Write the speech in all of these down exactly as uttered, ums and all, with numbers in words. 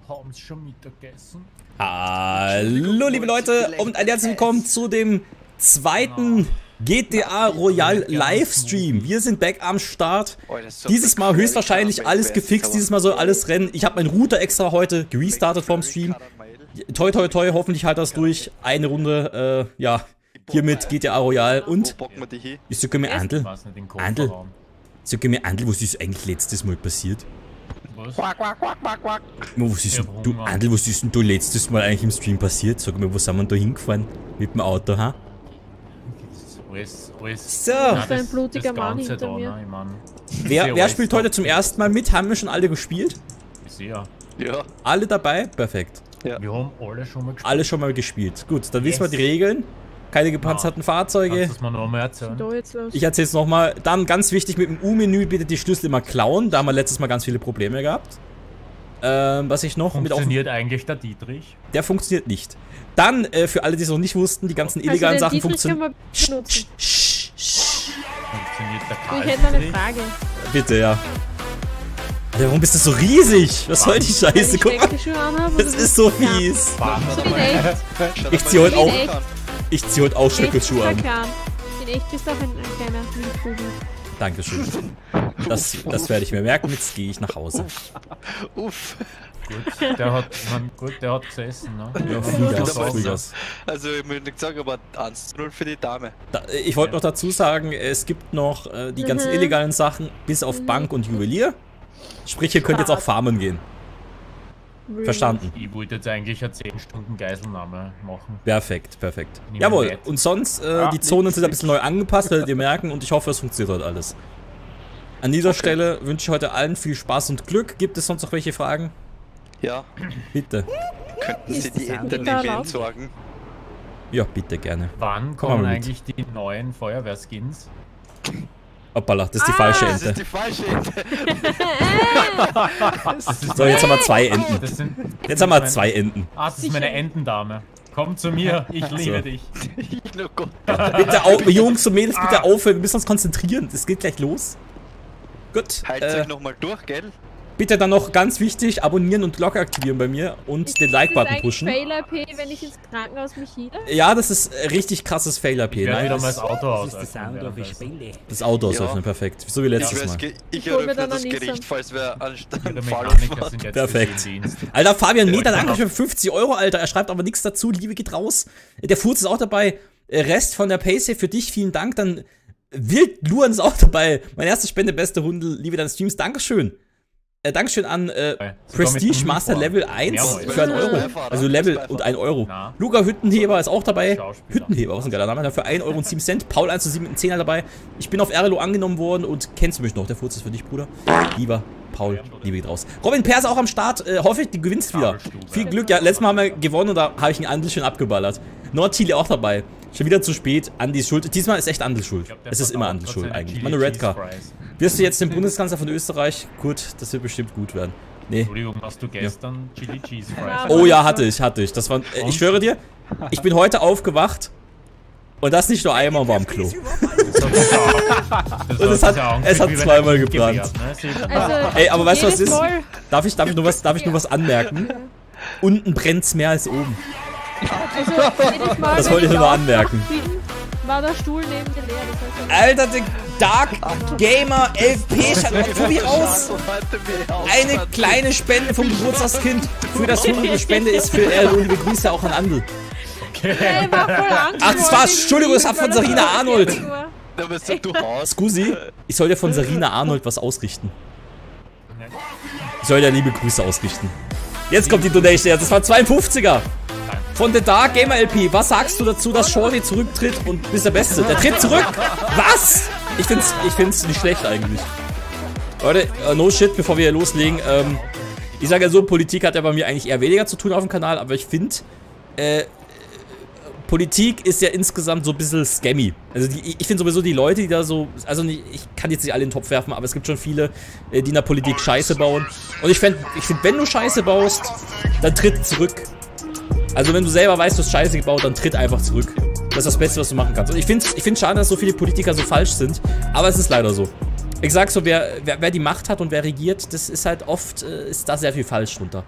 haben Sie schon Mittag gegessen? Hallo liebe Leute und ein herzlich willkommen zu dem zweiten G T A Royale Livestream. Wir sind back am Start. Dieses Mal höchstwahrscheinlich alles gefixt, dieses Mal soll alles rennen. Ich habe meinen Router extra heute gerestartet vom Stream. Toi toi toi, hoffentlich halt das durch. Eine Runde, äh, ja, hier mit G T A Royale und... Ich sage mir Andel, Andel, sag mir Andel, was ist eigentlich letztes Mal passiert? Was? Quack, quack, quack, quack, quack. Was ist Ja, denn, du, warum? Andel, was ist denn du letztes Mal eigentlich im Stream passiert? Sag mir, wo sind wir da hingefahren? Mit dem Auto, ha? Alles, alles. So. Nein, Da ist ein blutiger Mann Ganze hinter da, mir. ne? Ich mein, Wer, wer spielt heute zum ersten Mal mit? Haben wir schon alle gespielt? sehr. Ja. Alle dabei? Perfekt. Wir haben alle schon mal gespielt. Alle schon mal gespielt. Gut, dann wissen wir Yes. die Regeln. Keine gepanzerten Fahrzeuge. Kannst du das mal nochmal erzählen? Da jetzt los. Ich erzähl's nochmal. Dann ganz wichtig, mit dem U-Menü bitte die Schlüssel immer klauen. Da haben wir letztes Mal ganz viele Probleme gehabt. Ähm, was ich noch mit auf... Funktioniert eigentlich der Dietrich? Der funktioniert nicht. Dann, äh, für alle, die es noch nicht wussten, die ganzen illegalen also Sachen den Dietrich funktionieren... kann man benutzen. Funktioniert der Du, Karl ich hätte noch eine Dietrich? Frage. Bitte, ja. Alter, warum bist du so riesig? Was soll die Weil Scheiße? ich Guck mal, Steckschuhe anhabe das und- ist so Ja. fies. Ich bin echt, Ich zieh heute Ich bin auch, echt. ich zieh heute auch echt Stöckelschuhe an. klein. Ich bin echt bis auf ein, ein kleiner Vogel. Dankeschön. Das, das werde ich mir merken. Jetzt gehe ich nach Hause. Uff. Gut, der hat, man, gut, der hat gesessen, ne? Ja, Vollgas, Vollgas, Vollgas. Vollgas. Also ich muss nicht sagen, aber eins zu null für die Dame. Da, ich wollte noch dazu sagen, es gibt noch äh, die ganzen Mhm. illegalen Sachen, bis auf Bank und Juwelier. Sprich, ihr könnt jetzt auch farmen gehen. Really. Verstanden. Ich wollte jetzt eigentlich eine zehn Stunden Geiselnahme machen. Perfekt, perfekt. Nehmen Jawohl, wir mit. und sonst, äh, Ja, die Zonen sind ein bisschen neu angepasst, werdet ihr merken, und ich hoffe, es funktioniert heute alles. An dieser Stelle wünsche ich heute allen viel Spaß und Glück. Gibt es sonst noch welche Fragen? Ja, Bitte. könnten Sie Ist die das Enten nicht da mehr erlaubt? entsorgen? Ja, bitte, gerne. Wann Komm mal kommen mit. eigentlich die neuen Feuerwehrskins? Hoppala, das ist die Ah! falsche Das ist Ente. die falsche Ente. So, jetzt haben wir zwei Enten. Das sind, Jetzt haben wir zwei Enten. Ah, das ist Sicher. meine Entendame. Komm zu mir, ich liebe So. dich. Oh Gott. Bitte auf, Jungs und Mädels, bitte aufhören. Wir müssen uns konzentrieren. Es geht gleich los. Gut. Heizt Äh, euch nochmal durch, gell? bitte dann noch ganz wichtig, abonnieren und Glocke aktivieren bei mir und den Like-Button pushen. Ist das eigentlich Fail-A P, wenn ich ins Krankenhaus mich hiele? Ja, das ist äh, richtig krasses Fail-A P. Ich werde Nein, wieder mal das, das Auto aus. Das ist das Auto für Spiele. das Auto Ja. ausöffnen, perfekt. So wie Ich, letztes weiß, Mal. ge- ich Ich hol mir eröffne dann das noch Gericht, Nissan. falls wer Ihre einen Fall Mechaniker aufmacht. sind jetzt Perfekt. für Sie im Dienst. Alter, Fabian Ja, Meter, ich danke kann für fünfzig Euro, Alter. Er schreibt aber nichts dazu. Liebe geht raus. Der Furz ist auch dabei. Äh, Rest von der Paysafe für dich, vielen Dank. Dann Wild Luan ist auch dabei. Meine erste Spende, beste Hunde, liebe deine Streams. Dankeschön. Äh, Dankeschön an äh, Sogar mit Prestige dem Master Uniform. Level eins Mehrmals. für einen Euro. Beifahrer, Also Level Beifahrer. und ein Euro. Na. Luca Hüttenheber ist auch dabei. Schauspieler. Hüttenheber, was ein geiler Name. Für ein Euro und sieben Cent. Paul eins zu sieben mit einem Zehner dabei. Ich bin auf R L O angenommen worden und kennst du mich noch? Der Furz ist für dich, Bruder. Lieber Paul, Liebe geht raus. Robin Perse auch am Start. Äh, hoffe ich, du gewinnst wieder. Viel Glück. Ja, letztes Mal haben wir gewonnen und da habe ich einen Andel schön abgeballert. Nordchile auch dabei. Schon wieder zu spät. Andi ist schuld. Diesmal ist echt Andel schuld. Ich glaub, der Es ist immer verdaut Andel grad schuld seine eigentlich. Chili Meine Cheese Redcar. Fries. Wirst du jetzt den Bundeskanzler von Österreich? Gut, das wird bestimmt gut werden. Nee. Entschuldigung, hast du gestern Chili Cheese Fries? Ja. Oh ja, hatte ich, hatte ich. Das war, äh, ich schwöre dir, ich bin heute aufgewacht und das nicht nur einmal war am Klo. Das Und es hat- es hat zweimal gebrannt. Also, Ey, aber weißt du, was jedes ist? Mal- Darf ich, darf ich nur was, darf ich nur was anmerken? Unten brennt's mehr als oben. Also, jedes Mal, Das wenn wollte ich nur aufgewacht anmerken. bin, war der Stuhl neben dir leer. Das heißt, Alter, der Dark Gamer elf P schaut mal so wie aus. Eine kleine Spende vom Geburtstagskind für das Hunde. Spende ist für er und Grüße auch an Andel. ey, war voll Angst. Ach, das war's. Entschuldigung, das hat von Sarina Arnold. Da bist du du raus. Scusi, ich soll dir von Sarina Arnold was ausrichten. Ich soll dir liebe Grüße ausrichten. Jetzt kommt die Donation, das war zweiundfünfziger. Von The Dark Gamer L P. Was sagst du dazu, dass Shorty zurücktritt und bist der Beste? Der tritt zurück? Was? Ich find's, ich find's nicht schlecht eigentlich. Leute, uh, no shit, bevor wir hier loslegen. Ähm, ich sage ja so, Politik hat ja bei mir eigentlich eher weniger zu tun auf dem Kanal, aber ich finde, äh, Politik ist ja insgesamt so ein bisschen scammy. Also die, ich finde sowieso die Leute, die da so, also nicht, ich kann jetzt nicht alle in den Topf werfen, aber es gibt schon viele, äh, die in der Politik Scheiße bauen. Und ich finde, ich find, wenn du Scheiße baust, dann tritt zurück. Also wenn du selber weißt, du hast Scheiße gebaut, dann tritt einfach zurück. Das ist das Beste, was du machen kannst. Und ich finde ich find schade, dass so viele Politiker so falsch sind, aber es ist leider so. Ich sag so, wer, wer, wer die Macht hat und wer regiert, das ist halt oft, äh, ist da sehr viel falsch drunter.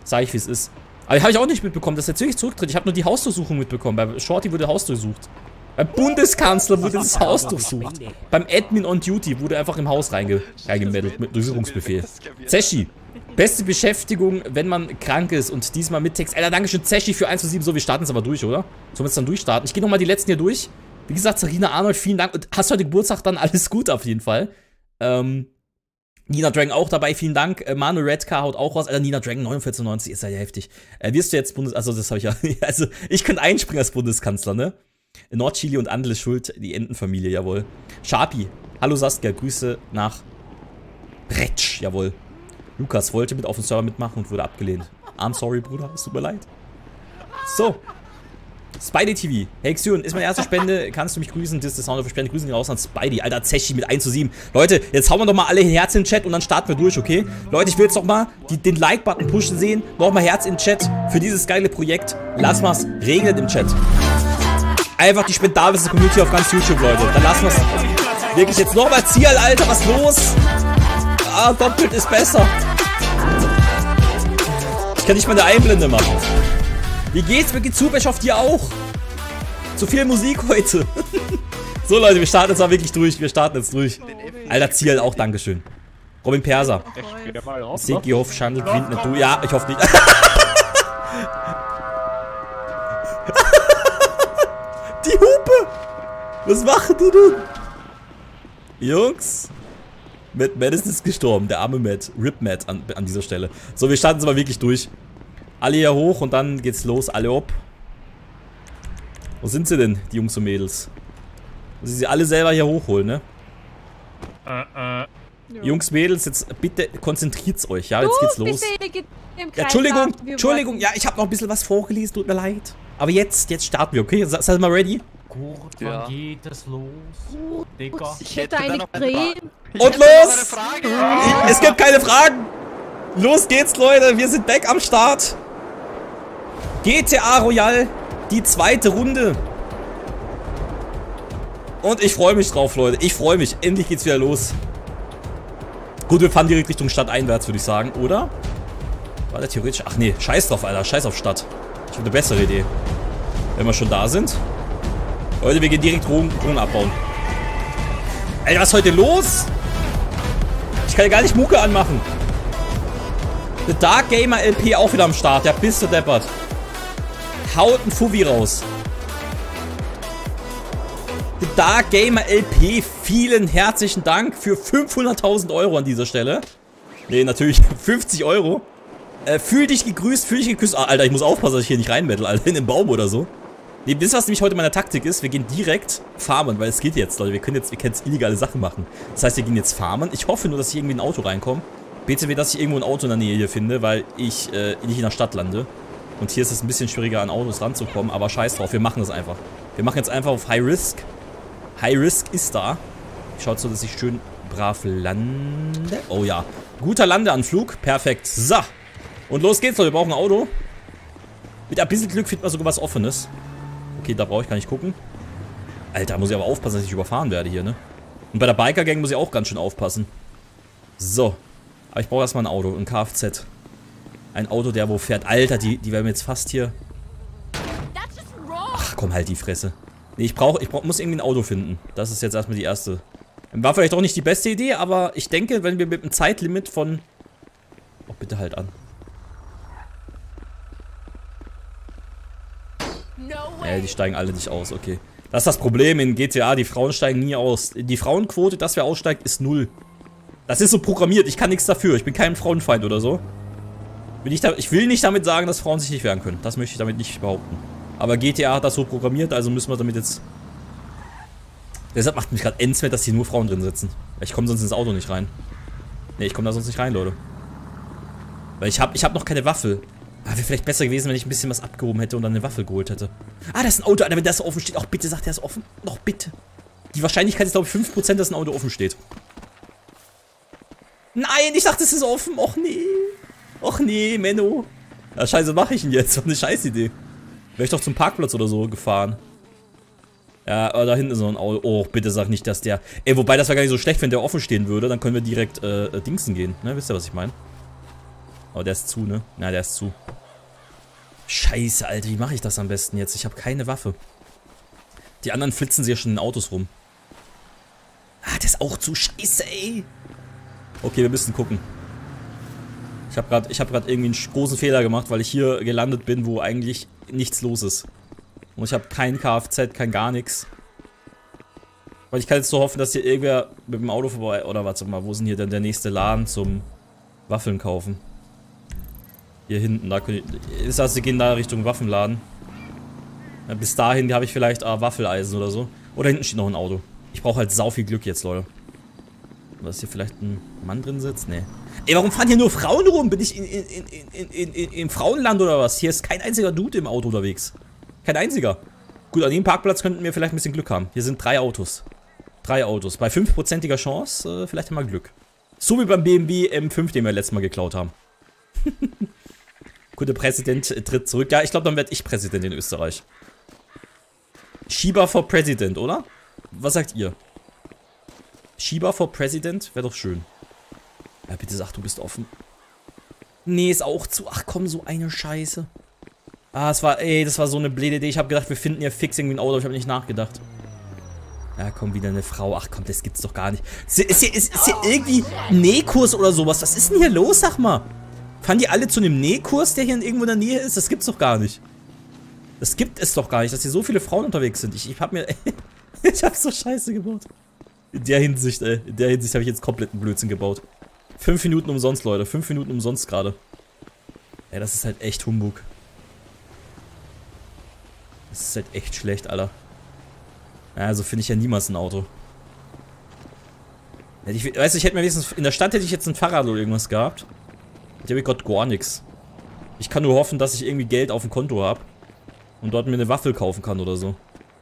Sag ich, wie es ist. Aber habe ich auch nicht mitbekommen, dass er zügig zurücktritt. Ich habe nur die Hausdurchsuchung mitbekommen. Bei Shorty wurde Haus durchsucht. Beim Bundeskanzler wurde das Haus durchsucht. Beim Admin on Duty wurde einfach im Haus reinge reingemeldet mit Durchsuchungsbefehl. Zeshi. Beste Beschäftigung, wenn man krank ist und diesmal mit Text. Alter, danke schön, Zeshi für eins zu sieben. So, wir starten jetzt aber durch, oder? Sollen wir jetzt dann durchstarten? Ich gehe nochmal die letzten hier durch. Wie gesagt, Sarina Arnold, vielen Dank. Und hast heute Geburtstag, dann alles gut auf jeden Fall. Ähm, Nina Dragon auch dabei, vielen Dank. Äh, Manu Redcar haut auch raus. Alter, Nina Dragon neunundvierzig neunzig ist ja heftig. Äh, wirst du jetzt Bundes... Also, das habe ich ja... Also, ich könnte einspringen als Bundeskanzler, ne? Nordchili und Andel ist schuld, die Entenfamilie, jawohl. Sharpie, hallo Saskia, Grüße nach Bretsch, jawohl. Lukas wollte mit auf dem Server mitmachen und wurde abgelehnt. I'm sorry, Bruder, es tut mir leid. So. Spidey T V. Hey Xion, ist meine erste Spende. Kannst du mich grüßen? Das ist der Sound of Spende. Grüßen raus an Spidey. Alter, Zechi mit eins zu sieben. Leute, jetzt hauen wir doch mal alle Herz in den Chat und dann starten wir durch, okay? Leute, ich will jetzt noch mal die, den Like-Button pushen sehen. Nochmal Herz in den Chat für dieses geile Projekt. Lass mal's regnen im Chat. Einfach die spendabelste Community auf ganz YouTube, Leute. Dann lassen wir es wirklich jetzt nochmal ziehen, Alter. Was los? Ah, doppelt ist besser. Ich kann nicht mal eine Einblende machen. Wie geht's? Mir geht's super. Ich hoffe, dir auch. Zu viel Musik heute. So, Leute, wir starten jetzt mal wirklich durch. Wir starten jetzt durch. Alter, Ziel auch. Dankeschön. Robin Perser. Sigi Hoff, Schandel, Quint, du. Ja, ich hoffe nicht. Die Hupe! Was machen die nun? Jungs. Matt Madison ist gestorben. Der arme Matt. Rip Matt an, an dieser Stelle. So, wir starten jetzt mal wirklich durch. Alle hier hoch und dann geht's los. Alle ob. Wo sind sie denn, die Jungs und Mädels? Muss ich sie alle selber hier hochholen, ne? Äh, äh. Jungs, Mädels, jetzt bitte konzentriert's euch. Ja, jetzt geht's los. Ja, Entschuldigung, Entschuldigung. Ja, ich habe noch ein bisschen was vorgelesen. Tut mir leid. Aber jetzt, jetzt starten wir, okay? Seid mal ready? Gut, wann Ja. geht es los? Digga. Ich Ich hätte hätte da eine noch eine Frage. Creme. Und los! Es gibt keine Fragen! Los geht's, Leute! Wir sind back am Start! G T A Royale, die zweite Runde. Und ich freue mich drauf, Leute. Ich freue mich. Endlich geht's wieder los. Gut, wir fahren direkt Richtung Stadt einwärts, würde ich sagen, oder? War der theoretisch... Ach nee, scheiß drauf, Alter. Scheiß auf Stadt. Ich habe eine bessere Idee. Wenn wir schon da sind. Leute, wir gehen direkt Drogen, Drogen abbauen. Alter, was ist heute los? Ich kann ja gar nicht Mucke anmachen. The Dark Gamer L P auch wieder am Start. Der bist du deppert. Haut ein Fuffi raus. The Dark Gamer L P, vielen herzlichen Dank für fünfhunderttausend Euro an dieser Stelle. Ne, natürlich fünfzig Euro. Äh, fühl dich gegrüßt, fühl dich geküsst. Ah, Alter, ich muss aufpassen, dass ich hier nicht reinmettel, Alter, in den Baum oder so. Ne, wisst ihr, was nämlich heute meine Taktik ist? Wir gehen direkt farmen, weil es geht jetzt, Leute. Wir können jetzt, wir können jetzt illegale Sachen machen. Das heißt, wir gehen jetzt farmen. Ich hoffe nur, dass ich irgendwie ein Auto reinkomme. B T W, dass ich irgendwo ein Auto in der Nähe hier finde, weil ich äh, nicht in der Stadt lande. Und hier ist es ein bisschen schwieriger, an Autos ranzukommen, aber scheiß drauf, wir machen das einfach. Wir machen jetzt einfach auf High Risk. High Risk ist da. Schaut so, dass ich schön brav lande. Oh ja. Guter Landeanflug. Perfekt. So. Und los geht's, Leute. Wir brauchen ein Auto. Mit ein bisschen Glück findet man sogar was Offenes. Okay, da brauche ich gar nicht gucken. Alter, muss ich aber aufpassen, dass ich überfahren werde hier, ne? Und bei der Biker-Gang muss ich auch ganz schön aufpassen. So. Aber ich brauche erstmal ein Auto. Ein Kfz. Ein Auto, der wo fährt. Alter, die, die werden jetzt fast hier... Ach, komm, halt die Fresse. Nee, ich brauche, ich brauch, muss irgendwie ein Auto finden. Das ist jetzt erstmal die erste. War vielleicht auch nicht die beste Idee, aber ich denke, wenn wir mit einem Zeitlimit von... Oh, bitte halt an. Ja, die steigen alle nicht aus, okay. Das ist das Problem in G T A, die Frauen steigen nie aus. Die Frauenquote, dass wer aussteigt, ist null. Das ist so programmiert, ich kann nichts dafür. Ich bin kein Frauenfeind oder so. Will ich, da, ich will nicht damit sagen, dass Frauen sich nicht wehren können. Das möchte ich damit nicht behaupten. Aber G T A hat das so programmiert, also müssen wir damit jetzt... Deshalb macht mich gerade endsmett, dass hier nur Frauen drin sitzen. Ich komme sonst ins Auto nicht rein. Ne, ich komme da sonst nicht rein, Leute. Weil ich habe ich hab noch keine Waffe. Ah, wäre vielleicht besser gewesen, wenn ich ein bisschen was abgehoben hätte und dann eine Waffe geholt hätte. Ah, das ist ein Auto, Alter, wenn das offen steht. Auch bitte, sagt er ist offen. Noch bitte. Die Wahrscheinlichkeit ist, glaube ich, fünf Prozent, dass ein Auto offen steht. Nein, ich dachte, es ist offen. Och nee. Och nee, Menno. Ja, scheiße, mache ich denn jetzt? Was eine Scheißidee. Wäre ich doch zum Parkplatz oder so gefahren. Ja, aber da hinten ist noch ein Auto. Oh, bitte sag nicht, dass der... Ey, wobei, das wäre gar nicht so schlecht, wenn der offen stehen würde. Dann können wir direkt, äh, Dingsen gehen. Ne, wisst ihr, was ich meine? Oh, der ist zu, ne? Na, der ist zu. Scheiße, Alter, wie mache ich das am besten jetzt? Ich habe keine Waffe. Die anderen flitzen sich ja schon in Autos rum. Ah, der ist auch zu. Scheiße, ey. Okay, wir müssen gucken. Ich habe gerade ich hab grad irgendwie einen großen Fehler gemacht, weil ich hier gelandet bin, wo eigentlich nichts los ist. Und ich habe kein Kfz, kein gar nichts. Weil ich kann jetzt so hoffen, dass hier irgendwer mit dem Auto vorbei... Oder warte mal, wo ist denn hier denn der nächste Laden zum Waffeln kaufen? Hier hinten, da können ich... Das heißt, wir gehen da Richtung Waffenladen. Ja, bis dahin habe ich vielleicht ah, Waffeleisen oder so. Oder hinten steht noch ein Auto. Ich brauche halt sau viel Glück jetzt, Leute. Was, hier vielleicht ein Mann drin sitzt? Nee. Ey, warum fahren hier nur Frauen rum? Bin ich in, in, in, in, in, in, im Frauenland oder was? Hier ist kein einziger Dude im Auto unterwegs. Kein einziger. Gut, an dem Parkplatz könnten wir vielleicht ein bisschen Glück haben. Hier sind drei Autos. Drei Autos. Bei fünfprozentiger Chance, äh, vielleicht haben wir Glück. So wie beim B M W M fünf, den wir letztes Mal geklaut haben. Gut, der Präsident tritt zurück. Ja, ich glaube, dann werde ich Präsident in Österreich. Shiba for President, oder? Was sagt ihr? Shiba for President? Wäre doch schön. Ja, bitte sag, du bist offen. Nee, ist auch zu. Ach komm, so eine Scheiße. Ah, es war, ey, das war so eine blöde Idee. Ich habe gedacht, wir finden hier fix irgendwie ein Auto, aber ich habe nicht nachgedacht. Ja, komm, wieder eine Frau. Ach komm, das gibt's doch gar nicht. Ist hier, ist, ist, ist hier irgendwie Nähkurs oder sowas? Was ist denn hier los, sag mal? Fahren die alle zu einem Nähkurs, der hier irgendwo in der Nähe ist? Das gibt's doch gar nicht. Das gibt es doch gar nicht, dass hier so viele Frauen unterwegs sind. Ich, ich hab mir... ich hab so Scheiße gebaut. In der Hinsicht, ey. In der Hinsicht habe ich jetzt kompletten Blödsinn gebaut. Fünf Minuten umsonst, Leute. Fünf Minuten umsonst gerade. Ey, das ist halt echt Humbug. Das ist halt echt schlecht, Alter. Ja, also finde ich ja niemals ein Auto. Ich weiß, ich hätte mir wenigstens... In der Stadt hätte ich jetzt ein Fahrrad oder irgendwas gehabt. Ich habe gerade gar nichts. Ich kann nur hoffen, dass ich irgendwie Geld auf dem Konto habe. Und dort mir eine Waffel kaufen kann oder so.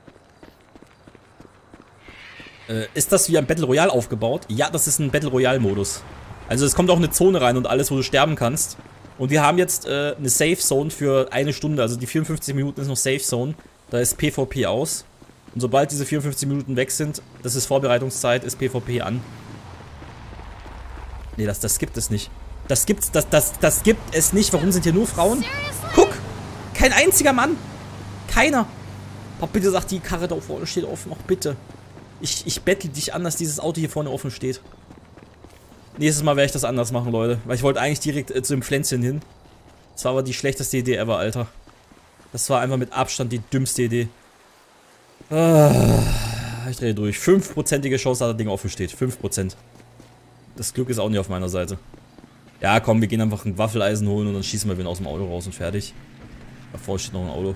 Äh, ist das wie ein Battle Royale aufgebaut? Ja, das ist ein Battle Royale Modus. Also es kommt auch eine Zone rein und alles, wo du sterben kannst. Und wir haben jetzt äh, eine Safe Zone für eine Stunde. Also die vierundfünfzig Minuten ist noch Safe Zone. Da ist PvP aus. Und sobald diese vierundfünfzig Minuten weg sind, das ist Vorbereitungszeit, ist PvP an. Nee, das, das gibt es nicht. Das gibt's, das, das, das gibt es nicht. Warum sind hier nur Frauen? Guck! Kein einziger Mann! Keiner! Oh, bitte sag, die Karre da vorne steht offen. Ach, bitte. Ich, ich bettle dich an, dass dieses Auto hier vorne offen steht. Nächstes Mal werde ich das anders machen, Leute. Weil ich wollte eigentlich direkt äh, zu dem Pflänzchen hin. Das war aber die schlechteste Idee ever, Alter. Das war einfach mit Abstand die dümmste Idee. Ah, ich drehe durch. fünfprozentige Chance, dass das Ding offen steht. fünf Prozent. Das Glück ist auch nicht auf meiner Seite. Ja, komm, wir gehen einfach ein Waffeleisen holen und dann schießen wir wen aus dem Auto raus und fertig. Davor steht noch ein Auto.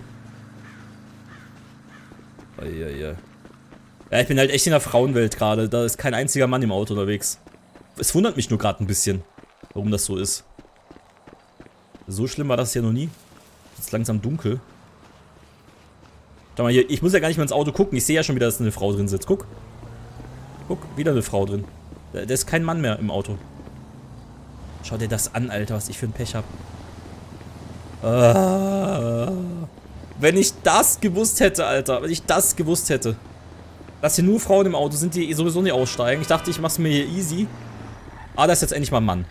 Eieiei. Ja, ich bin halt echt in der Frauenwelt gerade. Da ist kein einziger Mann im Auto unterwegs. Es wundert mich nur gerade ein bisschen, warum das so ist. So schlimm war das ja noch nie. Jetzt langsam dunkel. Schau mal hier, ich muss ja gar nicht mal ins Auto gucken. Ich sehe ja schon wieder, dass eine Frau drin sitzt. Guck. Guck, wieder eine Frau drin. Da, da ist kein Mann mehr im Auto. Schau dir das an, Alter, was ich für ein Pech habe. Ah, wenn ich das gewusst hätte, Alter. Wenn ich das gewusst hätte. Dass hier nur Frauen im Auto sind, die sowieso nicht aussteigen. Ich dachte, ich mach's mir hier easy. Ah, da ist jetzt endlich mal ein Mann.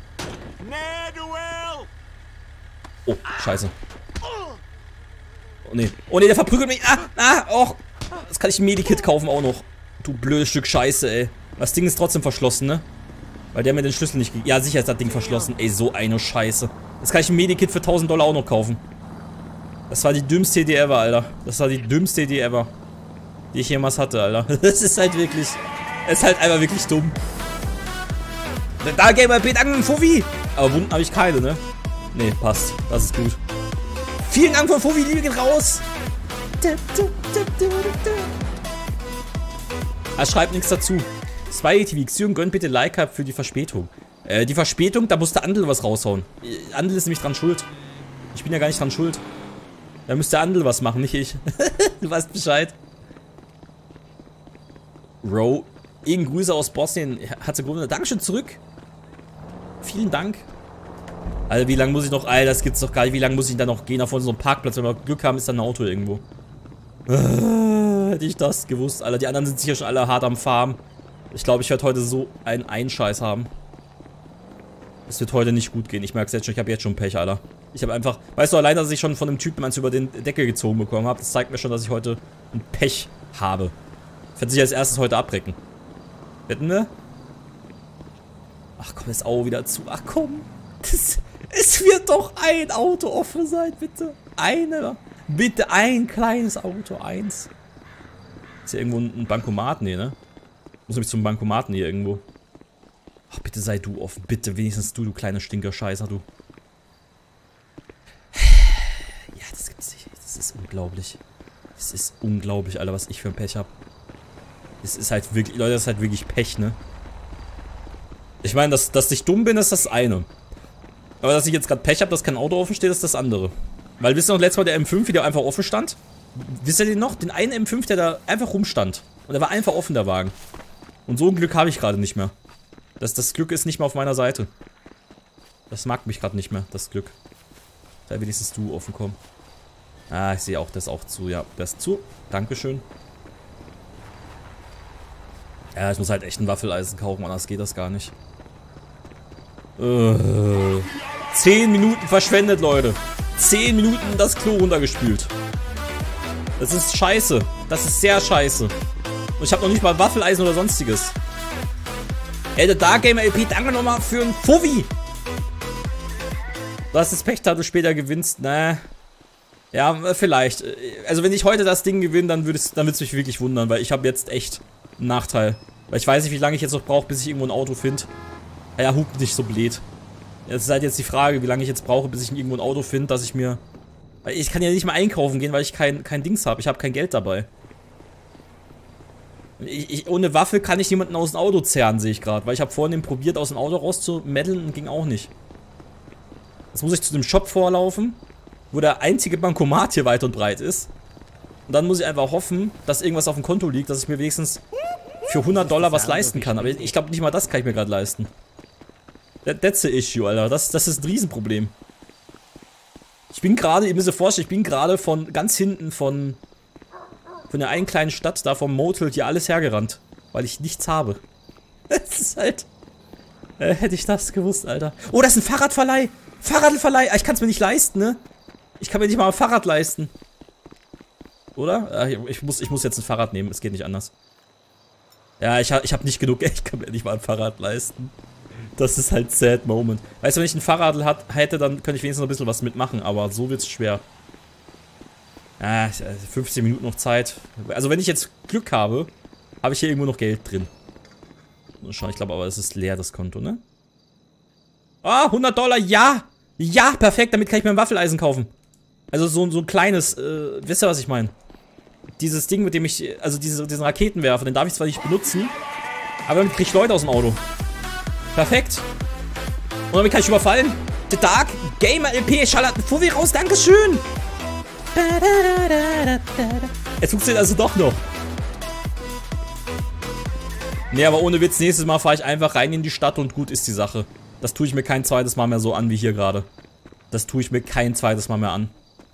Oh, scheiße. Oh nee. Oh nee, der verprügelt mich. Ah, ah, och. Jetzt kann ich ein Medikit kaufen auch noch. Du blödes Stück Scheiße, ey. Das Ding ist trotzdem verschlossen, ne? Weil der mir den Schlüssel nicht gegeben. Ja, sicher ist das Ding verschlossen. Ey, so eine Scheiße. Jetzt kann ich ein Medikit für tausend Dollar auch noch kaufen. Das war die dümmste Idee ever, Alter. Das war die dümmste Idee ever, die ich jemals hatte, Alter. Das ist halt wirklich... Es ist halt einfach wirklich dumm. Da, Gamer, danke, Fuffi. Aber Wunden habe ich keine, ne? Ne, passt. Das ist gut. Vielen Dank von Fuffi, Liebe geht raus. Er schreibt nichts dazu. zwei T V Xion, gönnt bitte Like up für die Verspätung. Äh, die Verspätung, da musste Andel was raushauen. Andel ist nämlich dran schuld. Ich bin ja gar nicht dran schuld. Da müsste Andel was machen, nicht ich. Du weißt Bescheid. Ro, irgendein Grüße aus Bosnien. Herzegowina. Dankeschön zurück. Vielen Dank. Alter, wie lange muss ich noch... Alter, das gibt's doch gar nicht. Wie lange muss ich da noch gehen auf so einem Parkplatz? Wenn wir Glück haben, ist da ein Auto irgendwo. Äh, hätte ich das gewusst. Alter, die anderen sind sicher schon alle hart am Farmen. Ich glaube, ich werde heute so einen Einscheiß haben. Es wird heute nicht gut gehen. Ich merke es jetzt schon. Ich habe jetzt schon Pech, Alter. Ich habe einfach... Weißt du, allein, dass ich schon von einem Typen eins über den Deckel gezogen bekommen habe, das zeigt mir schon, dass ich heute ein Pech habe. Ich werde sich als erstes heute abrecken. Wetten wir? Ach komm, das Auto wieder zu. Ach komm. Das, es wird doch ein Auto offen sein, bitte. Eine. Bitte ein kleines Auto. Eins. Ist hier irgendwo ein Bankomat? Nee, ne? Muss nämlich zum Bankomaten hier irgendwo. Ach, bitte sei du offen. Bitte, wenigstens du, du kleiner Stinker-Scheißer, du. Ja, das gibt's nicht. Das ist unglaublich. Das ist unglaublich, Alter, was ich für ein Pech habe. Das ist halt wirklich, Leute, das ist halt wirklich Pech, ne? Ich meine, dass, dass ich dumm bin, ist das eine. Aber dass ich jetzt gerade Pech habe, dass kein Auto offen steht, ist das andere. Weil, wisst ihr noch, letztes Mal der M fünf, wie der einfach offen stand? Wisst ihr den noch? Den einen M fünf, der da einfach rumstand. Und der war einfach offen, der Wagen. Und so ein Glück habe ich gerade nicht mehr. Das, das Glück ist nicht mehr auf meiner Seite. Das mag mich gerade nicht mehr, das Glück. Da wenigstens du offen kommen. Ah, ich sehe auch, das auch zu. Ja, das ist zu. Dankeschön. Ja, ich muss halt echt ein Waffeleisen kaufen, anders geht das gar nicht. Äh, zehn Minuten verschwendet, Leute. Zehn Minuten das Klo runtergespült. Das ist scheiße. Das ist sehr scheiße. Und ich habe noch nicht mal Waffeleisen oder sonstiges. Ey, der Dark Gamer L P, danke nochmal für ein Fuffi. Du hast das Pech, da du später gewinnst. Na. Ja, vielleicht. Also wenn ich heute das Ding gewinne, dann würde es dann wird's mich wirklich wundern, weil ich habe jetzt echt einen Nachteil. Weil ich weiß nicht, wie lange ich jetzt noch brauche, bis ich irgendwo ein Auto finde. Ja, hupt nicht so blöd. Das ist halt jetzt die Frage, wie lange ich jetzt brauche, bis ich irgendwo ein Auto finde, dass ich mir... Weil ich kann ja nicht mal einkaufen gehen, weil ich kein, kein Dings habe. Ich habe kein Geld dabei. Ich, ich, ohne Waffe kann ich niemanden aus dem Auto zerren, sehe ich gerade. Weil ich habe vorhin probiert, aus dem Auto rauszumeddeln und ging auch nicht. Jetzt muss ich zu dem Shop vorlaufen, wo der einzige Bankomat hier weit und breit ist. Und dann muss ich einfach hoffen, dass irgendwas auf dem Konto liegt, dass ich mir wenigstens für hundert Dollar was leisten kann. Aber ich glaube, nicht mal das kann ich mir gerade leisten. That, that's the issue, Alter. Das, das ist ein Riesenproblem. Ich bin gerade, ihr müsst euch vorstellen, ich bin gerade von ganz hinten von... Von der einen kleinen Stadt, da vom Motel, hier alles hergerannt. Weil ich nichts habe. Das ist halt... Äh, hätte ich das gewusst, Alter. Oh, das ist ein Fahrradverleih. Fahrradverleih. Ich kann es mir nicht leisten, ne? Ich kann mir nicht mal ein Fahrrad leisten. Oder? Ich muss, ich muss jetzt ein Fahrrad nehmen. Es geht nicht anders. Ja, ich, ich habe nicht genug Geld. Ich kann mir nicht mal ein Fahrrad leisten. Das ist halt sad moment. Weißt du, wenn ich ein Fahrrad hat, hätte, dann könnte ich wenigstens noch ein bisschen was mitmachen. Aber so wird's schwer. Ah, fünfzehn Minuten noch Zeit. Also wenn ich jetzt Glück habe, habe ich hier irgendwo noch Geld drin. Schon, ich glaube aber, es ist leer, das Konto, ne? Ah, hundert Dollar, ja! Ja, perfekt, damit kann ich mir ein Waffeleisen kaufen. Also so, so ein kleines, äh, wisst ihr, was ich meine? Dieses Ding, mit dem ich, also diese, diesen Raketenwerfer, den darf ich zwar nicht benutzen, aber damit kriege ich Leute aus dem Auto. Perfekt. Und damit kann ich überfallen. The Dark Gamer L P schallert ein Fuffi raus, dankeschön! Es funktioniert also doch noch. Nee, aber ohne Witz, nächstes Mal fahre ich einfach rein in die Stadt und gut ist die Sache. Das tue ich mir kein zweites Mal mehr so an wie hier gerade. Das tue ich mir kein zweites Mal mehr an.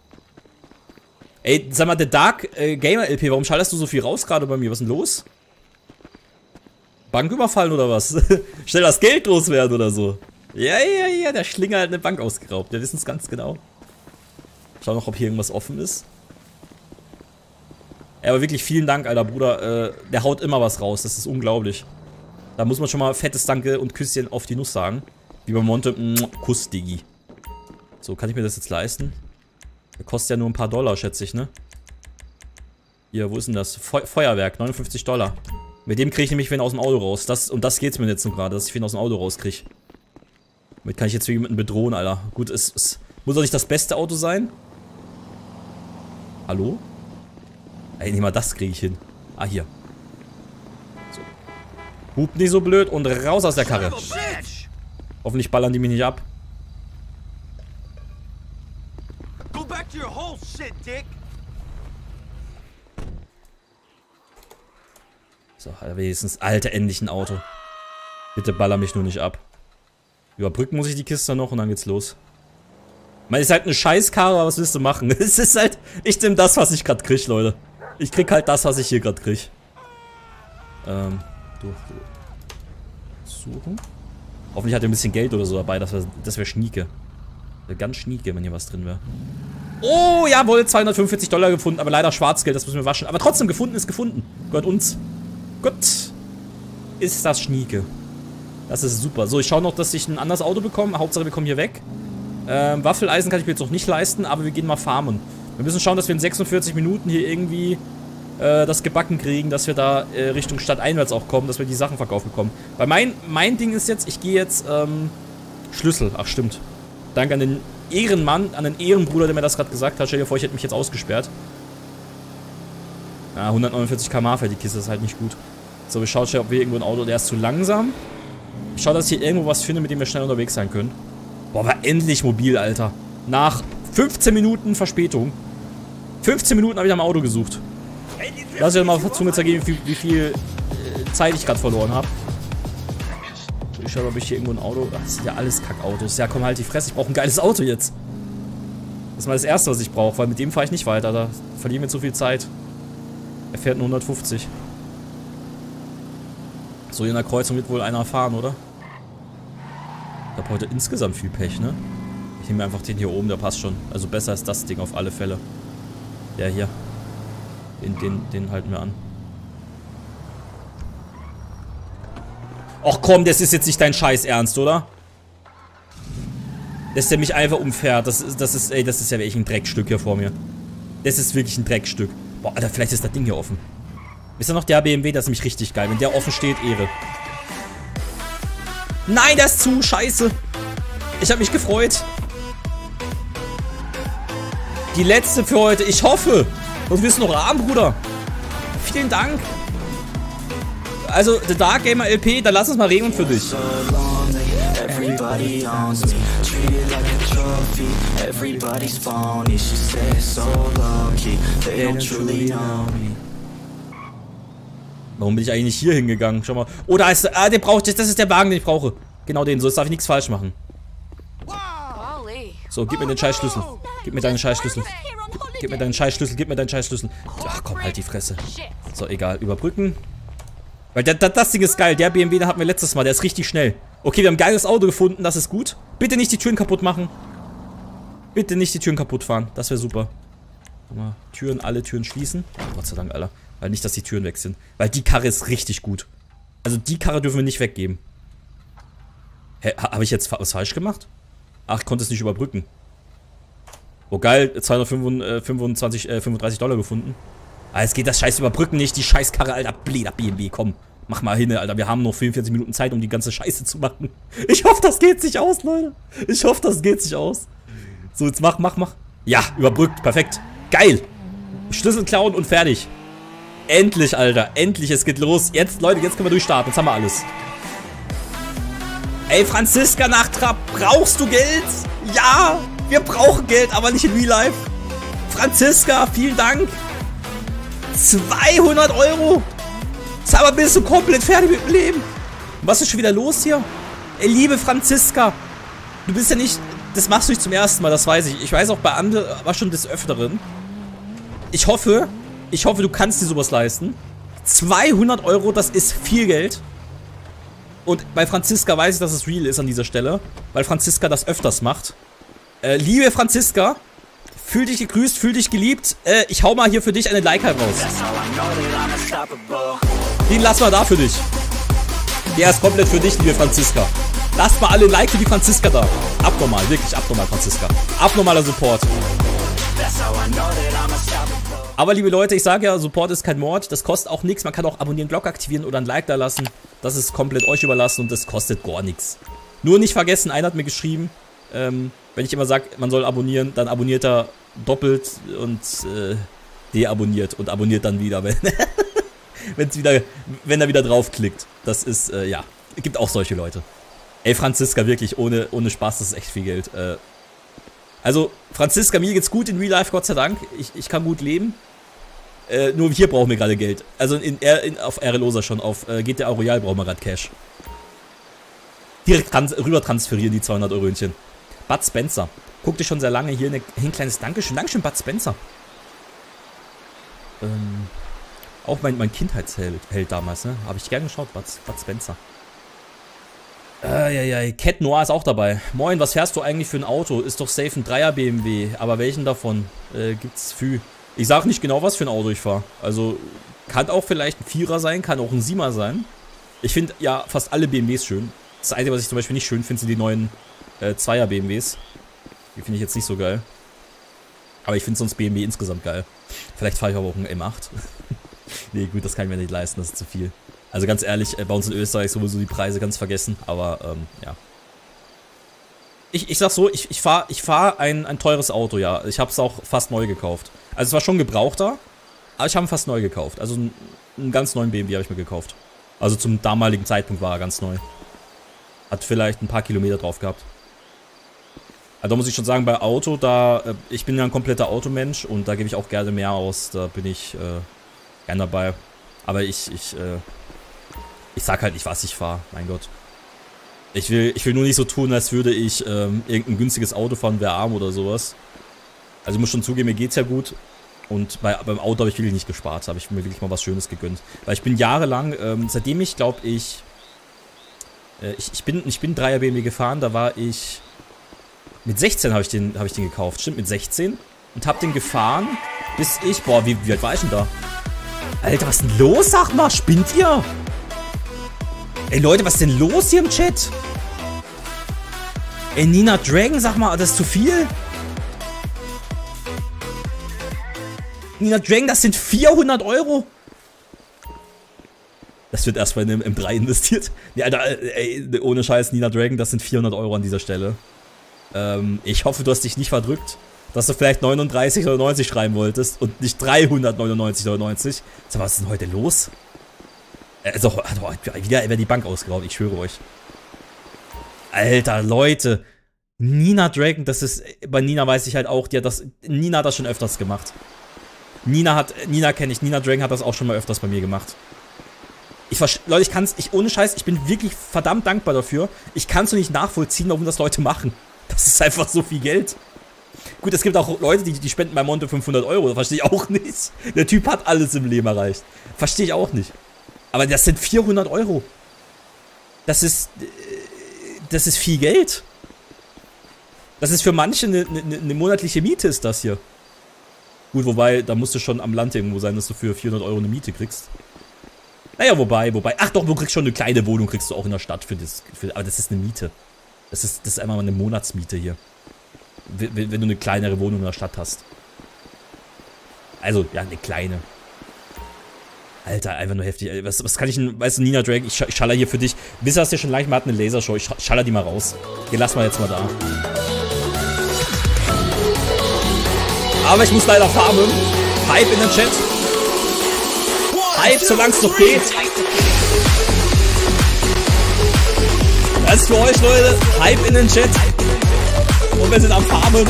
Ey, sag mal, der Dark äh, Gamer L P, warum schaltest du so viel raus gerade bei mir? Was ist denn los? Bank überfallen oder was? Schnell das Geld loswerden oder so. Ja, ja, ja, der Schlinger hat eine Bank ausgeraubt. Wir wissen es ganz genau. Schau noch, ob hier irgendwas offen ist. Ja, aber wirklich vielen Dank, alter Bruder. Äh, der haut immer was raus. Das ist unglaublich. Da muss man schon mal fettes Danke und Küsschen auf die Nuss sagen. Wie bei Monte. Kuss, Diggi. So, kann ich mir das jetzt leisten? Der kostet ja nur ein paar Dollar, schätze ich, ne? Hier, wo ist denn das? Fe Feuerwerk, neunundfünfzig Dollar. Mit dem kriege ich nämlich wen aus dem Auto raus. Das, und das geht's mir jetzt nur gerade, dass ich wen aus dem Auto rauskriege. Damit kann ich jetzt jemanden bedrohen, Alter. Gut, es, es muss doch nicht das beste Auto sein. Hallo? Ey, nicht mal das kriege ich hin. Ah, hier. So. Hupt nicht so blöd und raus aus der Karre. Hoffentlich ballern die mich nicht ab. So, wenigstens, Alter, endlich ein Auto. Bitte baller mich nur nicht ab. Überbrücken muss ich die Kiste noch und dann geht's los. Ich meine, es ist halt eine Scheißkarre, aber was willst du machen? Es ist halt, ich nehme das, was ich gerade krieg, Leute. Ich krieg halt das, was ich hier gerade krieg. Ähm, durch, suchen. Hoffentlich hat er ein bisschen Geld oder so dabei, das wäre das wär Schnieke. Wär ganz Schnieke, wenn hier was drin wäre. Oh, jawohl, zweihundertfünfundvierzig Dollar gefunden, aber leider Schwarzgeld, das müssen wir waschen. Aber trotzdem, gefunden ist gefunden. Gehört uns. Gut. Ist das Schnieke. Das ist super. So, ich schaue noch, dass ich ein anderes Auto bekomme. Hauptsache, wir kommen hier weg. Ähm, Waffeleisen kann ich mir jetzt noch nicht leisten, aber wir gehen mal farmen. Wir müssen schauen, dass wir in sechsundvierzig Minuten hier irgendwie äh, das gebacken kriegen, dass wir da äh, Richtung Stadt einwärts auch kommen, dass wir die Sachen verkauft bekommen. Weil mein, mein Ding ist jetzt, ich gehe jetzt, ähm, Schlüssel. Ach, stimmt. Danke an den Ehrenmann, an den Ehrenbruder, der mir das gerade gesagt hat. Stell dir vor, ich hätte mich jetzt ausgesperrt. Ja, hundertneunundvierzig Kilometer pro Stunde fährt die Kiste, ist halt nicht gut. So, wir schauen schnell, ob wir irgendwo ein Auto, der ist zu langsam. Ich schaue, dass ich hier irgendwo was finde, mit dem wir schnell unterwegs sein können. Boah, war endlich mobil, Alter. Nach fünfzehn Minuten Verspätung. fünfzehn Minuten habe ich am Auto gesucht. Lass ich mal auf der Zunge zergehen, wie viel, wie viel äh, Zeit ich gerade verloren habe. Ich schaue, ob ich hier irgendwo ein Auto... Ach, das sind ja alles Kackautos. Ja, komm, halt die Fresse. Ich brauche ein geiles Auto jetzt. Das ist mal das Erste, was ich brauche, weil mit dem fahre ich nicht weiter. Da verlieren wir zu viel Zeit. Er fährt nur hundertfünfzig. So, hier in der Kreuzung wird wohl einer fahren, oder? Ich habe heute insgesamt viel Pech, ne? Ich nehme einfach den hier oben, der passt schon. Also besser ist das Ding auf alle Fälle. Der hier. Den, den, den halten wir an. Och komm, das ist jetzt nicht dein Scheiß Ernst, oder? Dass der mich einfach umfährt. Das ist, das ist, ey, das ist ja wirklich ein Dreckstück hier vor mir. Das ist wirklich ein Dreckstück. Boah, Alter, vielleicht ist das Ding hier offen. Ist ja noch der B M W, das ist nämlich richtig geil. Wenn der offen steht, Ehre. Nein, der ist zu, scheiße. Ich habe mich gefreut. Die letzte für heute. Ich hoffe. Sonst wirst du noch arm, Bruder. Vielen Dank. Also, The Dark Gamer L P, dann lass uns mal regeln für dich. Everybody owns me, treated like a trophy. Everybody's phony, she says so low-key. They don't truly know me. Warum bin ich eigentlich hier hingegangen? Schau mal. Oh, da ist, ah, den brauche ich. Das ist der Wagen, den ich brauche. Genau den. So, jetzt darf ich nichts falsch machen. So, gib mir den Scheißschlüssel. Gib mir deinen Scheißschlüssel. Gib mir deinen Scheißschlüssel. Gib mir deinen Scheißschlüssel. Ach komm, halt die Fresse. So, egal. Überbrücken. Weil der, das, das Ding ist geil. Der B M W, den hatten wir letztes Mal. Der ist richtig schnell. Okay, wir haben ein geiles Auto gefunden. Das ist gut. Bitte nicht die Türen kaputt machen. Bitte nicht die Türen kaputt fahren. Das wäre super. Mal Türen, alle Türen schließen. Gott sei Dank, Alter. Weil nicht, dass die Türen weg sind. Weil die Karre ist richtig gut. Also die Karre dürfen wir nicht weggeben. Hä, habe ich jetzt was falsch gemacht? Ach, ich konnte es nicht überbrücken. Oh geil, zweihundertfünfundzwanzig, äh, fünfunddreißig Dollar gefunden. Ah, jetzt geht das scheiß Überbrücken nicht, die scheiß Karre, Alter. Bläder B M W, komm. Mach mal hin, Alter. Wir haben noch vierundvierzig Minuten Zeit, um die ganze Scheiße zu machen. Ich hoffe, das geht sich aus, Leute. Ich hoffe, das geht sich aus. So, jetzt mach, mach, mach. Ja, überbrückt, perfekt. Geil. Schlüssel klauen und fertig. Endlich, Alter. Endlich, es geht los. Jetzt, Leute, jetzt können wir durchstarten. Jetzt haben wir alles. Ey, Franziska Nachtrab, brauchst du Geld? Ja, wir brauchen Geld, aber nicht in Real Life. Franziska, vielen Dank. zweihundert Euro. Sag mal, bist du komplett fertig mit dem Leben? Was ist schon wieder los hier? Ey, liebe Franziska, du bist ja nicht... Das machst du nicht zum ersten Mal, das weiß ich. Ich weiß auch bei anderen, war schon des Öfteren. Ich hoffe, ich hoffe, du kannst dir sowas leisten. zweihundert Euro, das ist viel Geld. Und bei Franziska weiß ich, dass es real ist an dieser Stelle. Weil Franziska das öfters macht. Äh, liebe Franziska, fühl dich gegrüßt, fühl dich geliebt. Äh, ich hau mal hier für dich eine Like raus. Den lass mal da für dich. Der ist komplett für dich, liebe Franziska. Lasst mal alle Like für die Franziska da. Abnormal, wirklich abnormal, Franziska. Abnormaler Support. Aber liebe Leute, ich sage ja, Support ist kein Mord. Das kostet auch nichts. Man kann auch abonnieren, Glocke aktivieren oder ein Like da lassen. Das ist komplett euch überlassen und das kostet gar nichts. Nur nicht vergessen, einer hat mir geschrieben, ähm, wenn ich immer sage, man soll abonnieren, dann abonniert er doppelt und äh, deabonniert und abonniert dann wieder, wenn, wenn's wieder, wenn er wieder draufklickt. Das ist, äh, ja, gibt auch solche Leute. Ey, Franziska, wirklich, ohne, ohne Spaß, das ist echt viel Geld. Äh, also, Franziska, mir geht's gut in Real Life, Gott sei Dank. Ich, ich kann gut leben. Äh, nur hier brauchen wir gerade Geld. Also in, in, auf R L Osa schon, auf äh, G T A Royal brauchen wir gerade Cash. Direkt trans rüber transferieren die zweihundert Eurönchen. Bud Spencer. Guck dir schon sehr lange hier eine, ein kleines Dankeschön. Dankeschön, Bud Spencer. Ähm, auch mein, mein Kindheitsheld Held damals, ne? Habe ich gern geschaut, Bud, Bud Spencer. Eieiei, Cat Noir ist auch dabei. Moin, was fährst du eigentlich für ein Auto? Ist doch safe ein Dreier B M W. Aber welchen davon äh, gibt's für? Ich sag nicht genau, was für ein Auto ich fahre. Also, kann auch vielleicht ein Vierer sein, kann auch ein Siemer sein. Ich finde ja fast alle B M Ws schön. Das Einzige, was ich zum Beispiel nicht schön finde, sind die neuen äh, Zweier B M Ws. Die finde ich jetzt nicht so geil. Aber ich finde sonst B M W insgesamt geil. Vielleicht fahre ich aber auch einen M acht. Nee, gut, das kann ich mir nicht leisten, das ist zu viel. Also ganz ehrlich, bei uns in Österreich sowieso die Preise ganz vergessen, aber ähm, ja. Ich, ich sag so, ich, ich fahre ich fahr ein, ein teures Auto, ja. Ich habe es auch fast neu gekauft. Also es war schon gebrauchter, aber ich habe ihn fast neu gekauft. Also einen, einen ganz neuen B M W habe ich mir gekauft. Also zum damaligen Zeitpunkt war er ganz neu. Hat vielleicht ein paar Kilometer drauf gehabt. Also da muss ich schon sagen, bei Auto, da, ich bin ja ein kompletter Automensch und da gebe ich auch gerne mehr aus. Da bin ich äh, gern dabei. Aber ich, ich, äh, ich sag halt nicht, was ich fahre, mein Gott. Ich will, ich will nur nicht so tun, als würde ich ähm, irgendein günstiges Auto fahren, wäre arm oder sowas. Also ich muss schon zugeben, mir geht's ja gut. Und bei, beim Auto habe ich wirklich nicht gespart, habe ich mir wirklich mal was Schönes gegönnt. Weil ich bin jahrelang, ähm, seitdem ich, glaube ich, äh, ich, ich bin, ich bin Dreier B M W gefahren, da war ich, mit sechzehn habe ich den, habe ich den gekauft, stimmt, mit sechzehn. Und habe den gefahren, bis ich, boah, wie, wie alt war ich denn da? Alter, was ist denn los, sag mal, spinnt ihr? Ey Leute, was ist denn los hier im Chat? Ey, Nina Dragon, sag mal, das ist zu viel? Nina Dragon, das sind vierhundert Euro. Das wird erstmal in den M drei investiert. Nee, Alter, ey, ohne Scheiß, Nina Dragon, das sind vierhundert Euro an dieser Stelle. Ähm, ich hoffe, du hast dich nicht verdrückt, dass du vielleicht neununddreißig neunundneunzig schreiben wolltest und nicht dreihundertneunundneunzig neunundneunzig. Sag mal, was ist denn heute los? Also, wieder über die Bank ausgeraubt, ich schwöre euch. Alter, Leute. Nina Dragon, das ist, bei Nina weiß ich halt auch, die hat das, Nina hat das schon öfters gemacht. Nina hat, Nina kenne ich, Nina Dragon hat das auch schon mal öfters bei mir gemacht. Ich Leute, ich kann's, ich, ohne Scheiß, ich bin wirklich verdammt dankbar dafür. Ich kann's so nicht nachvollziehen, warum das Leute machen. Das ist einfach so viel Geld. Gut, es gibt auch Leute, die, die spenden bei Monte fünfhundert Euro, das verstehe ich auch nicht. Der Typ hat alles im Leben erreicht. Verstehe ich auch nicht. Aber das sind vierhundert Euro. Das ist, das ist viel Geld. Das ist für manche eine, eine, eine monatliche Miete, ist das hier. Gut, wobei, da musst du schon am Land irgendwo sein, dass du für vierhundert Euro eine Miete kriegst. Naja, wobei, wobei, ach doch, du kriegst schon eine kleine Wohnung, kriegst du auch in der Stadt für das, für, aber das ist eine Miete. Das ist, das ist einfach mal eine Monatsmiete hier. Wenn, wenn du eine kleinere Wohnung in der Stadt hast. Also, ja, eine kleine. Alter, einfach nur heftig. Was, was kann ich denn, weißt du, Nina Dragon, ich, ich schaller hier für dich. Wisst ihr, hast ja schon leicht mal hat eine Lasershow. Ich schaller die mal raus. Die lassen wir jetzt mal da. Aber ich muss leider farmen. Hype in den Chat. Hype, solange es noch geht. Das ist für euch, Leute. Hype in den Chat. Und wir sind am Farmen.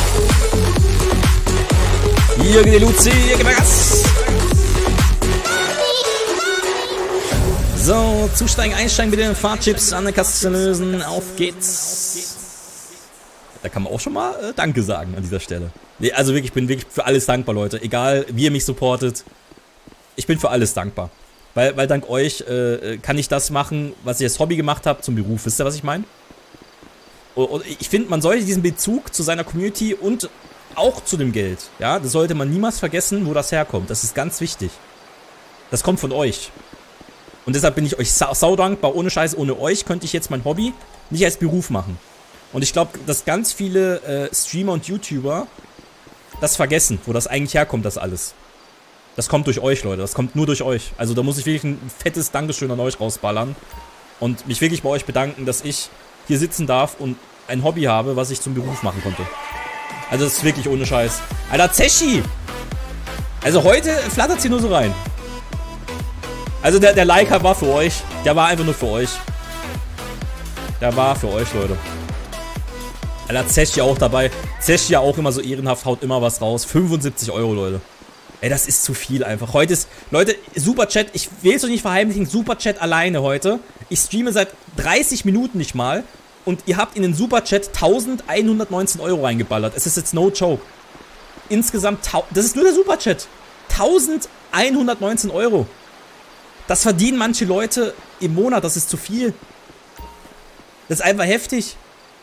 Hier geht die Luzi, hier geht der Gas. So, zusteigen, einsteigen, bitte den Fahrchips an der Kasse lösen. Auf geht's. Da kann man auch schon mal äh, Danke sagen an dieser Stelle. Nee, also wirklich, ich bin wirklich für alles dankbar, Leute. Egal, wie ihr mich supportet. Ich bin für alles dankbar. Weil, weil dank euch äh, kann ich das machen, was ich als Hobby gemacht habe, zum Beruf. Wisst ihr, was ich meine? Und, und ich finde, man sollte diesen Bezug zu seiner Community und auch zu dem Geld, ja, das sollte man niemals vergessen, wo das herkommt. Das ist ganz wichtig. Das kommt von euch. Und deshalb bin ich euch sau, sau dankbar. Ohne Scheiß, ohne euch könnte ich jetzt mein Hobby nicht als Beruf machen. Und ich glaube, dass ganz viele äh, Streamer und YouTuber das vergessen, wo das eigentlich herkommt, das alles. Das kommt durch euch, Leute. Das kommt nur durch euch. Also da muss ich wirklich ein fettes Dankeschön an euch rausballern. Und mich wirklich bei euch bedanken, dass ich hier sitzen darf und ein Hobby habe, was ich zum Beruf machen konnte. Also das ist wirklich ohne Scheiß. Alter, Zechi! Also heute flattert sie nur so rein. Also der, der Liker war für euch. Der war einfach nur für euch. Der war für euch, Leute. Alter, Zechi auch dabei. Zechi ja auch immer so ehrenhaft, haut immer was raus. fünfundsiebzig Euro, Leute. Ey, das ist zu viel einfach. Heute ist, Leute, Superchat, ich will es euch nicht verheimlichen, Superchat alleine heute. Ich streame seit dreißig Minuten nicht mal. Und ihr habt in den Superchat eintausendeinhundertneunzehn Euro reingeballert. Es ist jetzt no joke. Insgesamt, das ist nur der Superchat. eintausendeinhundertneunzehn Euro. Das verdienen manche Leute im Monat, das ist zu viel. Das ist einfach heftig.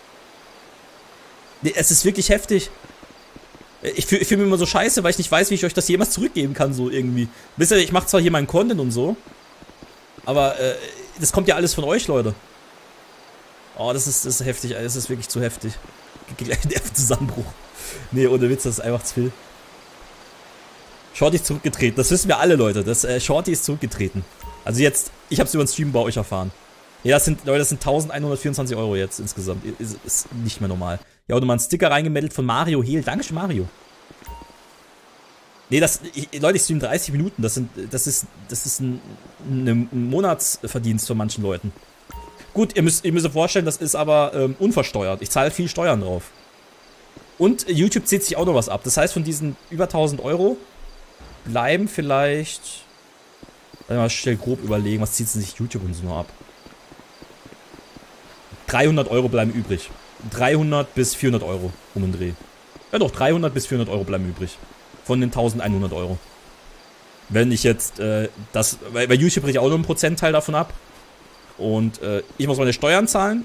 Nee, es ist wirklich heftig. Ich fühle fühl mich immer so scheiße, weil ich nicht weiß, wie ich euch das jemals zurückgeben kann, so irgendwie. Wisst ihr, ich mache zwar hier meinen Content und so, aber äh, das kommt ja alles von euch, Leute. Oh, das ist, das ist heftig, das ist wirklich zu heftig. Gleich Nervenzusammenbruch. Nee, ohne Witz, das ist einfach zu viel. Shorty ist zurückgetreten, das wissen wir alle, Leute. Das, äh, Shorty ist zurückgetreten. Also jetzt, ich hab's über den Stream bei euch erfahren. Ja, das sind, Leute, das sind eintausendeinhundertvierundzwanzig Euro jetzt insgesamt. Ist, ist nicht mehr normal. Ja, und mal einen Sticker reingemeldet von Mario Hehl. Dankeschön, Mario. Nee, das, ich, Leute, ich stream dreißig Minuten. Das sind, das ist, das ist ein, ein Monatsverdienst von manchen Leuten. Gut, ihr müsst, ihr müsst euch vorstellen, das ist aber ähm, unversteuert. Ich zahle viel Steuern drauf. Und YouTube zieht sich auch noch was ab. Das heißt, von diesen über tausend Euro bleiben vielleicht, mal schnell grob überlegen, was zieht sich YouTube und so noch ab. dreihundert Euro bleiben übrig. dreihundert bis vierhundert Euro um den Dreh. Ja doch, dreihundert bis vierhundert Euro bleiben übrig. Von den eintausendeinhundert Euro. Wenn ich jetzt äh, das, weil, weil YouTube bricht auch nur einen Prozentteil davon ab. Und äh, ich muss meine Steuern zahlen.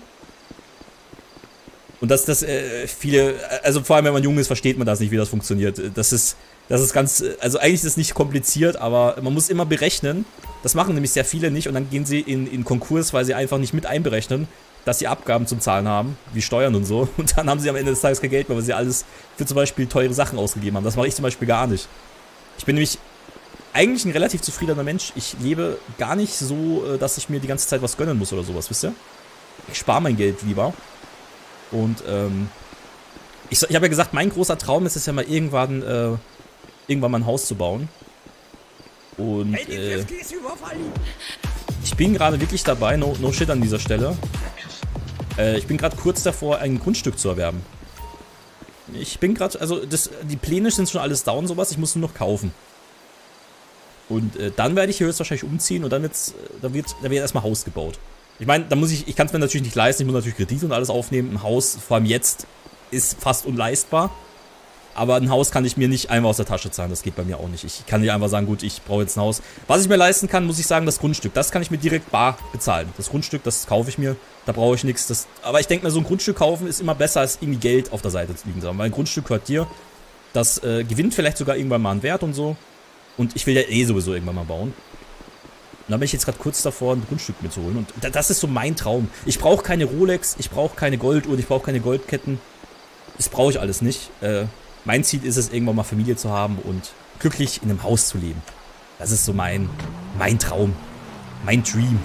Und dass das äh, viele, also vor allem wenn man jung ist, versteht man das nicht, wie das funktioniert. Das ist, das ist ganz, also eigentlich ist es nicht kompliziert, aber man muss immer berechnen. Das machen nämlich sehr viele nicht und dann gehen sie in, in Konkurs, weil sie einfach nicht mit einberechnen, dass sie Abgaben zum Zahlen haben, wie Steuern und so. Und dann haben sie am Ende des Tages kein Geld mehr, weil sie alles für zum Beispiel teure Sachen ausgegeben haben. Das mache ich zum Beispiel gar nicht. Ich bin nämlich eigentlich ein relativ zufriedener Mensch. Ich lebe gar nicht so, dass ich mir die ganze Zeit was gönnen muss oder sowas, wisst ihr? Ich spare mein Geld lieber. Und ähm, ich, ich habe ja gesagt, mein großer Traum ist es ja mal irgendwann, äh, irgendwann mal ein Haus zu bauen. Und äh, ich bin gerade wirklich dabei, no, no shit an dieser Stelle. Äh, ich bin gerade kurz davor, ein Grundstück zu erwerben. Ich bin gerade, also das, die Pläne sind schon alles down, sowas. Ich muss nur noch kaufen. Und äh, dann werde ich hier höchstwahrscheinlich umziehen und dann wird's, da wird, da wird erstmal Haus gebaut. Ich meine, da muss ich, ich kann es mir natürlich nicht leisten, ich muss natürlich Kredite und alles aufnehmen. Ein Haus, vor allem jetzt, ist fast unleistbar. Aber ein Haus kann ich mir nicht einfach aus der Tasche zahlen, das geht bei mir auch nicht. Ich kann nicht einfach sagen, gut, ich brauche jetzt ein Haus. Was ich mir leisten kann, muss ich sagen, das Grundstück. Das kann ich mir direkt bar bezahlen. Das Grundstück, das kaufe ich mir, da brauche ich nichts. Das, aber ich denke mir, so ein Grundstück kaufen ist immer besser, als irgendwie Geld auf der Seite liegen zu haben. Weil ein Grundstück gehört dir, das äh, gewinnt vielleicht sogar irgendwann mal einen Wert und so. Und ich will ja eh sowieso irgendwann mal bauen. Und da bin ich jetzt gerade kurz davor, ein Grundstück mitzuholen. Und das ist so mein Traum. Ich brauche keine Rolex, ich brauche keine Golduhr, ich brauche keine Goldketten. Das brauche ich alles nicht. Äh, mein Ziel ist es, irgendwann mal Familie zu haben und glücklich in einem Haus zu leben. Das ist so mein, mein Traum. Mein Dream.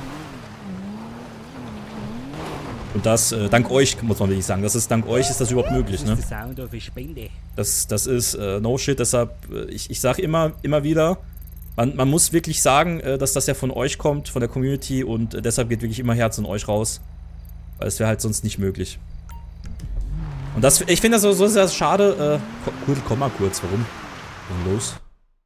Und das, äh, dank euch, muss man wirklich sagen. Das ist, dank euch ist das überhaupt möglich, ne? Das, das ist äh, no shit, deshalb, äh, ich, ich sag immer, immer wieder, Man, man muss wirklich sagen, dass das ja von euch kommt, von der Community und deshalb geht wirklich immer Herz in euch raus. Weil es wäre halt sonst nicht möglich. Und das, ich finde das so, so sehr schade. Äh, gut, komm mal kurz, warum? Was ist los?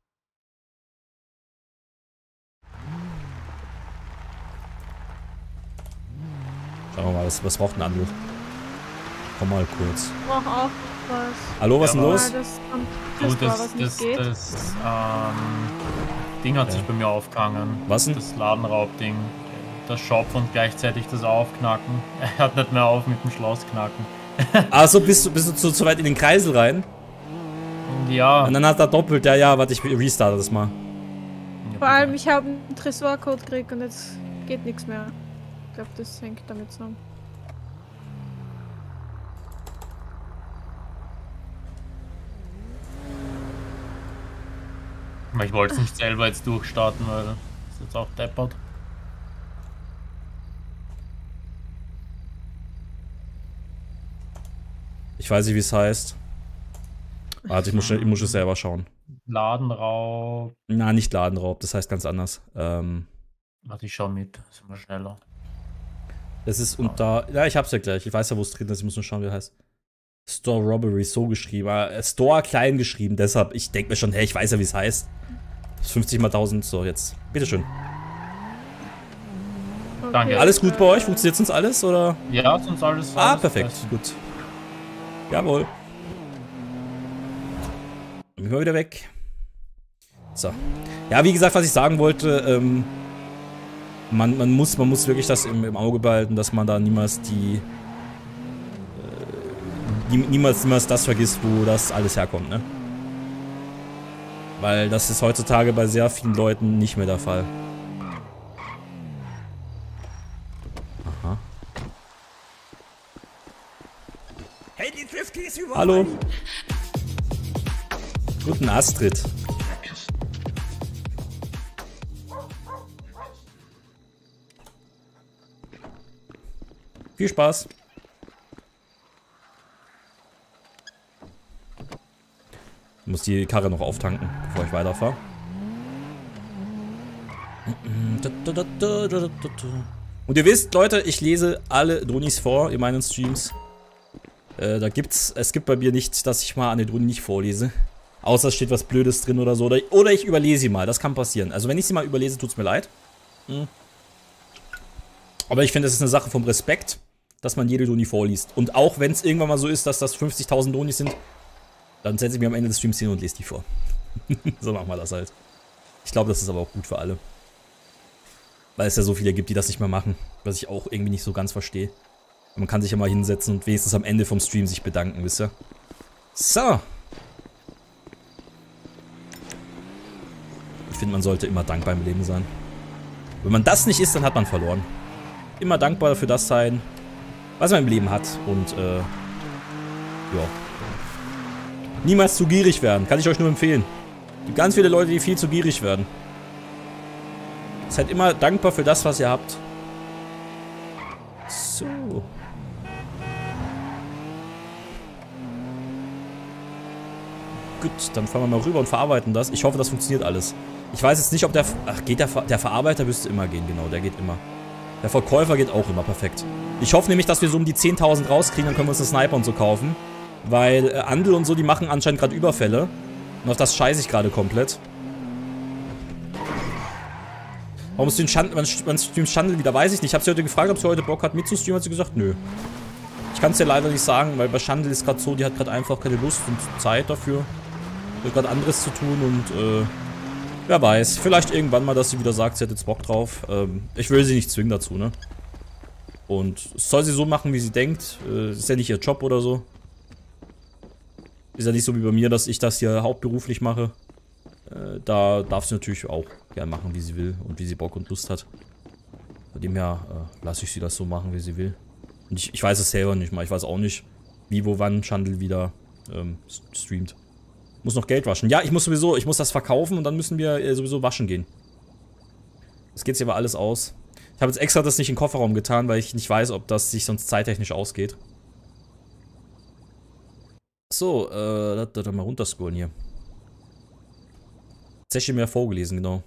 Schauen wir mal, was, was braucht ein Andel? Komm mal kurz. Ich brauch auch was. Hallo, was ist Ja, denn aber- los? Ja, das, um, Gut, das, das, war, was nicht das, geht. das, ähm, Ding hat sich bei mir aufgehangen. Was denn? Das Ladenraubding. Das Shop und gleichzeitig das Aufknacken. Er hört nicht mehr auf mit dem Schlossknacken. Achso, bist du, bist du zu, zu weit in den Kreisel rein? Ja. Und dann hat er doppelt. Ja, ja, warte, ich restarte das mal. Vor allem, ich habe einen Tresorcode gekriegt und jetzt geht nichts mehr. Ich glaube, das hängt damit zusammen. Ich wollte es nicht selber jetzt durchstarten, weil das ist jetzt auch deppert. Ich weiß nicht, wie es heißt. Warte, ich muss, ich muss es selber schauen. Ladenraub. Na, nicht Ladenraub, das heißt ganz anders. Ähm, Warte, ich schau mit. Ist immer schneller. es ist unter. Ja, ich hab's ja gleich. Ich weiß ja, wo es drin ist. Ich muss nur schauen, wie er heißt. Store Robbery, so geschrieben. Äh, Store klein geschrieben. Deshalb, ich denke mir schon, hey, ich weiß ja, wie es heißt. Das ist fünfzig mal tausend. So, jetzt. Bitteschön. Okay, Danke. Alles gut äh, bei euch? Funktioniert sonst alles? Oder? Ja, sonst alles. Ah, alles perfekt. besser. Gut. Jawohl. Bin ich mal wieder weg. So. Ja, wie gesagt, was ich sagen wollte, ähm, Man, man, muss, man muss wirklich das im, im Auge behalten, dass man da niemals die... Äh, niemals, niemals das vergisst, wo das alles herkommt, ne? Weil das ist heutzutage bei sehr vielen Leuten nicht mehr der Fall. Aha. Hey, die Drifty ist überall. Hallo. Guten Astrid. Viel Spaß. Ich muss die Karre noch auftanken, bevor ich weiterfahre. Und ihr wisst, Leute, ich lese alle Dronis vor in meinen Streams. Äh, da gibt's, es gibt bei mir nichts, dass ich mal eine Droni nicht vorlese. Außer es steht was Blödes drin oder so. Oder, oder ich überlese sie mal, das kann passieren. Also wenn ich sie mal überlese, tut's mir leid. Hm. Aber ich finde, das ist eine Sache vom Respekt, dass man jede Droni vorliest. Und auch wenn es irgendwann mal so ist, dass das fünfzigtausend Dronis sind, dann setze ich mir am Ende des Streams hin und lese die vor. So machen wir das halt. Ich glaube, das ist aber auch gut für alle. Weil es ja so viele gibt, die das nicht mehr machen. Was ich auch irgendwie nicht so ganz verstehe. Man kann sich ja mal hinsetzen und wenigstens am Ende vom Stream sich bedanken, wisst ihr? So. Ich finde, man sollte immer dankbar im Leben sein. Wenn man das nicht ist, dann hat man verloren. Immer dankbar für das sein, was man im Leben hat. Und, äh, ja. Niemals zu gierig werden. Kann ich euch nur empfehlen. Es gibt ganz viele Leute, die viel zu gierig werden. Seid immer dankbar für das, was ihr habt. So. Gut, dann fahren wir mal rüber und verarbeiten das. Ich hoffe, das funktioniert alles. Ich weiß jetzt nicht, ob der... Ach, geht der... Ver der Verarbeiter müsste immer gehen, genau. Der geht immer. Der Verkäufer geht auch immer perfekt. Ich hoffe nämlich, dass wir so um die zehntausend rauskriegen. Dann können wir uns einen Sniper und so kaufen. Weil äh, Andel und so, die machen anscheinend gerade Überfälle. Und auf das scheiße ich gerade komplett. Warum streamt Schandel, man streamt Schandel wieder? Weiß ich nicht. Ich habe sie heute gefragt, ob sie heute Bock hat mitzustreamen. Hat sie gesagt, nö. Ich kann es dir leider nicht sagen, weil bei Schandel ist gerade so, die hat gerade einfach keine Lust und Zeit dafür. Die hat gerade anderes zu tun und äh, wer weiß. Vielleicht irgendwann mal, dass sie wieder sagt, sie hat jetzt Bock drauf. Ähm, ich will sie nicht zwingen dazu, ne? Und es soll sie so machen, wie sie denkt. Äh, ist ja nicht ihr Job oder so. Ist ja nicht so wie bei mir, dass ich das hier hauptberuflich mache. Äh, da darf sie natürlich auch gerne machen, wie sie will und wie sie Bock und Lust hat. Von dem her äh, lasse ich sie das so machen, wie sie will. Und ich, ich weiß es selber nicht mal. Ich weiß auch nicht, wie, wo, wann Schandel wieder ähm, streamt. Muss noch Geld waschen. Ja, ich muss sowieso, ich muss das verkaufen und dann müssen wir äh, sowieso waschen gehen. Das geht sich aber alles aus. Ich habe jetzt extra das nicht in den Kofferraum getan, weil ich nicht weiß, ob das sich sonst zeittechnisch ausgeht. So, äh, da, da mal runterscrollen hier. Zeche mir vorgelesen, genau.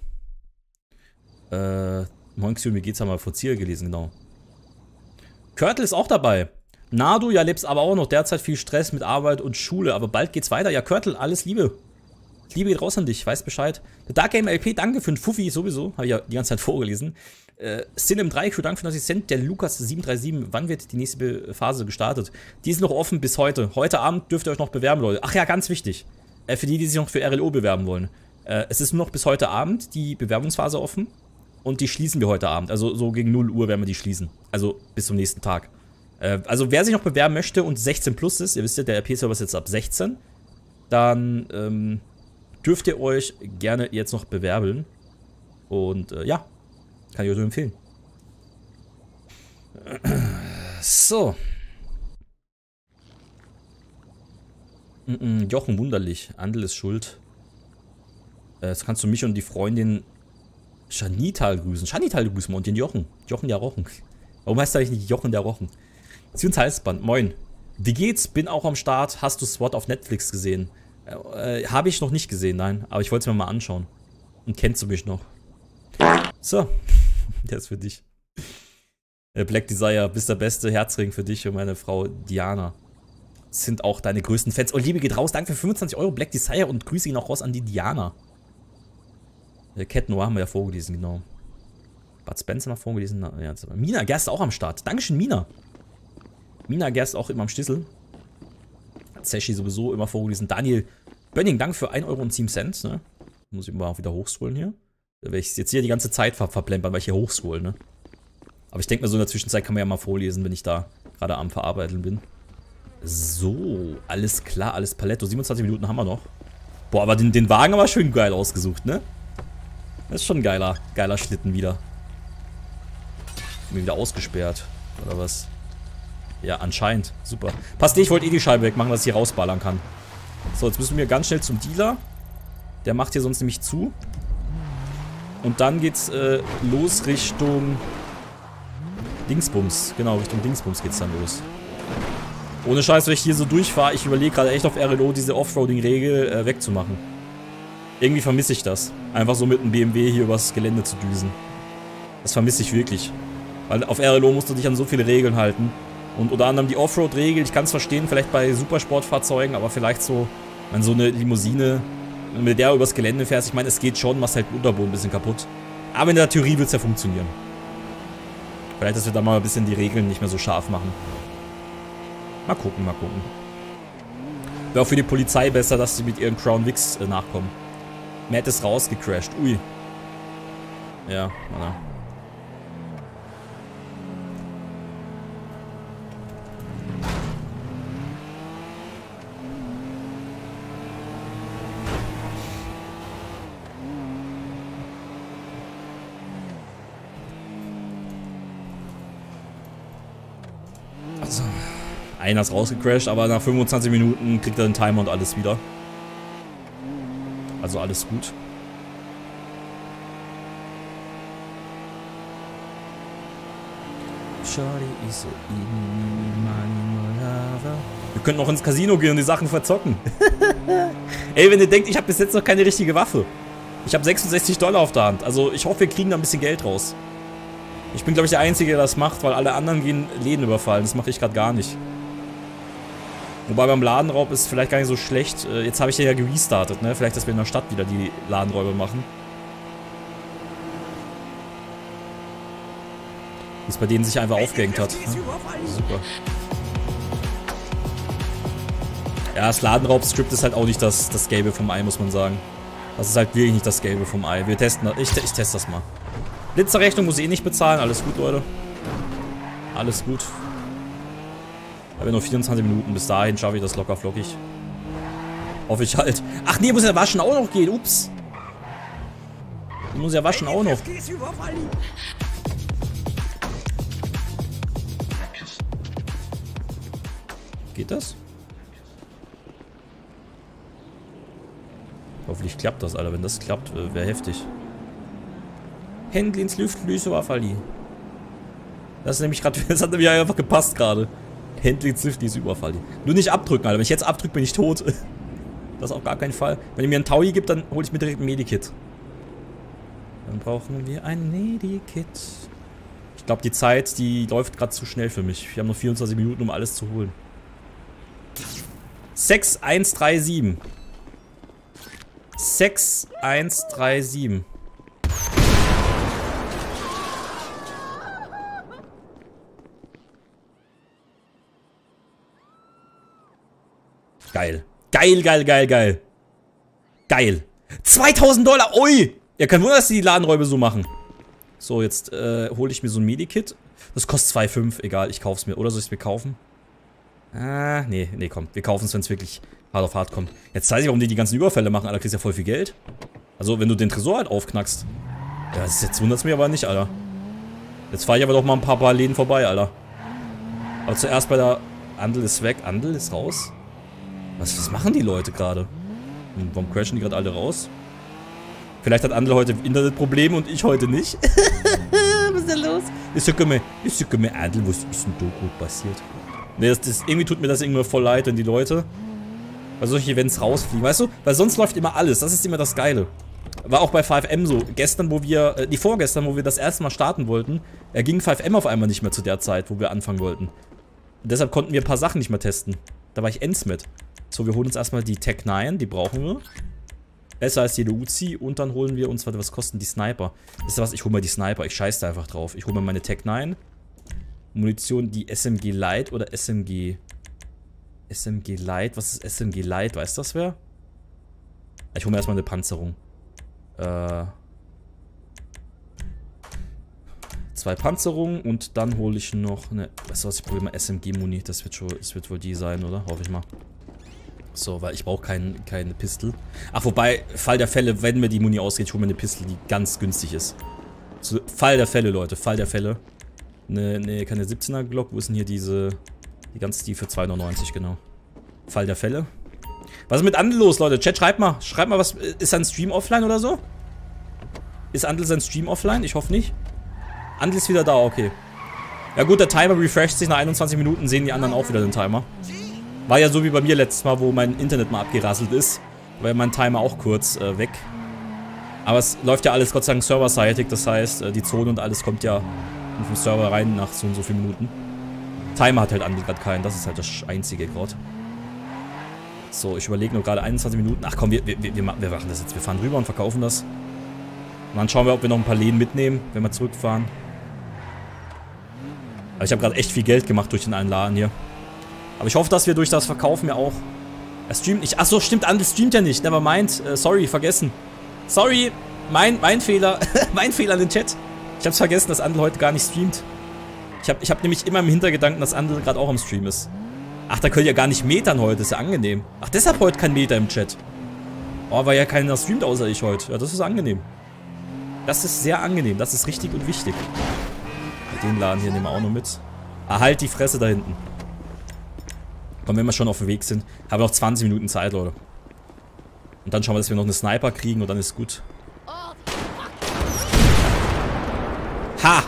Äh, Moin Xio, mir geht's, haben wir vor Ziel gelesen, genau. Körtel ist auch dabei. Nadu, ja, lebst aber auch noch derzeit viel Stress mit Arbeit und Schule, aber bald geht's weiter. Ja, Körtel, alles Liebe. Liebe geht raus an dich, weiß Bescheid. Der Dark Game L P, danke für den Fuffi, sowieso. Habe ich ja die ganze Zeit vorgelesen. Äh, Cinem drei Q, danke für neunzig Cent. Der Lukas sieben drei sieben, wann wird die nächste Phase gestartet? Die ist noch offen bis heute. Heute Abend dürft ihr euch noch bewerben, Leute. Ach ja, ganz wichtig. Äh, für die, die sich noch für R L O bewerben wollen. Äh, es ist nur noch bis heute Abend die Bewerbungsphase offen. Und die schließen wir heute Abend. Also so gegen null Uhr werden wir die schließen. Also bis zum nächsten Tag. Äh, also wer sich noch bewerben möchte und sechzehn plus ist, ihr wisst ja, der R P-Server ist jetzt ab sechzehn, dann ähm, dürft ihr euch gerne jetzt noch bewerben. Und äh, ja, kann ich euch nur empfehlen. So. Mm -mm, Jochen, wunderlich. Andel ist schuld. Äh, jetzt kannst du mich und die Freundin Schanital grüßen. Schanital grüßen wir und den Jochen. Jochen der Rochen. Warum heißt er eigentlich nicht Jochen der Rochen? Zieh uns Halsband. Moin. Wie geht's? Bin auch am Start. Hast du SWAT auf Netflix gesehen? Äh, Habe ich noch nicht gesehen, nein. Aber ich wollte es mir mal anschauen. Und kennst du mich noch? So. Der ist für dich. Äh, Black Desire, bist der beste Herzring für dich und meine Frau Diana. Das sind auch deine größten Fans. Oh, Liebe geht raus. Danke für fünfundzwanzig Euro, Black Desire. Und Grüße ihn auch raus an die Diana. Der Cat Noir haben wir ja vorgelesen, genau. Bud Spencer noch vorgelesen. Ja, Mina Gerst auch am Start. Dankeschön, Mina. Mina Gerst auch immer am Schlüssel. Zeshi sowieso immer vorgelesen. Daniel Bönning, danke für ein Euro und sieben Cent. Ne? Muss ich mal wieder hochscrollen hier. Da werde ich jetzt hier die ganze Zeit ver verplempern, weil ich hier hochscroll, ne? Aber ich denke mal, so in der Zwischenzeit kann man ja mal vorlesen, wenn ich da gerade am Verarbeiten bin. So, alles klar, alles Paletto. siebenundzwanzig Minuten haben wir noch. Boah, aber den, den Wagen haben wir schön geil ausgesucht, ne? Das ist schon ein geiler, geiler Schlitten wieder. Mir wieder ausgesperrt, oder was? Ja, anscheinend. Super. Passt nicht, ich wollte eh die Scheibe wegmachen, dass ich hier rausballern kann. So, jetzt müssen wir ganz schnell zum Dealer. Der macht hier sonst nämlich zu. Und dann geht's äh, los Richtung Dingsbums. Genau, Richtung Dingsbums geht's dann los. Ohne Scheiß, wenn ich hier so durchfahre, ich überlege gerade echt auf R L O diese Offroading-Regel äh, wegzumachen. Irgendwie vermisse ich das. Einfach so mit einem B M W hier übers Gelände zu düsen. Das vermisse ich wirklich. Weil auf R L O musst du dich an so viele Regeln halten. Und unter anderem die Offroad-Regel, ich kann es verstehen, vielleicht bei Supersportfahrzeugen, aber vielleicht so, wenn so eine Limousine, wenn du mit der übers Gelände fährst, ich meine, es geht schon, machst halt den Unterboden ein bisschen kaputt. Aber in der Theorie wird es ja funktionieren. Vielleicht, dass wir da mal ein bisschen die Regeln nicht mehr so scharf machen. Mal gucken, mal gucken. Wäre auch für die Polizei besser, dass sie mit ihren Crown Vics äh, nachkommen. Matt ist rausgecrashed. Ui. Ja, warte. Also, einer ist rausgecrashed, aber nach fünfundzwanzig Minuten kriegt er den Timer und alles wieder. Also alles gut. Wir könnten auch ins Casino gehen und die Sachen verzocken. Ey, wenn ihr denkt, ich habe bis jetzt noch keine richtige Waffe. Ich habe sechsundsechzig Dollar auf der Hand. Also ich hoffe, wir kriegen da ein bisschen Geld raus. Ich bin, glaube ich, der Einzige, der das macht, weil alle anderen gehen Läden überfallen. Das mache ich gerade gar nicht. Wobei beim Ladenraub ist vielleicht gar nicht so schlecht. Jetzt habe ich ja gerestartet, ne? Vielleicht, dass wir in der Stadt wieder die Ladenräuber machen. Wie es bei denen sich einfach aufgehängt hat. Ja, super. Ja, das Ladenraub-Script ist halt auch nicht das, das Gelbe vom Ei, muss man sagen. Das ist halt wirklich nicht das Gelbe vom Ei. Wir testen das. Ich, ich teste das mal. Blitzerrechnung muss ich eh nicht bezahlen. Alles gut, Leute. Alles gut. Wir haben nur vierundzwanzig Minuten. Bis dahin schaffe ich das locker flockig. Hoffe ich halt. Ach nee, muss ja waschen auch noch gehen. Ups. Muss ja waschen auch noch. Geht das? Hoffentlich klappt das, Alter. Wenn das klappt, wäre heftig. Hände ins Lüftlöse war Falli. Das ist nämlich gerade, das hat nämlich einfach gepasst gerade. Hände ins Lüftlöse Überfalli. Nur nicht abdrücken, Alter. Wenn ich jetzt abdrücke, bin ich tot. Das auf gar keinen Fall. Wenn ihr mir einen Taui gibt, dann hole ich mir direkt ein Medikit. Dann brauchen wir ein Medikit. Ich glaube, die Zeit, die läuft gerade zu schnell für mich. Wir haben noch vierundzwanzig Minuten, um alles zu holen. sechs eins drei sieben. sechs eins drei sieben. Geil. Geil, geil, geil, geil. Geil. zweitausend Dollar. Ui. Ja, kein Wunder, dass die die Ladenräuber so machen. So, jetzt äh, hole ich mir so ein Medikit. Das kostet zwei Komma fünf. Egal, ich kauf's mir. Oder soll ich es mir kaufen? Ah, nee, nee, komm. Wir kaufen es, wenn es wirklich hart auf hart kommt. Jetzt weiß ich, warum die die ganzen Überfälle machen. Alter, kriegst ja voll viel Geld. Also, wenn du den Tresor halt aufknackst. Ja, das ist, jetzt wundert es mich aber nicht, Alter. Jetzt fahre ich aber doch mal ein paar, paar Läden vorbei, Alter. Aber zuerst bei der... Andel ist weg. Andel ist raus? Was, was machen die Leute gerade? Warum crashen die gerade alle raus? Vielleicht hat Andel heute Internetprobleme und ich heute nicht. Was ist denn los? Ich sag mir, ich sag mir, Andel, was ist denn da gut passiert? Ne, das, das, irgendwie tut mir das irgendwie voll leid, wenn die Leute bei solchen Events rausfliegen, weißt du? Weil sonst läuft immer alles, das ist immer das Geile. War auch bei Five M so. Gestern, wo wir, äh, die vorgestern, wo wir das erste Mal starten wollten, er ging Five M auf einmal nicht mehr zu der Zeit, wo wir anfangen wollten. Und deshalb konnten wir ein paar Sachen nicht mehr testen. Da war ich ends mit. So, wir holen uns erstmal die Tech neun, die brauchen wir. Besser als jede Uzi und dann holen wir uns, warte, was kosten die Sniper? Wisst ihr was, ich hole mal die Sniper, ich scheiß da einfach drauf. Ich hole mir meine Tech neun. Munition, die S M G Light oder S M G... S M G Light, was ist S M G Light, weiß das wer? Ich hole mir erstmal eine Panzerung. Äh... Zwei Panzerungen und dann hole ich noch eine... Weißt du was, ich probiere mal S M G-Muni. Das wird schon, das wird wohl die sein, oder? Hoffe ich mal. So, weil ich brauche kein, keine Pistol. Ach, wobei, Fall der Fälle, wenn mir die Muni ausgeht, ich hole mir eine Pistol, die ganz günstig ist. So, Fall der Fälle, Leute, Fall der Fälle. Ne, ne, keine siebzehner Glock. Wo ist denn hier diese... Die ganz die für zwei neunundneunzig, genau. Fall der Fälle. Was ist mit Andel los, Leute? Chat, schreibt mal. Schreibt mal, was... Ist sein Stream offline oder so? Ist Andel sein Stream offline? Ich hoffe nicht. Andel ist wieder da, okay. Ja gut, der Timer refresht sich. Nach einundzwanzig Minuten sehen die anderen auch wieder den Timer. War ja so wie bei mir letztes Mal, wo mein Internet mal abgerasselt ist. War ja mein Timer auch kurz äh, weg. Aber es läuft ja alles Gott sei Dank serverseitig. Das heißt, äh, die Zone und alles kommt ja vom Server rein nach so und so vielen Minuten. Timer hat halt Andel gerade keinen. Das ist halt das Einzige gerade. So, ich überlege nur gerade einundzwanzig Minuten. Ach komm, wir, wir, wir, wir machen das jetzt. Wir fahren rüber und verkaufen das. Und dann schauen wir, ob wir noch ein paar Läden mitnehmen, wenn wir zurückfahren. Aber ich habe gerade echt viel Geld gemacht durch den einen Laden hier. Aber ich hoffe, dass wir durch das Verkaufen ja auch... Er streamt nicht. Achso, stimmt, Andel streamt ja nicht. Nevermind. Äh, sorry, vergessen. Sorry. Mein, mein Fehler. Mein Fehler in den Chat. Ich hab's vergessen, dass Andel heute gar nicht streamt. Ich hab, ich hab nämlich immer im Hintergedanken, dass Andel gerade auch am Stream ist. Ach, da könnt ihr ja gar nicht metern heute. Ist ja angenehm. Ach, deshalb heute kein Meter im Chat. Oh, weil ja keiner streamt außer ich heute. Ja, das ist angenehm. Das ist sehr angenehm. Das ist richtig und wichtig. Den Laden hier nehmen wir auch noch mit. Ah, halt die Fresse da hinten. Komm, wenn wir schon auf dem Weg sind, haben wir noch zwanzig Minuten Zeit, Leute. Und dann schauen wir, dass wir noch eine Sniper kriegen und dann ist gut. Ha!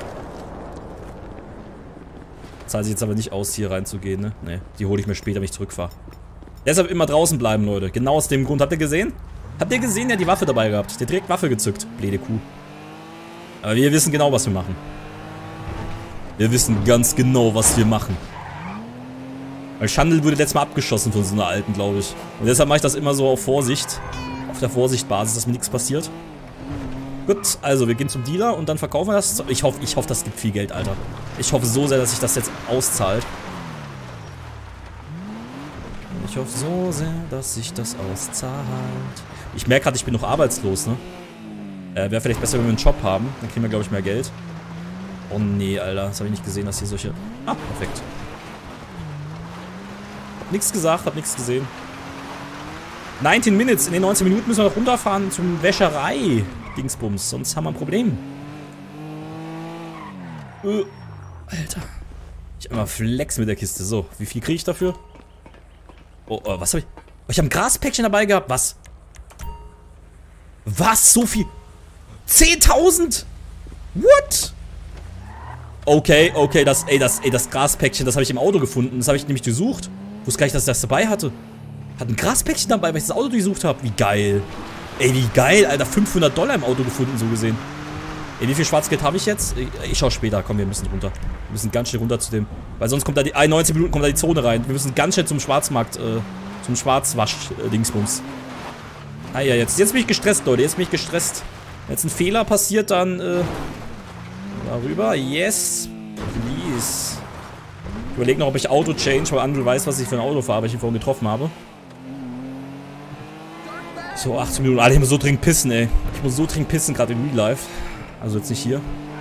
Zahlt sich jetzt aber nicht aus, hier reinzugehen, ne? Ne, die hole ich mir später, wenn ich zurückfahre. Deshalb immer draußen bleiben, Leute. Genau aus dem Grund. Habt ihr gesehen? Habt ihr gesehen? Der hat die Waffe dabei gehabt. Der hat direkt Waffe gezückt. Blöde Kuh. Aber wir wissen genau, was wir machen. Wir wissen ganz genau, was wir machen. Weil Schandel wurde letztes Mal abgeschossen von so einer alten, glaube ich. Und deshalb mache ich das immer so auf Vorsicht. Auf der Vorsichtbasis, dass mir nichts passiert. Gut, also wir gehen zum Dealer und dann verkaufen wir das. Ich hoffe, ich hoffe, das gibt viel Geld, Alter. Ich hoffe so sehr, dass sich das jetzt auszahlt. Ich hoffe so sehr, dass sich das auszahlt. Ich merke gerade, ich bin noch arbeitslos, ne? Äh, wäre vielleicht besser, wenn wir einen Job haben. Dann kriegen wir, glaube ich, mehr Geld. Oh nee, Alter. Das habe ich nicht gesehen, dass hier solche... Ah, perfekt. Hab nichts gesagt, hab nichts gesehen. neunzehn Minutes. In den neunzehn Minuten müssen wir noch runterfahren zum Wäscherei. Dingsbums. Sonst haben wir ein Problem. Uh, Alter. Ich hab immer Flex mit der Kiste. So, wie viel kriege ich dafür? Oh, oh, was habe ich? Oh, ich habe ein Graspäckchen dabei gehabt. Was? Was? So viel? zehntausend? What? Okay, okay, das, ey, das, ey, das Graspäckchen, das habe ich im Auto gefunden. Das habe ich nämlich durchsucht. Wusste gar nicht, dass ich das dabei hatte. Hat ein Graspäckchen dabei, weil ich das Auto durchsucht habe. Wie geil. Ey, wie geil, Alter. fünfhundert Dollar im Auto gefunden, so gesehen. Ey, wie viel Schwarzgeld habe ich jetzt? Ich, ich schau später. Komm, wir müssen runter. Wir müssen ganz schnell runter zu dem. Weil sonst kommt da die, neunzehn Minuten kommt da die Zone rein. Wir müssen ganz schnell zum Schwarzmarkt, äh, zum Schwarzwasch-Dingsbums. Ah ja, jetzt, jetzt bin ich gestresst, Leute. Jetzt bin ich gestresst. Wenn jetzt ein Fehler passiert, dann, äh, darüber. Yes, please. Ich überlege noch, ob ich Auto change, weil Andel weiß, was ich für ein Auto fahre, weil ich ihn vorhin getroffen habe. So, achtzehn Minuten. Alter, ich muss so dringend pissen, ey. Ich muss so dringend pissen, gerade in Real Life. Also jetzt nicht hier.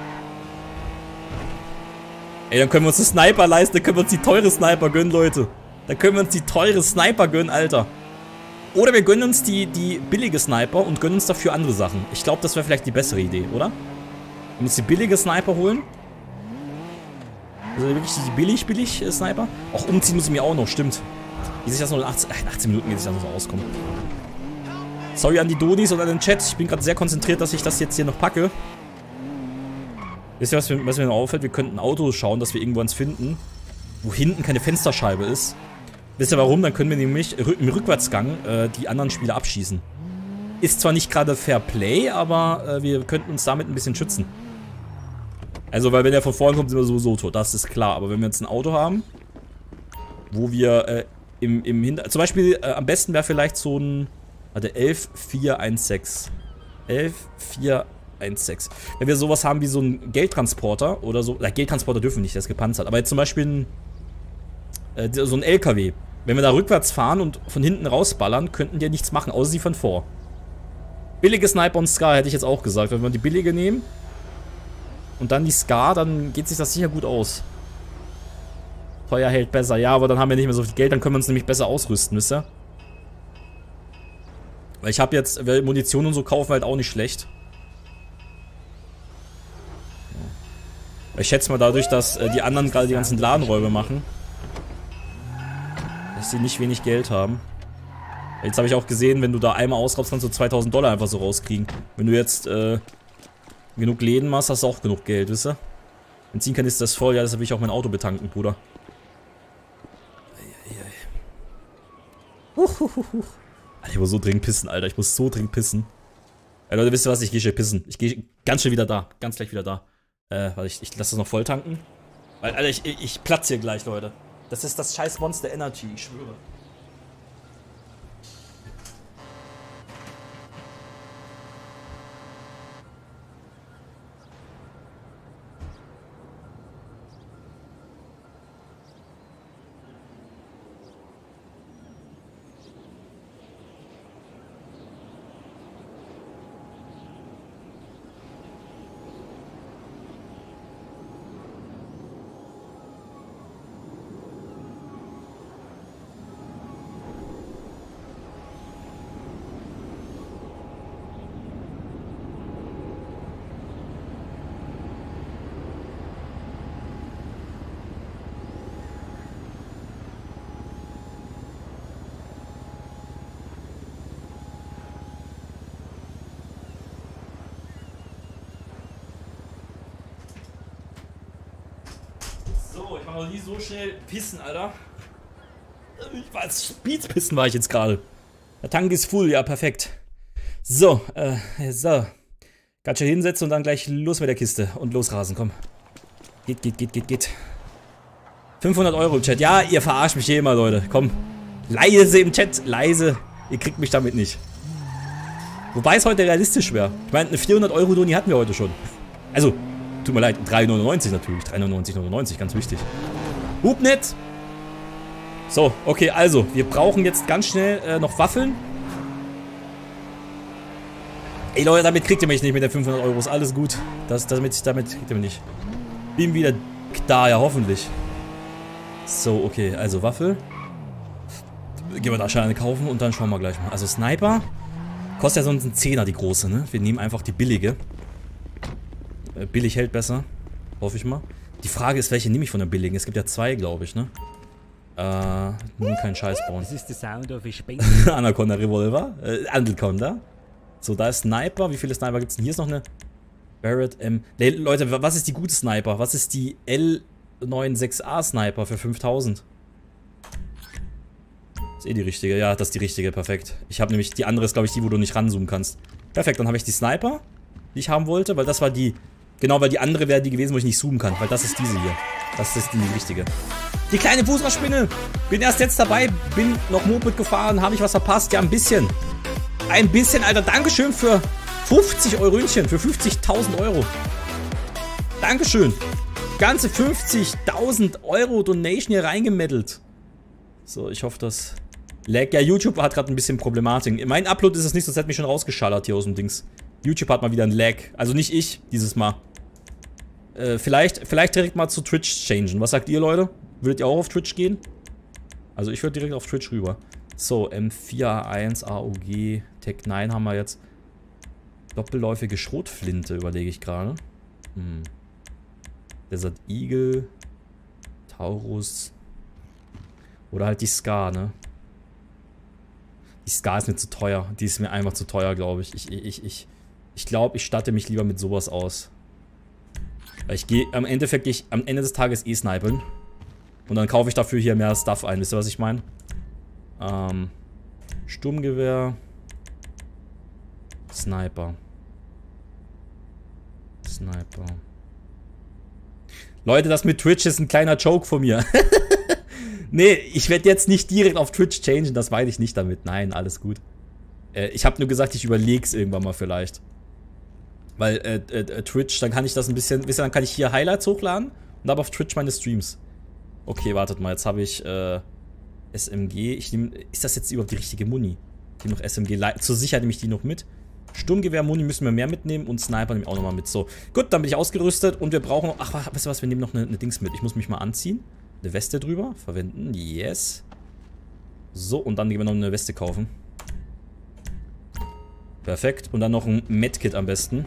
Ey, dann können wir uns eine Sniper leisten. Dann können wir uns die teure Sniper gönnen, Leute. Dann können wir uns die teure Sniper gönnen, Alter. Oder wir gönnen uns die, die billige Sniper und gönnen uns dafür andere Sachen. Ich glaube, das wäre vielleicht die bessere Idee, oder? Wir uns die billige Sniper holen. Also wirklich die billig, billig äh, Sniper. Auch umziehen muss ich mir auch noch, stimmt. Wie sich das noch in achtzehn, achtzehn Minuten, wie sich das noch so auskommt. Sorry an die Donis und an den Chat. Ich bin gerade sehr konzentriert, dass ich das jetzt hier noch packe. Wisst ihr, was mir, was mir noch auffällt? Wir könnten ein Auto schauen, dass wir irgendwo eins finden, wo hinten keine Fensterscheibe ist. Wisst ihr warum? Dann können wir nämlich im Rückwärtsgang äh, die anderen Spieler abschießen. Ist zwar nicht gerade Fair Play, aber äh, wir könnten uns damit ein bisschen schützen. Also, weil wenn der von vorne kommt, sind wir sowieso tot. Das ist klar. Aber wenn wir jetzt ein Auto haben, wo wir äh, im, im Hinter... Zum Beispiel, äh, am besten wäre vielleicht so ein... Warte, elf vier eins sechs. elf vier eins sechs. Wenn wir sowas haben wie so ein Geldtransporter oder so... Na, Geldtransporter dürfen wir nicht, der ist gepanzert. Aber jetzt zum Beispiel ein... Äh, so ein L K W. Wenn wir da rückwärts fahren und von hinten rausballern, könnten die nichts machen, außer sie von vor. Billige Sniper und Scar hätte ich jetzt auch gesagt. Wenn wir die billige nehmen... und dann die Scar, dann geht sich das sicher gut aus. Teuer hält besser. Ja, aber dann haben wir nicht mehr so viel Geld, dann können wir uns nämlich besser ausrüsten, wisst ihr? Weil ich habe jetzt, weil Munition und so kaufen halt auch nicht schlecht. Ich schätze mal dadurch, dass äh, die anderen gerade die ganzen Ladenräume machen, dass sie nicht wenig Geld haben. Jetzt habe ich auch gesehen, wenn du da einmal ausraubst, kannst du zweitausend Dollar einfach so rauskriegen. Wenn du jetzt äh, genug Läden machst, hast du auch genug Geld, wisst ihr? Benzinkanister ist voll, ja, deshalb will ich auch mein Auto betanken, Bruder. Huhuhuhu. Alter, ich muss so dringend pissen, Alter, ich muss so dringend pissen. Ey, Leute, wisst ihr was, ich gehe schnell pissen. Ich gehe ganz schnell wieder da, ganz gleich wieder da. Äh, warte, ich, ich lasse das noch voll tanken. Weil, Alter, ich, ich, ich platze hier gleich, Leute. Das ist das scheiß Monster Energy, ich schwöre. Ich war noch nie so schnell pissen, Alter. Ich war als Speedpissen war ich jetzt gerade. Der Tank ist full, ja, perfekt. So, äh, so. Ganz schnell hinsetzen und dann gleich los mit der Kiste. Und losrasen, komm. Geht, geht, geht, geht, geht. fünfhundert Euro im Chat. Ja, ihr verarscht mich hier immer, Leute. Komm. Leise im Chat, leise. Ihr kriegt mich damit nicht. Wobei es heute realistisch wäre. Ich meine, eine vierhundert Euro Doni hatten wir heute schon. Also, tut mir leid, drei neunundneunzig natürlich. drei neunundneunzig neunundneunzig, ganz wichtig. Hubnet! So, okay, also, wir brauchen jetzt ganz schnell äh, noch Waffeln. Ey Leute, damit kriegt ihr mich nicht mit den fünfhundert Euro, ist alles gut. Das, damit, damit kriegt ihr mich nicht. Bin wieder da, ja, hoffentlich. So, okay, also Waffel. Gehen wir da Scheine kaufen und dann schauen wir gleich mal. Also Sniper. Kostet ja sonst einen Zehner, die große, ne? Wir nehmen einfach die billige. Äh, billig hält besser. Hoffe ich mal. Die Frage ist, welche nehme ich von der billigen? Es gibt ja zwei, glaube ich, ne? Äh, nun keinen Scheiß bauen. Das ist der Sound of a Space. Anaconda Revolver. Äh, Anaconda. So, da ist Sniper. Wie viele Sniper gibt es denn? Hier ist noch eine Barrett M. Nee, Leute, was ist die gute Sniper? Was ist die L sechsundneunzig A Sniper für fünftausend? Ist eh die richtige. Ja, das ist die richtige. Perfekt. Ich habe nämlich, die andere ist, glaube ich, die, wo du nicht ranzoomen kannst. Perfekt, dann habe ich die Sniper, die ich haben wollte, weil das war die... Genau, weil die andere wäre die gewesen, wo ich nicht zoomen kann. Weil das ist diese hier. Das ist die richtige. Die kleine Fußraspinne. Bin erst jetzt dabei. Bin noch Moped gefahren. Habe ich was verpasst? Ja, ein bisschen. Ein bisschen, Alter. Dankeschön für fünfzig Eurönchen. Für fünfzigtausend Euro. Dankeschön. Ganze fünfzigtausend Euro Donation hier reingemeddelt. So, ich hoffe, das... Lag. Ja, YouTube hat gerade ein bisschen Problematik. Mein Upload ist es nicht, sonst hätte mich schon rausgeschallert hier aus dem Dings. YouTube hat mal wieder ein Lag. Also nicht ich, dieses Mal. Äh, vielleicht, vielleicht direkt mal zu Twitch changen. Was sagt ihr, Leute? Würdet ihr auch auf Twitch gehen? Also ich würde direkt auf Twitch rüber. So, M vier A eins, A O G, Tech neun haben wir jetzt. Doppelläufige Schrotflinte, überlege ich gerade. Hm. Desert Eagle, Taurus. Oder halt die Scar, ne? Die Scar ist mir zu teuer. Die ist mir einfach zu teuer, glaube ich. Ich, ich, ich, ich glaube, ich statte mich lieber mit sowas aus. Weil ich gehe, am Endeffekt gehe ich am Ende des Tages eh snipen. Und dann kaufe ich dafür hier mehr Stuff ein. Wisst ihr, was ich meine? Ähm, Sturmgewehr. Sniper. Sniper. Leute, das mit Twitch ist ein kleiner Joke von mir. Nee, ich werde jetzt nicht direkt auf Twitch changen, das meine ich nicht damit. Nein, alles gut. Äh, ich habe nur gesagt, ich überlege es irgendwann mal vielleicht. Weil äh, äh, Twitch, dann kann ich das ein bisschen, wisst ihr, dann kann ich hier Highlights hochladen und habe auf Twitch meine Streams. Okay, wartet mal, jetzt habe ich äh, S M G. Ich nehm, ist das jetzt überhaupt die richtige Muni? Ich nehme noch S M G, zur Sicherheit nehme ich die noch mit. Sturmgewehr-Muni müssen wir mehr mitnehmen und Sniper nehmen wir auch nochmal mit. So, gut, dann bin ich ausgerüstet und wir brauchen noch... Ach, weißt du was, wir nehmen noch eine, eine Dings mit. Ich muss mich mal anziehen. Eine Weste drüber. Verwenden. Yes. So, und dann gehen wir noch eine Weste kaufen. Perfekt. Und dann noch ein Medkit am besten.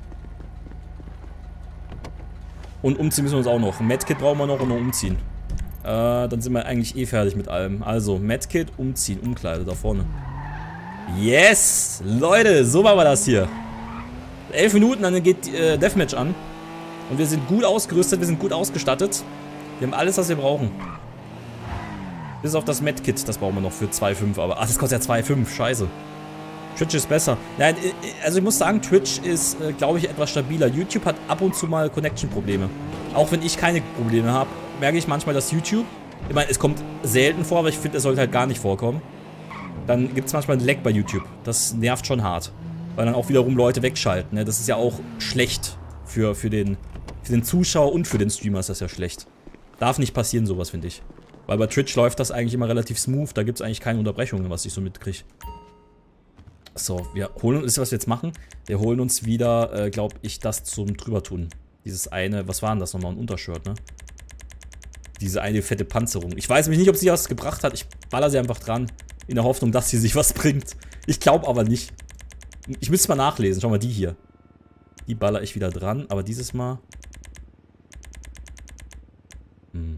Und umziehen müssen wir uns auch noch. Ein Medkit brauchen wir noch und noch umziehen. Äh, dann sind wir eigentlich eh fertig mit allem. Also, Medkit, umziehen, Umkleide da vorne. Yes! Leute, so machen wir das hier. Elf Minuten, dann geht äh, Deathmatch an. Und wir sind gut ausgerüstet, wir sind gut ausgestattet. Wir haben alles, was wir brauchen. Bis auf das Medkit, das brauchen wir noch für zwei Komma fünf. Aber, ach, das kostet ja zwei Komma fünf, scheiße. Twitch ist besser. Nein, also ich muss sagen, Twitch ist, äh, glaube ich, etwas stabiler. YouTube hat ab und zu mal Connection-Probleme. Auch wenn ich keine Probleme habe, merke ich manchmal, dass YouTube, ich meine, es kommt selten vor, aber ich finde, es sollte halt gar nicht vorkommen. Dann gibt es manchmal ein Lag bei YouTube. Das nervt schon hart. Weil dann auch wiederum Leute wegschalten. Ne? Das ist ja auch schlecht für, für, den, für den Zuschauer und für den Streamer ist das ja schlecht. Darf nicht passieren, sowas, finde ich. Weil bei Twitch läuft das eigentlich immer relativ smooth. Da gibt es eigentlich keine Unterbrechungen, was ich so mitkriege. So, wir holen uns, was wir jetzt machen? Wir holen uns wieder, äh, glaube ich, das zum Drübertun. Dieses eine, was war denn das nochmal? Ein Untershirt, ne? Diese eine fette Panzerung. Ich weiß nämlich nicht, ob sie was gebracht hat. Ich baller sie einfach dran. In der Hoffnung, dass sie sich was bringt. Ich glaube aber nicht. Ich müsste mal nachlesen. Schau mal, die hier. Die baller ich wieder dran. Aber dieses Mal... Hm.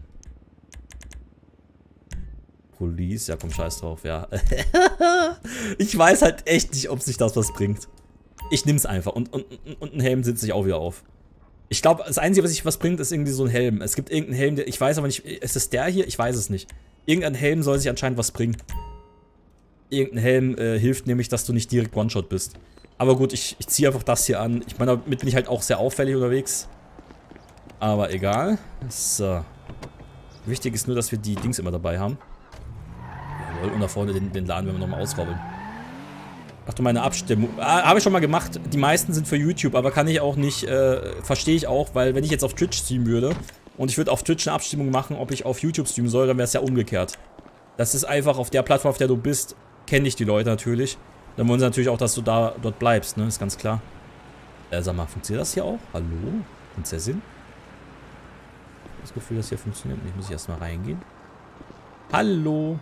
Police, ja komm, scheiß drauf, ja. Ich weiß halt echt nicht, ob sich das was bringt. Ich nehm's einfach. Und, und, und ein Helm sitzt sich auch wieder auf. Ich glaube, das Einzige, was sich was bringt, ist irgendwie so ein Helm. Es gibt irgendeinen Helm, der, ich weiß aber nicht, ist es der hier? Ich weiß es nicht. Irgendein Helm soll sich anscheinend was bringen. Irgendein Helm äh, hilft nämlich, dass du nicht direkt One-Shot bist. Aber gut, ich, ich ziehe einfach das hier an. Ich meine, damit bin ich halt auch sehr auffällig unterwegs. Aber egal. So. Wichtig ist nur, dass wir die Dings immer dabei haben. Jawohl, und da vorne den, den Laden werden wir nochmal ausrobbeln. Ach du, meine Abstimmung. Ah, habe ich schon mal gemacht. Die meisten sind für YouTube, aber kann ich auch nicht, äh, verstehe ich auch, weil wenn ich jetzt auf Twitch streamen würde und ich würde auf Twitch eine Abstimmung machen, ob ich auf YouTube streamen soll, dann wäre es ja umgekehrt. Das ist einfach auf der Plattform, auf der du bist, kenne ich die Leute natürlich. Dann wollen sie natürlich auch, dass du da dort bleibst, ne? Ist ganz klar. Äh, sag mal, funktioniert das hier auch? Hallo? Prinzessin? Ich habe das Gefühl, dass hier funktioniert. Ich muss erstmal reingehen. Hallo?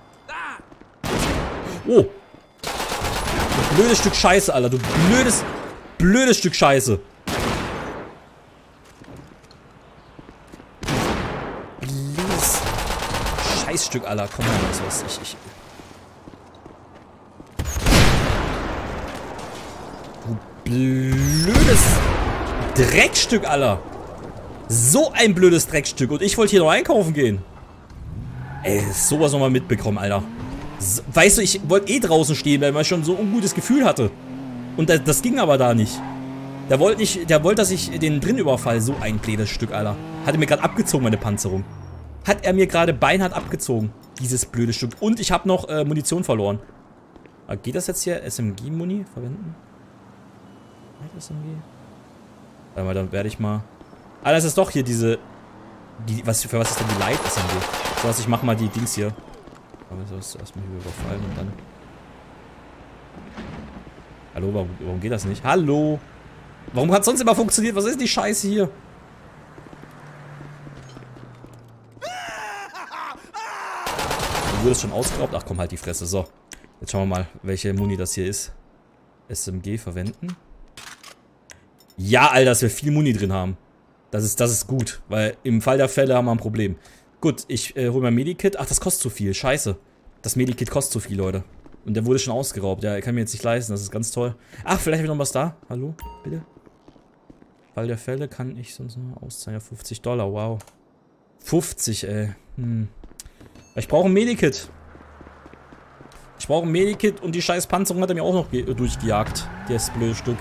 Oh! Du blödes Stück Scheiße, Alter. Du blödes, blödes Stück Scheiße. Blödes Scheißstück, Alter. Komm mal, was ich, ich... Du blödes Dreckstück, Alter. So ein blödes Dreckstück. Und ich wollte hier noch einkaufen gehen. Ey, sowas nochmal mitbekommen, Alter. So, weißt du, ich wollte eh draußen stehen, weil man schon so ein ungutes Gefühl hatte. Und das, das ging aber da nicht. Der wollte nicht, der wollte, dass ich den drin überfall. So ein blödes Stück, Alter. Hat er mir gerade abgezogen, meine Panzerung. Hat er mir gerade beinhart abgezogen. Dieses blöde Stück. Und ich habe noch äh, Munition verloren. Aber geht das jetzt hier? S M G-Muni verwenden? S M G? Warte mal, dann werde ich mal... Ah, das ist doch hier diese... Die, was, für was ist denn die Light-S M G? So, also ich mach mal die Dings hier. Aber so ist erstmal hier überfallen und dann... Hallo, warum, warum geht das nicht? Hallo? Warum hat es sonst immer funktioniert? Was ist die Scheiße hier? Du wurdest schon ausgeraubt? Ach komm, halt die Fresse. So. Jetzt schauen wir mal, welche Muni das hier ist. S M G verwenden. Ja, Alter, dass wir viel Muni drin haben. Das ist, das ist gut, weil im Fall der Fälle haben wir ein Problem. Gut, ich äh, hole mein Medikit. Ach, das kostet zu viel. Scheiße. Das Medikit kostet zu viel, Leute. Und der wurde schon ausgeraubt. Ja, er kann mir jetzt nicht leisten. Das ist ganz toll. Ach, vielleicht habe ich noch was da. Hallo? Bitte? Fall der Fälle kann ich sonst noch auszahlen. Ja, fünfzig Dollar. Wow. fünfzig, ey. Hm. Ich brauche ein Medikit. Ich brauche ein Medikit und die scheiß Panzerung hat er mir auch noch durchgejagt. Das blöde Stück.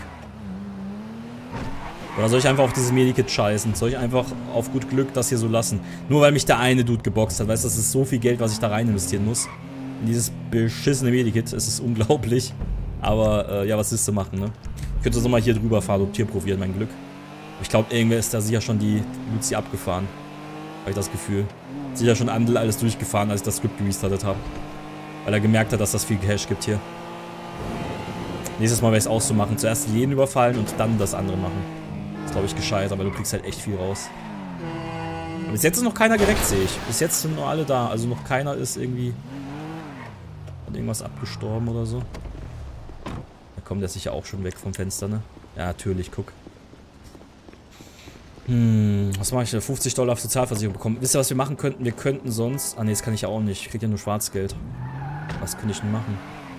Oder soll ich einfach auf dieses Medikit scheißen? Soll ich einfach auf gut Glück das hier so lassen? Nur weil mich der eine Dude geboxt hat. Weißt du, das ist so viel Geld, was ich da rein investieren muss. In dieses beschissene Medikit. Es ist unglaublich. Aber, äh, ja, was ist zu machen, ne? Ich könnte so mal hier drüber fahren und hier probieren, mein Glück. Ich glaube, irgendwer ist da sicher schon die Luzi abgefahren. Habe ich das Gefühl. Sicher schon Andel alles durchgefahren, als ich das Script gerestartet habe. Weil er gemerkt hat, dass das viel Cash gibt hier. Nächstes Mal werde ich es auch so machen. Zuerst jeden überfallen und dann das andere machen. Das ist, glaube ich, gescheit, aber du kriegst halt echt viel raus. Aber bis jetzt ist noch keiner gereckt, sehe ich. Bis jetzt sind nur alle da. Also noch keiner ist irgendwie... Hat irgendwas abgestorben oder so. Da kommt der sicher auch schon weg vom Fenster, ne? Ja, natürlich, guck. Hm, was mache ich denn? fünfzig Dollar auf Sozialversicherung bekommen. Wisst ihr, was wir machen könnten? Wir könnten sonst... Ah, ne, das kann ich ja auch nicht. Ich krieg ja nur Schwarzgeld. Was könnte ich denn machen?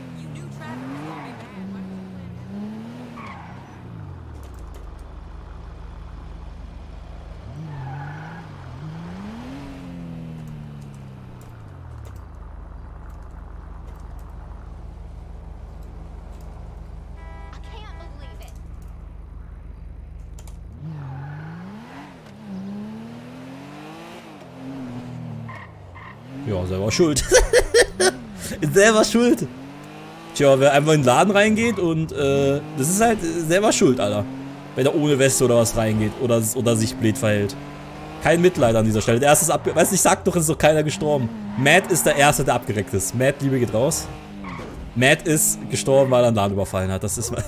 Ja, selber schuld. Selber schuld. Tja, wer einfach in den Laden reingeht und, äh, das ist halt selber schuld, Alter. Wenn er ohne Weste oder was reingeht oder, oder sich blöd verhält. Kein Mitleid an dieser Stelle. Der erste ist abge... Weißt du, ich sag doch, es ist doch keiner gestorben. Matt ist der Erste, der abgereckt ist. Matt, Liebe geht raus. Matt ist gestorben, weil er einen Laden überfallen hat. Das ist mal...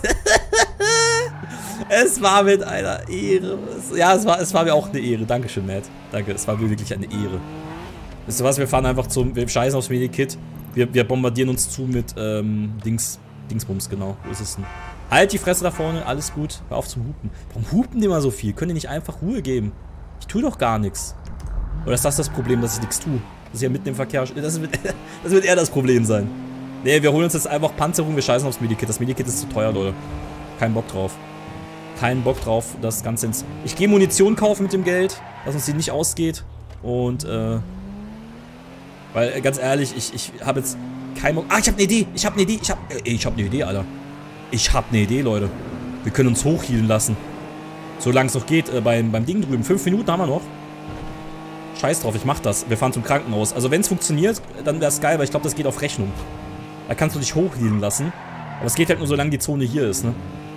Es war mit einer Ehre. Ja, es war, es war mir auch eine Ehre. Dankeschön, Matt. Danke, es war mir wirklich eine Ehre. Wisst ihr was, wir fahren einfach zum... Wir scheißen aufs Medikit. Wir, wir bombardieren uns zu mit, ähm, Dings... Dingsbums, genau. Wo ist es denn? Halt die Fresse da vorne, alles gut. Hör auf zum Hupen. Warum hupen die immer so viel? Können die nicht einfach Ruhe geben? Ich tue doch gar nichts. Oder ist das das Problem, dass ich nichts tue? Das ist ja mitten im Verkehr... Das wird, das wird eher das Problem sein. Nee, wir holen uns jetzt einfach Panzerung, wir scheißen aufs Medikit. Das Medikit ist zu teuer, Leute. Kein Bock drauf. Keinen Bock drauf, das Ganze ins... Ich gehe Munition kaufen mit dem Geld, dass uns die nicht ausgeht. Und, äh... Weil, ganz ehrlich, ich, ich habe jetzt keinen Bock... Ah, ich habe eine Idee! Ich habe eine Idee! Ich habe äh, ich hab eine Idee, Alter. Ich habe eine Idee, Leute. Wir können uns hochhealen lassen. Solange es noch geht, äh, beim, beim Ding drüben. Fünf Minuten haben wir noch. Scheiß drauf, ich mach das. Wir fahren zum Krankenhaus. Also, wenn es funktioniert, dann wäre es geil, weil ich glaube, das geht auf Rechnung. Da kannst du dich hochhealen lassen. Aber es geht halt nur, solange die Zone hier ist, ne?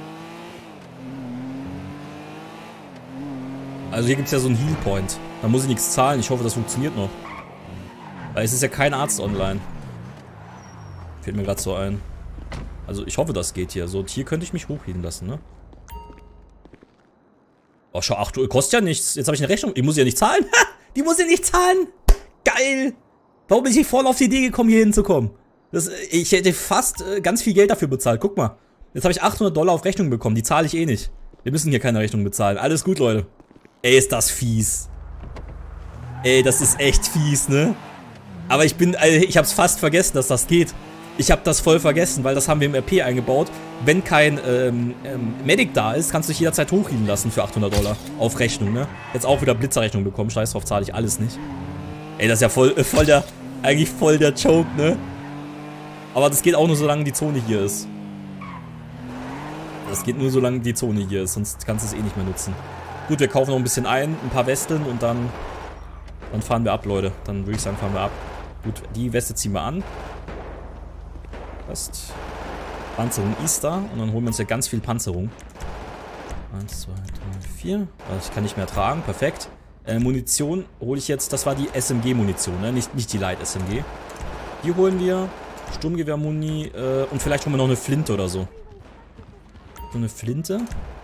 Also hier gibt es ja so einen Heal-Point. Da muss ich nichts zahlen. Ich hoffe, das funktioniert noch. Weil es ist ja kein Arzt online. Fällt mir gerade so ein. Also ich hoffe, das geht hier. So, und hier könnte ich mich hochhealen lassen, ne? Oh, schau, acht Uhr kostet ja nichts. Jetzt habe ich eine Rechnung. Die muss ich ja nicht zahlen. Ha! Die muss ich nicht zahlen. Geil. Warum bin ich nicht voll auf die Idee gekommen, hier hinzukommen? Das, ich hätte fast äh, ganz viel Geld dafür bezahlt. Guck mal. Jetzt habe ich achthundert Dollar auf Rechnung bekommen. Die zahle ich eh nicht. Wir müssen hier keine Rechnung bezahlen. Alles gut, Leute. Ey, ist das fies. Ey, das ist echt fies, ne? Aber ich bin, also ich hab's fast vergessen, dass das geht. Ich hab das voll vergessen, weil das haben wir im R P eingebaut. Wenn kein ähm, ähm, Medic da ist, kannst du dich jederzeit hochhealen lassen für achthundert Dollar. Auf Rechnung, ne? Jetzt auch wieder Blitzerrechnung bekommen. Scheiß drauf, zahle ich alles nicht. Ey, das ist ja voll, äh, voll der, eigentlich voll der Joke, ne? Aber das geht auch nur, solange die Zone hier ist. Das geht nur, solange die Zone hier ist, sonst kannst du es eh nicht mehr nutzen. Gut, wir kaufen noch ein bisschen ein, ein paar Westen und dann, dann fahren wir ab, Leute. Dann würde ich sagen, fahren wir ab. Gut, die Weste ziehen wir an. Passt. Panzerung ist da und dann holen wir uns ja ganz viel Panzerung. Eins, zwei, drei, vier. Also ich kann nicht mehr tragen, perfekt. Äh, Munition hole ich jetzt, das war die S M G-Munition, ne? Nicht, nicht die Light S M G. Die holen wir. Sturmgewehr-Muni äh, und vielleicht holen wir noch eine Flinte oder so. So eine Flinte.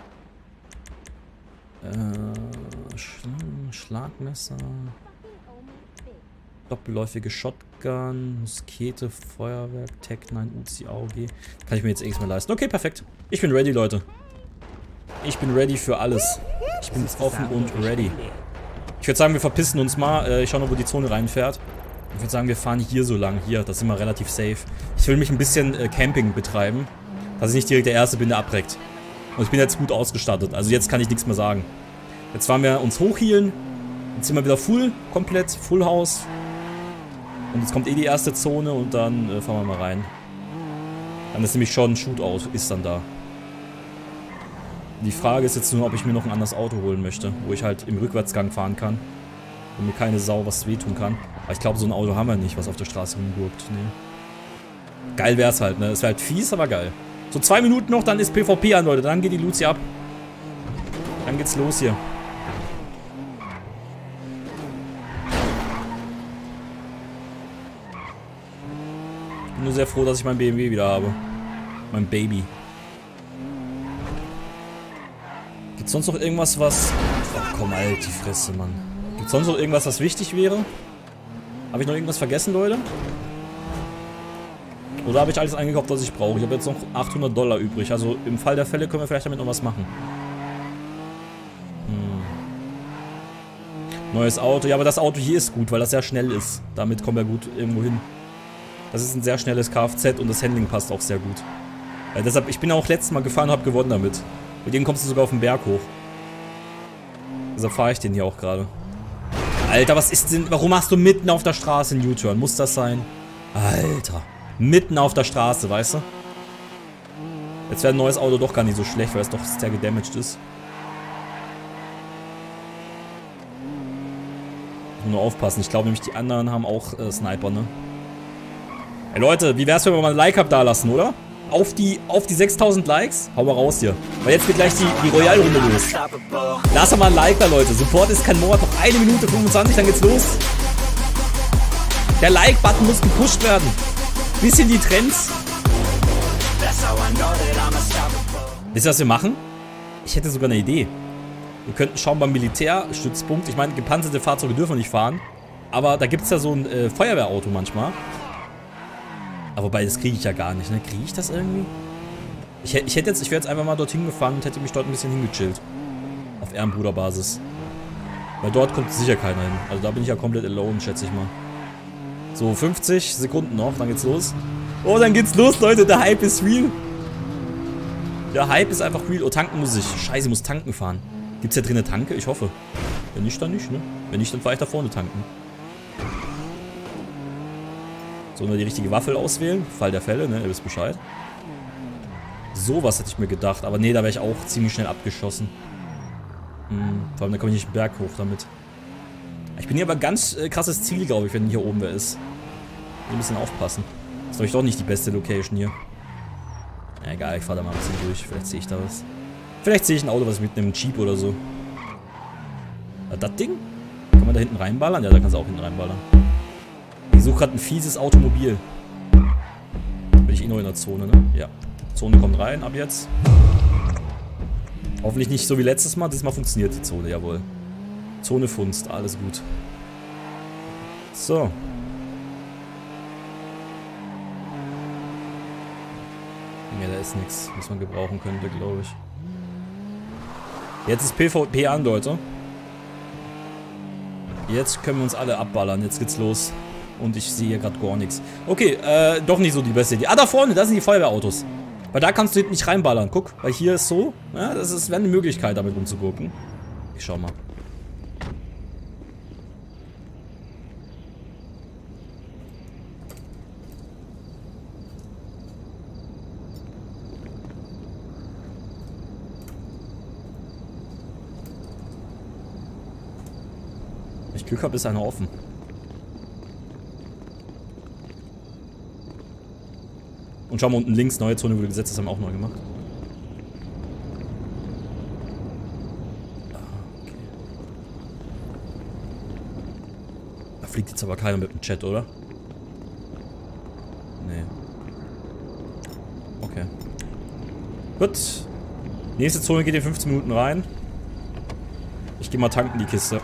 Äh, Sch Schlagmesser. Doppelläufige Shotgun, Muskete, Feuerwerk, Tech neun, Uzi, A O G. Kann ich mir jetzt irgendwas mehr leisten. Okay, perfekt. Ich bin ready, Leute. Ich bin ready für alles. Ich bin jetzt offen und ready. Ich würde sagen, wir verpissen uns mal. Äh, ich schaue noch, wo die Zone reinfährt. Ich würde sagen, wir fahren hier so lang. Hier, das sind wir relativ safe. Ich will mich ein bisschen äh, Camping betreiben. Dass ich nicht direkt der Erste bin, der abreckt. Und ich bin jetzt gut ausgestattet. Also jetzt kann ich nichts mehr sagen. Jetzt fahren wir uns hochhealen. Jetzt sind wir wieder full, komplett, Full House. Und jetzt kommt eh die erste Zone und dann äh, fahren wir mal rein. Dann ist nämlich schon ein Shootout, ist dann da. Die Frage ist jetzt nur, ob ich mir noch ein anderes Auto holen möchte. Wo ich halt im Rückwärtsgang fahren kann. Und mir keine Sau was wehtun kann. Aber ich glaube, so ein Auto haben wir nicht, was auf der Straße rumgurkt. Nee. Geil wär's halt, ne? Es wäre halt fies, aber geil. So zwei Minuten noch, dann ist PvP an, Leute. Dann geht die Luzi ab. Dann geht's los hier. Ich bin nur sehr froh, dass ich mein B M W wieder habe. Mein Baby. Gibt's sonst noch irgendwas, was... Ach komm, halt die Fresse, Mann. Gibt's sonst noch irgendwas, was wichtig wäre? Habe ich noch irgendwas vergessen, Leute? Oder habe ich alles eingekauft, was ich brauche? Ich habe jetzt noch achthundert Dollar übrig. Also im Fall der Fälle können wir vielleicht damit noch was machen. Hm. Neues Auto. Ja, aber das Auto hier ist gut, weil das sehr schnell ist. Damit kommen wir gut irgendwo hin. Das ist ein sehr schnelles Kfz und das Handling passt auch sehr gut. Äh, deshalb, ich bin auch letztes Mal gefahren und habe gewonnen damit. Mit dem kommst du sogar auf den Berg hoch. Deshalb fahre ich den hier auch gerade. Alter, was ist denn... Warum hast du mitten auf der Straße einen U-Turn? Muss das sein? Alter. Mitten auf der Straße, weißt du? Jetzt wäre ein neues Auto doch gar nicht so schlecht, weil es doch sehr gedamaged ist. Nur aufpassen. Ich glaube nämlich, die anderen haben auch äh, Sniper, ne? Ey Leute, wie wär's, wenn wir mal ein Like-Up da lassen, oder? Auf die, auf die sechstausend Likes? Hau mal raus hier. Weil jetzt geht gleich die, die Royal-Runde los. Lass doch mal ein Like da, Leute. Support ist kein Mord. Noch eine Minute fünfundzwanzig, dann geht's los. Der Like-Button muss gepusht werden. Bisschen die Trends. Wisst ihr, was wir machen? Ich hätte sogar eine Idee. Wir könnten schauen beim Militärstützpunkt. Ich meine, gepanzerte Fahrzeuge dürfen wir nicht fahren. Aber da gibt es ja so ein äh, Feuerwehrauto manchmal. Aber wobei, das kriege ich ja gar nicht, ne? Kriege ich das irgendwie? Ich, ich hätte jetzt, ich wäre jetzt einfach mal dorthin gefahren und hätte mich dort ein bisschen hingechillt. Auf Ehrenbruderbasis. Weil dort kommt sicher keiner hin. Also da bin ich ja komplett alone, schätze ich mal. So, fünfzig Sekunden noch, dann geht's los. Oh, dann geht's los, Leute, der Hype ist real. Der Hype ist einfach real. Oh, tanken muss ich. Scheiße, ich muss tanken fahren. Gibt's hier drin eine Tanke? Ich hoffe. Wenn nicht, dann nicht, ne? Wenn nicht, dann fahre ich da vorne tanken. So, nur die richtige Waffe auswählen. Fall der Fälle, ne? Ihr wisst Bescheid. Sowas hätte ich mir gedacht. Aber nee, da wäre ich auch ziemlich schnell abgeschossen. Hm, vor allem, da komme ich nicht den Berg hoch damit. Ich bin hier aber ganz äh, krasses Ziel, glaube ich, wenn hier oben wer ist. Ein bisschen aufpassen. Das ist, glaube ich, doch nicht die beste Location hier. Ja, egal, ich fahre da mal ein bisschen durch. Vielleicht sehe ich da was. Vielleicht sehe ich ein Auto, was mitnimmt, ein Jeep oder so. Ja, das Ding? Kann man da hinten reinballern? Ja, da kannst du auch hinten reinballern. Ich suche gerade ein fieses Automobil. Bin ich eh noch in der Zone, ne? Ja. Zone kommt rein, ab jetzt. Hoffentlich nicht so wie letztes Mal. Diesmal funktioniert die Zone, jawohl. Zone Funst, alles gut. So. Ja, da ist nichts, was man gebrauchen könnte, glaube ich. Jetzt ist PvP an, Leute. Jetzt können wir uns alle abballern. Jetzt geht's los. Und ich sehe hier gerade gar nichts. Okay, äh, doch nicht so die beste Idee. Ah, da vorne, das sind die Feuerwehrautos. Weil da kannst du hinten nicht reinballern. Guck, weil hier ist so. Ja, das ist wäre eine Möglichkeit, damit rumzugucken. Ich schau mal. Wenn ich Glück habe, ist einer offen. Und schau mal unten links, neue Zone wurde gesetzt, das haben wir auch neu gemacht. Ah, okay. Da fliegt jetzt aber keiner mit dem Chat, oder? Nee. Okay. Gut. Nächste Zone geht in fünfzehn Minuten rein. Ich gehe mal tanken die Kiste.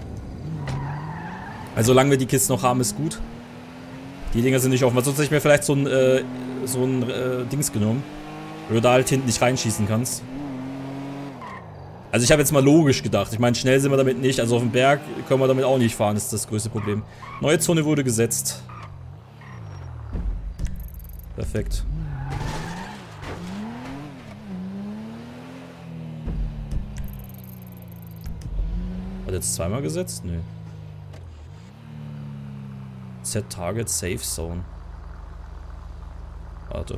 Also solange wir die Kiste noch haben, ist gut. Die Dinger sind nicht offen, weil sonst hätte ich mir vielleicht so ein, äh, so ein äh, Dings genommen. Wo du da halt hinten nicht reinschießen kannst. Also ich habe jetzt mal logisch gedacht. Ich meine, schnell sind wir damit nicht. Also auf dem Berg können wir damit auch nicht fahren, das ist das größte Problem. Neue Zone wurde gesetzt. Perfekt. Hat jetzt zweimal gesetzt? Nee. Set Target Safe Zone. Warte.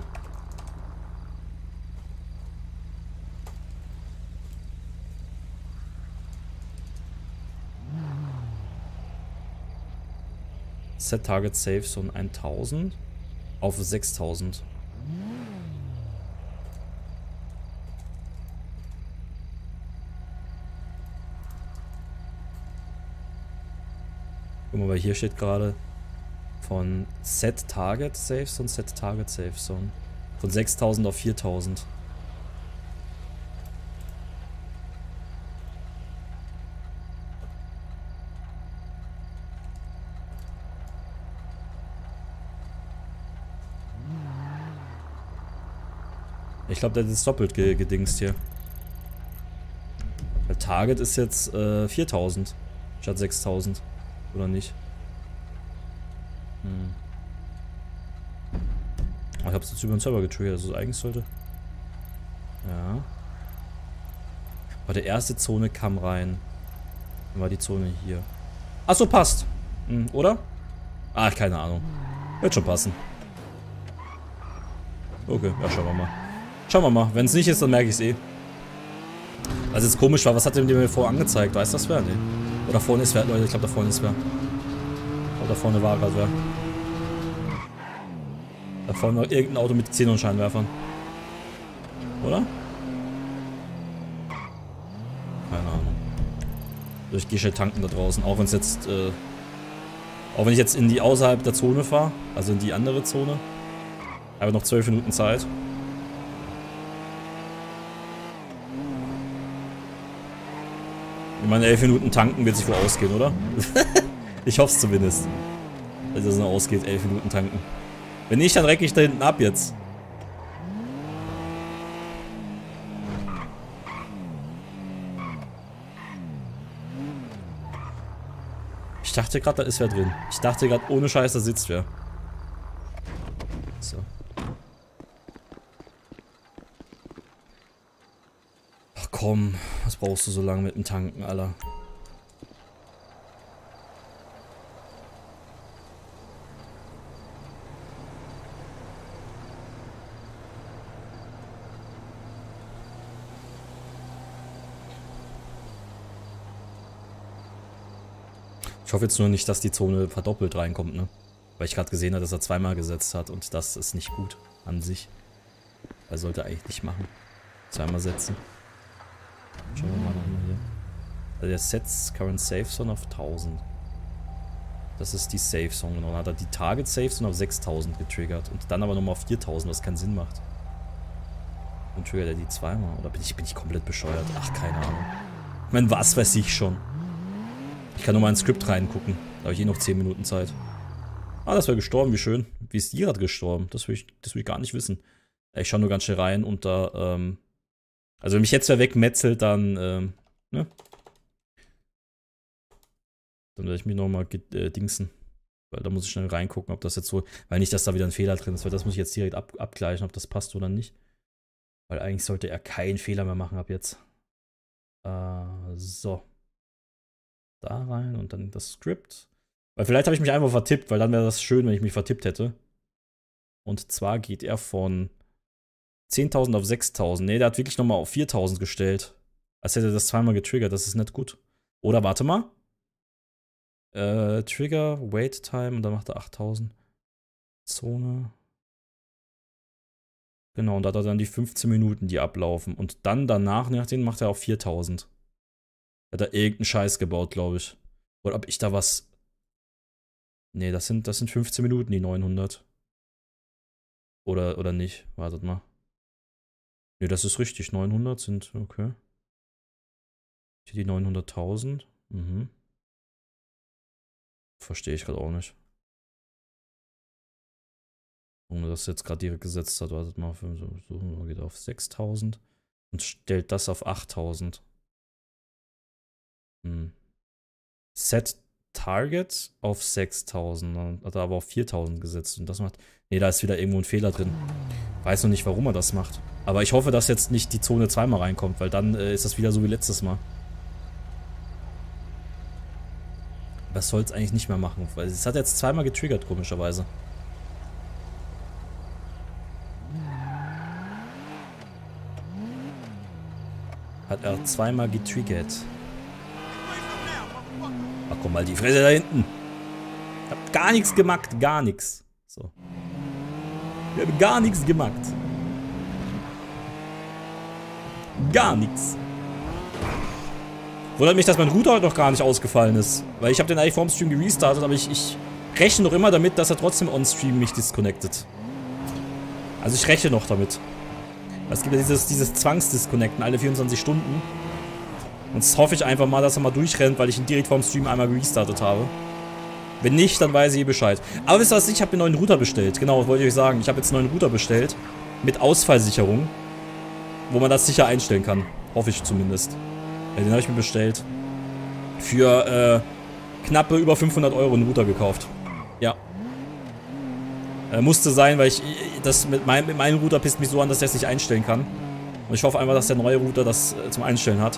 Set Target Safe Zone eintausend auf sechstausend. Guck mal, weil hier steht gerade von Set Target Safe Zone, Set Target Safe Zone. Von sechstausend auf viertausend. Ich glaube, der ist doppelt ge gedingst hier. Weil Target ist jetzt äh, viertausend statt sechstausend. Oder nicht? Hm. Ich hab's jetzt über den Server getriggert, also eigentlich sollte. Ja. Aber der erste Zone kam rein. Dann war die Zone hier. Achso, passt. Hm, oder? Ach, keine Ahnung. Wird schon passen. Okay, ja, schauen wir mal. Schauen wir mal. Wenn es nicht ist, dann merke ich es eh. Was jetzt komisch war, was hat der mir vorher angezeigt? Weißt du das wer? Nee. Oder vorne ist wer, Leute. Ich glaube, da vorne ist wer. Oder da vorne war gerade wer. Da vorne war irgendein Auto mit Xenon-Scheinwerfern. Oder? Keine Ahnung. Also ich gehe schnell tanken da draußen, auch wenn es jetzt, äh, auch wenn ich jetzt in die außerhalb der Zone fahre, also in die andere Zone. Aber noch zwölf Minuten Zeit. Ich meine, elf Minuten tanken wird sich wohl ausgehen, oder? Ich hoffe es zumindest. Dass es noch ausgeht, elf Minuten tanken. Wenn nicht, dann recke ich da hinten ab jetzt. Ich dachte gerade, da ist wer drin. Ich dachte gerade, ohne Scheiß, da sitzt wer. So. Ach komm, was brauchst du so lange mit dem Tanken, Alter? Ich hoffe jetzt nur nicht, dass die Zone verdoppelt reinkommt, ne? Weil ich gerade gesehen habe, dass er zweimal gesetzt hat und das ist nicht gut an sich. Er sollte eigentlich nicht machen. Zweimal setzen. Schauen wir mal nochmal hier. Also der sets Current Safe Zone auf tausend. Das ist die Safe Zone, genau. Dann hat er die Target Safe Zone auf sechstausend getriggert und dann aber nochmal auf viertausend, was keinen Sinn macht. Dann triggert er die zweimal. Oder bin ich, bin ich komplett bescheuert? Ach, keine Ahnung. Ich meine, was weiß ich schon. Ich kann nochmal ins Skript reingucken. Da habe ich eh noch zehn Minuten Zeit. Ah, das wäre gestorben, wie schön. Wie ist die gerade gestorben? Das will ich, das will ich gar nicht wissen. Ich schaue nur ganz schnell rein und da, ähm... Also wenn mich jetzt wer wegmetzelt, dann, ähm, ne? Dann werde ich mich nochmal äh, dingsen. Weil da muss ich schnell reingucken, ob das jetzt so... Weil nicht, dass da wieder ein Fehler drin ist, weil das muss ich jetzt direkt ab, abgleichen, ob das passt oder nicht. Weil eigentlich sollte er keinen Fehler mehr machen ab jetzt. Äh, so. Da rein und dann das Skript. Weil vielleicht habe ich mich einfach vertippt, weil dann wäre das schön, wenn ich mich vertippt hätte. Und zwar geht er von zehntausend auf sechstausend. Ne, der hat wirklich nochmal auf viertausend gestellt. Als hätte er das zweimal getriggert, das ist nicht gut. Oder warte mal. Äh, Trigger, Wait Time und dann macht er achttausend. Zone. Genau, und da hat er dann die fünfzehn Minuten, die ablaufen. Und dann danach, nach denen macht er auf viertausend. Hat er irgendeinen Scheiß gebaut, glaube ich. Oder ob ich da was... Ne, das sind, das sind fünfzehn Minuten, die neunhundert. Oder, oder nicht. Wartet mal. Ne, das ist richtig. neunhundert sind... Okay. Hier die neunhunderttausend. Mhm. Verstehe ich gerade auch nicht. Warum er das jetzt gerade direkt gesetzt hat. Wartet mal. So, geht auf sechstausend. Und stellt das auf achttausend. Hm. Set Target auf sechstausend. Dann hat er aber auf viertausend gesetzt. Und das macht... Ne, da ist wieder irgendwo ein Fehler drin. Weiß noch nicht, warum er das macht. Aber ich hoffe, dass jetzt nicht die Zone zweimal reinkommt, weil dann äh, ist das wieder so wie letztes Mal. Was soll es eigentlich nicht mehr machen? Weil es hat jetzt zweimal getriggert, komischerweise. Hat er zweimal getriggert. Ach komm mal, die Fresse da hinten. Ich hab gar nichts gemacht, gar nichts. So. Ich habe gar nichts gemacht. Gar nichts. Wundert mich, dass mein Router heute noch gar nicht ausgefallen ist. Weil ich habe den eigentlich vorm Stream gerestartet, aber ich, ich rechne noch immer damit, dass er trotzdem on-stream mich disconnectet. Also ich rechne noch damit. Es gibt ja dieses, dieses Zwangsdisconnecten alle vierundzwanzig Stunden. Und jetzt hoffe ich einfach mal, dass er mal durchrennt, weil ich ihn direkt vorm Stream einmal restartet habe. Wenn nicht, dann weiß ich eh Bescheid. Aber wisst ihr was, ich habe mir einen neuen Router bestellt. Genau, wollte ich euch sagen. Ich habe jetzt einen neuen Router bestellt. Mit Ausfallsicherung. wo man das sicher einstellen kann. Hoffe ich zumindest. Ja, den habe ich mir bestellt. Für äh, knappe über fünfhundert Euro einen Router gekauft. Ja. Äh, musste sein, weil ich das mit, mein, mit meinem Router pisst mich so an, dass ich das nicht einstellen kann. Und ich hoffe einfach, dass der neue Router das äh, zum Einstellen hat.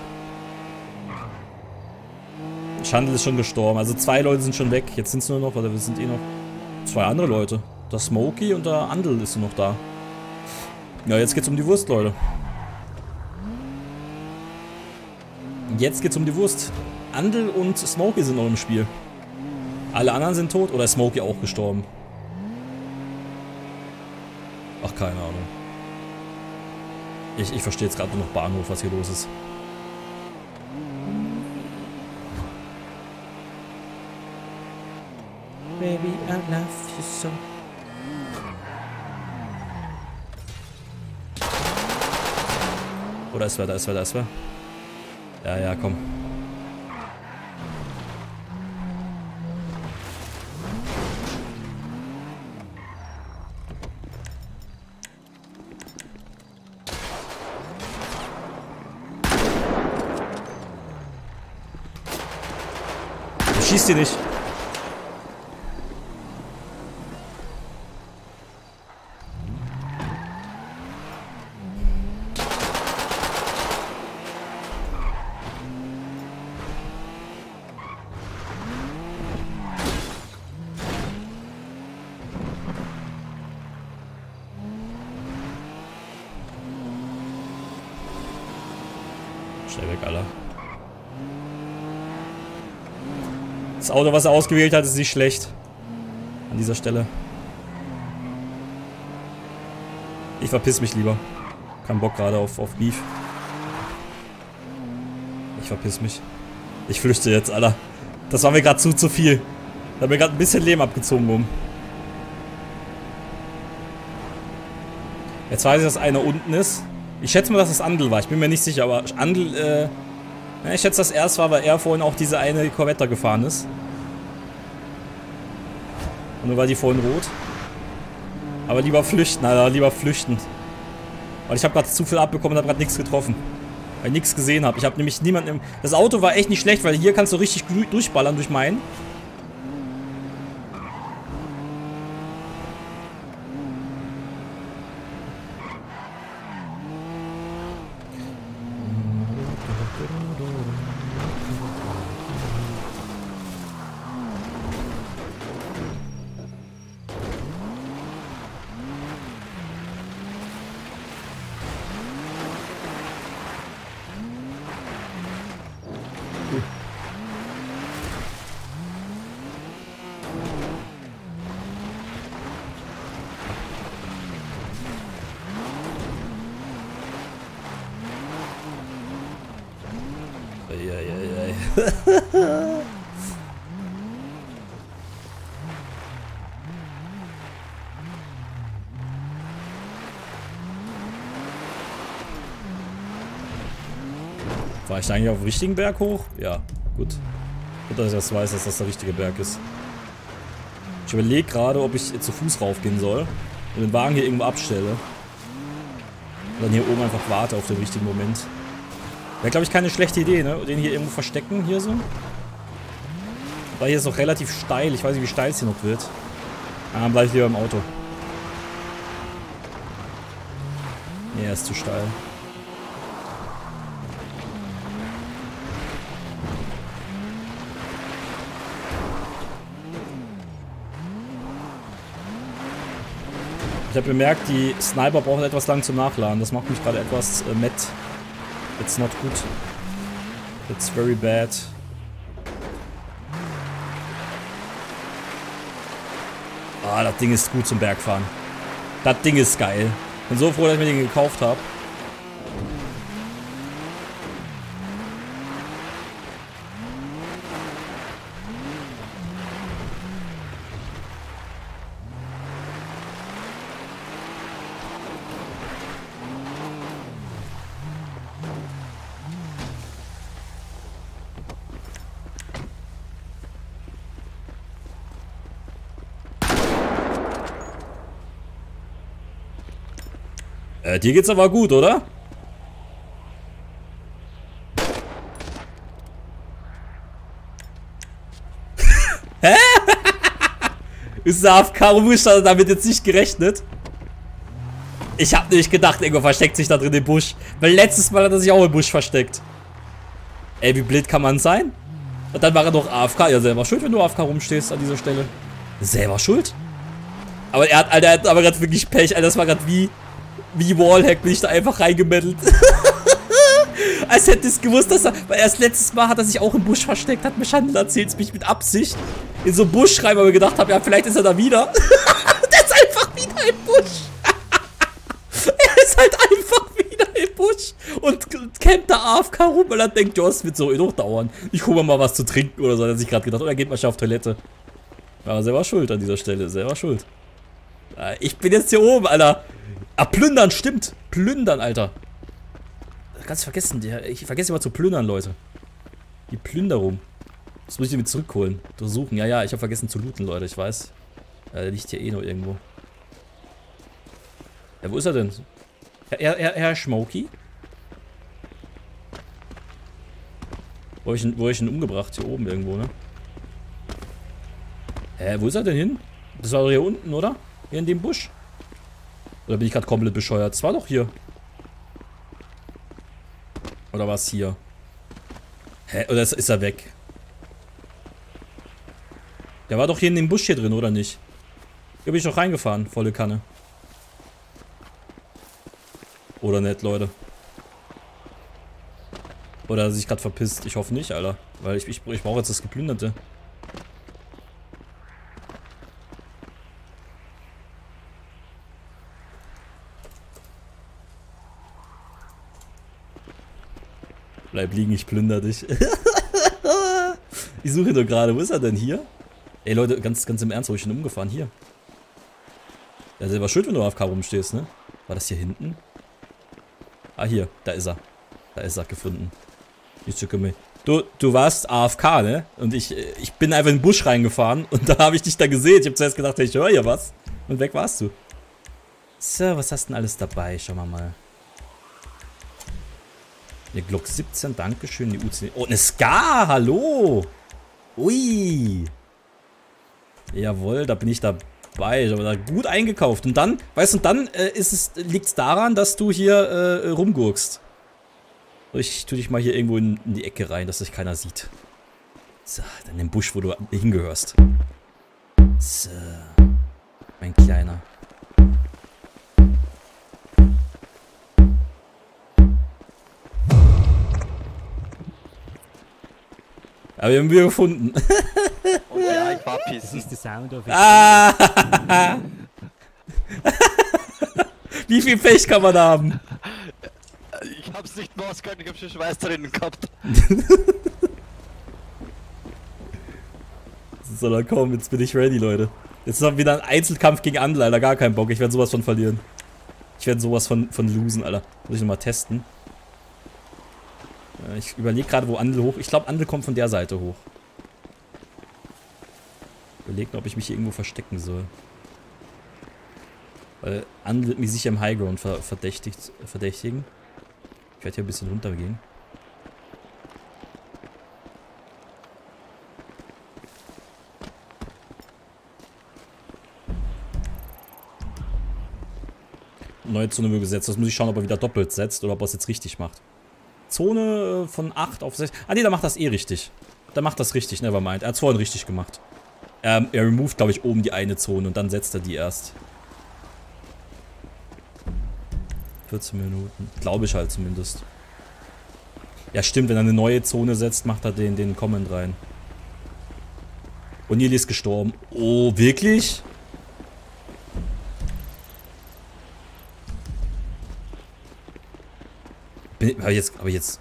Schandl ist schon gestorben. Also zwei Leute sind schon weg. Jetzt sind es nur noch, warte, wir sind eh noch zwei andere Leute. Der Smokey und der Andl ist noch da. Ja, jetzt geht's um die Wurst, Leute. Jetzt geht's um die Wurst. Andl und Smokey sind noch im Spiel. Alle anderen sind tot oder ist Smokey auch gestorben? Ach, keine Ahnung. Ich, ich verstehe jetzt gerade nur noch Bahnhof, was hier los ist. Baby, I love you so. Oh, da ist wer, da ist wer, da ist wer. Ja, ja, komm. Schieß die nicht. Schnell weg, Alter. Das Auto, was er ausgewählt hat, ist nicht schlecht. An dieser Stelle. Ich verpiss mich lieber. Kein Bock gerade auf, auf Beef. Ich verpiss mich. Ich flüchte jetzt, Alter. Das war mir gerade zu, zu viel. Da hat mir gerade ein bisschen Leben abgezogen um. Jetzt weiß ich, dass einer unten ist. Ich schätze mal, dass es Andl war. Ich bin mir nicht sicher, aber Andl, äh... ja, ich schätze, dass er es war, weil er vorhin auch diese eine Corvette gefahren ist. Und nur war die vorhin rot. Aber lieber flüchten, Alter, lieber flüchten. Weil ich habe gerade zu viel abbekommen und habe gerade nichts getroffen. Weil ich nichts gesehen habe. Ich habe nämlich niemanden im... Das Auto war echt nicht schlecht, weil hier kannst du richtig durchballern durch meinen. War ich da eigentlich auf dem richtigen Berg hoch? Ja, gut. Gut, dass ich das weiß, dass das der richtige Berg ist. Ich überlege gerade, ob ich zu Fuß raufgehen soll und den Wagen hier irgendwo abstelle. Und dann hier oben einfach warte auf den richtigen Moment. Wäre, glaube ich, keine schlechte Idee, ne? Den hier irgendwo verstecken, hier so. Weil hier ist noch relativ steil. Ich weiß nicht, wie steil es hier noch wird. Ah, dann bleibe ich lieber im Auto. Nee, er ist zu steil. Ich habe bemerkt, die Sniper brauchen etwas lang zum Nachladen. Das macht mich gerade etwas äh, matt. It's not good. It's very bad. Ah, das Ding ist gut zum Bergfahren. Das Ding ist geil. Bin so froh, dass ich mir den gekauft habe. Äh, dir geht's aber gut, oder? Hä? Ist der A F K rumgestanden, damit jetzt nicht gerechnet? Ich hab nämlich gedacht, irgendwo versteckt sich da drin im Busch. Weil letztes Mal hat er sich auch im Busch versteckt. Ey, wie blöd kann man sein? Und dann war er doch A F K. Ja, selber schuld, wenn du A F K rumstehst an dieser Stelle. Selber schuld? Aber er hat, Alter, er hat aber gerade wirklich Pech, Alter. Das war gerade wie, wie Wallhack, bin ich da einfach reingemettelt. Als hätte es gewusst, dass er, weil erst letztes Mal hat er sich auch im Busch versteckt, hat mir Schandel erzählt, mich mit Absicht in so einen Busch rein, weil wir gedacht haben, ja, vielleicht ist er da wieder. Der ist einfach wieder im Busch. Er ist halt einfach wieder im Busch und campt da A F K rum, weil er denkt, ja, es wird so noch dauern. Ich hole mir mal was zu trinken oder so, hat er sich gerade gedacht, oder er geht mal schnell auf Toilette. Ja, selber schuld an dieser Stelle, selber schuld. Ich bin jetzt hier oben, Alter. Ah, plündern, stimmt. Plündern, Alter. Ganz vergessen, ich vergesse immer zu plündern, Leute. Die Plünderung. Das muss ich mir zurückholen. Durchsuchen. Ja, ja, ich habe vergessen zu looten, Leute, ich weiß. Ja, der liegt hier eh noch irgendwo. Ja, wo ist er denn? Herr, Herr, Herr Schmokey? Wo hab ich, ihn, wo hab ich ihn umgebracht? Hier oben irgendwo, ne? Hä, wo ist er denn hin? Das war doch hier unten, oder? Hier in dem Busch. Oder bin ich gerade komplett bescheuert? Das war doch hier. Oder war es hier? Hä? Oder ist, ist er weg? Der war doch hier in dem Busch hier drin, oder nicht? Hier bin ich doch reingefahren, volle Kanne. Oder nicht, Leute? Oder hat er sich gerade verpisst? Ich hoffe nicht, Alter. Weil ich, ich, ich brauche jetzt das Geplünderte. Bleib liegen, ich plünder dich. Ich suche ihn doch gerade. Wo ist er denn? Hier? Ey, Leute, ganz, ganz im Ernst, wo ich ihn umgefahren? Hier. Ja, selber schuld, wenn du A F K rumstehst, ne? War das hier hinten? Ah, hier. Da ist er. Da ist er gefunden. Du, du warst A F K, ne? Und ich, ich bin einfach in den Busch reingefahren und da habe ich dich da gesehen. Ich habe zuerst gedacht, ich höre hier was. Und weg warst du. So, was hast du denn alles dabei? Schauen wir mal. Eine Glock siebzehn, dankeschön. Die U zehn. Oh, eine Scar, hallo. Ui. Jawohl, da bin ich dabei. Ich habe da gut eingekauft. Und dann, weißt du, dann äh, ist es, liegt es daran, dass du hier äh, rumgurkst. Ich tue dich mal hier irgendwo in, in die Ecke rein, dass sich keiner sieht. So, dann in den Busch, wo du hingehörst. So, mein Kleiner. Aber wir haben wir gefunden. Und ja, ich war pissen. Ah! Wie viel Pech kann man haben? Ich hab's nicht mehr ausgehalten, ich hab schon Schweiß drinnen gehabt. So, dann komm, jetzt bin ich ready, Leute. Jetzt ist wieder ein Einzelkampf gegen Andel, Alter. Gar keinen Bock. Ich werde sowas von verlieren. Ich werde sowas von, von losen, Alter. Muss ich nochmal testen. Ich überlege gerade, wo Andel hoch. Ich glaube, Andel kommt von der Seite hoch. Überlege, ob ich mich hier irgendwo verstecken soll. Weil Andel wird mich sicher im Highground ver verdächtigt, verdächtigen. Ich werde hier ein bisschen runtergehen. Neue Zone wird gesetzt. Das muss ich schauen, ob er wieder doppelt setzt oder ob er es jetzt richtig macht. Zone von acht auf sechs. Ah ne, der macht das eh richtig. Der macht das richtig, nevermind. Er hat es vorhin richtig gemacht. Ähm, er removed, glaube ich, oben die eine Zone und dann setzt er die erst. vierzehn Minuten. Glaube ich halt zumindest. Ja, stimmt, wenn er eine neue Zone setzt, macht er den, den Comment rein. O'Neil ist gestorben. Oh, wirklich? Bin, aber jetzt, aber jetzt.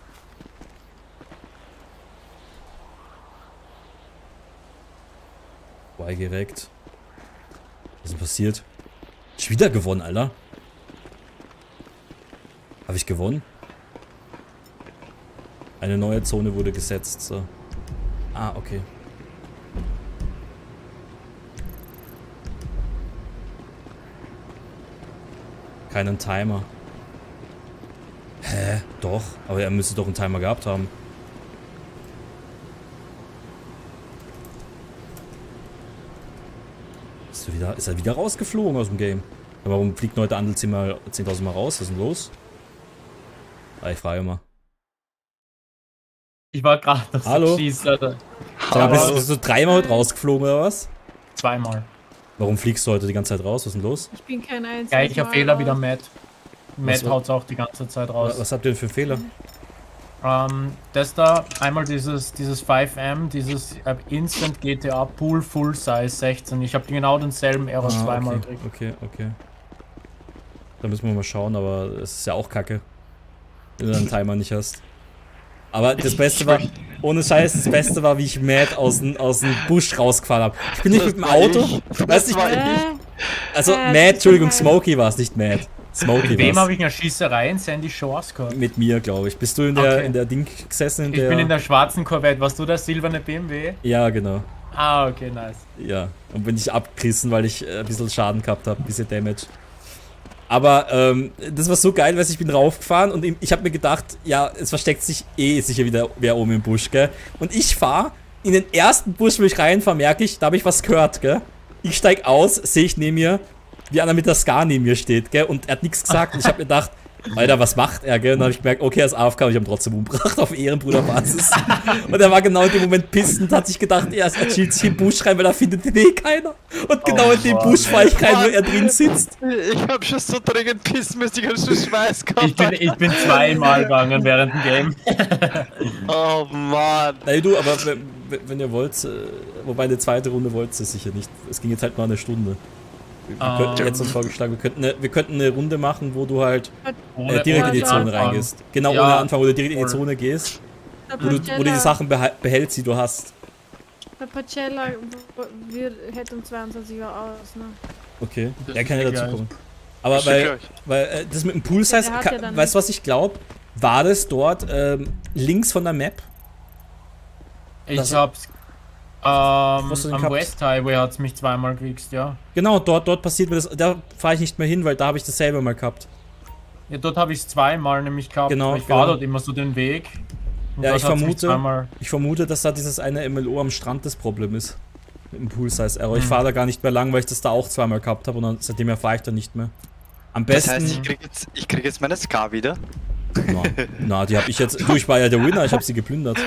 Y direkt. Was ist denn passiert? Ich wieder gewonnen, Alter. Habe ich gewonnen? Eine neue Zone wurde gesetzt, so. Ah, okay. Keinen Timer. Hä? Doch. Aber er müsste doch einen Timer gehabt haben. Ist er wieder, ist er wieder rausgeflogen aus dem Game? Aber warum fliegt heute Andel zehntausend Mal raus? Was ist denn los? Ah, ich frage mal. Ich war gerade das Hallo? Schießen, Alter. Sag mal, bist, bist du dreimal heute rausgeflogen oder was? Zweimal. Warum fliegst du heute die ganze Zeit raus? Was ist denn los? Ich bin kein einziges Gleicher Mal Fehler raus. wie der Matt. Was Matt war- haut's auch die ganze Zeit raus. Was habt ihr denn für einen Fehler? Ähm, das da, einmal dieses, dieses fünf M, dieses äh, Instant G T A Pool Full Size sechzehn. Ich habe genau denselben Error Ah, zweimal okay, gekriegt. okay, okay. Da müssen wir mal schauen, aber es ist ja auch kacke, wenn du einen Timer nicht hast. Aber das Beste war, ohne Scheiß, das Beste war, wie ich Matt aus dem aus dem Busch rausgefahren habe. Ich bin nicht Das mit dem war Auto, ich. weißt du, ich, war Äh, also äh, Matt, das Entschuldigung, ist gemein. Smokey war es, nicht Matt. Smokey Mit wem war's. habe ich eine Schießerei in Sandy Shores gehabt? Mit mir, glaube ich. Bist du in der, Okay. in der Ding gesessen? In Ich der, bin in der schwarzen Corvette. Warst du der silberne B M W? Ja, genau. Ah, okay, nice. Ja, und bin ich abgerissen, weil ich äh, ein bisschen Schaden gehabt habe, ein bisschen Damage. Aber ähm, das war so geil, weil ich bin raufgefahren und ich habe mir gedacht, ja, es versteckt sich eh sicher wieder wer oben im Busch, gell? Und ich fahre in den ersten Busch, wo ich reinfahre, merke ich, da habe ich was gehört, gell? Ich steig aus, sehe ich neben mir, wie einer mit der Scar neben mir steht, gell? Und er hat nichts gesagt und ich habe mir gedacht, Alter, was macht er, gell? Und dann habe ich gemerkt, okay, er ist A F K und ich habe ihn trotzdem umgebracht auf Ehrenbruderbasis. Und er war genau in dem Moment pissend, hat sich gedacht, er chillt sich im Busch rein, weil da findet ihn eh keiner. Und genau Oh, in dem Mann. Busch fahre ich rein, wo er drin sitzt. Ich hab schon so dringend pissmäßig schon Schweiß gehabt. Ich bin, ich bin zweimal gegangen während dem Game. Oh Mann. Ey du, aber wenn, wenn ihr wollt, äh, wobei eine zweite Runde wollt ihr sicher nicht. Es ging jetzt halt mal eine Stunde. Wir Ah. könnten jetzt uns vorgeschlagen, wir könnten, eine, wir könnten eine Runde machen, wo du halt äh, Ohne- direkt in die ohne Zone Anfang. reingehst. Genau, Ja, ohne Anfang, wo du direkt in die voll. Zone gehst, Der wo du, wo du die Pacella- Sachen behal- behältst, die du hast. Der Pacella w- wird, hätte um zweiundzwanzig Uhr aus, ne? Okay, Das der ist kann ja ja dazu geil. kommen. Aber Ist ja weil, gleich. weil äh, das mit dem Pool-Size, Der hat ka- ja dann weißt du, was ich glaube? War das dort ähm, links von der Map? Ich Das- hab's. Ähm, hast du denn am gehabt? West Highway hat's mich zweimal gekriegt, ja. Genau, dort, dort passiert mir das. Da fahre ich nicht mehr hin, weil da habe ich das selber mal gehabt. Ja, dort habe ich es zweimal nämlich gehabt. Genau, weil ich fahre genau. dort immer so den Weg. Und Ja, dort ich hat's mich vermute- zweimal- Ich vermute, dass da dieses eine M L O am Strand das Problem ist. Mit dem Pool-Size-Error. Ich Hm. fahre da gar nicht mehr lang, weil ich das da auch zweimal gehabt habe und dann, seitdem erfahre ich da nicht mehr. Am Das besten. heißt, ich krieg jetzt, ich krieg jetzt meine Scar wieder. na, na, die habe ich jetzt. Du, ich war ja der Winner, ich habe sie geplündert.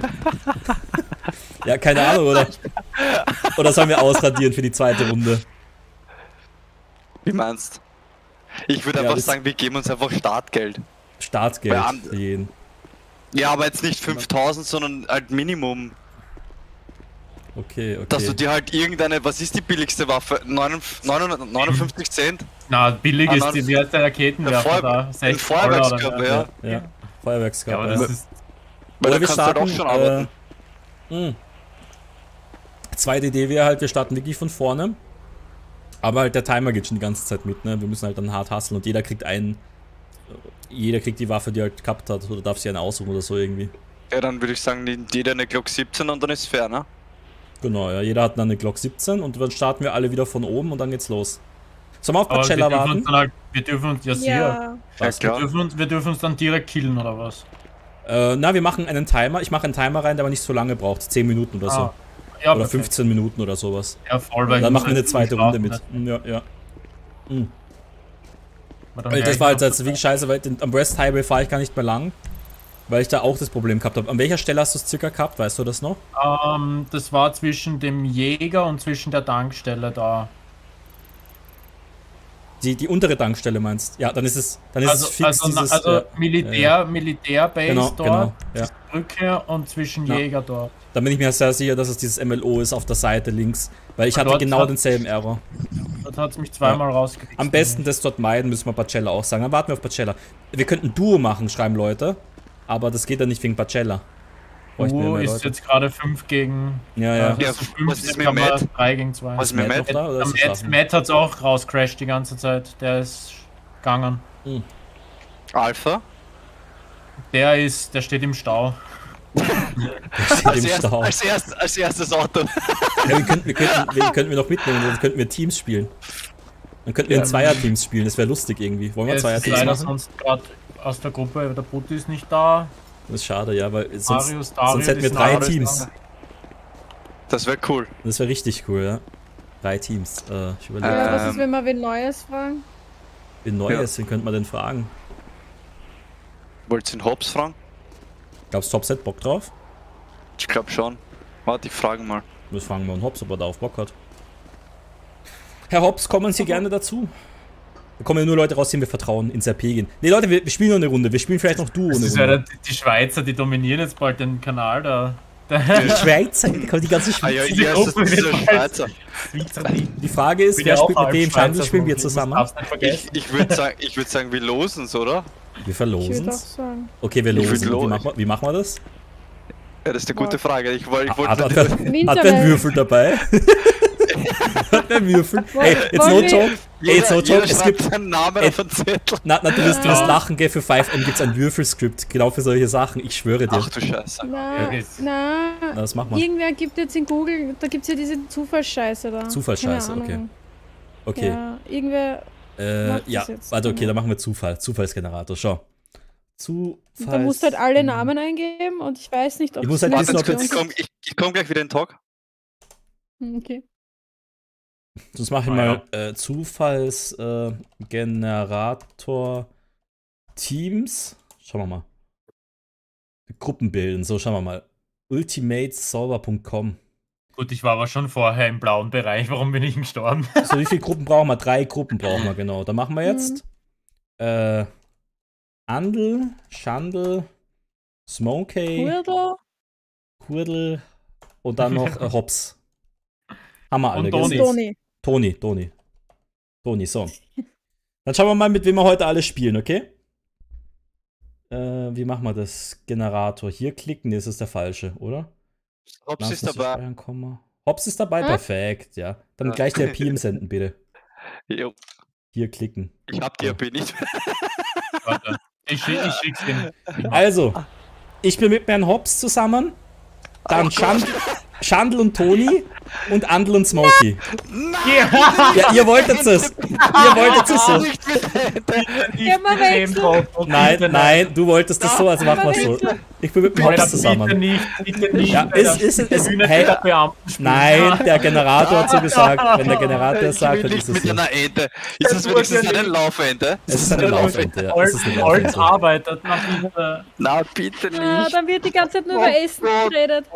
Ja, keine Ahnung, oder? Oder sollen wir ausradieren für die zweite Runde? Wie meinst? Ich würde Ja, einfach das- sagen, wir geben uns einfach Startgeld. Startgeld Bei Am- für jeden. Ja, aber jetzt nicht fünftausend, sondern halt Minimum. Okay, okay. Dass du dir halt irgendeine, was ist die billigste Waffe? neunundfünfzig Cent? Na, billig Ah, ist nein, die, wie heißt der Raketenwerfer Feuer- da? ein sechzig Dollar oder Feuerwerkskörper, was? ja. Ja, Ja, Feuerwerkskörper. aber das ja. ist. Weil Oder da wir kannst du halt auch starten, schon arbeiten. Äh, mh. Zweite Idee wäre halt, wir starten wirklich von vorne. Aber halt der Timer geht schon die ganze Zeit mit, ne? Wir müssen halt dann hart hustlen und jeder kriegt einen. Jeder kriegt die Waffe, die er halt gehabt hat, oder darf sich eine aussuchen oder so irgendwie. Ja, dann würde ich sagen, nimmt jeder eine Glock siebzehn und dann ist fair, ne? Genau, ja. Jeder hat dann eine Glock siebzehn und dann starten wir alle wieder von oben und dann geht's los. Sollen wir auf Aber wir Pacella dürfen uns warten? dann halt, wir dürfen uns ja, sicher. Ja. Ja, Was? Wir klar. dürfen, uns, wir dürfen uns dann direkt killen oder was? Äh, na, wir machen einen Timer. Ich mache einen Timer rein, der aber nicht so lange braucht. zehn Minuten oder so. Ah, ja, Oder perfekt. fünfzehn Minuten oder sowas. Ja, voll, weil Dann ich machen wir muss eine jetzt zweite nicht Runde mit. schlafen, Mm, Ja, ja. Mm. ne? Weil dann Weil wär das ich war noch- halt also wirklich scheiße, weil den, am West Highway fahre ich gar nicht mehr lang. Weil ich da auch das Problem gehabt habe. An welcher Stelle hast du es circa gehabt? Weißt du das noch? Ähm, das war zwischen dem Jäger und zwischen der Tankstelle da. Die, die untere Tankstelle meinst? Ja, dann ist es, dann ist Also, es fix also, na- dieses... also ja, Militär, ja, ja. Militärbase Genau, dort, genau, ja. Brücke und zwischen Ja. Jäger dort. Da bin ich mir sehr sicher, dass es dieses M L O ist auf der Seite links. Weil ich hatte Dort genau hat- denselben Error. Dort hat es mich zweimal rausgekriegt. Am besten das dort meiden, müssen wir Pacella auch sagen. Dann warten wir auf Pacella. Wir könnten Duo machen, schreiben Leute. Aber das geht ja nicht wegen Pacella. Bräuchten wir Du mehr ist Leute. jetzt gerade fünf gegen. Ja, ja. äh, Ja, also was ist fünf, mit kann man Matt? drei gegen zwei. Was ist Matt mit noch Matt? da, oder ist Matt, er Matt, schlafen? Matt hat's auch rauscrashed die ganze Zeit. Der ist gegangen. Alpha? Also Der ist, der steht im Stau. Steht Als, im erst, Stau. als, erst, als erstes Auto. Ja, wir könnten, wir könnten, wir könnten wir noch mitnehmen, dann könnten wir Teams spielen. Dann könnten wir in Ja. Zweierteams spielen, das wäre lustig irgendwie. Wollen wir Er ist Zweierteams leider machen? sonst gerade aus der Gruppe. Der Putti ist nicht da. Das ist schade, ja, weil sonst, Marius, Dario, sonst hätten die wir sind drei alle Teams. da. Das wäre cool. Das wäre richtig cool, ja. Drei Teams. Äh, ich überlege. Ja, was Ähm. ist, wenn wir wen Neues fragen? Wen Neues, wen könnte man denn fragen? Wollt ihr den Hobbs fragen? Gab's Topset Bock drauf? Ich glaube schon. Warte, ich frage mal. Das fragen wir einen Hobbs, ob er da auf Bock hat. Herr Hobbs, kommen Sie gerne dazu. Da kommen ja nur Leute raus, denen wir vertrauen, ins R P gehen. Ne Leute, wir, wir spielen noch eine Runde. Wir spielen vielleicht noch Duo Das eine ist ja Runde. die Schweizer, die dominieren jetzt bald den Kanal da. Die Schweizer, die ganze Ah ja, Schweizer. ja, das ist dieser Schweizer. Die Frage ist, wer spielt mit wem? Chandel spielen wir zusammen? Ich, ich würde sagen, ich würd sagen, wir losen es, oder? Wir Ich würde verlosen auch es. sagen. Okay, wir Ich würd losen. Wie lo- machen wir, wie machen wir das? Ja, das ist eine gute Frage. Ich wollte. Ich Hat, hat, wollte hat, hat Winterwelt. wer einen Würfel dabei? Hat wer einen Würfel? Ey, jetzt no Wollen wir- joke. Ey, jetzt no jeder, joke. jeder Es schreibt gibt. seinen Namen Ey, auf einen Zettel. Na, na, du wirst, du wirst Ja. lachen, gell? Für fünf M gibt's ein Würfelskript. Genau für solche Sachen. Ich schwöre dir. Ach du Scheiße. Na, Ja, geht's. na, Na, das machen wir. irgendwer gibt jetzt in Google, da gibt's ja diese Zufallsscheiße da. Zufallsscheiße, Keine okay. Ahnung. Okay. Ja, irgendwer, Äh, Mach das ja, jetzt. warte, okay, dann machen wir Zufall. Zufallsgenerator, schau. Zufalls... da musst du halt alle Namen eingeben und ich weiß nicht, ob Ich muss das halt Warte, wissen, jetzt ob kurz, ich jetzt- komme ich, ich komm gleich wieder in den Talk. Hm, Okay. Sonst mache ich Ah, mal äh, Zufallsgenerator äh, Generator Teams. Schauen wir mal. Gruppen bilden, so schauen wir mal. ultimatesolver punkt com. Gut, ich war aber schon vorher im blauen Bereich. Warum bin ich denn gestorben? So, wie viele Gruppen brauchen wir? Drei Gruppen brauchen wir, genau. Da machen wir jetzt äh, Andel, Schandel, Smokey, Weirdo? Kurdel und dann noch äh, Hobbs. Haben wir alle, Und gell? Toni. Toni. Toni, Toni. Toni, so. Dann schauen wir mal, mit wem wir heute alle spielen, okay? Äh, wie machen wir das? Generator. Hier klicken, nee, das ist der falsche, oder? Hobbs Lass ist uns dabei. speichern, Komma. Hobbs ist dabei, Hä? perfekt, ja. Dann Ja. gleich der P M senden, bitte. Jo, Hier klicken. ich hab die A P nicht. Warte. Ich, schick- ich schick's ihm. Also, ich bin mit Herrn Hobbs zusammen, dann Oh Schand Schandl und Toni und Andl und Smokey. Ja! Ja, ihr wolltet es. Ihr wolltet es so. Nicht mit Händen. Ja, mal wechseln. Nein, nein, du wolltest das so, also machen wir so. Ich bin mit dem Hobbs Bitte zusammen. nicht, bitte nicht. Ja, ist- ist- ist- Bühne hey, für Beamten spielen. Nein, der Generator hat so gesagt. Wenn der Generator Ich es sagt, will dann nicht ist es mit so. einer Ente. Ist das Das wenigstens wurde ja eine Laufente? Es ist eine Laufente, ja. Es Holz, ist eine Holz Laufente. arbeitet, na bitte. Na, bitte Ah, nicht. dann wird die ganze Zeit nur über Essen geredet.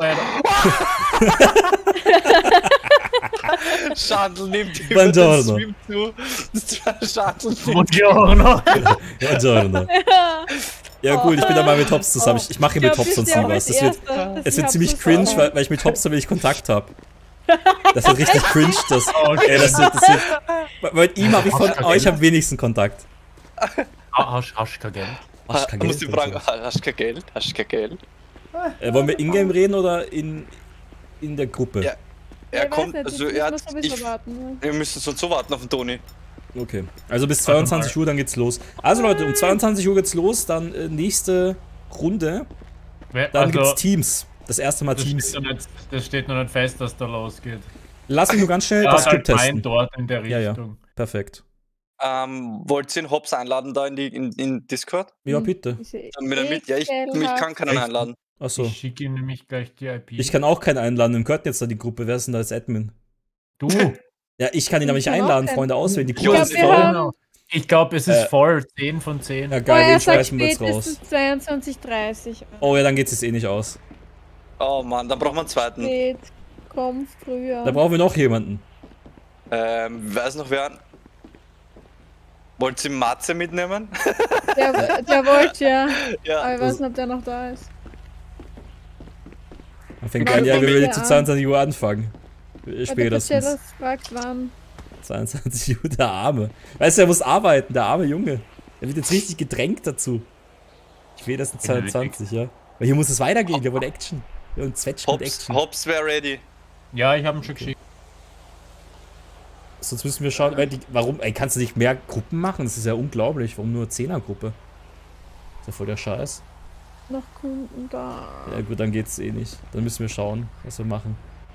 Schandl nimmt die Buongiorno. Swim zu. Schandl nimmt Buongiorno. Buongiorno. Ja gut, ich bin da mal mit Hobbs zusammen. Ich, ich mache hier mit Hobbs sonst nie was. Das wird, es wird ziemlich cringe, weil, weil ich mit Hobbs so wenig Kontakt habe. Das wird richtig cringe, das. Okay. Ey, das wird, das wird, weil mit ihm habe ich von euch am wenigsten Kontakt. Hast hast du kein Geld? Ach, kein Du musst Geld ihn fragen, oder so. hast du kein Geld? Hast du kein Geld? Äh, wollen wir in-game reden oder in, in der Gruppe? Ja. Er kommt, also er hat, ich, warten. wir müssen sonst so warten auf den Toni. Okay, also bis zweiundzwanzig Uhr, dann geht's los. Also Leute, um zweiundzwanzig Uhr geht's los, dann äh, nächste Runde. Wer- Dann also, gibt's Teams. Das erste Mal das Teams. steht, noch nicht, das steht noch nicht fest, dass da losgeht. Lass mich nur ganz schnell Er das hat halt Skript ein testen. dort in der Ja, ja. Richtung. Perfekt. Ähm, wollt ihr den Hobbs einladen da in, die, in, in Discord? Ja, Hm. bitte. Dann mit, mit, ja, ich, ich kann keinen Echt? einladen. Achso. Ich schicke ihm nämlich gleich die I P. Ich kann auch keinen einladen. Im gehört jetzt da die Gruppe. Wer ist denn da als Admin? Du! Ja, ich kann ihn aber nicht Ich kann auch einladen, keinen. Freunde auswählen. Die Ich Gruppe glaub, ist wir voll. haben- Ich glaube, es ist Äh, voll. zehn von zehn. Ja, Oh, geil, er den sagt schmeißen wir jetzt raus. spätestens zweiundzwanzig Uhr dreißig. Oh ja, dann geht es eh nicht aus. Oh Mann, dann brauchen wir einen zweiten. Spät, komm früher. Da brauchen wir noch jemanden. Ähm, weiß noch wer? Wollt ihr Matze mitnehmen? Der, der wollte ja, Ja. aber ich weiß nicht, ob der noch da ist. Dann fängt Genau, an, ja, wir fängt würden er zu an. zweiundzwanzig Uhr anfangen. Weil der Spätestens. Pacellas fragt, wann. zweiundzwanzig Uhr, der Arme. Weißt du, er muss arbeiten, der arme Junge. Er wird jetzt richtig gedrängt dazu. Ich will das in zweiundzwanzig, ja. Weil hier muss es weitergehen, wir wollen Action. Wir wollen Zwetsch mit Hobbs, Action. Hobbs wäre ready. Ja, ich habe ihn schon geschickt. Sonst müssen wir schauen, weil die, warum, ey, kannst du nicht mehr Gruppen machen? Das ist ja unglaublich. Warum nur Zehner-Gruppe? Ist ja voll der Scheiß. Noch Kunden da. Ja gut, dann geht's eh nicht. Dann müssen wir schauen, was wir machen.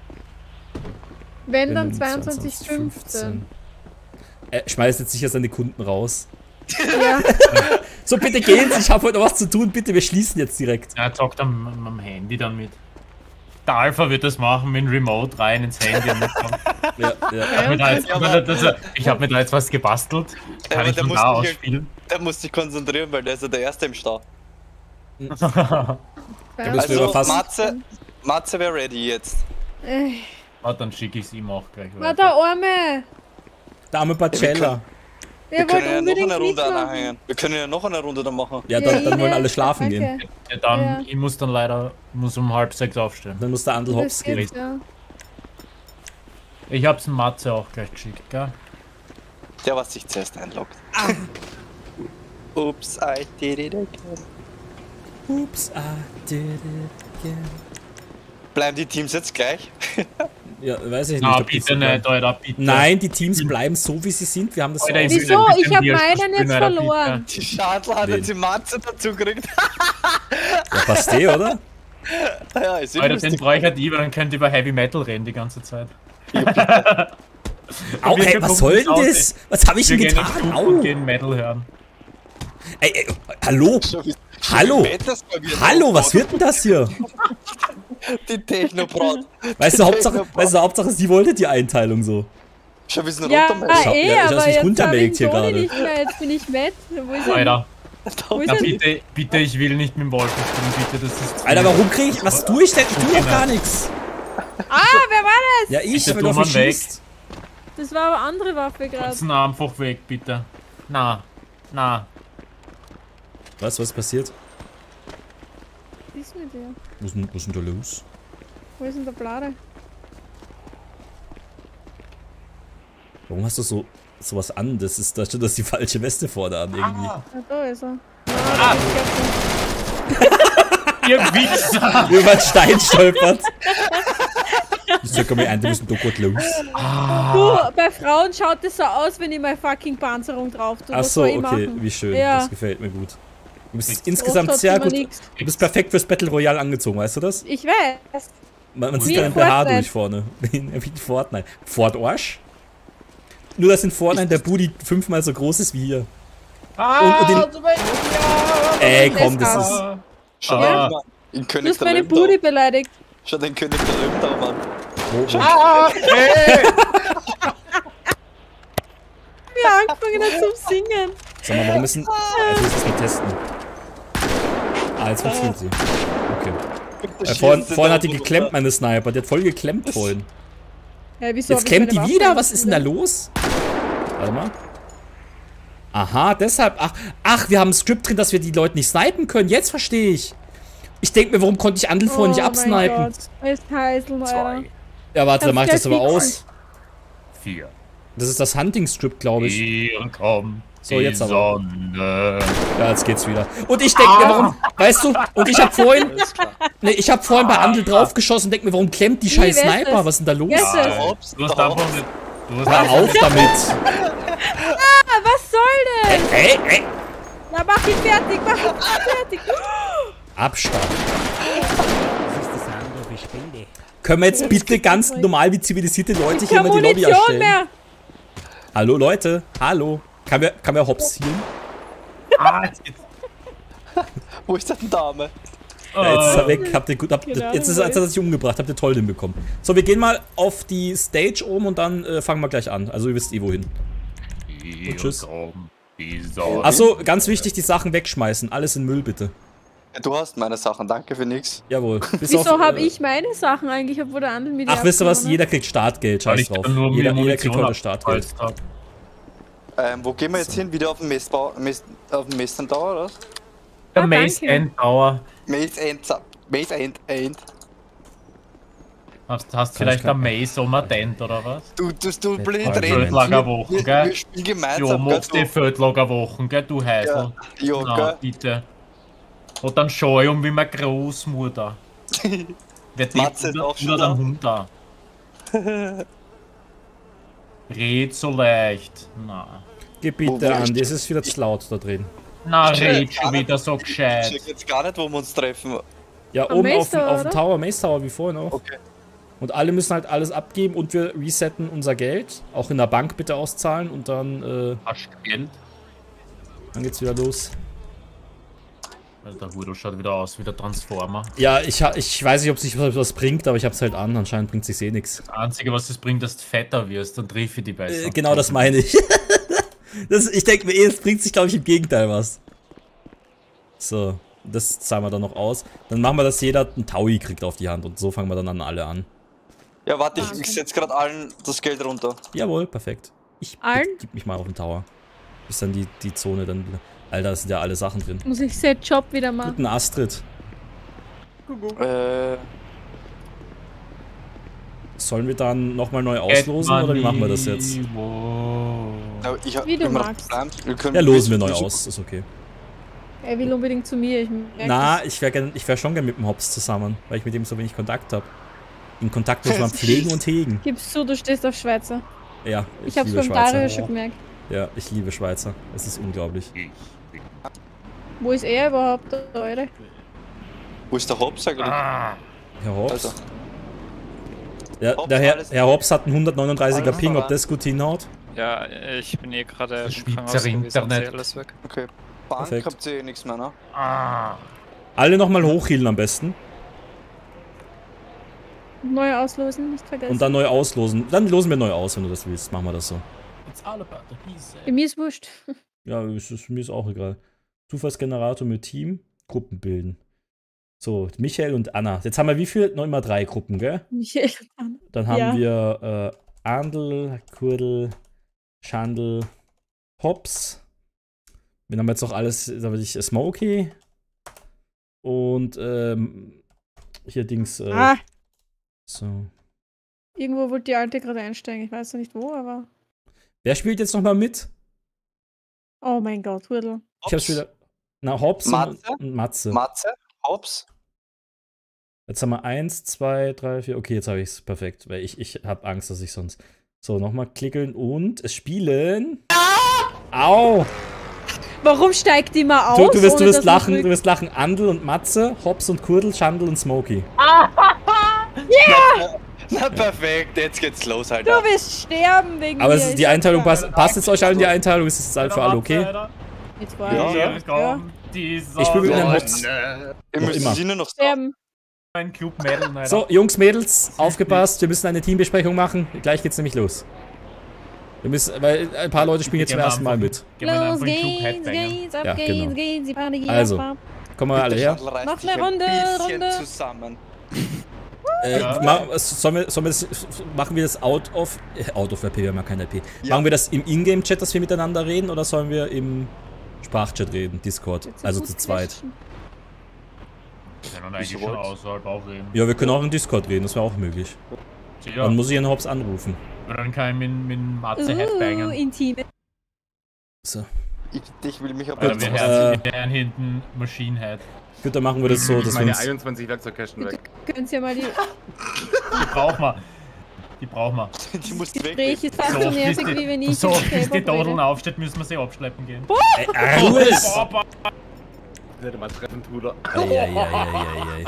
Wenn dann Wenn zweiundzwanzig Uhr fünfzehn. Äh, schmeißt jetzt sicher seine Kunden raus. Ja, So, bitte gehen Sie, ich habe heute noch was zu tun, bitte, wir schließen jetzt direkt. Er zockt am, am Handy dann mit. Der Alpha wird das machen mit dem Remote rein ins Handy. Und Ja, ja. ich habe mir, da jetzt- Ja, aber- also, ich hab mir da jetzt was gebastelt. Kann aber ich der von muss da sich aus ja- spielen? Der muss sich konzentrieren, weil der ist ja der Erste im Stau. müssen wir Also, überfassen. Matze, Matze wäre ready jetzt. Äh, Ah, dann schicke ich es ihm auch gleich war weiter. der Arme. Dame Bacella. Wir Der können wollte ja noch unbedingt eine Runde mitmachen. anhängen. Wir können ja noch eine Runde dann machen. Ja, dann, dann wollen Ine, alle schlafen danke. gehen. Ja, dann, Ja. ich muss dann leider, muss um halb sechs aufstehen. Dann muss der Andel Das hops gehen. geht's, ja. Ich hab's dem Matze auch gleich geschickt, gell? Der, was sich zuerst einloggt. Ups, I did it again. Oops, I did it again. Bleiben die Teams jetzt gleich? Ja, weiß ich nicht. Na, ob die bitte so nicht, bleiben. Alter, bitte. Nein, die Teams bleiben so, wie sie sind. Wir haben das so Alter, ich ausgemacht. will Wieso? ein bisschen Ich hab Bier meinen spielen, jetzt Alter, verloren. Die Schadler hat Wen? jetzt die Matze dazu gekriegt. Ja, passt eh, oder? Ja, ist eh Alter, den lustig. brauche ich halt lieber, dann könnt ihr über Heavy Metal reden die ganze Zeit. Au, Wir ey, was gucken soll uns denn aus, das? Was habe ich Wir denn gehen ins getan? Zug und Au! gehen Metal hören. Ey, ey, hallo? Schon wie- schon Hallo? wie spät das mal wieder Hallo, was aufbaut. wird denn das hier? Die Technobraut. Weißt du, Hauptsache, weißt du, Hauptsache, sie wollte die Einteilung so. Schon wie es ein Ja, runtermeldet. Schau- eh, ja, ich lass aber mich jetzt runtermelkt hab hier ich Toni gerade. nicht mehr. Jetzt bin ich mad. Wo ist er? Alter, Wo ist na er? bitte, bitte, ich will nicht mit dem Wolken spielen, bitte, das ist zu... Alter, warum krieg ich. Was tue ich denn? Ich tue doch gar nichts. Ah, wer war das? Ja, ich, Bitte wenn du auf tu mich mal weg. schießt. Das war aber andere Waffe gerade. Kurzen einfach weg, bitte. Na, na. Was, was ist passiert? Was ist mit dir? Was ist denn, was ist denn da los? Wo ist denn der Blade? Warum hast du so sowas an? Das ist, da steht das die falsche Weste vorne an irgendwie. Ah, da ist er. Ah. Ah, Ihr Wichser! Über den Stein stolpert. Ich sag mal ein, du bist ein Dokot los. du, bei Frauen schaut es so aus, wenn ich meine fucking Panzerung drauf tue. Ach Was so, soll ich okay, machen? wie schön. Ja. Das gefällt mir gut. Du bist Oft insgesamt hat sehr immer gut. nix. Du bist perfekt fürs Battle Royale angezogen, weißt du das? Ich weiß. Man, man Wie sieht in deinen B H Fortnite. durch vorne. Wie in wie in Fortnite. Fort Arsch? Nur, dass in Fortnite der Booty fünfmal so groß ist wie hier. Ah, Und- und den- du meinst- ja. Ey, komm, das Leskas. ist. Ah. Schau Ah. mal, in Du König hast der meine Löwen Booty da. beleidigt. Schau den König der Löwen da, Mann. Wo, wo? Ah, hey. Wir haben angefangen hat zum Singen. Sag mal, warum ist denn. Jetzt muss ich das mal testen. Ah, jetzt funktioniert sie. Okay. Da Äh, vorhin, schießt sie vorhin da hat die runter. geklemmt, meine Sniper. Die hat voll geklemmt vorhin. Ja, wieso Jetzt hab ich klemmt die meine wieder? Waffe Was ist denn da nicht? los? Warte mal. Aha, deshalb. Ach, ach, wir haben ein Skript drin, dass wir die Leute nicht snipen können. Jetzt verstehe ich. Ich denke mir, warum konnte ich Andel vorhin nicht Oh mein absnipen? Gott. Ist Heißel, Alter. Zwei, Ja, warte, dann Kannst mach ich das gleich aber fixen. aus. vier. Das ist das Hunting-Skript, glaube ich. Hier kommt So, die jetzt aber. Sonne. Ja, jetzt geht's wieder. Und ich denke mir, warum, weißt du, und ich habe vorhin, Alles klar. ne, ich habe vorhin bei Andel draufgeschossen und denke mir, warum klemmt die scheiß wer ist Sniper? das? Was ist denn da los? Wer ist das? Nein, Ups, Du hast ups. einfach nicht... Du hast Hör einfach auf damit. Ah, was soll denn? Ey, ey. Na, mach ihn fertig, mach ihn fertig. Abstand. Das ist das andere wie Spende. Können wir jetzt bitte ganz normal wie zivilisierte Leute Ich hier hab mal die Lobby Munition erstellen? mehr. Hallo Leute, hallo. Kann wir, kann wir Hops healen? Ah, jetzt geht's. Wo ist denn Dame? Ja, jetzt ist er Äh, weg. Habt ihr gut, habt, Keine jetzt ist Ahnung, er, jetzt hat er sich umgebracht. Habt ihr toll hinbekommen. So, wir gehen mal auf die Stage oben und dann äh, fangen wir gleich an. Also ihr wisst eh wohin. Hier tschüss. kommt die Sonne. Achso, ganz wichtig, die Sachen wegschmeißen. Alles in Müll bitte. Du hast meine Sachen, danke für nix. Jawohl. Bis Wieso auf, habe äh, ich meine Sachen eigentlich, obwohl der andere mit Ach, wisst ihr was? Jeder kriegt Startgeld. Weil Scheiß ich drauf. dann nur Jeder, mir jeder kriegt Munition heute Startgeld. abgeholzt hab. Ähm, wo gehen wir jetzt hin? Wieder auf den Messbau, Mess, auf den Messern Tower, oder? was? Der Ah, Maze danke. End Tower. Maze End, Maze End, End. Hast, hast Kann vielleicht ich ein Maze um ein Tent oder was? Du, du, du blind Alter, reden. Feldlagerwochen, Wir, gell? wir spielen Jo, gemeinsam, machst die gell? Feldlagerwochen, gell, du Heisel. Du? Ja, Na, gell? bitte. Und dann schau ich um wie meine Großmutter. Wer die Matze ist auch schon da. einen Hund da. Red so leicht. Na. Geh Wo- wo bitte an, ist- das ist wieder zu laut da drin. Na, Ich check red gar schon nicht- wieder so Ich gescheit. check jetzt gar nicht, wo wir uns treffen. Ja, Am oben auf, Maze dem- Tower, auf dem oder? Tower, Maze Tower, wie vorhin auch. Okay. Und alle müssen halt alles abgeben und wir resetten unser Geld. Auch in der Bank bitte auszahlen und dann, äh, Hast du Geld? dann geht's wieder los. Also der Hurdo schaut wieder aus wie der Transformer. Ja, ich, ha- ich weiß nicht, ob sich was bringt, aber ich hab's halt an. Anscheinend bringt sich eh nichts. Das Einzige, was es bringt, dass du fetter wirst, dann treffe ich die besser. Äh, genau das meine ich. das, ich denke mir eh, es bringt sich, glaube ich, im Gegenteil was. So, das zahlen wir dann noch aus. Dann machen wir, dass jeder einen Taui kriegt auf die Hand und so fangen wir dann an alle an. Ja, warte, ich, ich setze gerade allen das Geld runter. Jawohl, perfekt. Ich Allen? gib mich mal auf den Tower. Bis dann die, die Zone dann wieder... Alter, da sind ja alle Sachen drin. Muss ich Set Job wieder machen. Guten Astrid. Äh, Sollen wir dann nochmal neu auslosen oder wie machen wir das jetzt? Wow. ja, ich hab Wie du immer noch magst. geplant. Wir können Ja, losen wir wir- neu aus, ist okay. Er will unbedingt zu mir. Ich merk Na, das. ich wäre gern, ich wär schon gern mit dem Hobbs zusammen, weil ich mit ihm so wenig Kontakt habe. In Kontakt muss man pflegen und hegen. Gibst zu, du stehst auf Schweizer. Ja, ich, Ich hab's liebe beim Dario Schweizer. schon gemerkt. Ja, ich liebe Schweizer. Es ist unglaublich. Wo ist er überhaupt, der Eure? Wo ist der Hobbs eigentlich? Ah, Herr Hobbs? Also, Ja, Hobbs, der Herr, alles- Herr Hobbs hat einen hundertneununddreißiger alles Ping, ob voran. das gut hinhaut. Ja, ich bin eh gerade Das im Schweizer Krankenhaus gewesen, Internet. sehe alles weg. okay. Bank Perfekt. habt ihr eh nichts mehr, ne? ah. Alle nochmal hochhealen am besten. Neu auslosen, nicht vergessen. Und dann neu auslosen. Dann losen wir neu aus, wenn du das willst. Machen wir das so. It's all about the piece. Bei mir ist wurscht. Ja, es ist, mir ist auch egal. Zufallsgenerator mit Team. Gruppen bilden. So, Michael und Anna. Jetzt haben wir wie viel? Noch immer drei Gruppen, gell? Michael. Dann haben Ja. wir äh, Andl, Kurdel, Schandl, Hobbs. Wir haben jetzt noch alles, da würde ich Smokey. Und ähm, hier Dings. Äh, Ah, so. irgendwo wollte die Alte gerade einsteigen. Ich weiß noch nicht wo, aber. Wer spielt jetzt nochmal mit? Oh mein Gott, Hurdle. Ich hab's wieder. Na, Hobbs Matze? und, und Matze. Matze? Hobbs? Jetzt haben wir eins, zwei, drei, vier. Okay, jetzt habe ich's. Perfekt. Weil ich, ich habe Angst, dass ich sonst. So, nochmal klickeln und es spielen. Au! Warum steigt die mal aus? Du, du wirst, du ohne wirst dass lachen, ich du wirst lachen. Andl und Matze, Hobbs und Kurdel, Schandl und Smokey. Na perfekt, jetzt geht's los, Du Alter. wirst sterben wegen Aber mir. es ist, ich die sag Einteilung ja. passt. Passt jetzt euch allen die Einteilung? Ist es für alle okay? Jetzt war Ja. ja. Hier kommt dieser Ich spiel mit dem Hobbs. Ihr Noch müsst immer. sie nur noch Sterben. Ein Club Medal, Alter. So, Jungs, Mädels, aufgepasst. Wir müssen eine Teambesprechung machen. Gleich geht's nämlich los. Wir müssen, weil ein paar Leute spielen jetzt zum Gehen wir ersten Mal einfach- mit. Gehen wir Los einfach in den Club geht's, Headbanger. geht's, ab Ja, geht's, genau. geht's, die Party Also. ab. Kommen wir alle her. Reiß Mach dich eine ein Runde, bisschen Runde. zusammen. Äh, Ja. ma, sollen wir, sollen wir das, machen wir das out of. Äh, out of R P, wir haben ja kein R P. Ja. Machen wir das im Ingame-Chat, dass wir miteinander reden, oder sollen wir im Sprachchat reden? Discord. Jetzt Also gut zu zweit. flashen. Wir können eigentlich Wieso schon wollt's? außerhalb auch reden. Ja, wir können auch im Discord reden, das wäre auch möglich. Ja, Dann muss ich den Hobbs anrufen. dann kann ich mit, mit Matze Uh, Headbanger. intime. So. Ich, ich will mich aber Oder jetzt wir Äh, hören, wir hören hinten Machine Head. Gut, dann machen wir das so, dass wir Meine uns. einundzwanzig Werkzeugkästen weg. Könnt ihr mal die Die brauchen wir. Die brauchen wir. die muss weg. Gespräche fast so So, nervig, bis die- wie wenn ich So, mit bis die K-Pop Dodeln rede. aufsteht, müssen wir sie abschleppen gehen. Äh, Ruhe! Boah, Hätte mal treffen, Bruder. Eieieiei.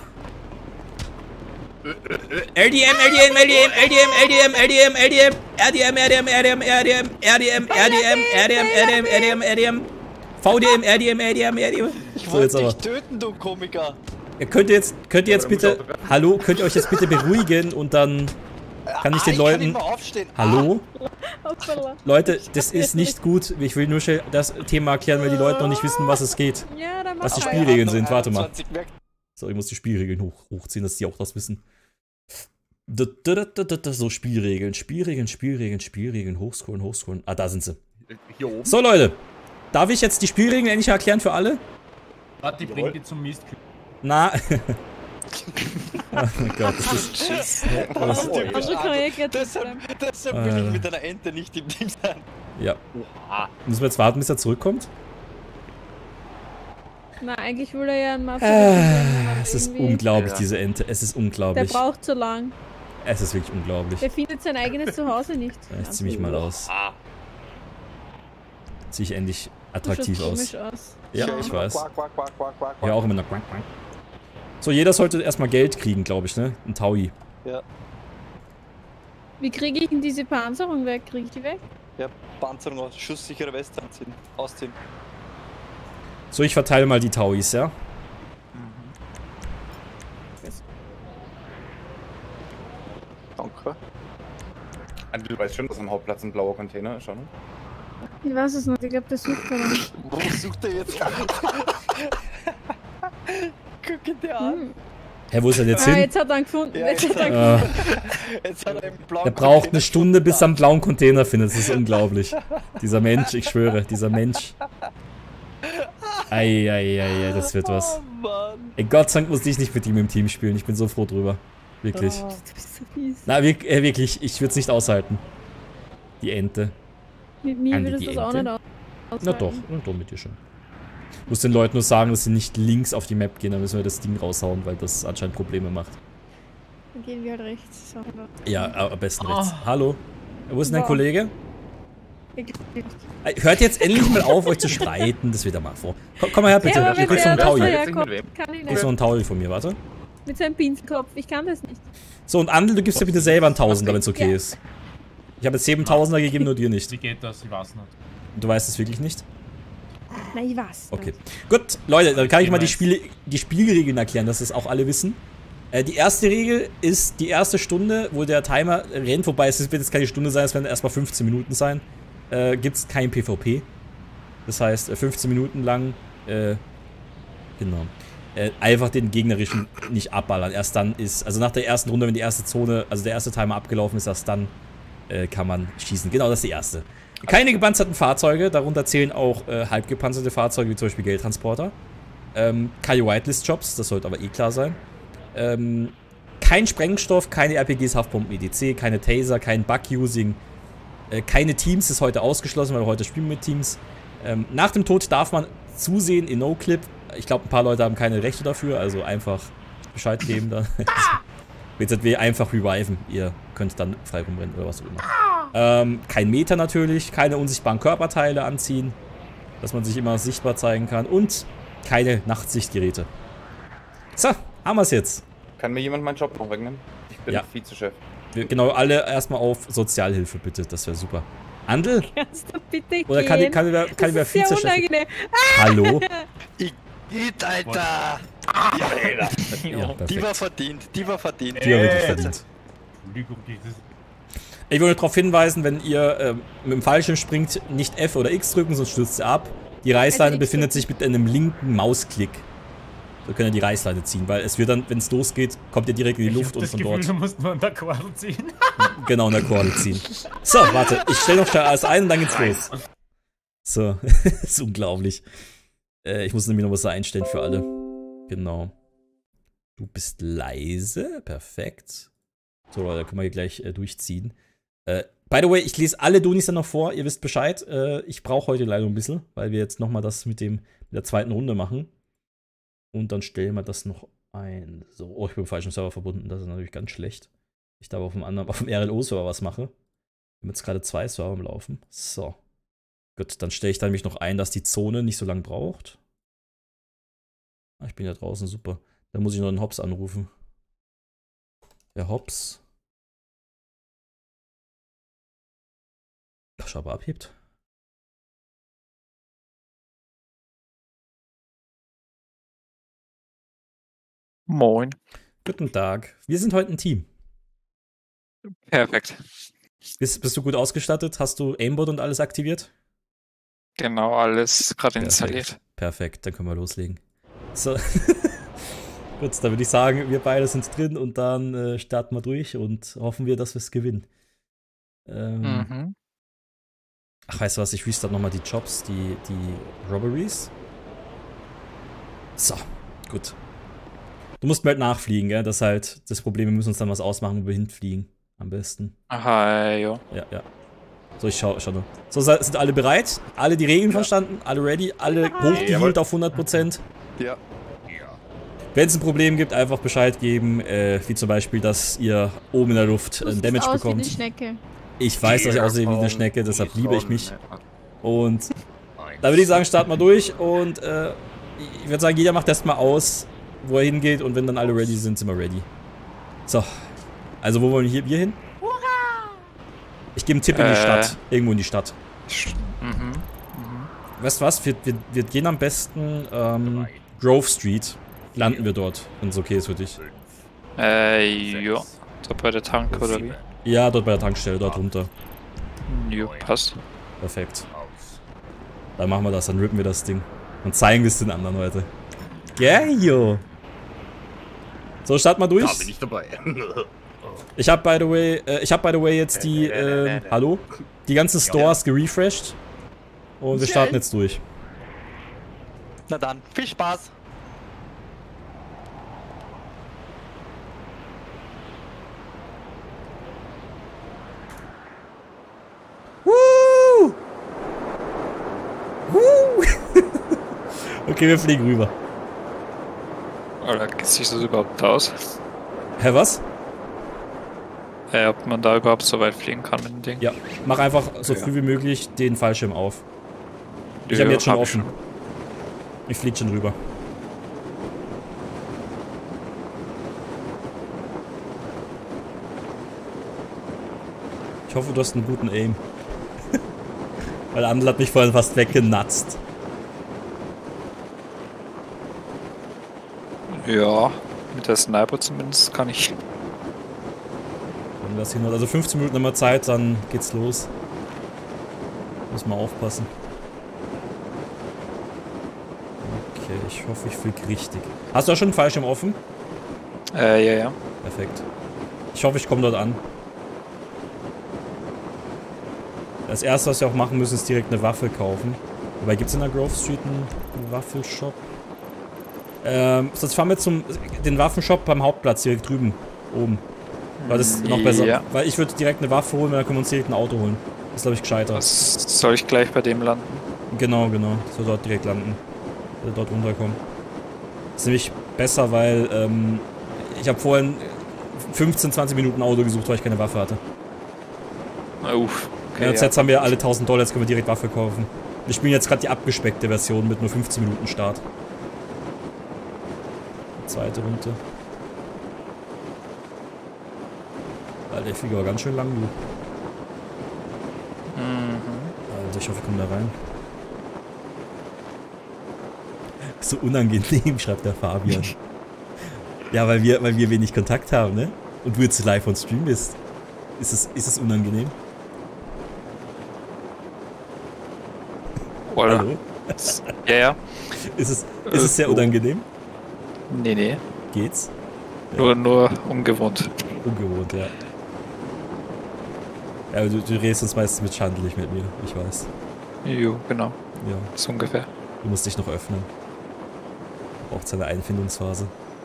L D M, L D M, L D M, L D M, L D M, L D M, L D M, R D M, R D M, R D M, R D M, R D M, R D M, R D M, R D M, R D M, R D M, V D M, R D M, R D M, R D M. Ich So, wollte jetzt dich aber. töten, du Komiker. Ihr könnt jetzt, könnt ihr jetzt Ja, dann bitte, muss ich auch- hallo, könnt ihr euch jetzt bitte beruhigen und dann kann ich ah, den ich Leuten, kann nicht mehr aufstehen. hallo? Hoppala. Leute, das ist nicht gut. Ich will nur schnell das Thema erklären, weil die Leute noch nicht wissen, was es geht. Ja, dann Was mach die mal. Spielregeln sind, warte mal. einundzwanzig Werk- So, ich muss die Spielregeln hoch, hochziehen, dass die auch das wissen. Da, da, da, da, da, So, Spielregeln, Spielregeln, Spielregeln, Spielregeln, hochscrollen, hochscrollen. Ah, da sind sie. Hier oben. So, Leute. Darf ich jetzt die Spielregeln endlich erklären für alle? Warte, die bringt die zum Mist. Na. Oh mein Gott, das ist. Tschüss. Das, Oh, typisch Also Antwort. korrekt. Deshalb, deshalb will Äh. ich mit einer Ente nicht im Team sein. ja. Müssen wir jetzt warten, bis er zurückkommt? Na, eigentlich will er ja ein Master. Äh, es ist irgendwie- unglaublich, Ja. diese Ente. Es ist Der unglaublich. braucht so lang. Es ist wirklich unglaublich. Der findet sein eigenes Zuhause nicht. Ich zieh mich mal aus. Zieh ich endlich attraktiv Du aus. schaust komisch aus. Ja, höre ich immer weiß. Quack, quack, quack, quack, quack, Ja, auch immer noch. Quack, quack. So, jeder sollte erstmal Geld kriegen, glaube ich, ne? Ein Taui. Ja, Wie kriege ich denn diese Panzerung weg? Kriege ich die weg? ja, Panzerung aus, schusssichere Weste anziehen, ausziehen. So, ich verteile mal die Tauis, ja? besser. Danke. Also, du weißt schon, dass am Hauptplatz ein blauer Container ist, schon? Ich weiß es nicht, ich glaube, der sucht er dann. Wo sucht er jetzt? Guck ihn dir an. Hä, wo ist er jetzt Ah, hin? jetzt hat er ihn gefunden. Ja, Jetzt hat er ihn Äh, gefunden. Jetzt hat er einen blauen er braucht Container eine Stunde, bis er gefunden. einen blauen Container findet. Das ist unglaublich. Dieser Mensch, ich schwöre, dieser Mensch. Eieiei, das wird was. Oh Mann. Ey, Gott sei Dank muss ich nicht mit ihm im Team spielen. Ich bin so froh drüber. Wirklich. Oh. Du bist so fies. Na, wir, äh, wirklich, ich würde es nicht aushalten. Die Ente. Mit mir Andi, würde die es das auch Ente? nicht aus. Na doch, na doch mit dir schon. Ich muss den Leuten nur sagen, dass sie nicht links auf die Map gehen, dann müssen wir das Ding raushauen, weil das anscheinend Probleme macht. Dann gehen wir halt rechts. So. Ja, äh, am besten Oh. rechts. Hallo? Wo ist denn dein Wow. Kollege? Äh, Hört jetzt endlich mal auf, euch zu streiten. Das wird ja mal vor. Komm, komm mal her, bitte. Ja, aber Ihr wenn kriegst noch der einen Taui. das Ihr herkommt, Mit kann ich kriegst nicht. noch einen Taui von mir, warte. Mit seinem Pinselkopf, ich kann das nicht. So, und Andel, du gibst ja bitte selber einen Tausender, wenn es okay Ja. ist. Ich habe jetzt siebentausender gegeben, nur dir nicht. Wie geht das? Ich weiß nicht. Du weißt es wirklich nicht? Nein, ich weiß. Okay. Gut, Leute, dann kann ich mal die, Spiele, die Spielregeln erklären, dass das auch alle wissen. Äh, die erste Regel ist die erste Stunde, wo der Timer rennt, wobei es wird jetzt keine Stunde sein, es werden erstmal fünfzehn Minuten sein. Äh, gibt es kein PvP. Das heißt, fünfzehn Minuten lang, äh, genau. Äh, einfach den gegnerischen nicht abballern. Erst dann ist, also nach der ersten Runde, wenn die erste Zone, also der erste Timer abgelaufen ist, erst dann äh, kann man schießen. Genau, das ist die erste. Keine gepanzerten Fahrzeuge, darunter zählen auch äh, halb gepanzerte Fahrzeuge, wie zum Beispiel Geldtransporter. Ähm, keine Whitelist-Jobs, das sollte aber eh klar sein. Ähm, kein Sprengstoff, keine R P Gs, Haftbomben, E D C, keine Taser, kein Bug-Using. Äh, keine Teams ist heute ausgeschlossen, weil wir heute spielen mit Teams. Ähm, nach dem Tod darf man zusehen in No-Clip. Ich glaube, ein paar Leute haben keine Rechte dafür, also einfach Bescheid geben dann. W Z W einfach reviven. Ihr könnt dann frei rumrennen oder was auch immer. Ähm, kein Meter natürlich, keine unsichtbaren Körperteile anziehen, dass man sich immer sichtbar zeigen kann und keine Nachtsichtgeräte. So, haben wir es jetzt. Kann mir jemand meinen Job noch wegnehmen? Ich bin Ja. Vizechef. Wir, genau, alle erstmal auf Sozialhilfe bitte, das wäre super. Andel? Kannst du bitte Oder kann, gehen? kann, kann, kann wer Das ist sehr Vizechef? unangenehm. Hallo? Geht, Alter! Ja, Die perfekt. war verdient, die war verdient. Die haben wirklich Äh. verdient. Entschuldigung, dieses. Ich will nur darauf hinweisen, wenn ihr ähm, mit dem Fallschirm springt, nicht F oder X drücken, sonst stürzt ihr ab. Die Reißleine Also X befindet sich mit einem linken Mausklick. So könnt ihr die Reißleine ziehen, weil es wird dann, wenn es losgeht, kommt ihr direkt in die Ich Luft hab und das von Gefühl, dort du musst nur an der Quadel ziehen. genau in der Koordel ziehen. So, warte, ich stelle noch schnell alles ein und dann geht's los. So, das ist unglaublich. Äh, ich muss nämlich noch was da einstellen für alle. Genau. Du bist leise, perfekt. So, Leute, da können wir hier gleich äh, durchziehen. Äh, by the way, ich lese alle Donis dann noch vor, ihr wisst Bescheid. Äh, ich brauche heute leider ein bisschen, weil wir jetzt nochmal das mit, dem, mit der zweiten Runde machen. Und dann stellen wir das noch ein. So, oh, ich bin mit dem falschen Server verbunden, das ist natürlich ganz schlecht. Ich da aber auf dem anderen, auf dem R L O-Server was mache. Wir haben jetzt gerade zwei Server am Laufen. So. Gut, dann stelle ich dann mich noch ein, dass die Zone nicht so lange braucht. Ah, ich bin ja draußen, super. Dann muss ich noch einen Hops anrufen. Der Hops. Ach, schau, aber abhebt. Moin. Guten Tag. Wir sind heute ein Team. Perfekt. Bist, bist du gut ausgestattet? Hast du Aimbot und alles aktiviert? Genau, alles gerade Perfekt. installiert. Perfekt, dann können wir loslegen. So. Gut, dann würde ich sagen, wir beide sind drin und dann äh, starten wir durch und hoffen wir, dass wir es gewinnen. Ähm, Mhm. Ach, weißt du was, ich restart nochmal die Jobs, die, die Robberies. So, gut. Du musst mir halt nachfliegen, gell? Das ist halt das Problem, wir müssen uns dann was ausmachen, wo wir hinfliegen. Am besten. Aha, jo. Ja, ja. So, ich schau, schau nur. So, sind alle bereit? Alle die Regeln verstanden? Alle ready? Alle hochgehielt auf hundert Prozent? Ja. Wenn es ein Problem gibt, einfach Bescheid geben. Äh, wie zum Beispiel, dass ihr oben in der Luft Du einen siehst Damage aus wie bekommt. eine Schnecke. Ich weiß, dass ich aussehe wie eine Schnecke, deshalb liebe ich mich. Und da würde ich sagen, starten wir durch. Und äh, ich würde sagen, jeder macht erstmal aus, wo er hingeht. Und wenn dann alle ready sind, sind wir ready. So. Also, wo wollen wir hier wir hin? Ich gebe einen Tipp in die Äh. Stadt. Irgendwo in die Stadt. Mhm. Weißt du was? Wir, wir, wir gehen am besten ähm, Grove Street. Landen wir dort, wenn es okay ist für dich. Äh, ja. Da bei der Tank oder wie? Ja, dort bei der Tankstelle, dort runter. Jo, passt. Perfekt. Dann machen wir das, dann rippen wir das Ding. Und zeigen wir es den anderen heute. Geil! So, start mal durch. Da bin ich dabei. Ich hab by the way, äh, ich hab by the way jetzt die, äh, hallo? Die ganzen Stores gerefreshed. Und wir starten jetzt durch. Na dann, viel Spaß. Woo! Woo! Okay, wir fliegen rüber. Oder sieht das überhaupt aus? Hä, was? Äh, ob man da überhaupt so weit fliegen kann mit dem Ding? Ja, mach einfach so Ja. früh wie möglich den Fallschirm auf. Ich Ja, habe jetzt schon hab ich offen. Ich flieg schon rüber. Ich hoffe, du hast einen guten Aim. Weil der andere hat mich vorhin fast weggenatzt. Ja, mit der Sniper zumindest kann ich. Wenn das hin hat. Also fünfzehn Minuten immer Zeit, dann geht's los. Muss mal aufpassen. Okay, ich hoffe, ich flieg richtig. Hast du auch schon einen Fallschirm offen? Äh, ja, ja. Perfekt. Ich hoffe, ich komme dort an. Das erste, was wir auch machen müssen, ist direkt eine Waffe kaufen. Wobei, gibt es in der Grove Street einen Waffelshop? Ähm, sonst fahren wir zum den Waffenshop beim Hauptplatz direkt drüben. Oben. Weil das ist noch besser. Ja. Weil ich würde direkt eine Waffe holen, dann können wir uns direkt ein Auto holen. Das ist, glaube ich, gescheiter. Was soll ich gleich bei dem landen? Genau, genau. Dass wir dort direkt landen. Dass wir dort runterkommen. Das ist nämlich besser, weil ähm, ich habe vorhin fünfzehn, zwanzig Minuten Auto gesucht, weil ich keine Waffe hatte. Uff. Okay, Ja, und ja. jetzt haben wir alle tausend Dollar, jetzt können wir direkt Waffe kaufen. Wir spielen jetzt gerade die abgespeckte Version mit nur fünfzehn Minuten Start. Zweite Runde. Alter, der Flieger war ganz schön lang, du. Mhm. Alter, ich hoffe, ich komme da rein. So unangenehm, schreibt der Fabian. Ja, weil wir, weil wir wenig Kontakt haben, ne? Und du jetzt live on Stream bist. Ist es, ist es unangenehm? Oder? Hallo? Ja, ja. Ist es, ist es sehr unangenehm? Nee, nee. Geht's? Nur, nur ungewohnt. Ungewohnt, ja. Ja, aber du, du redest uns meistens mit schandlich mit mir, ich weiß. Jo, genau. Ja, So ungefähr. du musst dich noch öffnen. Braucht seine Einfindungsphase.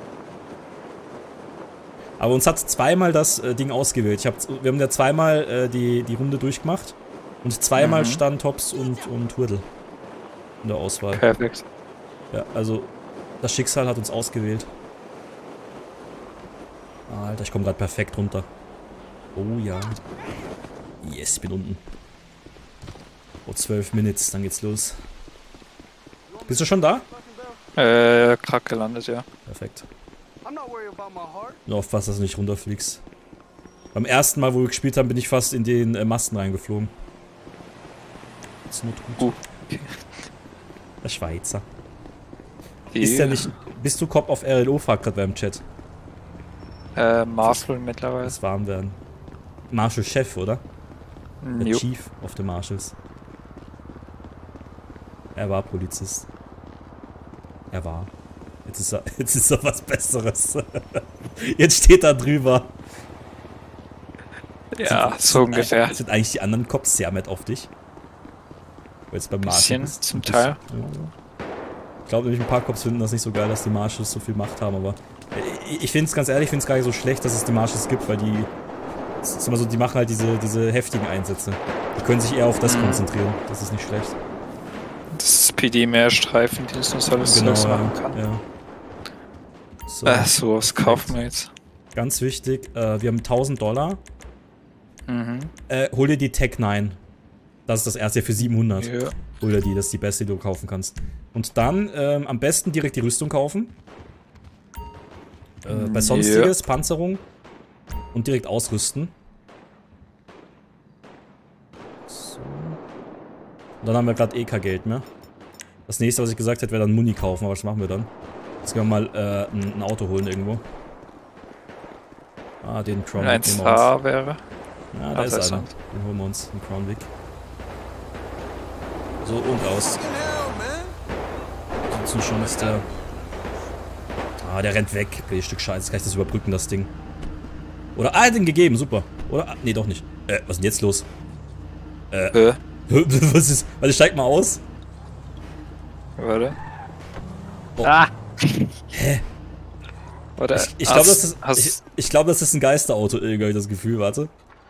Aber uns hat zweimal das äh, Ding ausgewählt. Ich hab, wir haben ja zweimal äh, die, die Runde durchgemacht. Und zweimal Mhm. stand Hobbs und, und Hurdle in der Auswahl. Perfekt. Ja, also das Schicksal hat uns ausgewählt. Alter, ich komme gerade perfekt runter. Oh ja. Yes, ich bin unten. Oh, zwölf Minutes, dann geht's los. Bist du schon da? Äh, gerade gelandet, ja. Perfekt. Nur aufpassen, dass du nicht runterfliegst. Beim ersten Mal, wo wir gespielt haben, bin ich fast in den äh, Masten reingeflogen. Das ist nur gut. Uh. Der Schweizer. Die, Ist der nicht. Bist du Cop auf R L O? Fragt gerade beim Chat. Äh, Marshall mittlerweile. Das waren wir. Marshall Chef, oder? Der Jo. Chief of the Marshals. Er war Polizist. Er war. Jetzt ist er, jetzt ist er was Besseres. Jetzt steht er drüber. Ja, so ungefähr. Sind eigentlich die anderen Cops sehr nett auf dich? Weil jetzt beim Marshal Bisschen, bist. zum Du bist- Teil. Ja. Ich glaube nämlich, ein paar Cops finden das nicht so geil, dass die Marshals so viel Macht haben, aber ich, ich finde es ganz ehrlich, ich finde es gar nicht so schlecht, dass es die Marshals gibt, weil die, sag mal so, die machen halt diese, diese heftigen Einsätze. Die können sich eher auf das Mhm. konzentrieren. Das ist nicht schlecht. Das P D mehr Streifendienst und so alles Genau, alles ja. machen kann. ja. So, Äh, so, was kaufen wir jetzt? ganz wichtig, äh, wir haben tausend Dollar. Mhm. Äh, hol dir die Tech neun. Das ist das erste für siebenhundert. Ja. Hol dir die, das ist die beste, die du kaufen kannst. Und dann ähm, am besten direkt die Rüstung kaufen. Äh, bei Sonstiges, Panzerung. Und direkt ausrüsten. So. Und dann haben wir gerade eh kein Geld mehr. Das nächste, was ich gesagt hätte, wäre dann Muni kaufen, aber das machen wir dann. Jetzt können wir mal äh, ein, ein Auto holen irgendwo. Ah, den Crown Wenn Vic eins nehmen wir uns. A wäre. Ja, da Ah, ist da ist einer. er. Den holen wir uns, den Crown Vic. So, und raus. Sonst schon ist der... Ah, der rennt weg. Blödes Stück Scheiße. Jetzt kann ich das überbrücken, das Ding. Oder... Ah, den gegeben. Super. Oder... Ah, nee, doch nicht. Äh, was ist denn jetzt los? Äh... Äh, Was ist... Warte, steig mal aus. warte. Oh. Ah! Hä? Warte, Ich, ich glaube, das, ist- hast, ich, ich glaub, das ist ein Geisterauto, irgendwie, hab ich das Gefühl, warte.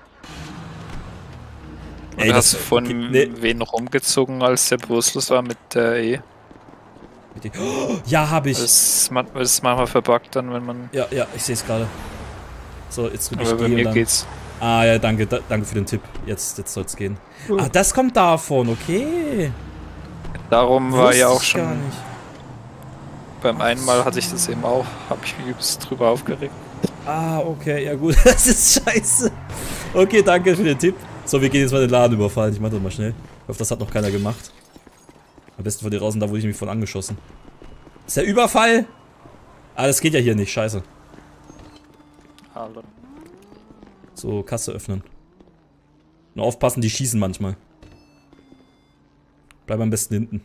Ey, das- hast du von okay, nee. wen rumgezogen, als der bewusstlos war mit der E? Oh, ja, hab ich. Das ist, man- das ist manchmal verbuggt dann, wenn man... Ja, ja, ich sehe es gerade. So, jetzt drücke ich Aber bei G und mir dann... geht's. Ah, ja, danke, da, danke für den Tipp. Jetzt, jetzt soll's gehen. Ah, das kommt davon, okay. Darum war Wusste ja auch ich gar schon... nicht. Beim einen Mal hatte ich das eben auch. Hab ich mich übelst drüber aufgeregt. Ah, okay, ja gut, das ist scheiße. Okay, danke für den Tipp. So, wir gehen jetzt mal den Laden überfallen. Ich mach das mal schnell. Ich hoffe, das hat noch keiner gemacht. Am besten von dir raus und da wurde ich mich von angeschossen. Ist der Überfall? Ah, das geht ja hier nicht, scheiße. Hallo. So, Kasse öffnen. Nur aufpassen, die schießen manchmal. Bleib am besten hinten.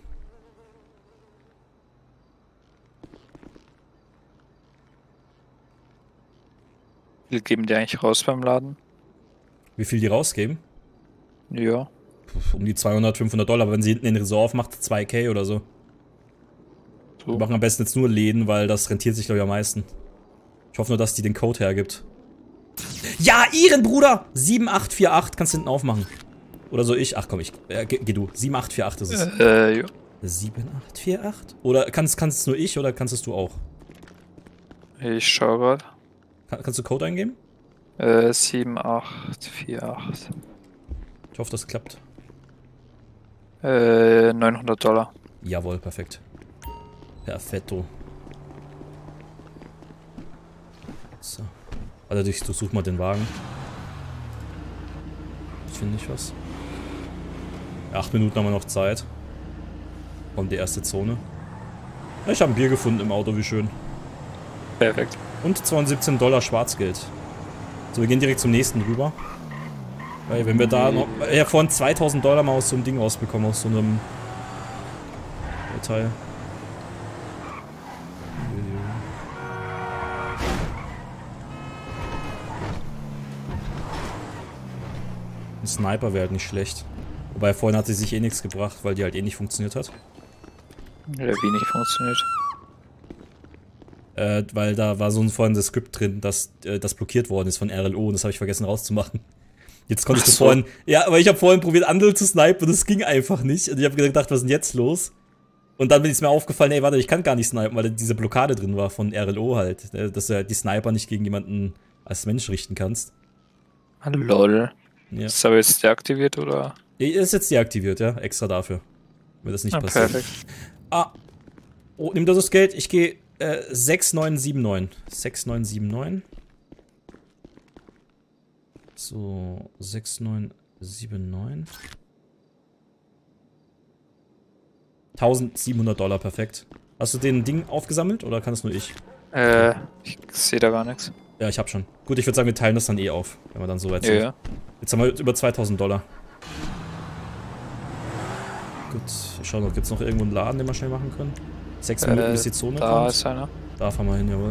Wie viel geben die eigentlich raus beim Laden? Wie viel die rausgeben? Ja. Um die zweihundert, fünfhundert Dollar, aber wenn sie hinten den Resort aufmacht, zwei K oder so. So. Wir machen am besten jetzt nur Läden, weil das rentiert sich, glaube ich, am meisten. Ich hoffe nur, dass die den Code hergibt. Ja, ihren Bruder! sieben acht vier acht, kannst du hinten aufmachen. Oder so ich. Ach komm, ich. Äh, geh, geh du. sieben acht vier acht ist es. Äh, ja. sieben acht vier acht? Oder kannst, kannst es nur ich oder kannst es du auch? Ich schau grad. Kann, kannst du Code eingeben? Äh, sieben acht vier acht. Ich hoffe, das klappt. Äh, neunhundert Dollar. Jawohl, perfekt. Perfetto. So. Alter, ich such mal den Wagen. Finde ich was. Acht Minuten haben wir noch Zeit. Kommt die erste Zone. Ja, ich habe ein Bier gefunden im Auto, wie schön. Perfekt. Und zweihundertsiebzehn Dollar Schwarzgeld. So, wir gehen direkt zum nächsten rüber. Weil wenn wir da noch... Ja, vorhin zweitausend Dollar mal aus so einem Ding rausbekommen, aus so einem... Teil. Ein Sniper wäre halt nicht schlecht. Wobei vorhin hat sie sich eh nichts gebracht, weil die halt eh nicht funktioniert hat. Ja, wie nicht funktioniert. Äh, weil da war so ein vorhin das Skript drin, dass äh, das blockiert worden ist von R L O und das habe ich vergessen rauszumachen. Jetzt konnte ich das so. vorhin... Ja, aber ich habe vorhin probiert, Andel zu snipen und es ging einfach nicht. Und ich habe gedacht, was ist denn jetzt los? Und dann bin es mir aufgefallen, ey, warte, ich kann gar nicht snipen, weil da diese Blockade drin war von R L O halt. Dass du halt die Sniper nicht gegen jemanden als Mensch richten kannst. Lol. Ja. Ist aber jetzt deaktiviert oder? Ist jetzt deaktiviert, ja, extra dafür. Wenn das nicht Ah, passiert. perfekt. Ah. Oh, nimm das Geld, ich gehe äh, sechs neun sieben neun. sechs neun sieben neun. So, sechs neun sieben neun. eintausendsiebenhundert Dollar, perfekt. Hast du den Ding aufgesammelt oder kann es nur ich? Äh, ich sehe da gar nichts. Ja, ich hab schon. Gut, ich würde sagen, wir teilen das dann eh auf, wenn wir dann so weit Ja, sind. ja. Jetzt haben wir über zweitausend Dollar. Gut, ich schau noch, gibt's noch irgendwo einen Laden, den wir schnell machen können? Sechs Äh, Minuten bis die Zone Da kommt. ist einer. Da fahren wir hin, jawohl.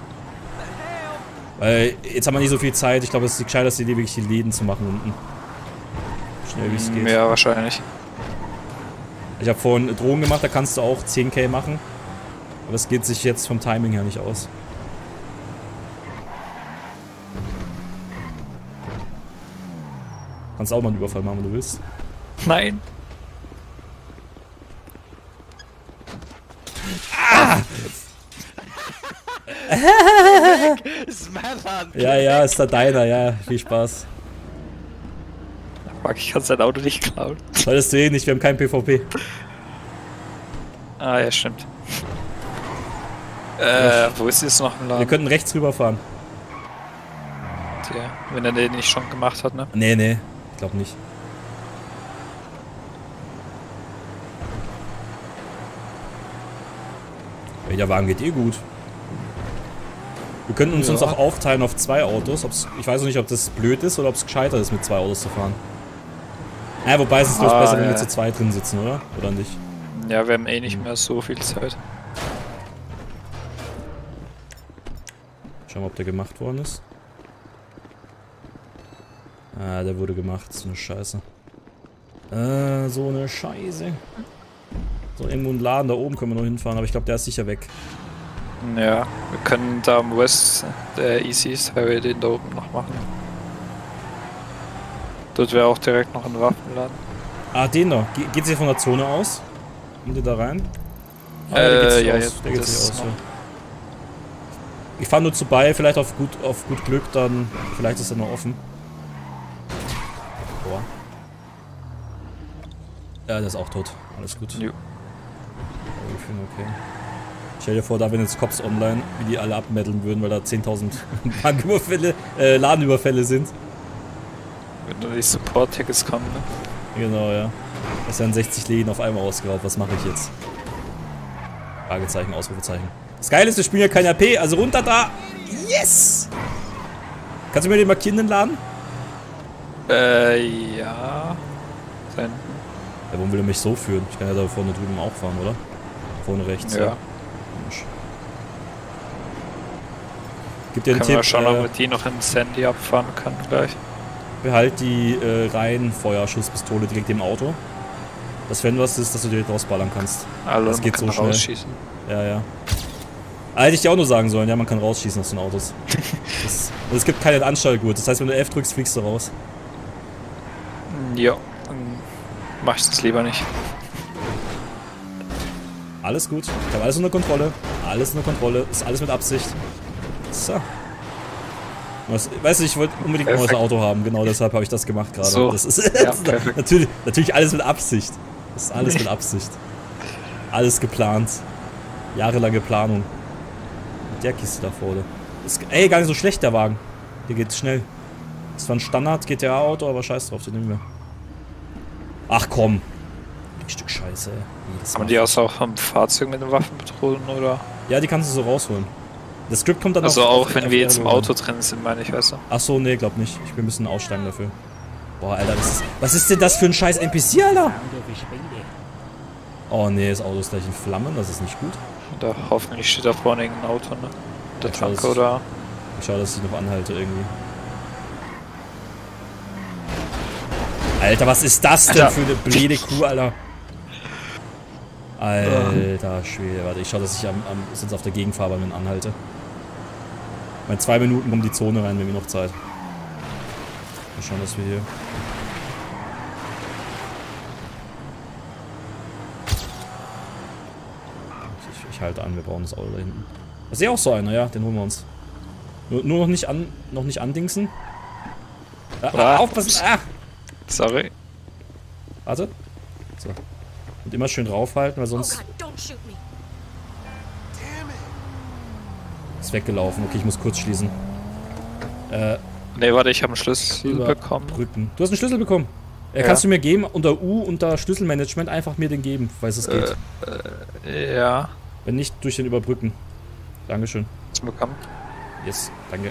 Weil jetzt haben wir nicht so viel Zeit. Ich glaube, es ist gescheit, dass die wirklich die Läden zu machen unten. Schnell wie es geht. Ja, wahrscheinlich. Ich habe vorhin Drogen gemacht, da kannst du auch zehn K machen. Aber es geht sich jetzt vom Timing her nicht aus. Kannst auch mal einen Überfall machen, wenn du willst. Nein. Ist mein Land. Ja, ja, ist da deiner, ja. Viel Spaß. Fuck, ich kann sein Auto nicht klauen. Solltest du eh nicht, wir haben kein PvP. Ah, ja, stimmt. Äh, wo ist jetzt noch ein Wir Laden? könnten rechts rüberfahren. Der, wenn er den nicht schon gemacht hat, ne? Nee, nee, ich glaube nicht. Der Wagen geht eh gut. Wir könnten uns Ja. uns auch aufteilen auf zwei Autos. Ob's, ich weiß noch nicht, ob das blöd ist oder ob es gescheiter ist, mit zwei Autos zu fahren. Ja, wobei es ist doch Ah, besser, wenn ja. wir zu zweit drin sitzen, oder? Oder nicht? Ja, wir haben eh nicht mehr so viel Zeit. Schauen wir, ob der gemacht worden ist. Ah, der wurde gemacht. So eine Scheiße. Äh, so eine Scheiße. So, irgendwo ein Laden da oben können wir noch hinfahren, aber ich glaube, der ist sicher weg. Ja, wir können da am West, der Easy Highway, den da oben noch machen. Dort wäre auch direkt noch ein Waffenladen. Ah, den da. Ge geht's hier von der Zone aus? Kommt ihr da rein? Ah, Äh, der geht sich ja, aus. jetzt Der geht das sich aus, noch. ja. Ich fahre nur zu bei, vielleicht auf gut, auf gut Glück, dann vielleicht ist er noch offen. Boah. Ja, der ist auch tot. Alles gut. Jo. Okay. Stell dir vor, da wären jetzt Cops online, wie die alle abmetteln würden, weil da zehntausend Banküberfälle, äh, Ladenüberfälle sind. Wenn da die Support-Tickets kommen, ne? Genau, ja. Es werden sechzig Läden auf einmal ausgeraubt. Was mache ich jetzt? Fragezeichen, Ausrufezeichen. Das Geile ist, wir spielen ja kein R P, also runter da. Yes! Kannst du mir den markieren, den Laden? Äh, ja. Sein. Ja, warum will er mich so führen? Ich kann ja da vorne drüben auch fahren, oder? Vorne rechts, Ja. ja. Komisch. Gib dir einen Können wir Tipp, schauen, äh, ob wir die noch in Sandy abfahren können gleich. behalt die äh, Reihenfeuerschusspistole direkt im Auto. Das, wenn was ist, dass du direkt rausballern kannst. Alle Das man geht kann so schnell. rausschießen. Ja, ja. Ah, hätte ich dir auch nur sagen sollen, ja, man kann rausschießen aus den Autos. Das, es gibt keinen Anschallgurt, das heißt, wenn du F drückst, fliegst du raus. Ja, dann mach ich das lieber nicht. Alles gut, ich habe alles unter Kontrolle. Alles unter Kontrolle, ist alles mit Absicht. So. Was, weißt du, ich wollte unbedingt ein neues Perfekt. Auto haben, genau deshalb habe ich das gemacht gerade. So. Das ist Ja, perfekt. natürlich, natürlich alles mit Absicht. Das ist alles mit Absicht. Alles geplant. Jahrelange Planung. Mit der Kiste da vorne. Ist, ey, gar nicht so schlecht der Wagen. Hier geht's schnell. Das war ein Standard G T A-Auto, aber scheiß drauf, den nehmen wir. Ach komm. Ein Stück Scheiße, ey. Jedes Kann man Mal. die auch am Fahrzeug mit den Waffen bedrohen, oder? Ja, die kannst du so rausholen. Das Script kommt dann Also auf- auch auf- wenn auf wir jetzt im Erde. Auto drin sind, meine ich, weißt du? Ach so, nee, glaub nicht. Ich will ein bisschen aussteigen dafür. Boah, Alter, das ist, was ist denn das für ein scheiß N P C, Alter? Sound of Spende. Oh nee, das Auto ist gleich in Flammen, das ist nicht gut. Da hoffentlich steht da vorne irgendein Auto, ne? Der Ich schau, Tank dass- oder. Ich schau, dass ich noch anhalte irgendwie. Alter, was ist das denn Alter. für eine blöde Kuh, Alter? Alter Schwede, warte, ich schau, dass ich am, am sonst auf der Gegenfahrbahn anhalte. In zwei Minuten kommt die Zone rein, wenn wir noch Zeit. Mal schauen, dass wir hier... Ich, ich halte an, wir brauchen das Auto da hinten. Das ist ja auch so einer, ja, den holen wir uns. Nur, nur noch nicht an, noch nicht andingsen. Ah, ah, Ah, aufpassen! Ah! Sorry. Warte. So. Und immer schön draufhalten, weil sonst ist weggelaufen. Okay, ich muss kurz schließen. Äh, Ne, warte, ich habe einen Schlüssel bekommen. Brücken. Du hast einen Schlüssel bekommen. Äh, Ja. Kannst du mir geben, unter U, unter Schlüsselmanagement, einfach mir den geben, falls es geht. Äh, ja, Wenn nicht, durch den Überbrücken. Dankeschön. hast du bekommen. Yes, danke.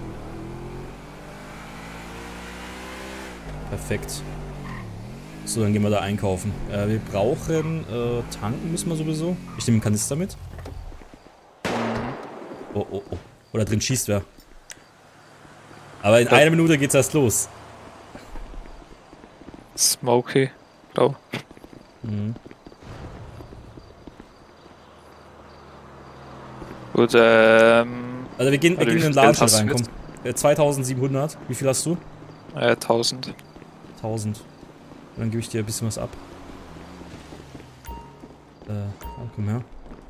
Perfekt. So, dann gehen wir da einkaufen. Äh, wir brauchen, äh, tanken müssen wir sowieso. Ich nehme einen Kanister mit. Oh, oh, oh. Oder drin schießt wer. Aber in Ja. einer Minute geht's erst los. Smokey, glaub. Mhm. Gut, ähm. Also wir gehen, wir Warte, gehen wie in den viel Laden Geld schon hast du rein. jetzt? Komm. Äh, zweitausendsiebenhundert. Wie viel hast du? Äh, tausend. tausend. Und dann gebe ich dir ein bisschen was ab. Äh, oh, komm her.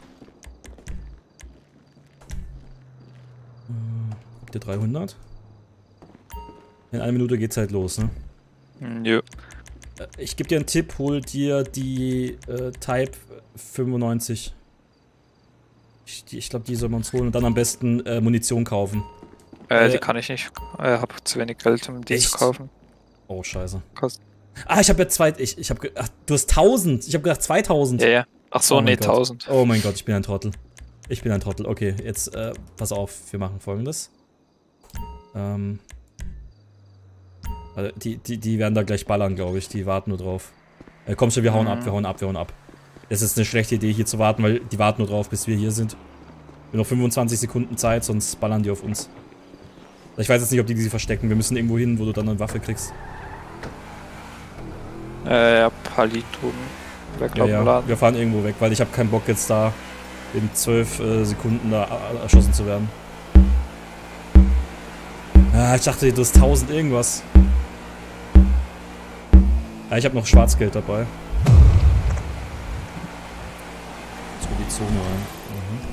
Äh, gib dir dreihundert. In einer Minute geht's halt los, ne? Hm, jo. Äh, ich gebe dir einen Tipp, hol dir die äh, Type fünfundneunzig. Ich, die- ich glaube, die soll man uns holen und dann am besten äh, Munition kaufen. Äh, Äh, die kann ich nicht. Äh, hab zu wenig Geld, um die echt? zu kaufen. Oh, scheiße. Kost- Ah, ich habe ja zwei. Ich, ich habe. Ach, du hast tausend. Ich habe gedacht zweitausend. Ja, ja. Ach so, Oh mein nee, Gott. tausend. Oh mein Gott, ich bin ein Trottel. Ich bin ein Trottel. Okay, jetzt, äh, pass auf, wir machen Folgendes. Ähm. Also die, die, die werden da gleich ballern, glaube ich. Die warten nur drauf. Äh, komm schon, wir hauen mhm. ab, wir hauen ab, wir hauen ab. Es ist eine schlechte Idee, hier zu warten, weil die warten nur drauf, bis wir hier sind. Wir haben noch fünfundzwanzig Sekunden Zeit, sonst ballern die auf uns. Ich weiß jetzt nicht, ob die sie verstecken. Wir müssen irgendwo hin, wo du dann eine Waffe kriegst. Äh, ja, Palitoben. Ja, ja. Wir fahren irgendwo weg, weil ich habe keinen Bock jetzt da in zwölf äh, Sekunden da erschossen zu werden. Ah, ich dachte, du hast tausend irgendwas. Ja, ich habe noch Schwarzgeld dabei. Jetzt kommt die Zone rein. Mhm.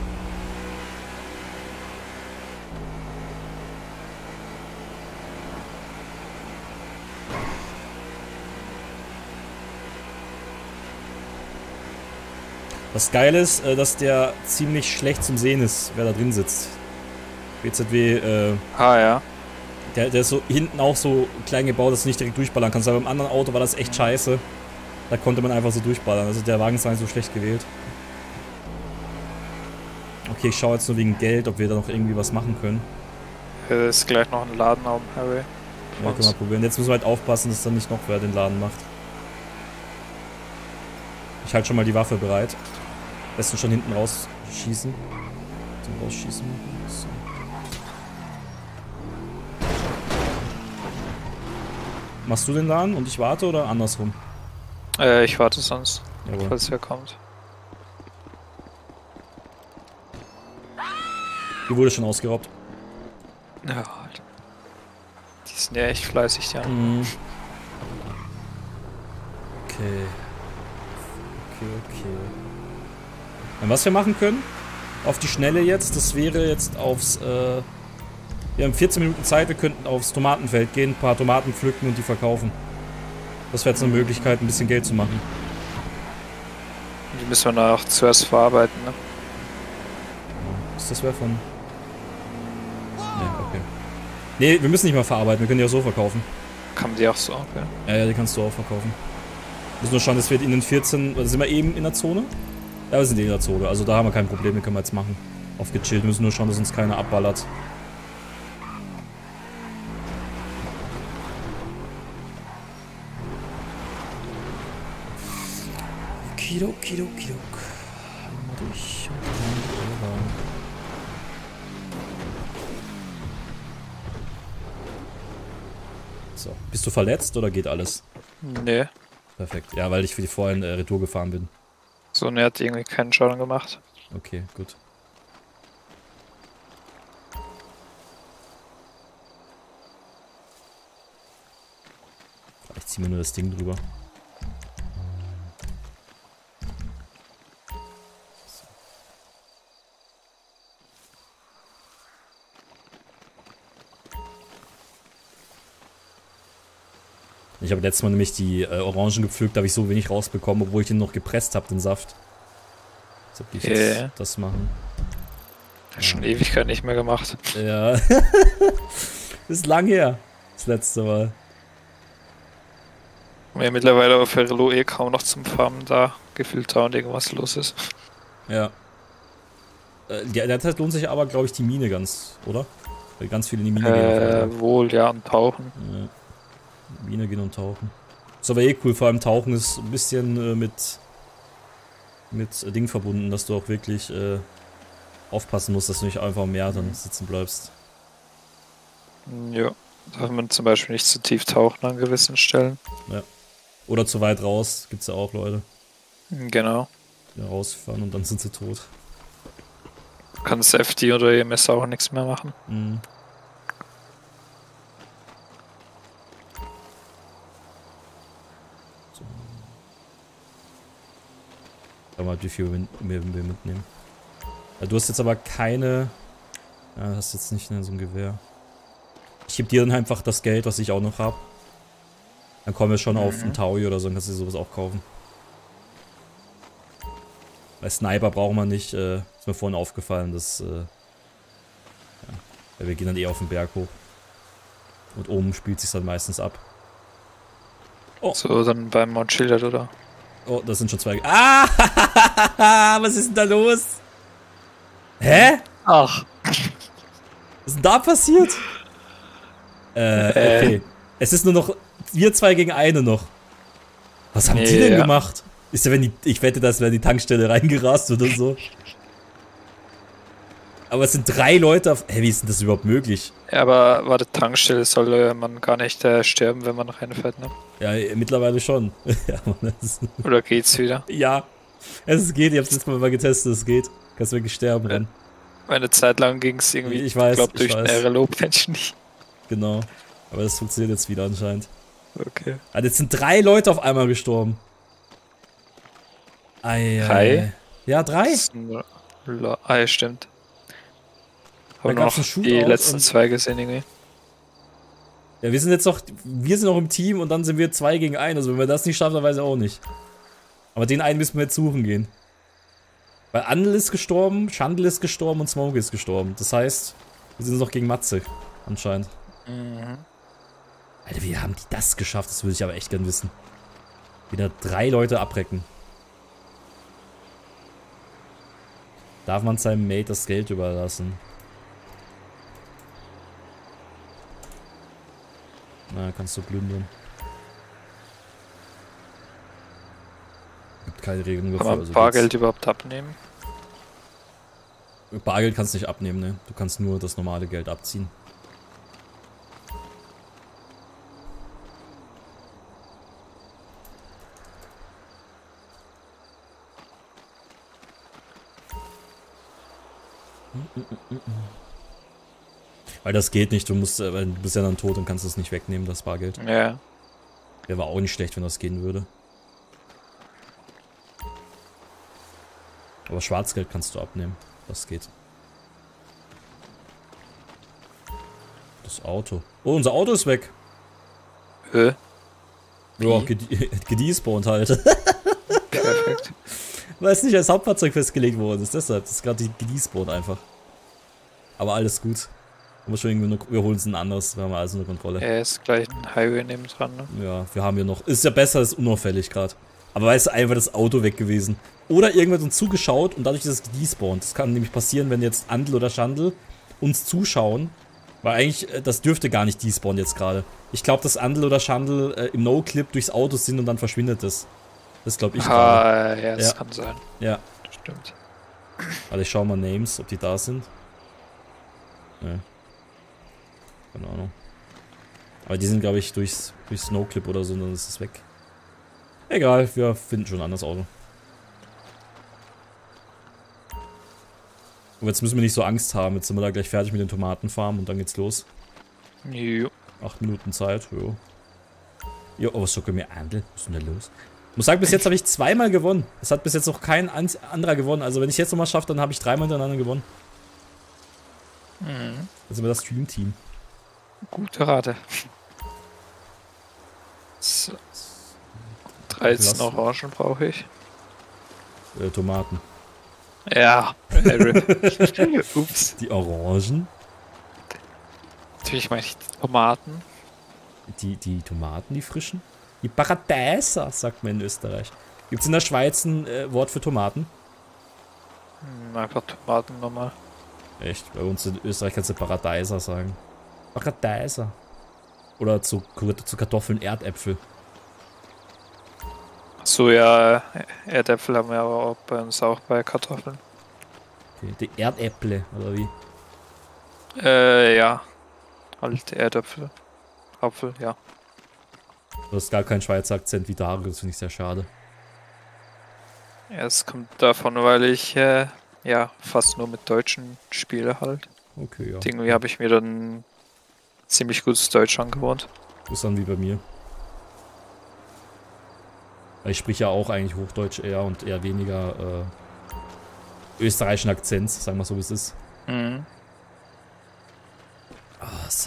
Das Geile ist, dass der ziemlich schlecht zum Sehen ist, wer da drin sitzt. B Z W, äh... Ah, ja. Der, der ist so hinten auch so klein gebaut, dass du nicht direkt durchballern kannst. Aber beim anderen Auto war das echt scheiße. Da konnte man einfach so durchballern. Also der Wagen ist gar nicht so schlecht gewählt. Okay, ich schaue jetzt nur wegen Geld, ob wir da noch irgendwie was machen können. Hier ist gleich noch ein Laden auf dem Highway. Ja, können wir probieren. Jetzt müssen wir halt aufpassen, dass dann nicht noch wer den Laden macht. Ich halte schon mal die Waffe bereit. Am besten schon hinten rausschießen. Zum Rausschießen. So. Machst du den Laden und ich warte oder andersrum? Äh, ich warte sonst, Jawohl. falls er kommt. Die wurde schon ausgeraubt. Ja, Alter. Die sind ja echt fleißig, ja. Mhm. Okay. Okay, okay. Und was wir machen können, auf die Schnelle jetzt, das wäre jetzt aufs, äh, wir haben vierzehn Minuten Zeit, wir könnten aufs Tomatenfeld gehen, ein paar Tomaten pflücken und die verkaufen. Das wäre jetzt eine Möglichkeit, ein bisschen Geld zu machen. Die müssen wir noch zuerst verarbeiten, ne? Ist das wer von... Ne, okay. Ne, wir müssen nicht mal verarbeiten, wir können die auch so verkaufen. Kann man die auch so, okay. Ja, ja, die kannst du auch verkaufen. Wir müssen nur schauen, dass wir in den vierzehn, oder sind wir eben in der Zone? Ja, wir sind in der Zone, also da haben wir kein Problem, den können wir jetzt machen. Auf gechillt, wir müssen nur schauen, dass uns keiner abballert. Okidok, okidok, okidok. Einmal durch und dann rüber. So, bist du verletzt oder geht alles? Nee. Perfekt, ja, weil ich für die vorhin äh, Retour gefahren bin. So, ne, hat irgendwie keinen Schaden gemacht. Okay, gut. Ich zieh mir nur das Ding drüber. Ich habe letztes Mal nämlich die äh, Orangen gepflückt, da habe ich so wenig rausbekommen, obwohl ich den noch gepresst habe, den Saft. Jetzt ob ich yeah. jetzt das machen. Das schon Ewigkeit nicht mehr gemacht. Ja. Ist lang her. Das letzte Mal. Wir haben mittlerweile auf Ferrelo eh kaum noch zum Farmen da gefühlt da und irgendwas los ist. Ja. Äh, derzeit lohnt sich aber, glaube ich, die Mine ganz, oder? Weil ganz viele in die Mine äh, gehen. Wohl, ja, und tauchen. Ja. Mine gehen und tauchen. Ist aber eh cool, vor allem Tauchen ist ein bisschen äh, mit mit äh, Ding verbunden, dass du auch wirklich äh, aufpassen musst, dass du nicht einfach im Meer dann sitzen bleibst. Ja, darf man zum Beispiel nicht zu tief tauchen an gewissen Stellen. Ja. Oder zu weit raus, gibt's ja auch Leute. Genau. Die rausfahren und dann sind sie tot. Du kannst F D oder E M S auch nichts mehr machen. Mhm. Mal, wie viel wir mitnehmen. Ja, du hast jetzt aber keine... Ja, hast jetzt nicht so ein Gewehr. Ich gebe dir dann einfach das Geld, was ich auch noch habe. Dann kommen wir schon mhm. auf einen Taui oder so, dann kannst du sowas auch kaufen. Bei Sniper braucht man nicht, äh, ist mir vorhin aufgefallen, dass... Äh, ja, weil wir gehen dann eh auf den Berg hoch. Und oben spielt sich dann meistens ab. Oh. So, dann beim Mount Chiliad, oder? Oh, das sind schon zwei. Ah! Was ist denn da los? Hä? Ach. Was ist denn da passiert? Äh, okay. Es ist nur noch wir zwei gegen eine noch. Was haben die denn Ja. gemacht? Ist ja, wenn die, ich wette, das wäre die Tankstelle reingerast oder so. Aber es sind drei Leute auf... Hä, wie ist denn das überhaupt möglich? Ja, aber warte, Tankstelle soll man gar nicht äh, sterben, wenn man reinfährt, ne? Ja, mittlerweile schon. Ja, Mann, das ist, Oder geht's wieder? ja, es geht. Ich hab's letztes Mal mal getestet, es geht. Kannst wirklich sterben dann. Eine Zeit lang ging's irgendwie, Ich weiß, glaub, ich durch weiß. mehrere Lobmenschen nicht. Genau. Aber das funktioniert jetzt wieder anscheinend. Okay. Also jetzt sind drei Leute auf einmal gestorben. Ei, Drei? ei. Ja, drei. Das ist ein Lo- Ah, ja, stimmt. Da Habe gab's noch einen Shootout die letzten und- zwei gesehen irgendwie. Ja, wir sind jetzt noch, wir sind noch im Team und dann sind wir zwei gegen einen. Also wenn wir das nicht schaffen, dann weiß ich auch nicht. Aber den einen müssen wir jetzt suchen gehen. Weil Andel ist gestorben, Schandel ist gestorben und Smoke ist gestorben. Das heißt, wir sind noch gegen Matze, anscheinend. Mhm. Alter, wie haben die das geschafft? Das würde ich aber echt gern wissen. Wieder drei Leute abrecken. Darf man seinem Mate das Geld überlassen? Na, kannst du plündern. Gibt keine Regeln Kann dafür. man also Bargeld überhaupt abnehmen? geht's. Bargeld kannst du nicht abnehmen, ne? Du kannst nur das normale Geld abziehen. Weil das geht nicht, du musst, äh, weil du bist ja dann tot und kannst es nicht wegnehmen, das Bargeld. Ja. Wäre auch nicht schlecht, wenn das gehen würde. Aber Schwarzgeld kannst du abnehmen. Das geht. Das Auto. Oh, unser Auto ist weg. Hä? Ja, gede- gedespawnt halt. Perfekt. Weil es nicht als Hauptfahrzeug festgelegt worden ist. Deshalb. Das ist gerade gedespawnt einfach. Aber alles gut. Aber schon irgendwie nur, wir holen uns ein anderes. Wir haben alles unter Kontrolle. Er ist gleich ein Highway nebendran, ne? Ja, wir haben hier noch. Ist ja besser, ist unauffällig gerade. Aber weißt du, einfach das Auto weg gewesen. Oder irgendwer hat uns zugeschaut und dadurch ist es gedespawnt. Das kann nämlich passieren, wenn jetzt Andel oder Schandel uns zuschauen. Weil eigentlich, äh, das dürfte gar nicht despawnen jetzt gerade. Ich glaube, dass Andel oder Schandel äh, im No-Clip durchs Auto sind und dann verschwindet es. Das glaube ich gerade. Ah, ja, das Ja. kann sein. Ja. Das stimmt. Warte, ich schau mal Names, ob die da sind. Ne. Keine Ahnung. Aber die sind, glaube ich, durchs, durchs No-Clip oder so und dann ist es weg. Egal, wir finden schon ein anderes Auto. Aber jetzt müssen wir nicht so Angst haben. Jetzt sind wir da gleich fertig mit den Tomatenfarmen und dann geht's los. Jo. Acht Minuten Zeit, jo. Jo, aber was soll mir Andel? Was ist denn da los? Ich muss sagen, bis jetzt habe ich zweimal gewonnen. Es hat bis jetzt noch kein anderer gewonnen. Also wenn ich jetzt nochmal schaffe, dann habe ich dreimal hintereinander gewonnen. Mhm. Dann sind wir das Stream-Team. Gute Rate. So. dreizehn Lass- Orangen brauche ich. Äh, Tomaten. Ja. Ups. Die Orangen. Natürlich meine ich die Tomaten. Die, die Tomaten, die frischen. Die Paradeiser, sagt man in Österreich. Gibt es in der Schweiz ein äh, Wort für Tomaten? Hm, einfach Tomaten nochmal. Echt? Bei uns in Österreich kannst du Paradeiser sagen. Paradeiser. Oder zu, zu Kartoffeln Erdäpfel. So, ja, Erdäpfel haben wir aber auch bei uns auch bei Kartoffeln. Okay. Die Erdäpfel, oder wie? Äh, ja. Halt Erdäpfel. Apfel, ja. Du hast gar keinen Schweizer Akzent wie Dario, das finde ich sehr schade. Ja, es kommt davon, weil ich, äh, ja, fast nur mit Deutschen spiele halt. Okay, ja. Irgendwie habe ich mir dann ziemlich gutes Deutsch angewohnt. Ist dann wie bei mir. Weil ich spreche ja auch eigentlich Hochdeutsch eher und eher weniger äh, österreichischen Akzent, sagen wir so wie es ist. Mhm. Ah, so.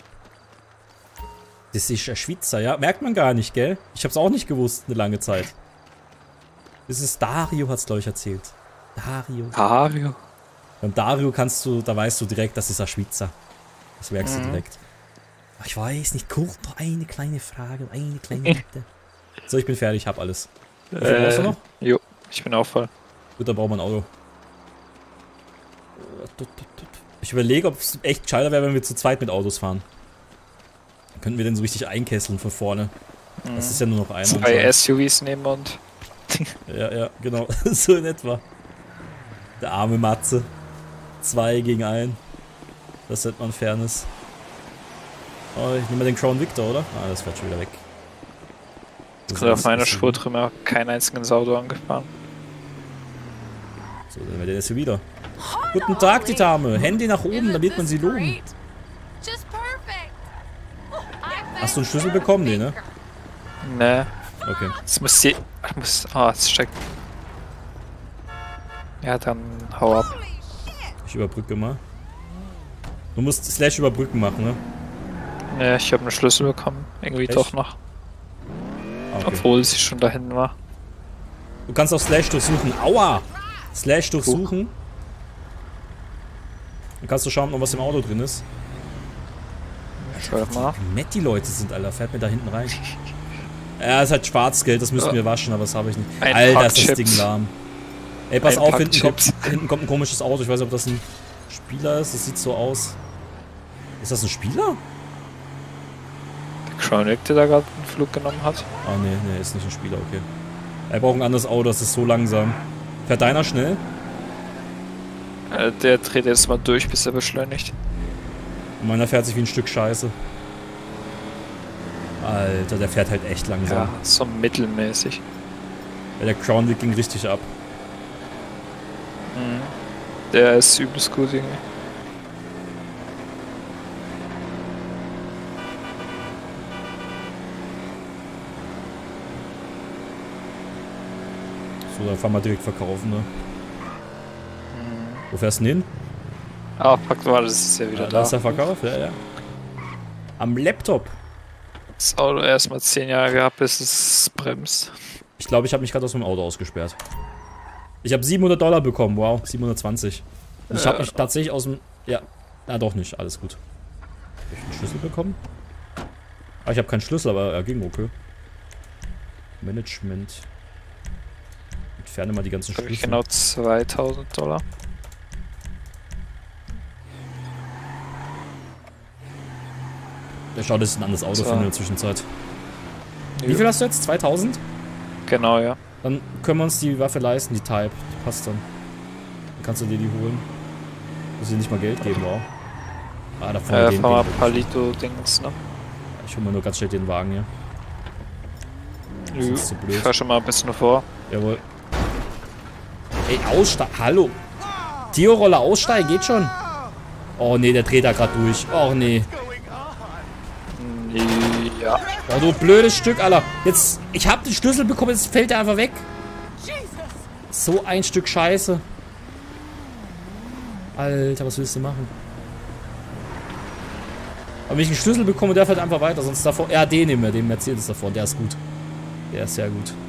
Das ist ein Schweizer, ja? Merkt man gar nicht, gell? Ich hab's auch nicht gewusst, eine lange Zeit. Das ist Dario, hat's glaube ich erzählt. Dario. Dario. Beim Dario kannst du, da weißt du direkt, das ist ein Schweizer. Das merkst Mhm. du direkt. Ach, ich weiß nicht, kurz noch eine kleine Frage, eine kleine Bitte. So, ich bin fertig, ich hab alles. Wie viel brauchst du noch? Jo, ich bin auch voll. Gut, dann brauchen wir ein Auto. Ich überlege, ob es echt gescheiter wäre, wenn wir zu zweit mit Autos fahren. Dann könnten wir den so richtig einkesseln von vorne. Mhm. Das ist ja nur noch einer. Zwei S U Vs nehmen und... Ja, ja, genau. So in etwa. Der arme Matze. Zwei gegen einen. Das nennt man Fairness. Oh, ich nehme mal den Crown Victor, oder? Ah, das fährt schon wieder weg. Das ist auf meiner Spur drüber kein einziges Auto angefahren. So, dann wird der S U V wieder. Guten Tag, die Dame. Handy nach oben, damit man sie loben. Hast du einen Schlüssel bekommen? Nee, ne? Ne. Okay. Jetzt muss sie... Ich muss... Ah, es steckt... Ja, dann hau ab. Ich überbrücke mal. Du musst Slash überbrücken machen, ne? Ne, ich habe einen Schlüssel bekommen. Irgendwie Echt? doch noch. Okay. Obwohl sie schon da hinten war. Du kannst auch Slash durchsuchen. Aua! Slash durchsuchen. Dann kannst du schauen, ob was im Auto drin ist. Schau mal. Wie nett die Leute sind, Alter. Fährt mir da hinten rein. Ja, ist halt Schwarzgeld, das müssten wir waschen, aber das habe ich nicht. Ein Alter, Pack ist das Chips. Ding lahm. Ey, pass Ein auf, Pack hinten kommt, Chips. hinten kommt ein komisches Auto. Ich weiß nicht, ob das ein Spieler ist. Das sieht so aus. Ist das ein Spieler? Der Chronic, der da gerade einen Flug genommen hat. Ah, nee, nee, ist nicht ein Spieler, okay. Er braucht ein anderes Auto, das ist so langsam. Fährt deiner schnell? Äh, der dreht jetzt mal durch, bis er beschleunigt. Und meiner fährt sich wie ein Stück Scheiße. Alter, der fährt halt echt langsam. Ja, so mittelmäßig. Ja, der Crown Vic ging richtig ab. Mhm. Der ist übelst gut irgendwie. So, dann fahren wir direkt verkaufen, ne? Mhm. Wo fährst du denn hin? Ah, fuck, warte, das ist ja wieder Ja, da. da ist der Verkauf, ja, ja. Am Laptop. Das Auto erstmal zehn Jahre gehabt, bis es bremst. Ich glaube, ich habe mich gerade aus meinem Auto ausgesperrt. Ich habe siebenhundert Dollar bekommen, wow, siebenhundertzwanzig. Und ich habe Ja. mich tatsächlich aus dem... Ja, na doch nicht, alles gut. Habe ich einen Schlüssel bekommen? Ah, ich habe keinen Schlüssel, aber er ging okay. Management. Entferne mal die ganzen Habe ich Schlüssel. genau zweitausend Dollar. Ja, schau, das ist ein anderes Auto So. für in der Zwischenzeit. Wie Ja. viel hast du jetzt? zweitausend? Genau, ja. Dann können wir uns die Waffe leisten, die Type. Die passt dann. Dann kannst du dir die holen. Muss dir nicht mal Geld geben, wow. Ah, da vorne Äh, den, fahr mal den. Palito-Dings, ne? Ich hol mal nur ganz schnell den Wagen hier. Das Nö, ist zu blöd. ich fahr schon mal ein bisschen vor. Jawohl. Ey, aussteigen. Hallo. Tio-Roller aussteigen, geht schon. Oh nee, der dreht da gerade durch. Oh nee. Ja. Oh, du blödes Stück, Alter. Jetzt, ich hab den Schlüssel bekommen, jetzt fällt er einfach weg. So ein Stück Scheiße. Alter, was willst du machen? Aber wenn ich einen Schlüssel bekomme, der fährt einfach weiter, sonst davor... Ja, den nehmen wir, den Mercedes davor, der ist gut. Der ist sehr gut.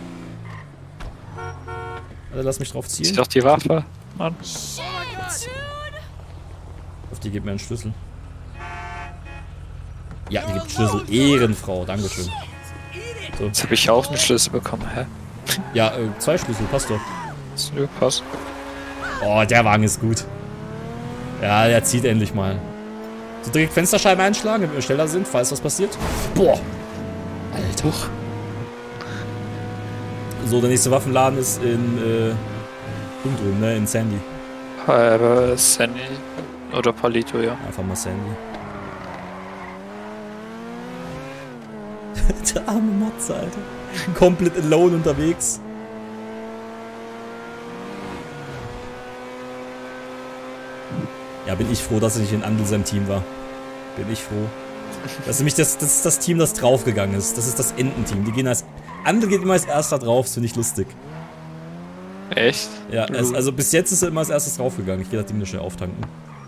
Alter, lass mich drauf Ist zielen. doch die Waffe, Mann. Auf die gibt mir einen Schlüssel. Ja, die gibt Schlüssel. Ehrenfrau, dankeschön. So. Jetzt habe ich auch einen Schlüssel bekommen, hä? Ja, äh, zwei Schlüssel, passt doch. Das nö, passt. Oh, der Wagen ist gut. Ja, der zieht endlich mal. So direkt Fensterscheiben einschlagen, damit wir schneller sind, falls was passiert. Boah. Alter. So, der nächste Waffenladen ist in, äh, Ding drüben, ne, in Sandy. Aber Sandy oder Palito, ja. Einfach mal Sandy. Der arme Matze, Alter. Komplett alone unterwegs. Ja, bin ich froh, dass ich nicht in Andel seinem Team war. Bin ich froh. Das ist nämlich das, das, ist das Team, das draufgegangen ist. Das ist das Ententeam. Die gehen als... Andel geht immer als erster drauf, das finde ich lustig. Echt? Ja, es, also bis jetzt ist er immer als erstes draufgegangen. Ich gehe das Ding schnell auftanken.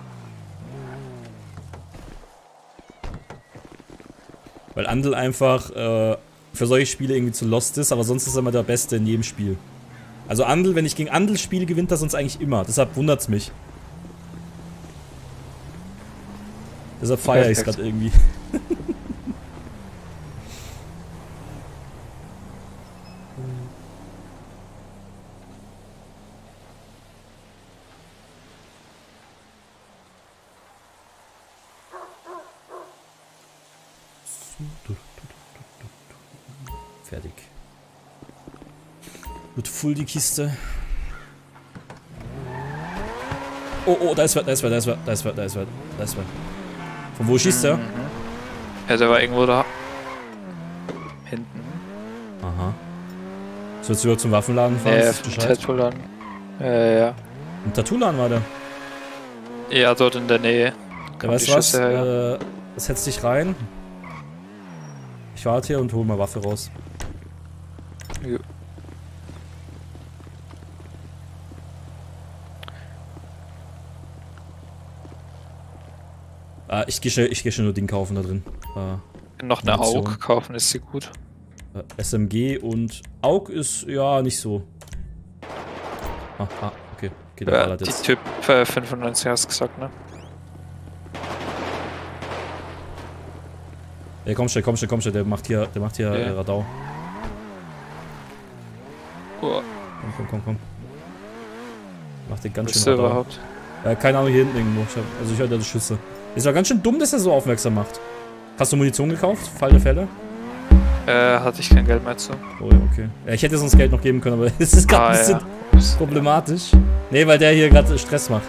Weil Andel einfach äh, für solche Spiele irgendwie zu lost ist, aber sonst ist er immer der Beste in jedem Spiel. Also Andel, wenn ich gegen Andel spiele, gewinnt er sonst eigentlich immer. Deshalb wundert's mich. Deshalb feiere ich es gerade irgendwie. Fertig. Wird full die Kiste. Oh, oh, da ist wer, da ist wer, da ist wer, da ist wer, da ist wer, da ist wer. Von wo schießt der? Ja, der war irgendwo da. Hinten. Aha. Sollst du überhaupt zum Waffenladen fahren? Ja, Ist das vom Bescheid? Tattoo-Laden. Ja, ja. Im Tattoo-Laden war der. Ja, dort in der Nähe. Ja, Kommt weißt die du was? Schüsse her, ja. Äh, setz dich rein. Ich warte hier und hol mal Waffe raus. Jo. Ah, ich gehe schnell, ich geh schnell nur Ding kaufen da drin. Äh, Noch eine Munition. Aug kaufen, ist sie gut. äh, S M G und Aug ist ja nicht so. Ah, ah okay. Okay, der Ja, ballert die jetzt. Typ äh, fünfundneunzig hast du gesagt, ne? Ja, komm schnell, komm schnell, komm schnell, der macht hier, der macht hier Ja. äh, Radau. Oh, Komm, komm, komm, komm. Macht den ganz bist schön du Radau. überhaupt? Ja, keine Ahnung, hier hinten irgendwo. Ich hab, also ich höre da die Schüsse. Ist doch ganz schön dumm, dass er so aufmerksam macht. Hast du Munition gekauft? Fall der Fälle? Äh, hatte ich kein Geld mehr zu. Oh ja, okay. Ja, ich hätte sonst Geld noch geben können, aber es ist gerade Ah, ein bisschen ja. Ups. problematisch. Nee, weil der hier gerade Stress macht.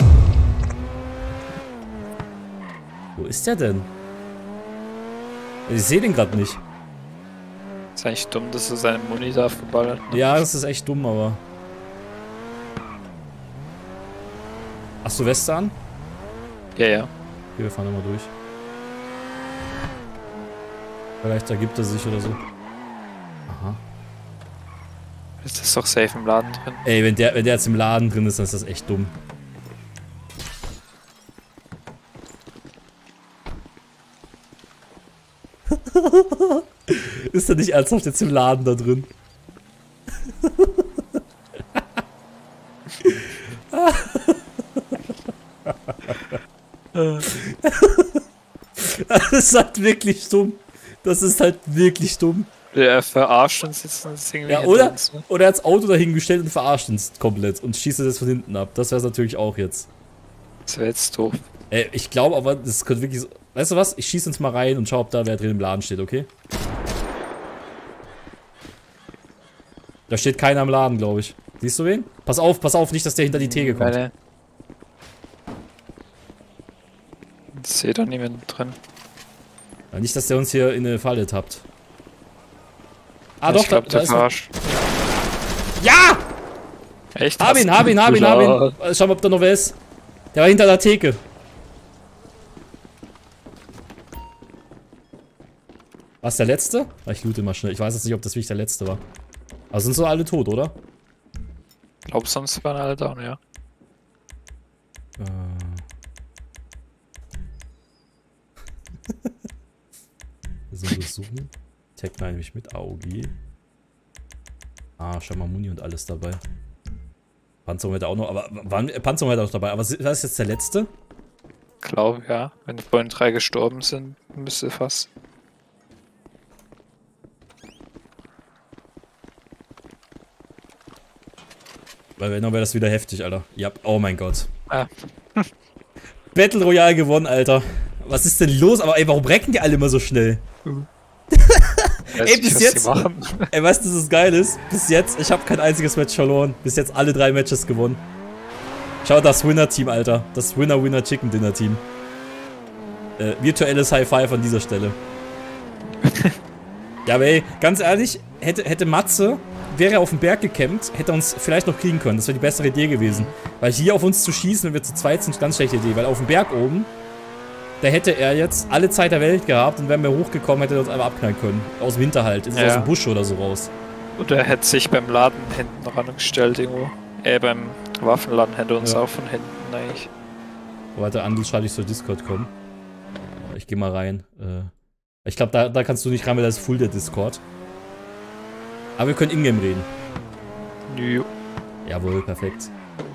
Wo ist der denn? Ich sehe den gerade nicht. Ist eigentlich dumm, dass er seinen Muni da verballert. Ne? Ja, das ist echt dumm, aber... Hast du Weste an? Ja, ja. Okay, wir fahren nochmal durch. Vielleicht ergibt er sich oder so. Aha. Ist das doch safe im Laden drin? Ey, wenn der, wenn der jetzt im Laden drin ist, dann ist das echt dumm. Ist er nicht ernsthaft jetzt im Laden da drin? Das ist halt wirklich dumm. Das ist halt wirklich dumm. Der verarscht uns jetzt das irgendwie Ja, hinter oder? uns, ne? Oder er hat das Auto dahingestellt und verarscht uns komplett und schießt es jetzt von hinten ab. Das wäre es natürlich auch jetzt. Das wäre jetzt doof. Ey, ich glaube aber, das könnte wirklich so... Weißt du was? Ich schieße uns mal rein und schau, ob da wer drin im Laden steht, okay? Da steht keiner im Laden, glaube ich. Siehst du wen? Pass auf, pass auf, nicht, dass der hinter die Theke kommt. Meine... Ich sehe da niemanden drin. Ja, nicht, dass der uns hier in eine Falle tappt. Ah, Ja, doch, ich glaub, da, der da ist er. verarscht. Ja! Echt? Hab Hast ihn, du hab ihn, hab ihn, hab geschaut? ihn. Schau mal, ob da noch wer ist. Der war hinter der Theke. Was, der letzte? Ah, ich loote mal schnell. Ich weiß jetzt nicht, ob das wirklich der letzte war. Aber sind so alle tot, oder? Ich glaube, sonst waren alle down, ja. Äh. So besuchen. Tag nehme ich mit. A O G. Ah, schau mal, Muni und alles dabei. Panzerung hätte auch noch, aber waren Panzerung hätte auch dabei. Aber was ist jetzt der letzte? Glaube, ja. Wenn vorhin drei gestorben sind, müsste fast. Weil wenn, dann wäre das wieder heftig, Alter. Ja, oh mein Gott. Ah. Battle Royale gewonnen, Alter. Was ist denn los? Aber ey, warum recken die alle immer so schnell? Weiß Ey, nicht, bis was jetzt- die machen. Ey, weißt du, dass es geil ist? Bis jetzt, ich habe kein einziges Match verloren. Bis jetzt alle drei Matches gewonnen. Schau, das Winner-Team, Alter. Das Winner-Winner-Chicken-Dinner-Team. Äh, virtuelles High-Five an dieser Stelle. Ja, aber ey, ganz ehrlich, hätte, hätte Matze, wäre er auf dem Berg gecampt, hätte er uns vielleicht noch kriegen können. Das wäre die bessere Idee gewesen. Weil hier auf uns zu schießen, wenn wir zu zweit sind, ist eine ganz schlechte Idee. Weil auf dem Berg oben, da hätte er jetzt alle Zeit der Welt gehabt und wären wir hochgekommen, hätte er uns einfach abknallen können. Aus dem Hinterhalt, ist Ja. aus dem Busch oder so raus. Oder er hätte sich beim Laden hinten rangestellt irgendwo. Äh, beim Waffenladen hätte uns Ja. auch von hinten eigentlich. Warte, Andel schreibt, ich soll Discord kommen. Ich geh mal rein. Äh, ich glaube, da, da kannst du nicht rein, weil das ist full der Discord. Aber wir können in-game reden. Jo. Jawohl, perfekt.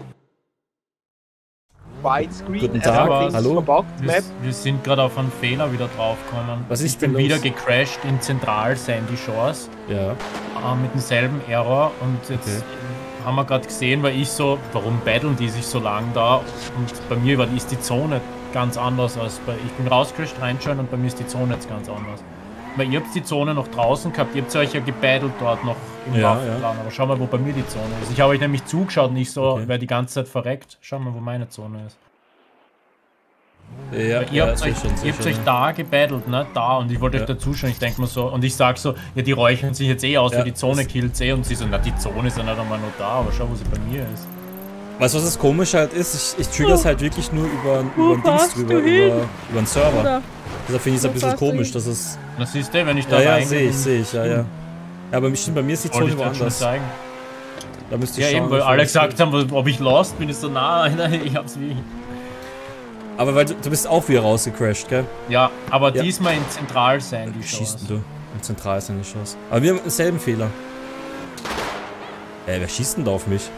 Widescreen, Guten Tag, everything's hallo. verbuggt, Wir, Map. wir sind gerade auf einen Fehler wieder draufgekommen. Was ist ich bin denn wieder los? gecrashed in Zentral Sandy Shores Ja. äh, mit demselben Error und jetzt Okay. haben wir gerade gesehen, weil ich so, warum battlen die sich so lang da? Und bei mir war, ist die Zone ganz anders als bei, ich bin rausgecrashed, reinschauen und bei mir ist die Zone jetzt ganz anders. Weil ihr habt die Zone noch draußen gehabt, ihr habt euch ja gebattelt dort noch im Ja, Waffenplan. Aber schau mal, wo bei mir die Zone ist. Ich habe euch nämlich zugeschaut, nicht so, Okay. wer die ganze Zeit verreckt. Schau mal, wo meine Zone ist. Ja, Weil ihr ja, habt, sehr euch, schön, sehr ihr habt schön. euch da gebattelt, ne? Da. Und ich wollte Ja. euch da zuschauen. Ich denke mir so, und ich sag so, ja, die räuchern sich jetzt eh aus, Ja, weil die Zone das- killt eh. Und sie so, na, die Zone ist ja nicht einmal nur da, aber schau, wo sie bei mir ist. Weißt du, was das komisch halt ist? Ich, ich trigger's halt wirklich nur über, Wo über ein Dings fährst drüber, du hin? über, über einen Server. Oder? Deshalb finde ich es ein Wo bisschen fährst du komisch, hin? dass es... Das siehst du, wenn ich da Ja, ja, reingehe, sehe ich, dann- sehe ich, ja, ja. Ja, aber bestimmt bei mir ist die Wollte Zone ich dir schon woanders. zeigen. Da müsste ich Ja, schauen. eben, weil wie alle viel das gesagt haben, ob ich lost bin, ist so, na, nein, ich hab's wie. ist. Aber weil du, du bist auch wieder rausgecrashed, gell? Ja, aber Ja. diesmal in Zentral sein, die Wie schießt Chance. denn du? Im Zentral ist ja nicht Chance. Aber wir haben denselben Fehler. Ey, wer schießt denn da auf mich?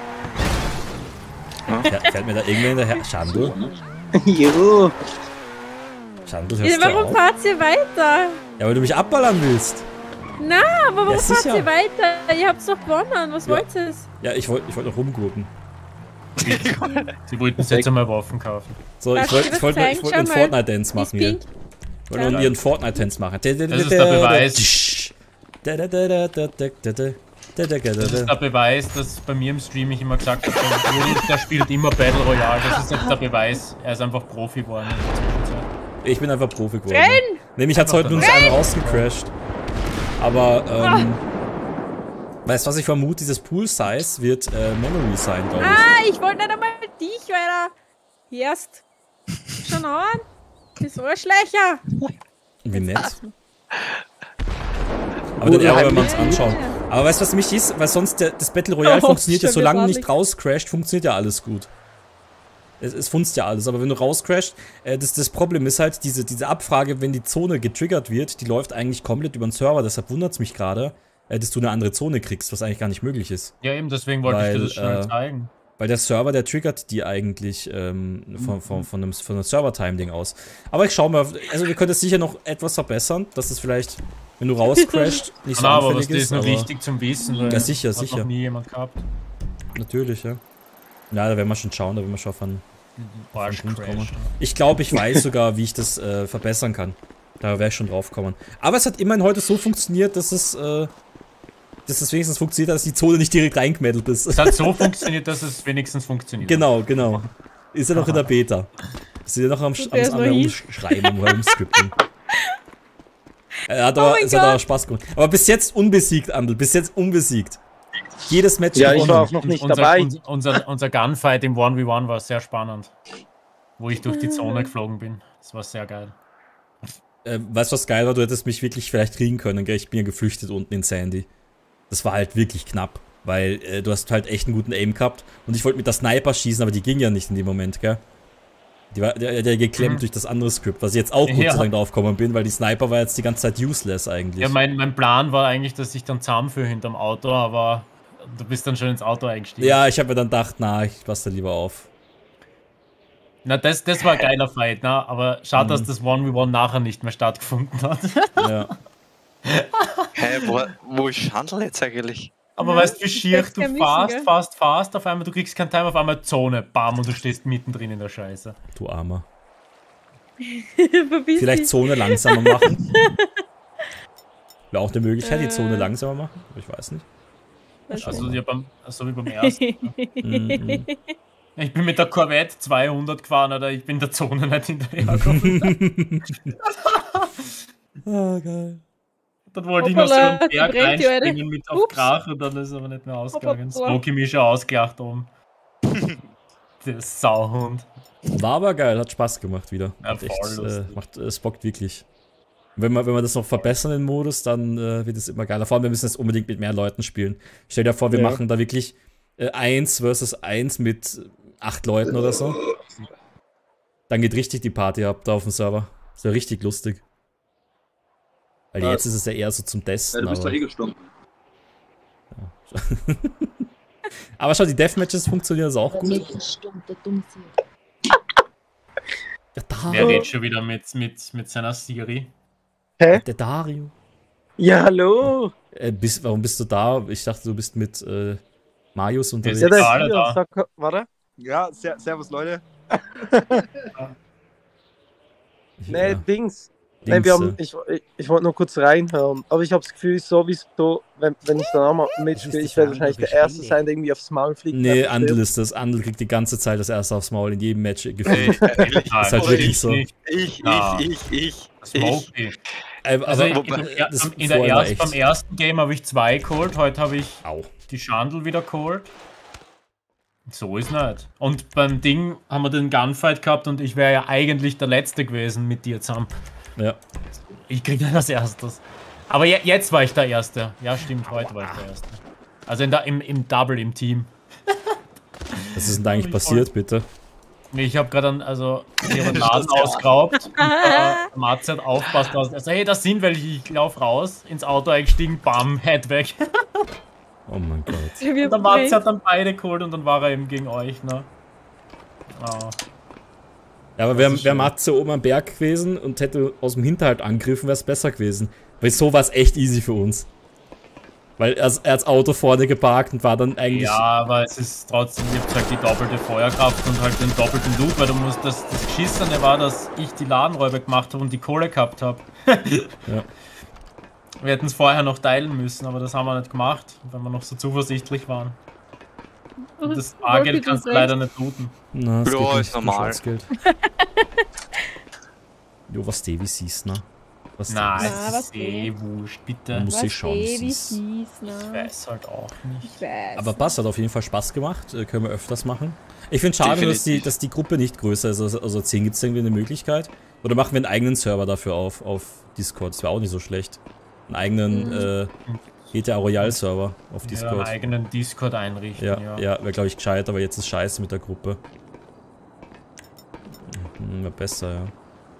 Fährt, fährt mir da irgendwer hinterher? Schandl? Jo. Schandl, Ja, hörst du warum auf? fahrt ihr weiter? Ja, weil du mich abballern willst. Na, aber warum Ja, fahrt sicher. ihr weiter? Ihr habt's doch gewonnen. Was Ja. wollt ihr? Ja, ich wollte ich wollt noch rumgucken. Sie wollten sich jetzt einmal Waffen kaufen. So, ich Darf wollte ich ich wollt, was ich wollt zeigen? einen Schau mal. Fortnite-Dance machen Ich hier. bin- Ich wollte nur ihren Fortnite-Dance machen. Das ist der Beweis. Da, da, da, da, da, da, da, da, da, da, da, Das ist da. der Beweis, dass bei mir im Stream ich immer gesagt habe, der Juri, der spielt immer Battle Royale. Das ist jetzt der Beweis. Er ist einfach Profi geworden in der Zwischenzeit. Ich bin einfach Profi geworden. Nämlich hat's heute nur das eine rausgecrashed. Aber, ähm... Weißt du, was ich vermute? Dieses Pool-Size wird äh, Memory sein, glaube ich. Ah, ich wollte nicht einmal dich, Alter. Erst. Schon an. Das Arschlöcher. Wie nett. Aber dann eher, wenn wir uns anschauen. Ja. Aber weißt du, was mich ist? Weil sonst der, das Battle Royale Oh, funktioniert ja, schon solange wieder nicht rauscrasht, funktioniert ja alles gut. Es, es funzt ja alles, aber wenn du rauscrasht, äh, das, das Problem ist halt, diese, diese Abfrage, wenn die Zone getriggert wird, die läuft eigentlich komplett über den Server, deshalb wundert es mich gerade, äh, dass du eine andere Zone kriegst, was eigentlich gar nicht möglich ist. Ja, eben, deswegen wollte Weil, ich dir das schnell äh, zeigen. Weil der Server, der triggert die eigentlich ähm, von, von, von einem, von einem Server-Time-Ding aus. Aber ich schau mal, also wir können das sicher noch etwas verbessern, dass es vielleicht, wenn du rauscrasht, nicht so Na, aber anfällig das ist. ist nur aber wichtig zum Wissen, weil Ja, sicher, hat sicher. noch nie jemand gehabt. Natürlich, ja. Ja, da werden wir schon schauen, da werden wir schon von... Arsch Grund kommen. Crash. Ich glaube, ich weiß sogar, wie ich das äh, verbessern kann. Da werde ich schon drauf kommen. Aber es hat immerhin heute so funktioniert, dass es, äh, dass es wenigstens funktioniert, dass die Zone nicht direkt reingemeddelt ist. Es hat so funktioniert, dass es wenigstens funktioniert. Genau, genau. Ist ja noch in der Beta. Ist ja noch am, Tut am, erst am mal hin. Umschreiben, am Umscripten. Er hat aber, Oh mein es hat Gott. aber Spaß gemacht. Aber bis jetzt unbesiegt, Andel. Bis jetzt unbesiegt. Jedes Match Ja, ich gewonnen. war auch noch nicht unser, dabei. Unser, unser, unser Gunfight im eins gegen eins war sehr spannend. Wo ich durch die Zone geflogen bin. Das war sehr geil. Äh, weißt du, was geil war? Du hättest mich wirklich vielleicht kriegen können, gell? Ich bin ja geflüchtet unten in Sandy. Das war halt wirklich knapp, weil äh, du hast halt echt einen guten Aim gehabt und ich wollte mit der Sniper schießen, aber die ging ja nicht in dem Moment, gell? Die war der, der geklemmt Mhm. durch das andere Skript, was ich jetzt auch Gott Ja. sei Dank drauf gekommen bin, weil die Sniper war jetzt die ganze Zeit useless eigentlich. Ja, mein, mein Plan war eigentlich, dass ich dann zusammenführe hinterm Auto, aber du bist dann schon ins Auto eingestiegen. Ja, ich habe mir dann gedacht, na, ich passe da lieber auf. Na, das, das war ein geiler Fight, ne? Aber schade, Mhm. dass das eins gegen eins nachher nicht mehr stattgefunden hat. Ja. Hä, wo, wo ist Schandl jetzt eigentlich? Aber Ja, weißt du, wie schier das du kann wissen, fast, gell? fast, fast, auf einmal, du kriegst kein Time, auf einmal Zone, bam, und du stehst mittendrin in der Scheiße. Du Armer. Verpiss Vielleicht dich. Zone langsamer machen. Wäre auch eine Möglichkeit, die Äh. Zone langsamer machen. Ich weiß nicht. Also, ja, beim, so wie beim ersten. Mhm. Ich bin mit der Corvette zweihundert gefahren, oder ich bin der Zone nicht hinterhergekommen. Ah, geil. Dann wollte ich noch so Hoppala, einen Berg brennt die Alte. reinspringen mit auf Ups. Krach und dann ist aber nicht mehr ausgegangen. Hoppala. Smokey mich schon ausgelacht oben. Der Sauhund. War aber geil, hat Spaß gemacht wieder. Ja, Hat echt, voll äh, lustig. macht, es bockt wirklich. Wenn wir, wenn wir das noch verbessern, den Modus, dann äh, wird es immer geiler. Vor allem, wir müssen jetzt unbedingt mit mehr Leuten spielen. Stell dir vor, wir Ja. machen da wirklich äh, eins versus eins mit acht Leuten oder so. Dann geht richtig die Party ab da auf dem Server. Ist ja richtig lustig. Weil Ja. jetzt ist es ja eher so zum Testen. Ja, du bist doch aber, eh gestorben. aber schau, die Deathmatches funktionieren also auch gut. Ja, da, Wer redet schon wieder mit, mit, mit seiner Siri? der Dario. Ja, hallo. Äh, bist, warum bist du da? Ich dachte, du bist mit äh, Marius unterwegs. Ja, da ist alle hier. da. Sag, warte. Ja, ser servus Leute. Nee, Ja. Dings. Ey, wir haben, Dings, ich, ich, ich wollte nur kurz reinhören, aber ich habe das Gefühl, sowieso, wenn, wenn ich dann auch mal mitspiele, ich werde wahrscheinlich der Erste sein, der irgendwie aufs Maul fliegt. Nee, einfach Andel stirbt. ist das. Andel kriegt die ganze Zeit das erste aufs Maul in jedem Match gefühlt. Ey, ist halt wirklich so. nicht. Ich, Ja. ich, ich, ich, ich. Smokey. Äh, Also aber in der, das in der vorher war erst, echt- beim ersten Game habe ich zwei geholt, heute habe ich Au. die Schandl wieder geholt. So ist nicht. Und beim Ding haben wir den Gunfight gehabt und ich wäre ja eigentlich der Letzte gewesen mit dir zusammen. Ja. Ich krieg dann als erstes. Aber je, jetzt war ich der Erste. Ja, stimmt, heute war ich der Erste. Also in der, im, im Double im Team. Was ist denn da eigentlich Ich passiert, bitte? Nee, ich habe gerade also ihren Laden ausgeraubt. Und äh, Matze hat aufpasst. Also, hey, das sind welche. Ich lauf raus, ins Auto eingestiegen, bam, Head weg. Oh mein Gott. Wir Und der Matze hat dann beide geholt und dann war er eben gegen euch, ne? Oh. Ja, aber wäre wär Matze oben am Berg gewesen und hätte aus dem Hinterhalt angegriffen, wäre es besser gewesen. Weil so war es echt easy für uns. Weil er, er hat das Auto vorne geparkt und war dann eigentlich... Ja, aber es ist trotzdem, ich hab gesagt, die doppelte Feuerkraft und halt den doppelten Loot, weil du musst, das, das Geschissene war, dass ich die Ladenräuber gemacht habe und die Kohle gehabt habe. Ja. Wir hätten es vorher noch teilen müssen, aber das haben wir nicht gemacht, weil wir noch so zuversichtlich waren. Und das Bargeld kannst du leider nicht looten. Na, das Ja, geht ist nicht, normal. das Geld. Jo, was Davy siehst, ne? Was Nein, Davy Na, es was ist eh wurscht, bitte. muss ich schauen, eh, wie siehst. hieß, Ich ne? weiß halt auch nicht. Ich weiß. Aber Bass hat auf jeden Fall Spaß gemacht, äh, können wir öfters machen. Ich finde schade, dass die, Definitiv. dass die Gruppe nicht größer ist, also, also zehn gibt es irgendwie eine Möglichkeit. Oder machen wir einen eigenen Server dafür auf, auf Discord, das wäre auch nicht so schlecht. Einen eigenen äh, G T A Royale Server auf Ja, einen Discord. eigenen Discord einrichten, Ja, ja. ja, wäre glaube ich gescheit, aber jetzt ist scheiße mit der Gruppe. Hm, wäre besser, ja.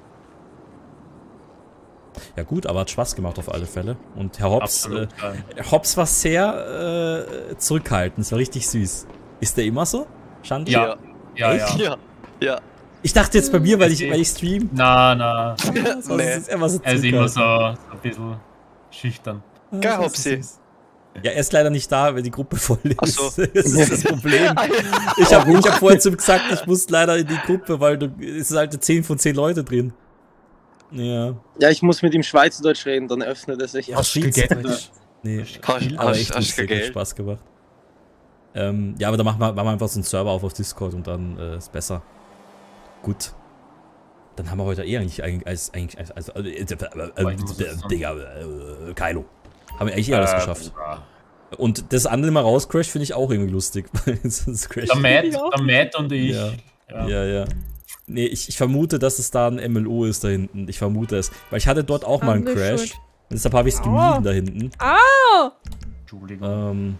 Ja gut, aber hat Spaß gemacht auf alle Fälle. Und Herr Hobbs, äh, Absolut. ja. Hobbs war sehr äh, zurückhaltend, es war richtig süß. Ist der immer so? Schande? Ja, ja, Echt? ja. Ja, ja. Ich dachte jetzt bei mir, weil ich, weil ich stream. Na, na. So, Nee. es ist immer so Er ist immer so, zurückhaltend. so ein bisschen schüchtern. Ah, Geil, das ist Hopsi. süß. Ja, er ist leider nicht da, weil die Gruppe voll ist. Ach so. Das ist das Problem. Ich habe ich hab vorhin zu ihm gesagt, ich muss leider in die Gruppe, weil du, es sind halt zehn von zehn Leute drin. Ja. Ja, ich muss mit ihm Schweizerdeutsch reden, dann öffnet er sich. Ja, Hast du Schweizerdeutsch. Nee, Hast- aber hast- echt hast lustig, Geld? hat Spaß gemacht. Ähm, ja, aber da machen wir, machen wir einfach so einen Server auf auf Discord und dann äh, ist besser. Gut. Dann haben wir heute eher eigentlich, eigentlich als, eigentlich, als, also, äh, äh, Aber ich muss äh, jetzt äh, Digga, äh, Kylo. Haben wir eigentlich eh alles Äh, geschafft. ja. Und das andere mal rauscrasht, finde ich auch irgendwie lustig. Sonst crasht- Der Matt, Ich auch. der Matt und ich. Ja. Ja. Ja, ja. Nee, ich, ich vermute, dass es da ein M L O ist da hinten. Ich vermute es. Weil ich hatte dort auch mal einen Andere Crash. Schuld. Und deshalb habe ich es gemieden da hinten. Au! Entschuldigung. Ähm,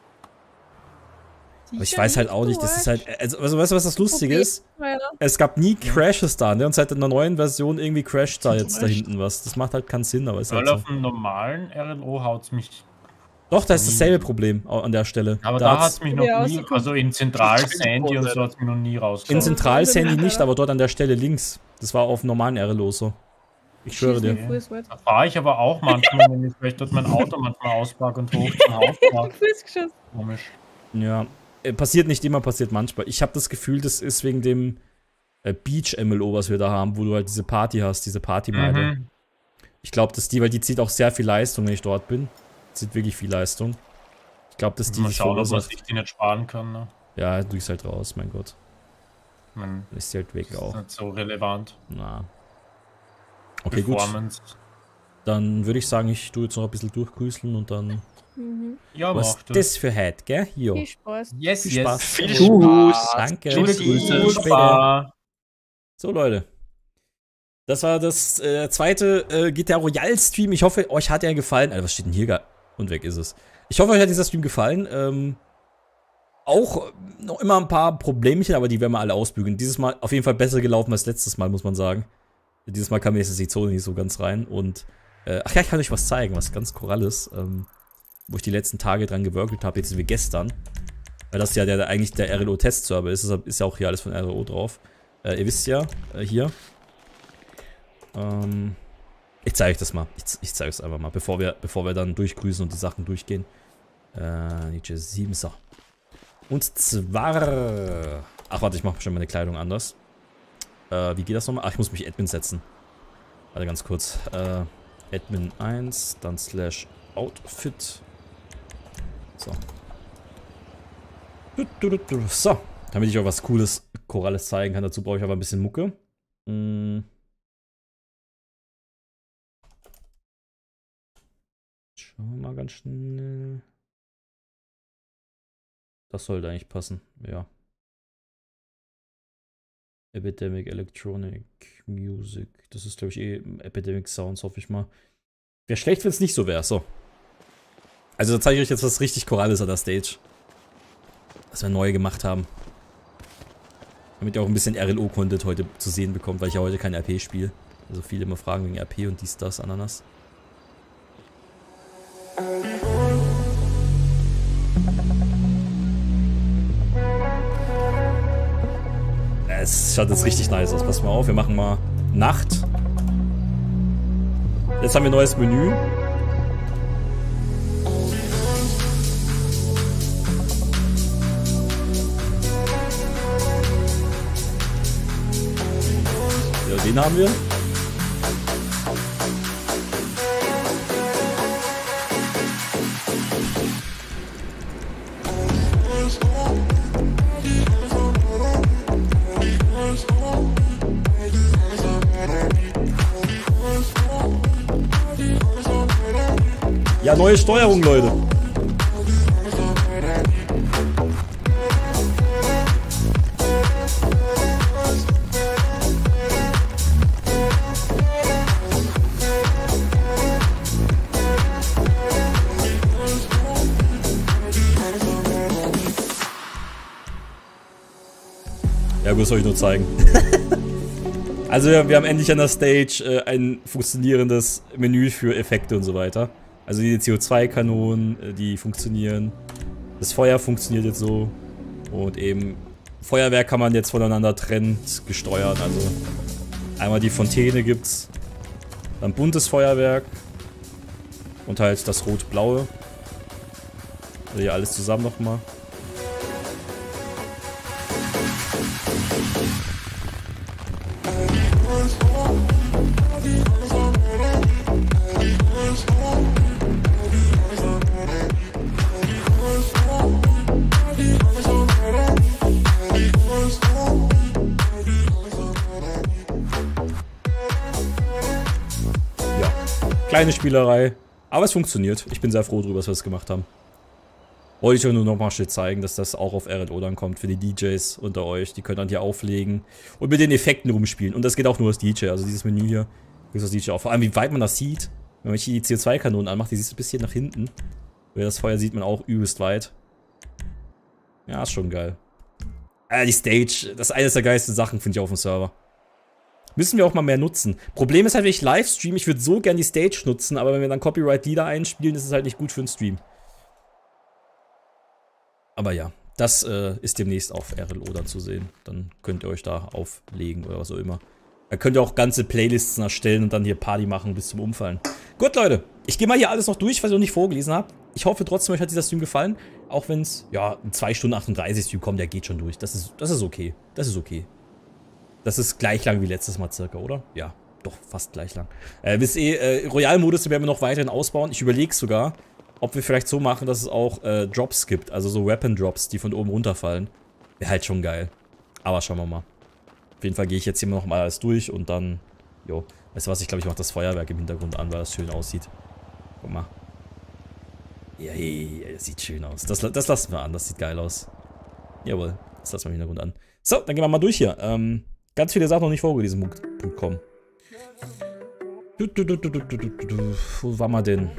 aber ich weiß halt auch nicht, das ist halt. Also, also weißt du, was das Lustige ist? Es gab nie Crashes da, ne? Und seit einer neuen Version irgendwie crasht da jetzt da hinten was. Das macht halt keinen Sinn, aber ist Weil halt so. auf dem normalen R L O haut's mich. Doch, da ist dasselbe Problem au- an der Stelle. Aber da, hat's- hat's mich noch Ja, nie. so Also in Zentral Sandy und so hat's mich noch nie in rausgekommen. Zentral-Sandy Alter. nicht, aber dort an der Stelle links. Das war auf dem normalen R L O so. Ich schwöre dir. Da fahre ich aber auch manchmal, nämlich weil ich dort mein Auto manchmal ausparke und hoch zum Haus fahre. Fußgeschoss. Komisch. Ja, äh, passiert nicht immer, passiert manchmal. Ich habe das Gefühl, das ist wegen dem äh, Beach-M L O, was wir da haben, wo du halt diese Party hast, diese Partymeile. Mhm. Ich glaube, dass die, weil die zieht auch sehr viel Leistung, wenn ich dort bin. Zieht wirklich viel Leistung. Ich glaube, dass die Mal sich schauen, ob man verursacht. sich die nicht sparen kann. Ne? Ja, du bist halt raus, mein Gott. Ich mein, Dann ist die halt weg das ist auch. nicht so relevant. Na. Okay, gut. Performance. Dann würde ich sagen, ich tue jetzt noch ein bisschen durchgrüßeln und dann. Mhm. Ja, Was mach ist das für heute, gell? Hier. Viel Spaß. Yes, Viel yes. Spaß. Viel Tschüss. Spaß. Danke. Liebe Tschüssi. Grüße. Bis später. Baba. So, Leute. Das war das äh, zweite äh, G T A Royale Stream. Ich hoffe, euch hat er gefallen. Alter, was steht denn hier? gar- Und weg ist es. Ich hoffe, euch hat dieser Stream gefallen. Ähm, auch noch immer ein paar Problemchen, aber die werden wir alle ausbügeln. Dieses Mal auf jeden Fall besser gelaufen als letztes Mal, muss man sagen. Dieses Mal kam mir jetzt die Zone nicht so ganz rein. Und, äh, ach ja, ich kann euch was zeigen, was ganz Koralles, ähm, wo ich die letzten Tage dran geworkelt habe, jetzt wie gestern. Weil das ja der, der eigentlich der R L O-Test-Server ist. Deshalb ist ja auch hier alles von R L O drauf. Äh, ihr wisst ja, äh, hier. Ähm, ich zeige euch das mal. Ich, ich zeige es einfach mal, bevor wir, bevor wir dann durchgrüßen und die Sachen durchgehen. Äh, Nietzsche sieben, so. Und zwar... Ach, warte, ich mache schon meine Kleidung anders. Äh, wie geht das nochmal? Ach, ich muss mich Admin setzen. Warte ganz kurz. Äh, Admin eins, dann slash Outfit. So. So. Damit ich euch was Cooles, Koralles zeigen kann. Dazu brauche ich aber ein bisschen Mucke. Hm. Schauen wir mal ganz schnell. Das sollte eigentlich passen. Ja. Epidemic Electronic Music. Das ist, glaube ich, eh Epidemic Sounds, hoffe ich mal. Wäre schlecht, wenn es nicht so wäre. So. Also, da zeige ich euch jetzt was richtig Koralles an der Stage. Was wir neu gemacht haben. Damit ihr auch ein bisschen R L O-Content heute zu sehen bekommt, weil ich ja heute kein R P spiele. Also, viele immer fragen wegen R P und dies, das, Ananas. Es schaut jetzt richtig nice aus. Pass mal auf, wir machen mal Nacht. Jetzt haben wir ein neues Menü. Ja, den haben wir. Ja, neue Steuerung, Leute. Ja, gut, das soll ich nur zeigen. Also, wir haben endlich an der Stage äh, ein funktionierendes Menü für Effekte und so weiter. Also die C O zwei Kanonen, die funktionieren. Das Feuer funktioniert jetzt so. Und eben Feuerwerk kann man jetzt voneinander trennend gesteuern. Also einmal die Fontäne gibt's. Dann buntes Feuerwerk. Und halt das rot-blaue. Also hier alles zusammen nochmal. Kleine Spielerei, aber es funktioniert. Ich bin sehr froh darüber, dass wir es gemacht haben. Wollte ich euch nur noch mal schnell zeigen, dass das auch auf R L O dann kommt für die D Js unter euch. Die können dann hier auflegen und mit den Effekten rumspielen. Und das geht auch nur als D J, also dieses Menü hier ist das D J auch. Vor allem, wie weit man das sieht. Wenn man hier die C O zwei Kanonen anmacht, die sieht ein bisschen nach hinten. Weil das Feuer sieht man auch übelst weit. Ja, ist schon geil. Ah, die Stage, das ist eines der geilsten Sachen, finde ich, auf dem Server. Müssen wir auch mal mehr nutzen. Problem ist halt, wenn ich live stream, ich würde so gern die Stage nutzen, aber wenn wir dann Copyright-Lieder einspielen, ist es halt nicht gut für den Stream. Aber ja, das äh, ist demnächst auf R L O dann zu sehen. Dann könnt ihr euch da auflegen oder was auch immer. Da könnt ihr auch ganze Playlists erstellen und dann hier Party machen bis zum Umfallen. Gut, Leute, ich gehe mal hier alles noch durch, was ich noch nicht vorgelesen habe. Ich hoffe trotzdem, euch hat dieser Stream gefallen. Auch wenn es, ja, ein zwei Stunden achtunddreißig Stream kommt, der geht schon durch. Das ist, das ist okay. Das ist okay. Das ist gleich lang wie letztes Mal circa, oder? Ja, doch, fast gleich lang. Äh, wisst ihr, äh, Royal-Modus werden wir noch weiterhin ausbauen. Ich überlege sogar, ob wir vielleicht so machen, dass es auch äh, Drops gibt. Also so Weapon-Drops, die von oben runterfallen. Wäre halt schon geil. Aber schauen wir mal. Auf jeden Fall gehe ich jetzt hier noch mal alles durch und dann, jo. Weißt du was, ich glaube, ich mache das Feuerwerk im Hintergrund an, weil das schön aussieht. Guck mal. Ja, yeah, das sieht schön aus. Das, das lassen wir an, das sieht geil aus. Jawohl, das lassen wir im Hintergrund an. So, dann gehen wir mal durch hier. Ähm... Ganz viele Sachen noch nicht vorgelesen. Punkt com. Du, du, du, du, du, du, du. Wo waren wir denn?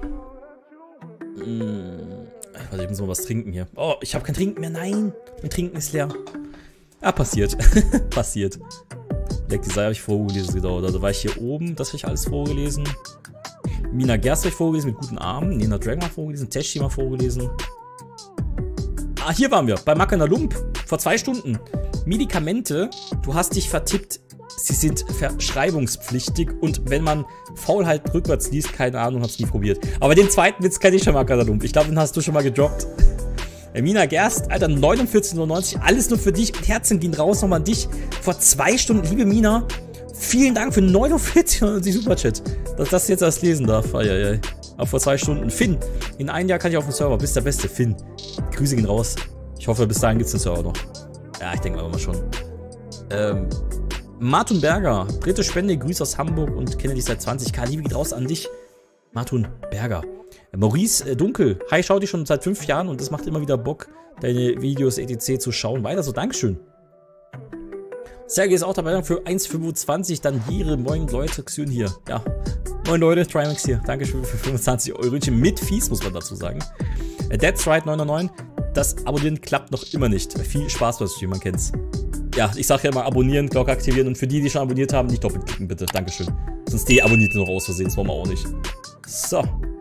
Hm. Warte, ich muss mal was trinken hier. Oh, ich habe kein Trinken mehr. Nein, mein Trinken ist leer. Ah, passiert. Passiert. Black Desire habe ich vorgelesen, gedauert. Also war ich hier oben, das habe ich alles vorgelesen. Mina Gerst habe ich vorgelesen mit guten Armen. Nena Dragon habe ich vorgelesen. Teshi mal vorgelesen. Ah, hier waren wir. Bei Makana Lump. Vor zwei Stunden. Medikamente, du hast dich vertippt, sie sind verschreibungspflichtig und wenn man Faulheit rückwärts liest, keine Ahnung, hab's nie probiert. Aber den zweiten Witz kenne ich schon mal, Kasadump. Ich glaube, den hast du schon mal gedroppt. Mina Gerst, Alter, neunundvierzig neunundneunzig, alles nur für dich und Herzen gehen raus nochmal an dich. Vor zwei Stunden, liebe Mina, Vielen Dank für neunundvierzig Superchat, dass das jetzt erst lesen darf. Eieiei. Aber vor zwei Stunden. Finn, in einem Jahr kann ich auf dem Server. Bist der Beste, Finn. Grüße gehen raus. Ich hoffe, bis dahin gibt es den Server noch. Ja, ich denke mal schon. Ähm, Martin Berger, dritte Spende, Grüße aus Hamburg und kenne dich seit zwanzig K. Liebe geht raus an dich, Martin Berger. Äh, Maurice äh, Dunkel, hi, schau dich schon seit fünf Jahren und es macht immer wieder Bock, deine Videos et cetera zu schauen. Weiter so, Dankeschön. Sergei ist auch dabei für eins fünfundzwanzig, dann Jere, moin Leute, Xyn hier. Ja, moin Leute, Trimax hier. Dankeschön für fünfundzwanzig Euro mit Fies, muss man dazu sagen. Äh, That's right, neun neun neun. Das Abonnieren klappt noch immer nicht. Viel Spaß beim Stream, man kennt's. Ja, ich sag ja mal abonnieren, Glocke aktivieren und für die, die schon abonniert haben, nicht doppelt klicken, bitte. Dankeschön. Sonst deabonniert ihr noch aus Versehen, das wollen wir auch nicht. So.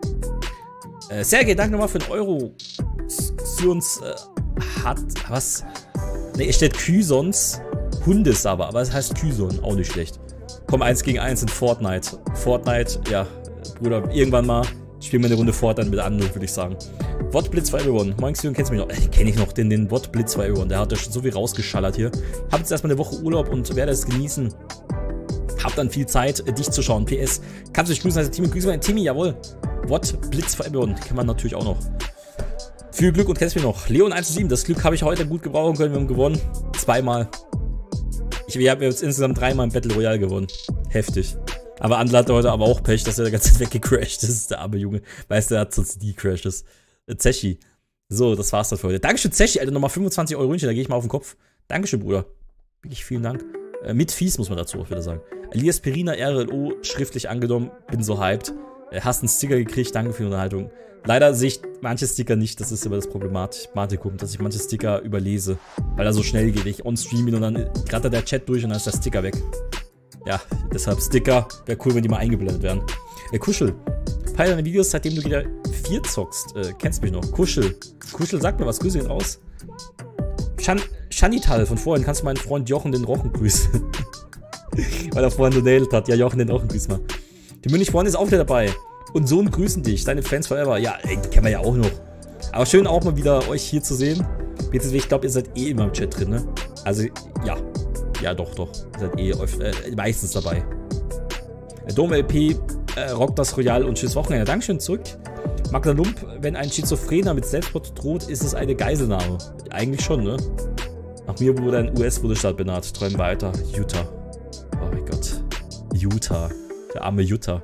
Äh, Sergei, danke nochmal für den Euro. Xyons äh, hat, was? Ne, es steht Kysons Hundesaber, aber es heißt Kyson, auch nicht schlecht. Komm, eins gegen eins in Fortnite. Fortnite, ja, Bruder, irgendwann mal spielen wir eine Runde Fortnite mit anderen, würde ich sagen. Wotblitz for Everyone. Moin, Xyon, kennst du mich noch? Äh, kenn ich noch, den, den Wotblitz for Everyone. Der hat ja schon so viel rausgeschallert hier. Hab jetzt erstmal eine Woche Urlaub und werde es genießen. Hab dann viel Zeit, äh, dich zu schauen. P S, kannst du dich grüßen als Team? Grüße mein Timmy, jawohl. Wotblitz for Everyone. Kennt man natürlich auch noch. Viel Glück und kennst mich noch. Leon eins zu sieben. Das Glück habe ich heute gut gebrauchen können. Wir haben gewonnen. Zweimal. Ich, wir haben jetzt insgesamt dreimal im Battle Royale gewonnen. Heftig. Aber Andler hatte heute aber auch Pech, dass er der ganze Zeit weggecrashed ist. Der arme Junge. Weißt du, er hat sonst die Crashes. Zechi. So, das war's dann für heute. Dankeschön, Zechi, Alter. Nochmal fünfundzwanzig Euro Rünchen, da gehe ich mal auf den Kopf. Dankeschön, Bruder. Wirklich vielen Dank. Äh, mit Fies muss man dazu auch wieder sagen. Elias Perina, R L O, schriftlich angenommen. Bin so hyped. Äh, hast einen Sticker gekriegt. Danke für die Unterhaltung. Leider sehe ich manche Sticker nicht. Das ist immer das Problematikum, dass ich manche Sticker überlese. Weil er so schnell geht. Ich on-stream bin und dann rattert der Chat durch und dann ist der Sticker weg. Ja, deshalb Sticker. Wäre cool, wenn die mal eingeblendet werden. Äh, Kuschel. Peil deine Videos, seitdem du wieder vier zockst. Äh, kennst mich noch. Kuschel. Kuschel, sag mir was. Grüße ihn raus. Shan Shanital von vorhin. Kannst du meinen Freund Jochen den Rochen grüßen? Weil er vorhin donated hat. Ja, Jochen den Rochen grüß mal. Die Münch vorhin ist auch wieder dabei. Und Sohn grüßen dich. Deine Fans forever. Ja, ey, die kennen wir ja auch noch. Aber schön auch mal wieder euch hier zu sehen. B Z W, ich glaube, ihr seid eh immer im Chat drin, ne? Also, ja. Ja, doch, doch. Ihr seid eh äh, meistens dabei. Dom L P äh, rockt das Royal und tschüss Wochenende. Dankeschön zurück. Magda Lump, wenn ein Schizophrener mit Selbstmord droht, ist es eine Geiselnahme. Eigentlich schon, ne? Nach mir wurde ein U S-Bundesstaat benannt. Träumen weiter. Utah. Oh mein Gott. Utah. Der arme Utah.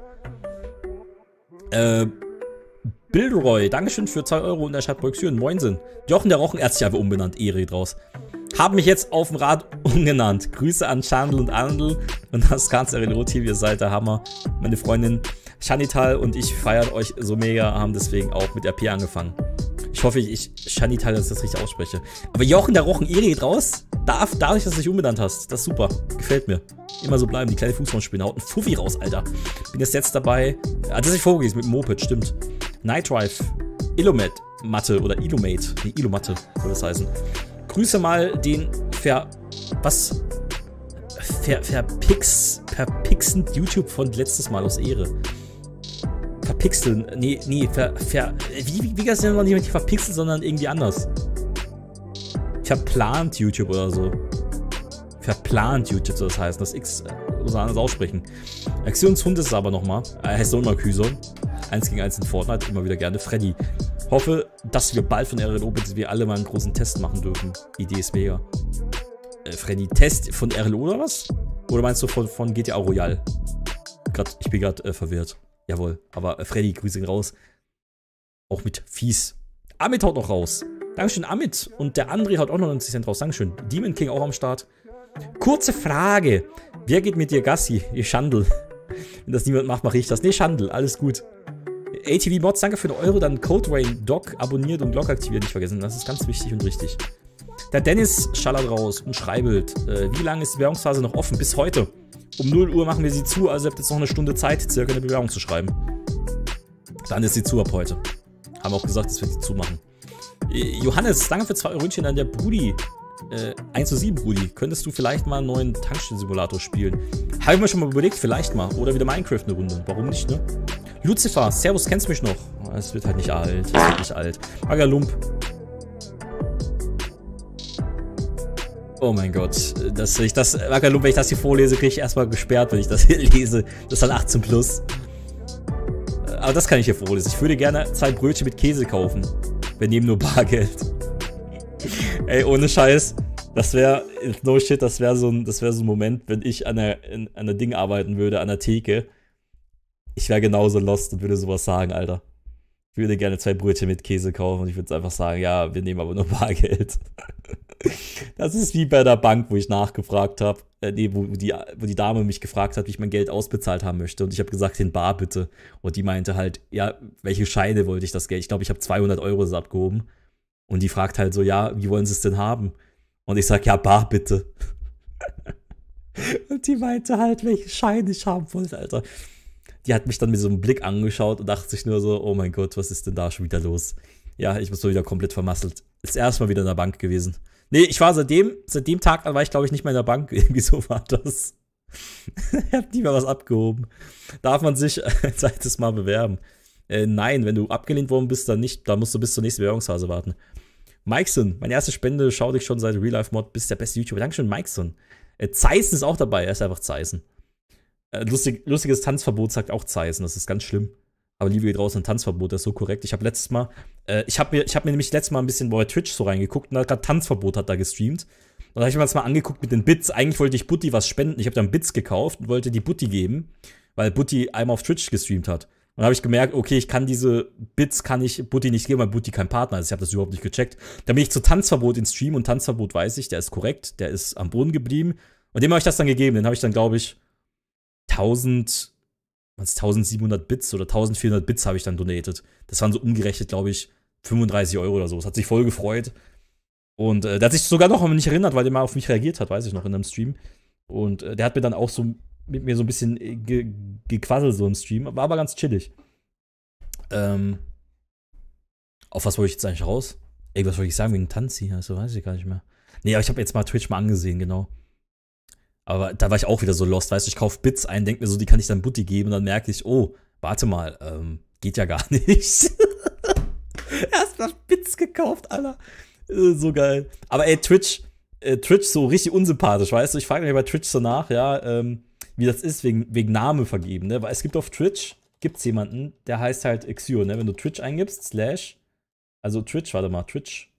Äh, Bildroy, Dankeschön für zwei Euro und der schreibt Volksjürgen. Moinsen. Jochen der Rochen, er hat sich einfach umbenannt. Ehre draus. Hab mich jetzt auf dem Rad umgenannt. Grüße an Chandel und Andel und das ganze R L O-Team. Ihr seid der Hammer. Meine Freundin Shanital und ich feiern euch so mega, haben deswegen auch mit R P angefangen. Ich hoffe, ich Shanital, dass ich das richtig ausspreche. Aber Jochen der Rochen, Ehre geht raus. Darf, dadurch, dass du dich umbenannt hast. Das ist super. Gefällt mir. Immer so bleiben. Die kleine Fußballspinne haut einen Fuffi raus, Alter. Bin jetzt jetzt dabei. Ah, das ist nicht vorgelesen mit dem Moped, stimmt. Night Drive. Illumet. Matte oder Illumate. Nee, Illumatte soll das heißen. Grüße mal den Ver... Was? Ver... Verpix... Verpixend YouTube von letztes Mal aus Ehre. Verpixeln. Nee, nee, ver... ver wie, wie, wie das denn noch nicht verpixelt, sondern irgendwie anders. Verplant YouTube oder so. Verplant YouTube soll das heißen. Das X muss man anders aussprechen. Aktionshund ist es aber nochmal. Er heißt auch immer Kyson. eins gegen eins in Fortnite. Immer wieder gerne. Freddy. Hoffe, dass wir bald von R L O, bis wir alle mal einen großen Test machen dürfen. Idee ist mega. Äh, Freddy, Test von R L O oder was? Oder meinst du von, von G T A Royale? Grad, ich bin gerade äh, verwirrt. Jawohl. Aber äh, Freddy, Grüße ihn raus. Auch mit Fies. Amit haut noch raus. Dankeschön, Amit. Und der André haut auch noch neunzig Cent raus. Dankeschön. Demon King auch am Start. Kurze Frage. Wer geht mit dir Gassi? Ihr Schandel. Wenn das niemand macht, mache ich das. Nee, Schandel. Alles gut. A T V Mods, danke für den Euro. Dann Code Rain Doc abonniert und Glocke aktiviert. Nicht vergessen. Das ist ganz wichtig und richtig. Der Dennis schallert raus und schreibelt. Äh, wie lange ist die Bewerbungsphase noch offen? Bis heute. Um null Uhr machen wir sie zu. Also ihr habt jetzt noch eine Stunde Zeit, circa eine Bewerbung zu schreiben. Dann ist sie zu ab heute. Haben auch gesagt, dass wir sie zumachen. Johannes, danke für zwei Eurönchen an der Brudi. Äh, eins zu sieben, Brudi. Könntest du vielleicht mal einen neuen Tankstellensimulator spielen? Habe ich mir schon mal überlegt, vielleicht mal. Oder wieder Minecraft eine Runde. Warum nicht, ne? Lucifer, Servus, kennst du mich noch? Es wird halt nicht alt. Es wird nicht alt. Magalump. Oh mein Gott. Das, wenn ich das, Magalum, wenn ich das hier vorlese, kriege ich erstmal gesperrt, wenn ich das hier lese. Das ist dann achtzehn plus. Aber das kann ich hier vorlesen. Ich würde gerne zwei Brötchen mit Käse kaufen. Wir nehmen nur Bargeld. Ey, ohne Scheiß. Das wäre, no shit, das wäre so ein, das wäre so ein Moment, wenn ich an der, in, an der Ding arbeiten würde, an der Theke. Ich wäre genauso lost und würde sowas sagen, Alter. Ich würde gerne zwei Brötchen mit Käse kaufen und ich würde einfach sagen, ja, wir nehmen aber nur Bargeld. Das ist wie bei der Bank, wo ich nachgefragt habe, äh, nee, wo die, wo die Dame mich gefragt hat, wie ich mein Geld ausbezahlt haben möchte. Und ich habe gesagt, in Bar bitte. Und die meinte halt, ja, welche Scheine wollte ich das Geld? Ich glaube, ich habe zweihundert Euro so abgehoben. Und die fragt halt so, ja, wie wollen sie es denn haben? Und ich sag, ja, Bar bitte. Und die meinte halt, welchen Schein ich haben wollte, Alter. Die hat mich dann mit so einem Blick angeschaut und dachte sich nur so, oh mein Gott, was ist denn da schon wieder los? Ja, ich bin so wieder komplett vermasselt. Ist erstmal wieder in der Bank gewesen. Nee, ich war seitdem, seit dem Tag an war ich, glaube ich, nicht mehr in der Bank. Irgendwie so war das. Ich hab nie mehr was abgehoben. Darf man sich ein zweites Mal bewerben? Äh, nein, wenn du abgelehnt worden bist, dann nicht. Da musst du bis zur nächsten Bewerbungsphase warten. Mikeson, meine erste Spende, schau dich schon seit Real Life Mod, bist der beste YouTuber. Dankeschön, Mikeson. Äh, Zeisen ist auch dabei, er ist einfach Zeisen. Äh, lustig, lustiges Tanzverbot sagt auch Zeisen, das ist ganz schlimm. Aber Liebe geht raus, ein Tanzverbot, das ist so korrekt. Ich habe letztes Mal, äh, ich habe mir, ich hab mir nämlich letztes Mal ein bisschen bei Twitch so reingeguckt und da hat gerade Tanzverbot hat da gestreamt. Und da habe ich mir das mal angeguckt mit den Bits. Eigentlich wollte ich Butti was spenden. Ich habe dann Bits gekauft und wollte die Butti geben, weil Butti einmal auf Twitch gestreamt hat. Und dann habe ich gemerkt, okay, ich kann diese Bits, kann ich Butti nicht geben, weil Butti kein Partner ist. Ich habe das überhaupt nicht gecheckt. Dann bin ich zu Tanzverbot ins Stream und Tanzverbot weiß ich, der ist korrekt, der ist am Boden geblieben. Und dem habe ich das dann gegeben. Den habe ich dann, glaube ich, tausend, was, tausendsiebenhundert Bits oder eintausendvierhundert Bits habe ich dann donated. Das waren so umgerechnet, glaube ich, fünfunddreißig Euro oder so. Das hat sich voll gefreut. Und äh, der hat sich sogar noch an mich erinnert, weil der mal auf mich reagiert hat, weiß ich noch, in einem Stream. Und äh, der hat mir dann auch so mit mir so ein bisschen ge gequasselt so im Stream. War aber ganz chillig. Ähm, auf was wollte ich jetzt eigentlich raus? Ey, was wollte ich sagen wegen Tanzi? Also weiß ich gar nicht mehr. Nee, aber ich habe jetzt mal Twitch mal angesehen, genau. Aber da war ich auch wieder so lost, weißt du, ich kaufe Bits ein, denke mir so, die kann ich dann Butti geben und dann merke ich, oh, warte mal, ähm, geht ja gar nicht. Erst mal Bits gekauft, Alter. So geil. Aber ey, Twitch, äh, Twitch so richtig unsympathisch, weißt du, ich frage mich bei Twitch so nach, ja, ähm, wie das ist, wegen, wegen Name vergeben, ne, weil es gibt auf Twitch, gibt's jemanden, der heißt halt Xio, ne, wenn du Twitch eingibst, slash, also Twitch, warte mal, Twitch,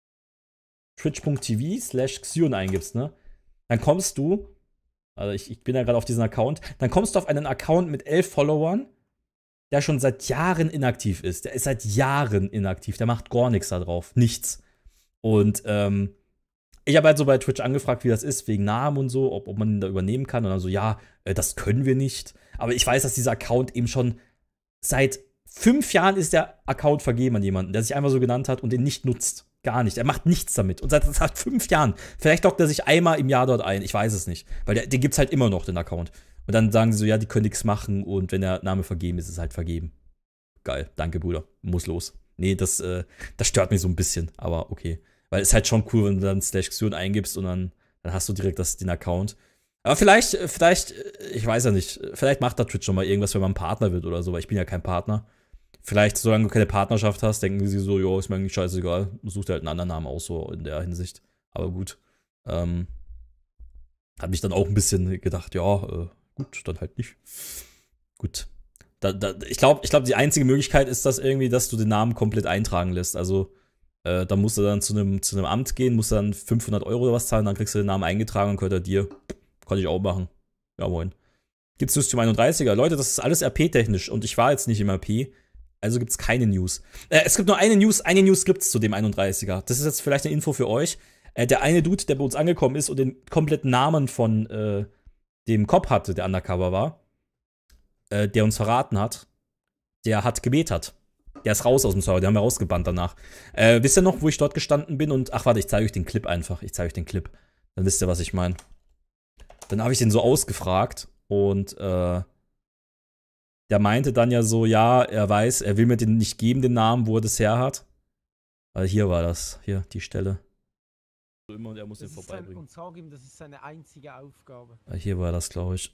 twitch.tv slash Xion eingibst, ne, dann kommst du, also ich, ich bin ja gerade auf diesem Account, dann kommst du auf einen Account mit elf Followern, der schon seit Jahren inaktiv ist, der ist seit Jahren inaktiv, der macht gar nichts da drauf, nichts. Und, ähm, ich habe halt so bei Twitch angefragt, wie das ist, wegen Namen und so, ob, ob man ihn da übernehmen kann. Und dann so, ja, äh, das können wir nicht. Aber ich weiß, dass dieser Account eben schon seit fünf Jahren ist der Account vergeben an jemanden, der sich einmal so genannt hat und den nicht nutzt. Gar nicht. Er macht nichts damit. Und seit, seit fünf Jahren. Vielleicht loggt er sich einmal im Jahr dort ein. Ich weiß es nicht. Weil der, den gibt's halt immer noch, den Account. Und dann sagen sie so, ja, die können nichts machen. Und wenn der Name vergeben ist, ist es halt vergeben. Geil. Danke, Bruder. Muss los. Nee, das, äh, das stört mich so ein bisschen. Aber okay. Weil es ist halt schon cool, wenn du dann Slash Xion eingibst und dann, dann hast du direkt das, den Account. Aber vielleicht, vielleicht, ich weiß ja nicht, vielleicht macht da Twitch schon mal irgendwas, wenn man ein Partner wird oder so, weil ich bin ja kein Partner. Vielleicht, solange du keine Partnerschaft hast, denken sie so, jo, ist mir eigentlich scheißegal, such dir halt einen anderen Namen aus, so in der Hinsicht. Aber gut. Ähm, hat mich dann auch ein bisschen gedacht, ja, äh, gut, dann halt nicht. Gut. Da, da, ich glaube, ich glaub, die einzige Möglichkeit ist das irgendwie, dass du den Namen komplett eintragen lässt. Also, Äh, da musst du dann zu einem zu einem Amt gehen, musst dann fünfhundert Euro oder was zahlen, dann kriegst du den Namen eingetragen und gehört er dir. Kann ich auch machen. Ja, moin. Gibt's News zum einunddreißiger? Leute, das ist alles R P-technisch und ich war jetzt nicht im R P, also gibt's keine News. Äh, es gibt nur eine News, eine News gibt's zu dem einunddreißiger. Das ist jetzt vielleicht eine Info für euch. Äh, der eine Dude, der bei uns angekommen ist und den kompletten Namen von äh, dem Cop hatte, der undercover war, äh, der uns verraten hat, der hat gebetert. Der ist raus aus dem Server, den haben wir rausgebannt danach. Äh, wisst ihr noch, wo ich dort gestanden bin? Und, ach warte, ich zeige euch den Clip einfach. Ich zeige euch den Clip. Dann wisst ihr, was ich meine. Dann habe ich den so ausgefragt und äh, der meinte dann ja so, ja, er weiß, er will mir den nicht geben, den Namen, wo er das her hat. Also hier war das, hier, die Stelle. Und er muss den vorbeibringen. Und sag ihm, das ist seine einzige Aufgabe. Ah, hier war das, glaube ich.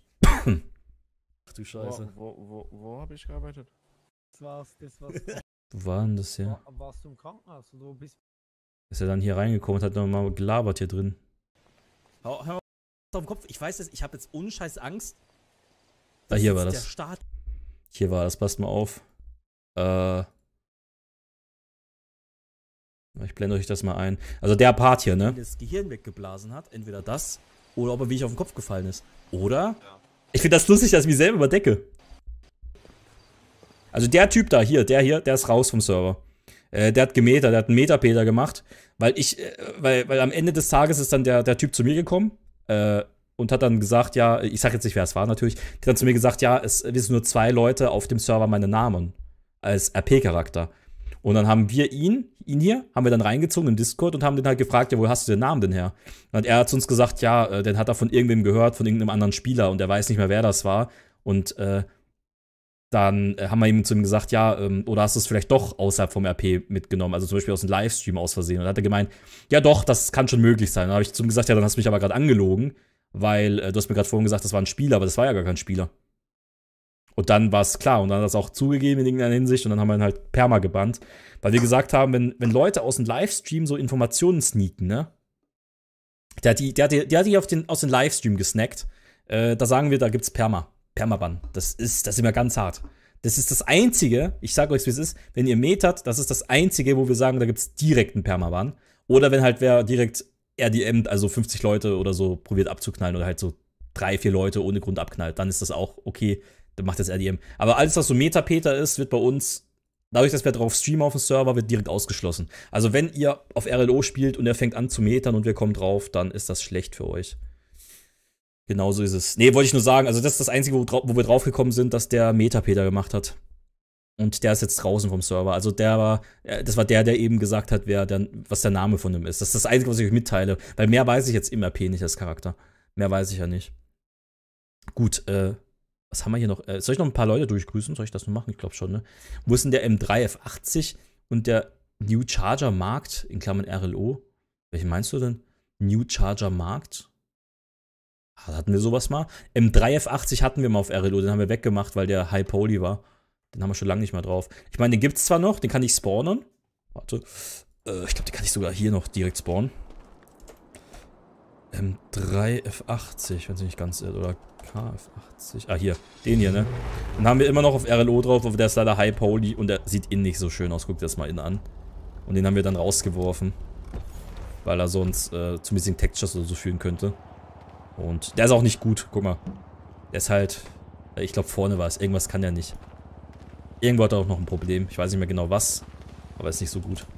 Ach du Scheiße. Wo, wo, wo, wo habe ich gearbeitet? Das war's, das war's. Wo war denn das hier? War, warst du im Krankenhaus oder wo bist Ist er dann hier reingekommen und hat nochmal gelabert hier drin. Hör, hör mal auf den Kopf. Ich weiß es, ich habe jetzt ohne Scheiß Angst. Da hier war das. Der Start. Hier war das, passt mal auf. Äh. Ich blende euch das mal ein. Also der Part hier, ne? Das Gehirn weggeblasen hat. Entweder das oder ob er wie ich auf den Kopf gefallen ist. Oder? Ja. Ich finde das lustig, dass ich mich selber überdecke. Also der Typ da, hier, der hier, der ist raus vom Server. Äh, der hat gemetert, der hat einen Metapeter gemacht. Weil ich, äh, weil, weil am Ende des Tages ist dann der, der Typ zu mir gekommen. Äh, und hat dann gesagt, ja, ich sag jetzt nicht, wer es war natürlich. Der hat dann zu mir gesagt, ja, es wissen nur zwei Leute auf dem Server meine Namen. Als R P-Charakter. Und dann haben wir ihn, ihn hier, haben wir dann reingezogen im Discord und haben den halt gefragt, ja, wo hast du den Namen denn her? Und er hat zu uns gesagt, ja, den hat er von irgendwem gehört, von irgendeinem anderen Spieler und er weiß nicht mehr, wer das war. Und äh, dann haben wir ihm zu ihm gesagt, ja, ähm, oder hast du es vielleicht doch außerhalb vom R P mitgenommen, also zum Beispiel aus dem Livestream aus Versehen. Und dann hat er gemeint, ja doch, das kann schon möglich sein. Dann habe ich zu ihm gesagt, ja, dann hast du mich aber gerade angelogen, weil äh, du hast mir gerade vorhin gesagt, das war ein Spieler, aber das war ja gar kein Spieler. Und dann war es klar und dann hat er es auch zugegeben in irgendeiner Hinsicht und dann haben wir ihn halt perma gebannt. Weil wir gesagt haben, wenn, wenn Leute aus dem Livestream so Informationen sneaken, ne? Der hat die, der hat die, der hat die auf den, aus dem Livestream gesnackt. Äh, da sagen wir, da gibt's Perma. Permaban. Das ist, das ist immer ganz hart. Das ist das Einzige, ich sag euch, wie es ist, wenn ihr metert, das ist das Einzige, wo wir sagen, da gibt's direkt einen Permaban. Oder wenn halt wer direkt R D M, also fünfzig Leute oder so, probiert abzuknallen oder halt so drei, vier Leute ohne Grund abknallt, dann ist das auch okay. Dann macht das R D M. Aber alles, was so Metapeter ist, wird bei uns, dadurch, dass wir drauf streamen auf dem Server, wird direkt ausgeschlossen. Also wenn ihr auf R L O spielt und er fängt an zu metern und wir kommen drauf, dann ist das schlecht für euch. Genauso ist es. Nee, wollte ich nur sagen, also das ist das Einzige, wo, wo wir drauf gekommen sind, dass der Metapeter gemacht hat. Und der ist jetzt draußen vom Server. Also der war, das war der, der eben gesagt hat, wer der, was der Name von ihm ist. Das ist das Einzige, was ich euch mitteile. Weil mehr weiß ich jetzt im R P nicht als Charakter. Mehr weiß ich ja nicht. Gut, äh, was haben wir hier noch? Soll ich noch ein paar Leute durchgrüßen? Soll ich das noch machen? Ich glaube schon, ne? Wo ist denn der M drei F achtzig und der New Charger Markt, in Klammern R L O? Welchen meinst du denn? New Charger Markt? Hatten wir sowas mal? M drei F achtzig hatten wir mal auf R L O, den haben wir weggemacht, weil der High Poly war. Den haben wir schon lange nicht mehr drauf. Ich meine, den gibt's zwar noch, den kann ich spawnen. Warte. Äh, ich glaube, den kann ich sogar hier noch direkt spawnen. M drei F achtzig, wenn es nicht ganz ist, oder K F achtzig. Ah, hier, den hier, ne? Den haben wir immer noch auf R L O drauf, aber der ist leider High Poly und der sieht innen nicht so schön aus. Guckt das mal innen an. Und den haben wir dann rausgeworfen. Weil er sonst äh, zu Missing Textures oder so führen könnte. Und der ist auch nicht gut, guck mal. Der ist halt, ich glaube vorne war es, irgendwas kann der nicht. Irgendwo hat er auch noch ein Problem, ich weiß nicht mehr genau was, aber ist nicht so gut.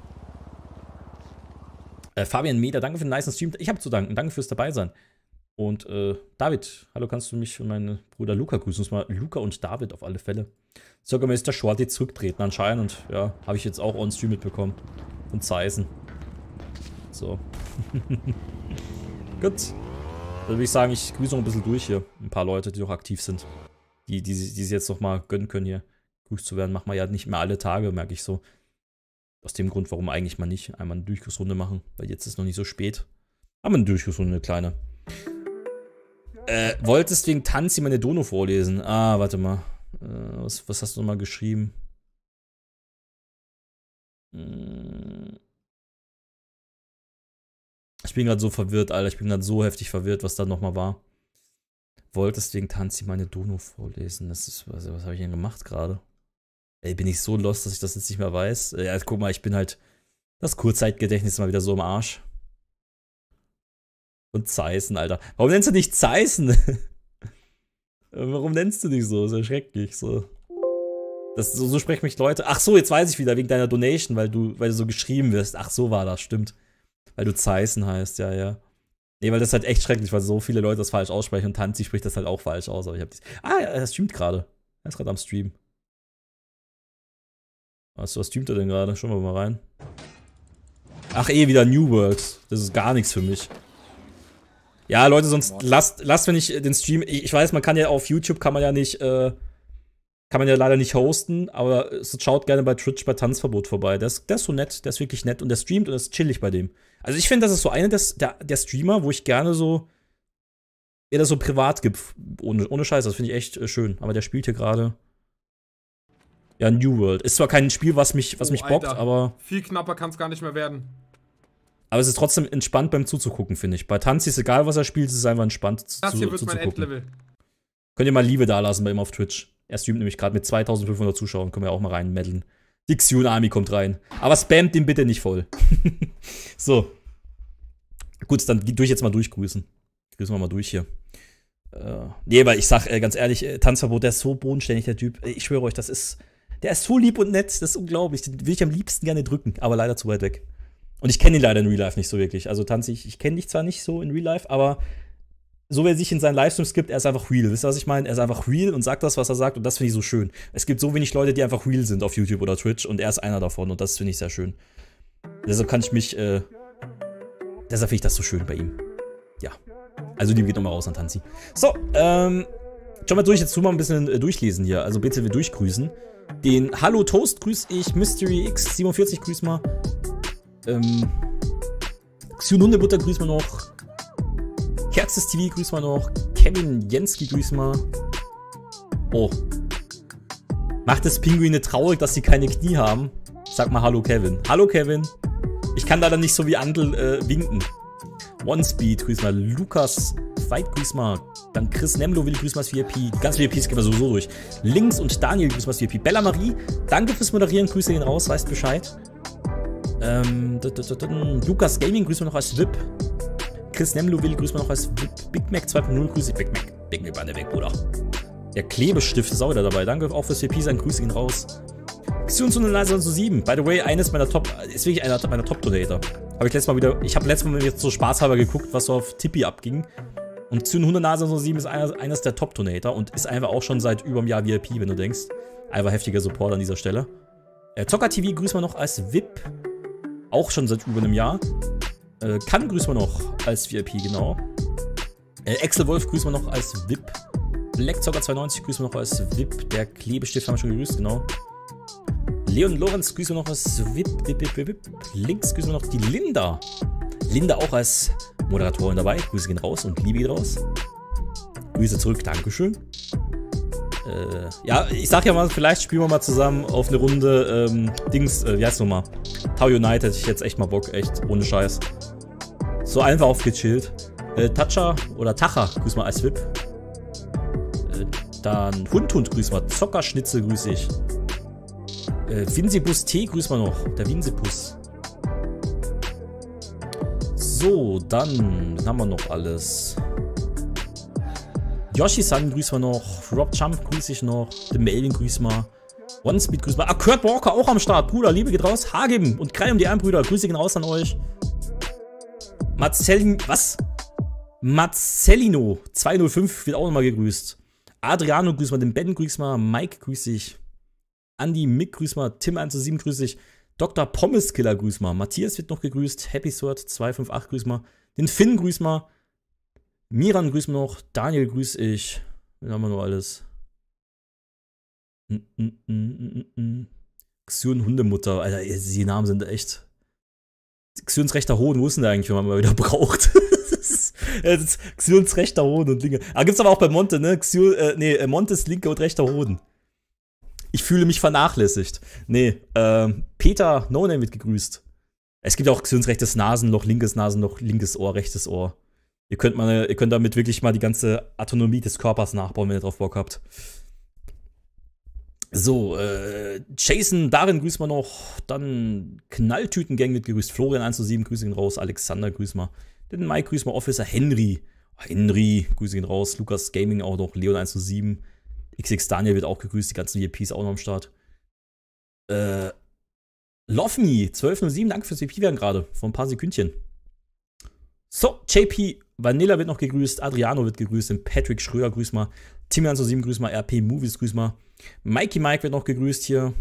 Äh, Fabian Meder, danke für den nice Stream, ich habe zu danken, danke fürs dabei sein. Und äh, David, hallo, kannst du mich und meinen Bruder Luca grüßen? Uns mal Luca und David auf alle Fälle. Circumester Shorty zurücktreten anscheinend, ja, habe ich jetzt auch on Stream mitbekommen. Und Zeisen. So. Gut. Dann würde ich sagen, ich grüße noch ein bisschen durch hier. Ein paar Leute, die noch aktiv sind. Die, die, die sie jetzt noch mal gönnen können, hier grüßt zu werden. Machen wir ja nicht mehr alle Tage, merke ich so. Aus dem Grund, warum eigentlich mal nicht einmal eine Durchgussrunde machen. Weil jetzt ist noch nicht so spät. Aber eine Durchgussrunde, eine kleine. Äh, wolltest wegen Tanzi meine Dono vorlesen? Ah, warte mal. Äh, was, was hast du noch mal geschrieben? Hm. Ich bin gerade so verwirrt, Alter. Ich bin gerade so heftig verwirrt, was da nochmal war. Wolltest wegen Tanzi meine Dono vorlesen? Das ist, was, was habe ich denn gemacht gerade? Ey, bin ich so lost, dass ich das jetzt nicht mehr weiß? Ja, guck mal, ich bin halt das Kurzzeitgedächtnis mal wieder so im Arsch. Und Zeisen, Alter. Warum nennst du dich Zeisen? Warum nennst du dich so? Das ist ja schrecklich, so. Das, so, so sprechen mich Leute. Ach so, jetzt weiß ich wieder, wegen deiner Donation, weil du, weil du so geschrieben wirst. Ach so war das, stimmt. Weil du Zeisen heißt, ja, ja. Nee, weil das ist halt echt schrecklich, weil so viele Leute das falsch aussprechen und Tanzi spricht das halt auch falsch aus. Aber ich hab dies. Ah, er streamt gerade. Er ist gerade am Stream. Was, was streamt er denn gerade? Schauen wir mal rein. Ach, eh wieder New World. Das ist gar nichts für mich. Ja, Leute, sonst lasst, lasst wenn ich den Stream. Ich, ich weiß, man kann ja auf YouTube kann man ja nicht, äh, kann man ja leider nicht hosten, aber so schaut gerne bei Twitch bei Tanzverbot vorbei. Der ist, der ist so nett, der ist wirklich nett und der streamt und ist chillig bei dem. Also ich finde, das ist so einer des, der, der Streamer, wo ich gerne so eher das so privat gibt. Ohne, ohne Scheiß, das finde ich echt äh, schön. Aber der spielt hier gerade. Ja, New World. Ist zwar kein Spiel, was mich, was oh, mich bockt, Alter. aber. Viel knapper kann es gar nicht mehr werden. Aber es ist trotzdem entspannt beim Zuzugucken, finde ich. Bei Tanzi ist egal, was er spielt, es ist einfach entspannt zu, Das hier zu, wird mein zuzugucken. Endlevel. Könnt ihr mal Liebe dalassen bei ihm auf Twitch. Er streamt nämlich gerade mit zweitausendfünfhundert Zuschauern. Können wir auch mal rein meddeln. Die Xion Army kommt rein. Aber spamt den bitte nicht voll. So. Gut, dann durch jetzt mal durchgrüßen. Grüßen wir mal durch hier. Äh, nee, aber ich sag äh, ganz ehrlich, äh, Tanzverbot, der ist so bodenständig, der Typ. Ich schwöre euch, das ist. Der ist so lieb und nett, das ist unglaublich. Den will ich am liebsten gerne drücken, aber leider zu weit weg. Und ich kenne ihn leider in Real Life nicht so wirklich. Also Tanzi, ich, ich kenne dich zwar nicht so in Real Life, aber so wie er sich in seinen Livestreams gibt, er ist einfach real. Wisst ihr, was ich meine? Er ist einfach real und sagt das, was er sagt, und das finde ich so schön. Es gibt so wenig Leute, die einfach real sind auf YouTube oder Twitch, und er ist einer davon, und das finde ich sehr schön. Deshalb kann ich mich, äh, deshalb finde ich das so schön bei ihm. Ja. Also Liebe geht nochmal raus an Tanzi. So, ähm, schauen wir durch, jetzt tun wir ein bisschen äh, durchlesen hier. Also bitte wir durchgrüßen. Den Hallo Toast grüß ich, Mystery X siebenundvierzig grüß mal. Ähm, Xion Hundebutter grüß mal noch. Kerzes T V grüß mal noch. Kevin Jenski grüß mal. Oh. Macht es Pinguine traurig, dass sie keine Knie haben? Sag mal Hallo Kevin. Hallo Kevin. Ich kann leider nicht so wie Andel äh, winken. One Speed grüß mal. Lukas Fight grüß mal. Dann Chris Nemlo will grüß mal das V I P. Die ganzen V I Ps gehen wir sowieso durch. Links und Daniel grüß mal das V I P. Bella Marie, danke fürs Moderieren. Grüße gehen raus, weißt Bescheid. Ähm, Lukas Gaming grüß mal noch als V I P. Chris Nemlo will grüß mal noch als V I P. Big Mac zwei Punkt null grüß ich. Big Mac. Big Mac war der weg, Bruder. Der Klebestift ist auch wieder dabei. Danke auch fürs V I P sein. Grüße gehen raus. Xion zu sieben. By the way, eines meiner Top, ist wirklich einer meiner Top-Donator. Habe ich letztes Mal wieder, ich habe letztes Mal jetzt so spaßhalber geguckt, was so auf Tippi abging. Und Xion zu sieben ist einer, eines der Top-Donator und ist einfach auch schon seit über einem Jahr V I P, wenn du denkst. Einfach heftiger Support an dieser Stelle. Äh, Zocker T V grüßen wir noch als V I P. Auch schon seit über einem Jahr. Äh, Kann grüßen wir noch als V I P, genau. Äh, Axel Wolf grüßen wir noch als V I P. Blackzocker zweiundneunzig grüßen wir noch als V I P. Der Klebestift haben wir schon gegrüßt, genau. Leon Lorenz grüßen wir noch als V I P. V I P, V I P. Links grüßen wir noch die Linda. Linda auch als Moderatorin dabei. Grüße gehen raus und Liebe geht raus. Grüße zurück, Dankeschön. Äh, ja, ich sag ja mal, vielleicht spielen wir mal zusammen auf eine Runde, ähm, Dings, äh, wie heißt nochmal? Tau United, hätte ich jetzt echt mal Bock, echt, ohne Scheiß. So einfach aufgechillt. Äh, Tacha oder Tacha, grüß mal als V I P. Äh, dann Hundhund, grüß mal. Zockerschnitzel, grüß ich. Äh, Vinsibus T, grüß mal noch. Der Vinsibus. So, dann, dann haben wir noch alles. Yoshi-san grüß mal noch. Rob Jump grüß ich noch. The Melvin grüß mal. One Speed grüß mal. Ah, Kurt Walker auch am Start. Bruder, Liebe geht raus. Hagim und Krei um die Armbrüder. Grüße gehen raus an euch. Marcelin, was? Marcelino zweihundertfünf wird auch nochmal gegrüßt. Adriano grüß mal. Den Ben grüß mal. Mike grüß ich. Andy Mick grüß mal. Tim eins zu sieben grüß ich. Doktor Pommeskiller grüß mal. Matthias wird noch gegrüßt. Happy Sword zwei fünf acht grüß mal. Den Finn grüß mal. Miran grüß mal noch. Daniel grüß ich. Wen haben wir noch alles? Mm, mm, mm, mm, mm. Xion Hundemutter. Alter, die Namen sind echt. Xions rechter Hoden, wo ist denn der eigentlich, wenn man mal wieder braucht? das ist Xions rechter Hoden und linker. Ah, gibt's aber auch bei Monte, ne? Xion, äh, nee, Montes linker und rechter Hoden. Ich fühle mich vernachlässigt. Nee, ähm, Peter No Name wird gegrüßt. Es gibt auch Xions rechtes Nasenloch, linkes Nasenloch, linkes Ohr, rechtes Ohr. Ihr könnt, mal, ihr könnt damit wirklich mal die ganze Autonomie des Körpers nachbauen, wenn ihr drauf Bock habt. So, äh, Jason, Darin grüßt mal noch. Dann Knalltütengang wird gegrüßt. Florian eins zu sieben, Grüße ihn raus. Alexander, grüß mal. Den Mike, grüß mal. Officer Henry. Henry, Grüße ihn raus. Lukas Gaming auch noch. Leon eins zu sieben. X X Daniel wird auch gegrüßt. Die ganzen V I Ps auch noch am Start. Äh, Love Me, zwölf null sieben, danke fürs V I P werden gerade. Vor ein paar Sekündchen. So, J P Vanilla wird noch gegrüßt. Adriano wird gegrüßt. Den Patrick Schröer, grüß mal. Tim eins zu sieben, grüß mal. R P Movies, grüß mal. Mikey Mike wird noch gegrüßt hier.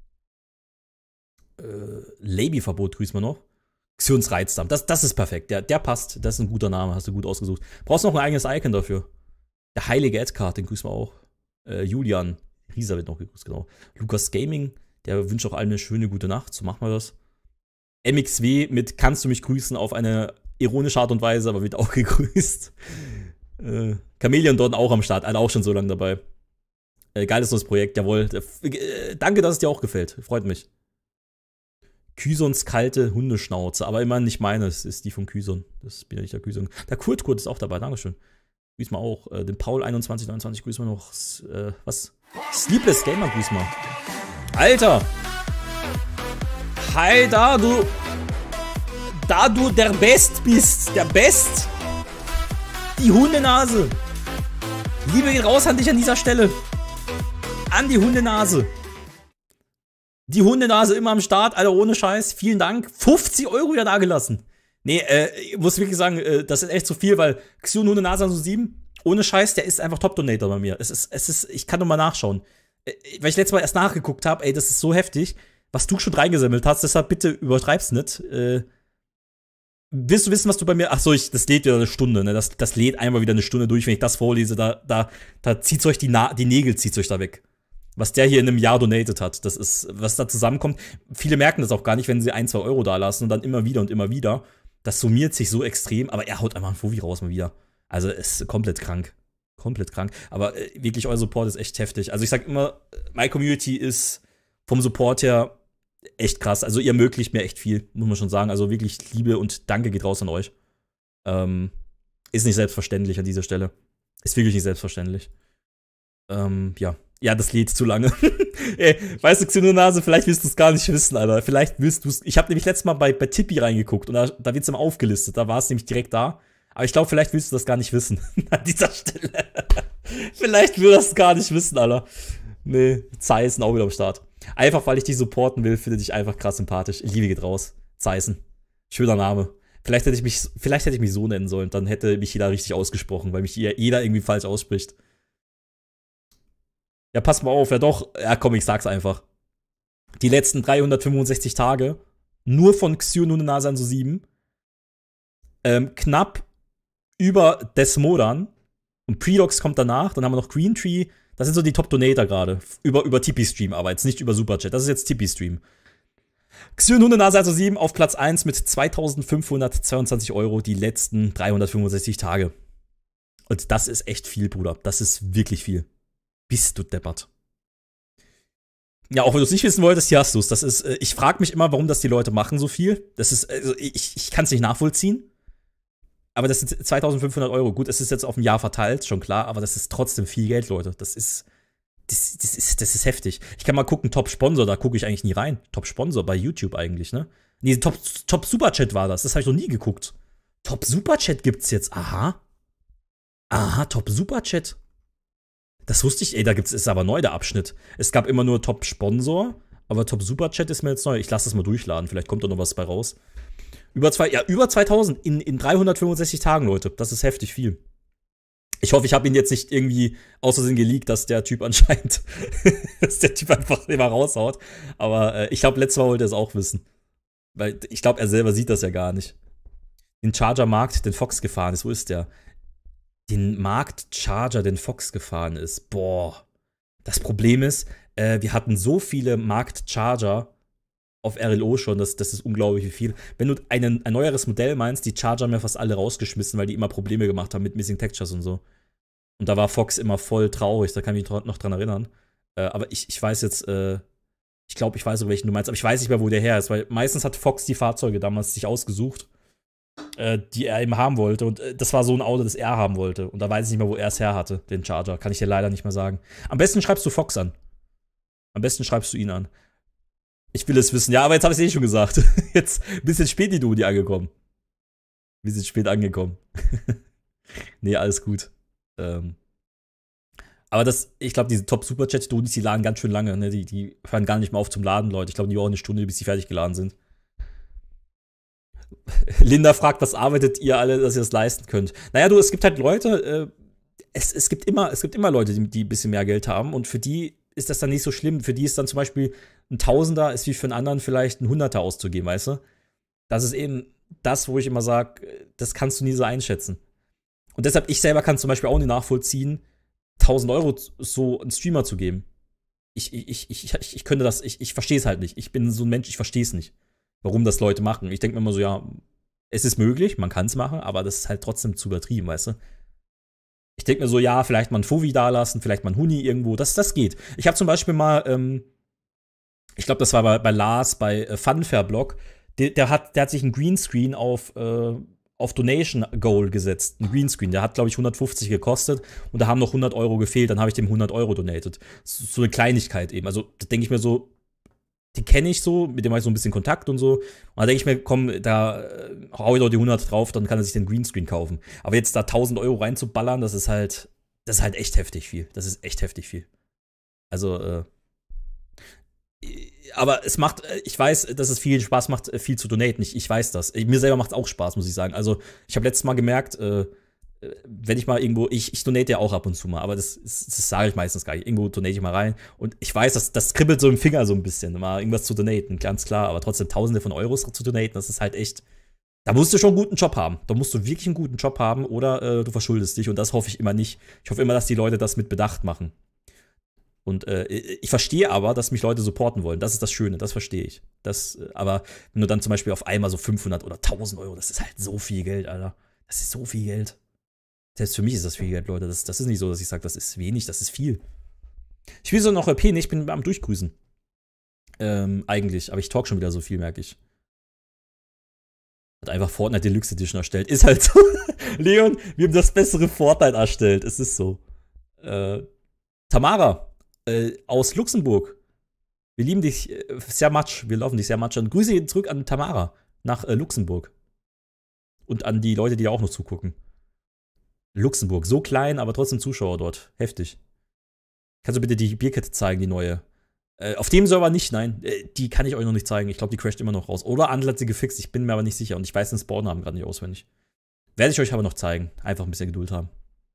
Äh, Laby-Verbot grüßt man noch. Xions Reizdarm, das, das ist perfekt. Der, der passt. Das ist ein guter Name, hast du gut ausgesucht. Brauchst noch ein eigenes Icon dafür. Der heilige Edcard, den grüßen wir auch. Äh, Julian Rieser wird noch gegrüßt, genau. Lukas Gaming, der wünscht auch allen eine schöne gute Nacht. So machen wir das. M X W mit Kannst du mich grüßen auf eine ironische Art und Weise, aber wird auch gegrüßt. Äh, Chameleon dort auch am Start, einer auch schon so lange dabei. Äh, geiles neues Projekt, jawohl. Äh, danke, dass es dir auch gefällt. Freut mich. Kysons kalte Hundeschnauze. Aber immerhin nicht meine, es ist die von Kyson. Das bin ja nicht der Kyson. Der Kurt Kurt ist auch dabei, dankeschön. Grüß mal auch. Äh, den Paul einundzwanzig neunundzwanzig grüß mal noch. Äh, was? Sleepless Gamer grüß mal. Alter! Hi, da du... Da du der Best bist. Der Best. Die Hundenase. Liebe geht raus an dich an dieser Stelle. An die Hundenase. Die Hundenase immer am Start, Alter, ohne Scheiß. Vielen Dank. fünfzig Euro wieder dagelassen. Nee, äh, ich muss wirklich sagen, äh, das ist echt zu viel, weil Xion Hundenase so sieben, ohne Scheiß, der ist einfach Top-Donator bei mir. Es ist, es ist, ich kann noch mal nachschauen. Äh, weil ich letztes Mal erst nachgeguckt habe, ey, das ist so heftig, was du schon reingesammelt hast, deshalb bitte übertreib's nicht. Äh, willst du wissen, was du bei mir, ach so, ich, das lädt wieder eine Stunde, ne, das, das lädt einmal wieder eine Stunde durch, wenn ich das vorlese, da, da, da zieht's euch die, Na die Nägel, zieht's euch da weg. Was der hier in einem Jahr donated hat, das ist, was da zusammenkommt. Viele merken das auch gar nicht, wenn sie ein, zwei Euro da lassen und dann immer wieder und immer wieder. Das summiert sich so extrem, aber er haut einfach einen Fovi raus mal wieder. Also ist komplett krank. Komplett krank. Aber äh, wirklich, euer Support ist echt heftig. Also ich sag immer, my Community ist vom Support her echt krass. Also ihr ermöglicht mir echt viel, muss man schon sagen. Also wirklich Liebe und Danke geht raus an euch. Ähm, ist nicht selbstverständlich an dieser Stelle. Ist wirklich nicht selbstverständlich. Ähm, ja. Ja, das lädt zu lange. Ey, weißt du, Xenonase, vielleicht willst du es gar nicht wissen, Alter. Vielleicht willst du es. Ich habe nämlich letztes Mal bei, bei Tippi reingeguckt und da, da wird es immer aufgelistet. Da war es nämlich direkt da. Aber ich glaube, vielleicht willst du das gar nicht wissen. An dieser Stelle. Vielleicht will das gar nicht wissen, Alter. Nee, Zeissen auch wieder am Start. Einfach, weil ich dich supporten will, finde ich einfach krass sympathisch. Liebe geht raus. Zeissen. Schöner Name. Vielleicht hätte ich mich, vielleicht hätte ich mich so nennen sollen. Dann hätte mich jeder richtig ausgesprochen, weil mich jeder irgendwie falsch ausspricht. Ja, pass mal auf, ja doch. Ja, komm, ich sag's einfach. Die letzten dreihundertfünfundsechzig Tage, nur von Xion Hundenase so sieben, ähm, knapp über Desmodan und Predox kommt danach, dann haben wir noch Green Tree, das sind so die Top-Donator gerade, über, über Tipeee-Stream, aber jetzt nicht über Superchat, das ist jetzt Tipeee-Stream. Xion Hundenase so sieben auf Platz eins mit zweitausendfünfhundertzweiundzwanzig Euro die letzten dreihundertfünfundsechzig Tage. Und das ist echt viel, Bruder, das ist wirklich viel. Bist du deppert. Ja, auch wenn du es nicht wissen wolltest, hier hast du es. Das ist, äh, ich frage mich immer, warum das die Leute machen so viel. Das ist, also ich, ich kann es nicht nachvollziehen. Aber das sind zweitausendfünfhundert Euro. Gut, es ist jetzt auf ein Jahr verteilt, schon klar, aber das ist trotzdem viel Geld, Leute. Das ist, das, das ist, das ist heftig. Ich kann mal gucken, Top-Sponsor, da gucke ich eigentlich nie rein. Top-Sponsor bei YouTube eigentlich, ne? Nee, Top, Top Superchat war das. Das habe ich noch nie geguckt. Top Superchat gibt's jetzt. Aha. Aha, Top Superchat. Das wusste ich, ey, da gibt's, ist aber neu der Abschnitt. Es gab immer nur Top-Sponsor, aber Top-Superchat ist mir jetzt neu. Ich lasse das mal durchladen, vielleicht kommt da noch was bei raus. Über zwei, ja, über zweitausend in, in dreihundertfünfundsechzig Tagen, Leute. Das ist heftig viel. Ich hoffe, ich habe ihn jetzt nicht irgendwie aus Versehen geleakt, dass der Typ anscheinend, dass der Typ einfach immer raushaut. Aber äh, ich glaube, letztes Mal wollte er es auch wissen. Weil ich glaube, er selber sieht das ja gar nicht. Den Charger-Markt, den Fox gefahren ist, wo ist der? Den Markt Charger, den Fox gefahren ist. Boah. Das Problem ist, äh, wir hatten so viele Markt Charger auf R L O schon, das, das ist unglaublich wie viel. Wenn du einen, ein neueres Modell meinst, die Charger haben ja fast alle rausgeschmissen, weil die immer Probleme gemacht haben mit Missing Textures und so. Und da war Fox immer voll traurig, da kann ich mich noch dran erinnern. Äh, aber ich, ich weiß jetzt, äh, ich glaube, ich weiß, welchen du meinst, aber ich weiß nicht mehr, wo der her ist, weil meistens hat Fox die Fahrzeuge damals sich ausgesucht, äh, die er eben haben wollte. Und äh, das war so ein Auto, das er haben wollte. Und da weiß ich nicht mehr, wo er es her hatte, den Charger. Kann ich dir leider nicht mehr sagen. Am besten schreibst du Fox an. Am besten schreibst du ihn an. Ich will es wissen. Ja, aber jetzt habe ich es eh schon gesagt. Jetzt ein bisschen spät die Dudi angekommen. Ein bisschen spät angekommen. Nee, alles gut. Ähm. Aber das, ich glaube, diese Top-Superchat-Dudis, die laden ganz schön lange. Ne? Die, die hören gar nicht mehr auf zum Laden, Leute. Ich glaube, die brauchen eine Stunde, bis sie fertig geladen sind. Linda fragt, was arbeitet ihr alle, dass ihr das leisten könnt? Naja, du, es gibt halt Leute, äh, es, es, gibt immer, es gibt immer Leute, die, die ein bisschen mehr Geld haben. Und für die ist das dann nicht so schlimm. Für die ist dann zum Beispiel ein Tausender, ist wie für einen anderen vielleicht ein Hunderter auszugeben, weißt du? Das ist eben das, wo ich immer sage, das kannst du nie so einschätzen. Und deshalb, ich selber kann zum Beispiel auch nicht nachvollziehen, tausend Euro so einen Streamer zu geben. Ich, ich, ich, ich, ich könnte das, ich, ich verstehe es halt nicht. Ich bin so ein Mensch, ich verstehe es nicht, warum das Leute machen. Ich denke mir immer so, ja, es ist möglich, man kann es machen, aber das ist halt trotzdem zu übertrieben, weißt du? Ich denke mir so, ja, vielleicht mal ein Fovi dalassen, vielleicht mal ein Huni irgendwo, das, das geht. Ich habe zum Beispiel mal, ähm, Ich glaube, das war bei, bei Lars, bei äh, Funfair-Blog. Der, der, hat, der hat sich ein Greenscreen auf, äh, auf Donation Goal gesetzt. Ein Greenscreen. Der hat, glaube ich, hundertfünfzig gekostet und da haben noch hundert Euro gefehlt. Dann habe ich dem hundert Euro donated. So, so eine Kleinigkeit eben. Also, da denke ich mir so, die kenne ich so, mit dem habe ich so ein bisschen Kontakt und so. Und da denke ich mir, komm, da äh, hau ich doch die hundert drauf, dann kann er sich den Greenscreen kaufen. Aber jetzt da tausend Euro reinzuballern, das ist halt, das ist halt echt heftig viel. Das ist echt heftig viel. Also, äh, aber es macht, ich weiß, dass es viel Spaß macht, viel zu donaten. Ich, ich weiß das. Mir selber macht es auch Spaß, muss ich sagen. Also, ich habe letztes Mal gemerkt, äh, wenn ich mal irgendwo, ich, ich donate ja auch ab und zu mal, aber das, das, das sage ich meistens gar nicht. Irgendwo donate ich mal rein und ich weiß, dass das kribbelt so im Finger so ein bisschen, mal irgendwas zu donaten, ganz klar, aber trotzdem Tausende von Euros zu donaten, das ist halt echt, da musst du schon einen guten Job haben. Da musst du wirklich einen guten Job haben oder äh, du verschuldest dich und das hoffe ich immer nicht. Ich hoffe immer, dass die Leute das mit Bedacht machen. Und äh, ich verstehe aber, dass mich Leute supporten wollen. Das ist das Schöne, das verstehe ich. Das, äh, aber wenn du dann zum Beispiel auf einmal so fünfhundert oder tausend Euro, das ist halt so viel Geld, Alter. Das ist so viel Geld. Selbst für mich ist das viel Geld, Leute. Das, das ist nicht so, dass ich sage, das ist wenig, das ist viel. Ich spiele so noch R P, ne, ich bin am Durchgrüßen. Ähm, eigentlich. Aber ich talk schon wieder so viel, merke ich. Hat einfach Fortnite Deluxe Edition erstellt. Ist halt so. Leon, wir haben das bessere Fortnite erstellt. Es ist so. Äh, Tamara, äh, aus Luxemburg. Wir lieben dich äh, sehr much. Wir laufen dich sehr much an. Grüße zurück an Tamara nach äh, Luxemburg. Und an die Leute, die auch noch zugucken. Luxemburg, so klein, aber trotzdem Zuschauer dort. Heftig. Kannst du bitte die Bierkette zeigen, die neue? Äh, auf dem Server nicht, nein. Äh, die kann ich euch noch nicht zeigen. Ich glaube, die crasht immer noch raus. Oder Andel hat sie gefixt, ich bin mir aber nicht sicher. Und ich weiß den Spawnnamen gerade nicht auswendig. Werde ich euch aber noch zeigen. Einfach ein bisschen Geduld haben.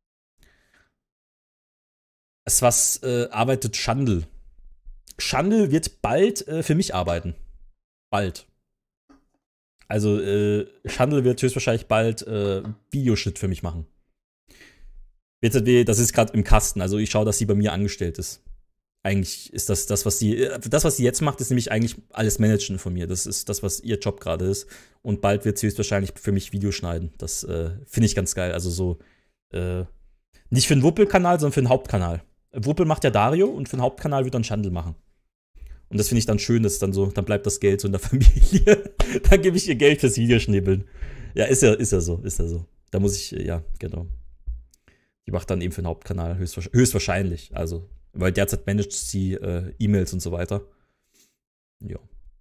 Es was äh, arbeitet Schandl. Schandl wird bald äh, für mich arbeiten. Bald. Also, äh, Schandl wird höchstwahrscheinlich bald äh, Videoschnitt für mich machen. Das ist gerade im Kasten, also ich schaue, dass sie bei mir angestellt ist. Eigentlich ist das das, was sie, das, was sie jetzt macht, ist nämlich eigentlich alles Managen von mir. Das ist das, was ihr Job gerade ist. Und bald wird sie höchstwahrscheinlich für mich Videos schneiden. Das äh, finde ich ganz geil. Also so, äh, nicht für den Wuppel-Kanal, sondern für den Hauptkanal. Wuppel macht ja Dario und für den Hauptkanal wird dann Schandl machen. Und das finde ich dann schön, dass dann so, dann bleibt das Geld so in der Familie. Dann gebe ich ihr Geld fürs Videoschnibbeln. Ja, ist ja, ist ja so, ist ja so. Da muss ich, ja, genau. Die macht dann eben für den Hauptkanal höchstwahrscheinlich, höchstwahrscheinlich. Also, weil derzeit managt sie äh, E-Mails und so weiter. Ja.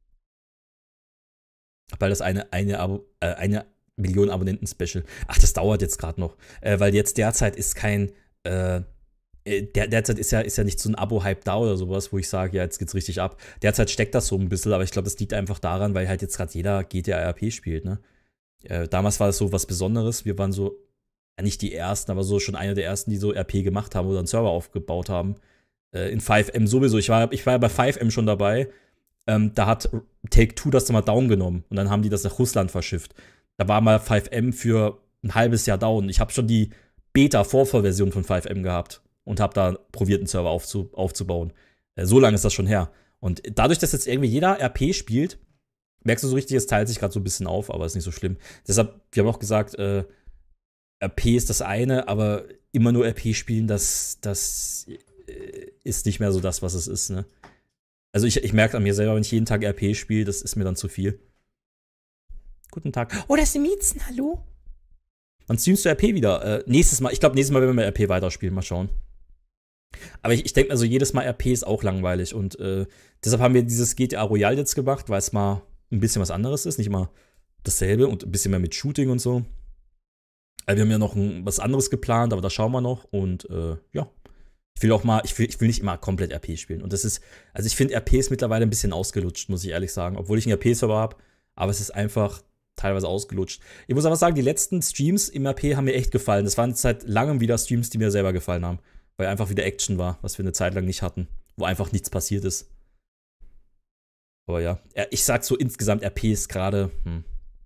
Weil das eine, eine, Abo, äh, eine Million Abonnenten-Special. Ach, das dauert jetzt gerade noch. Äh, weil jetzt derzeit ist kein, äh, der, derzeit ist ja, ist ja nicht so ein Abo-Hype da oder sowas, wo ich sage, ja, jetzt geht's richtig ab. Derzeit steckt das so ein bisschen, aber ich glaube, das liegt einfach daran, weil halt jetzt gerade jeder G T A R P spielt, ne? Äh, damals war es so was Besonderes. Wir waren so, ja, nicht die ersten, aber so schon einer der ersten, die so R P gemacht haben oder einen Server aufgebaut haben. Äh, in fünf M sowieso. Ich war, ich war ja bei fünf M schon dabei. Ähm, da hat Take-Two das mal down genommen und dann haben die das nach Russland verschifft. Da war mal fünf M für ein halbes Jahr down. Ich habe schon die Beta-Vorvorversion von fünf M gehabt und habe da probiert, einen Server aufzu aufzubauen. Äh, so lange ist das schon her. Und dadurch, dass jetzt irgendwie jeder R P spielt, merkst du so richtig, es teilt sich gerade so ein bisschen auf, aber ist nicht so schlimm. Deshalb, wir haben auch gesagt, äh, R P ist das eine, aber immer nur R P spielen, das, das ist nicht mehr so das, was es ist, ne? Also ich, ich merke an mir selber, wenn ich jeden Tag R P spiele, das ist mir dann zu viel. Guten Tag. Oh, das ist die Miezen, hallo? Wann streamst du R P wieder? Äh, nächstes Mal, ich glaube, nächstes Mal werden wir R P weiterspielen, mal schauen. Aber ich, ich denke mir so, jedes Mal R P ist auch langweilig und äh, deshalb haben wir dieses G T A Royale jetzt gemacht, weil es mal ein bisschen was anderes ist, nicht immer dasselbe und ein bisschen mehr mit Shooting und so. Wir haben ja noch ein, was anderes geplant, aber da schauen wir noch. Und äh, ja, ich will auch mal, ich will, ich will nicht immer komplett R P spielen. Und das ist, also ich finde R P ist mittlerweile ein bisschen ausgelutscht, muss ich ehrlich sagen. Obwohl ich einen R P-Server habe, aber es ist einfach teilweise ausgelutscht. Ich muss aber sagen, die letzten Streams im R P haben mir echt gefallen. Das waren seit langem wieder Streams, die mir selber gefallen haben. Weil einfach wieder Action war, was wir eine Zeit lang nicht hatten. Wo einfach nichts passiert ist. Aber ja, ich sag so insgesamt, R P ist gerade, hm.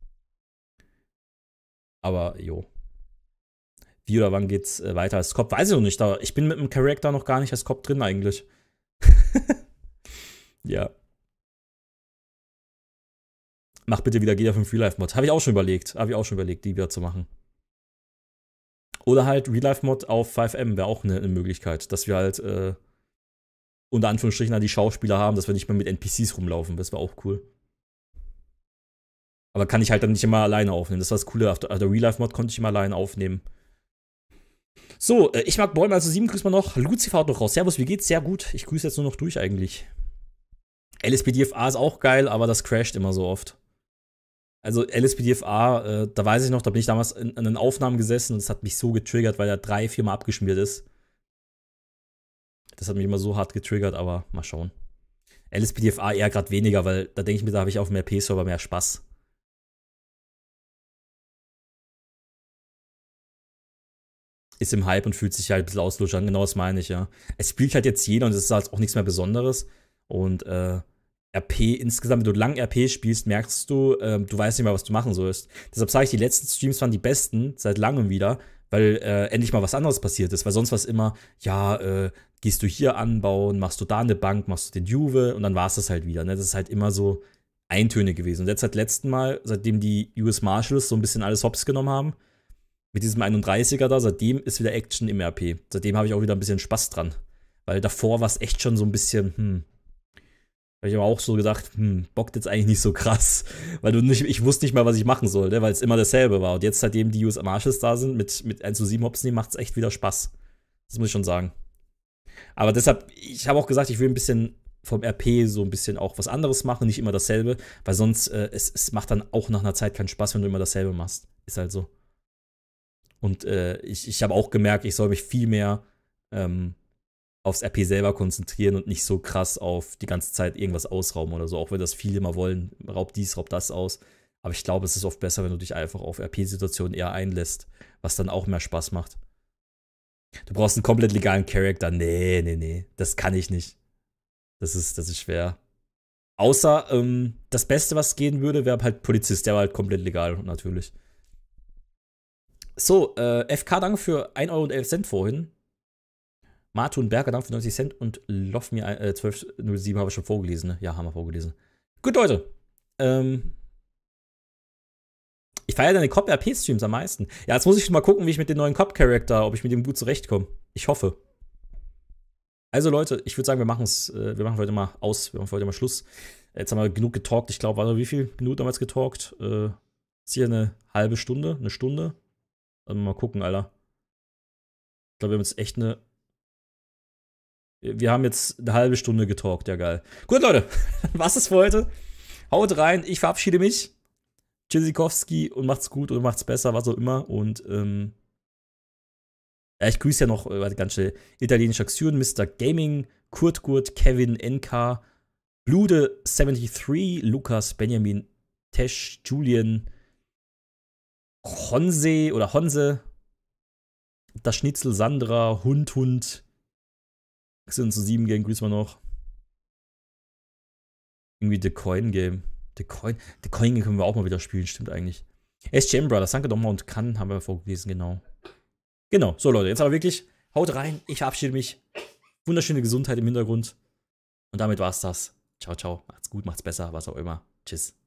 Aber jo. Wie oder wann geht's äh, weiter als Cop? Weiß ich noch nicht. Da, ich bin mit dem Charakter noch gar nicht als Cop drin eigentlich. Ja. Mach bitte wieder G T A fünf Real Life Mod. Habe ich auch schon überlegt. Habe ich auch schon überlegt, die wieder zu machen. Oder halt Real Life Mod auf fünf M wäre auch eine, eine Möglichkeit, dass wir halt äh, unter Anführungsstrichen an die Schauspieler haben, dass wir nicht mehr mit N P Cs rumlaufen. Das wäre auch cool. Aber kann ich halt dann nicht immer alleine aufnehmen. Das war das Coole. Auf der, der Real-Life-Mod konnte ich immer alleine aufnehmen. So, äh, ich mag Bäume, also sieben grüßt man noch. Lucifer haut noch raus. Servus, wie geht's? Sehr gut. Ich grüße jetzt nur noch durch eigentlich. L S P D F A ist auch geil, aber das crasht immer so oft. Also L S P D F A, äh, da weiß ich noch, da bin ich damals in, in den Aufnahmen gesessen und es hat mich so getriggert, weil er drei, vier Mal abgeschmiert ist. Das hat mich immer so hart getriggert, aber mal schauen. L S P D F A eher gerade weniger, weil da denke ich mir, da habe ich auf dem R P-Server mehr Spaß. Ist im Hype und fühlt sich halt ein bisschen ausluschern, genau das meine ich, ja. Es spielt halt jetzt jeder und es ist halt auch nichts mehr Besonderes. Und äh, R P insgesamt, wenn du lang R P spielst, merkst du, äh, du weißt nicht mehr, was du machen sollst. Deshalb sage ich, die letzten Streams waren die besten, seit langem wieder, weil äh, endlich mal was anderes passiert ist. Weil sonst war es immer, ja, äh, gehst du hier anbauen, machst du da eine Bank, machst du den Juve und dann war es das halt wieder. Ne? Das ist halt immer so eintönig gewesen. Und jetzt seit letzten Mal, seitdem die U S Marshals so ein bisschen alles hops genommen haben, mit diesem einunddreißiger da, seitdem ist wieder Action im R P. Seitdem habe ich auch wieder ein bisschen Spaß dran. Weil davor war es echt schon so ein bisschen, hm. Da habe ich aber auch so gedacht, hm, bockt jetzt eigentlich nicht so krass. Weil du nicht, ich wusste nicht mal, was ich machen soll, ne? Weil es immer dasselbe war. Und jetzt, seitdem die U S Marshals da sind, mit, mit eins zu sieben Hops nehmen, macht es echt wieder Spaß. Das muss ich schon sagen. Aber deshalb, ich habe auch gesagt, ich will ein bisschen vom R P so ein bisschen auch was anderes machen, nicht immer dasselbe. Weil sonst, äh, es, es macht dann auch nach einer Zeit keinen Spaß, wenn du immer dasselbe machst. Ist halt so. Und äh, ich, ich habe auch gemerkt, ich soll mich viel mehr ähm, aufs R P selber konzentrieren und nicht so krass auf die ganze Zeit irgendwas ausrauben oder so. Auch wenn das viele immer wollen, raub dies, raub das aus. Aber ich glaube, es ist oft besser, wenn du dich einfach auf R P-Situationen eher einlässt, was dann auch mehr Spaß macht. Du brauchst einen komplett legalen Charakter. Nee, nee, nee. Das kann ich nicht. Das ist, das ist schwer. Außer, ähm, das Beste, was gehen würde, wäre halt Polizist. Der war halt komplett legal, natürlich. So, äh, F K, danke für ein Euro und elf Cent vorhin. Martun Berger, danke für neunzig Cent. Und Lofmir äh, zwölf null sieben habe ich schon vorgelesen, ne? Ja, haben wir vorgelesen. Gut, Leute. Ähm, ich feiere deine Cop-R P-Streams am meisten. Ja, jetzt muss ich mal gucken, wie ich mit dem neuen Cop-Charakter, ob ich mit dem gut zurechtkomme. Ich hoffe. Also, Leute, ich würde sagen, wir machen es. Äh, wir machen heute mal aus. Wir machen heute mal Schluss. Jetzt haben wir genug getalkt. Ich glaube, warte, wie viel Minuten haben wir jetzt getalkt? Äh, ist hier eine halbe Stunde? Eine Stunde? Also mal gucken, Alter. Ich glaube, wir haben jetzt echt eine. Wir haben jetzt eine halbe Stunde getalkt, ja geil. Gut, Leute, was ist für heute? Haut rein, ich verabschiede mich. Tschüssikowski und macht's gut oder macht's besser, was auch immer. Und, ähm. Ja, ich grüße ja noch, warte, ganz schnell. Italienischer Xun, Mister Gaming, Kurt Gurt, Kevin, N K, Blude dreiundsiebzig, Lukas, Benjamin, Tesh, Julian, Honse oder Honse, das Schnitzel, Sandra, Hund, Hund, sind zu sieben Gang, grüßen wir noch. Irgendwie The Coin Game. The Coin, The Coin Game können wir auch mal wieder spielen, stimmt eigentlich. S G M Brothers, danke doch mal und kann, haben wir vorgelesen, genau. Genau, so Leute, jetzt aber wirklich, haut rein, ich verabschiede mich. Wunderschöne Gesundheit im Hintergrund. Und damit war's das. Ciao, ciao, macht's gut, macht's besser, was auch immer. Tschüss.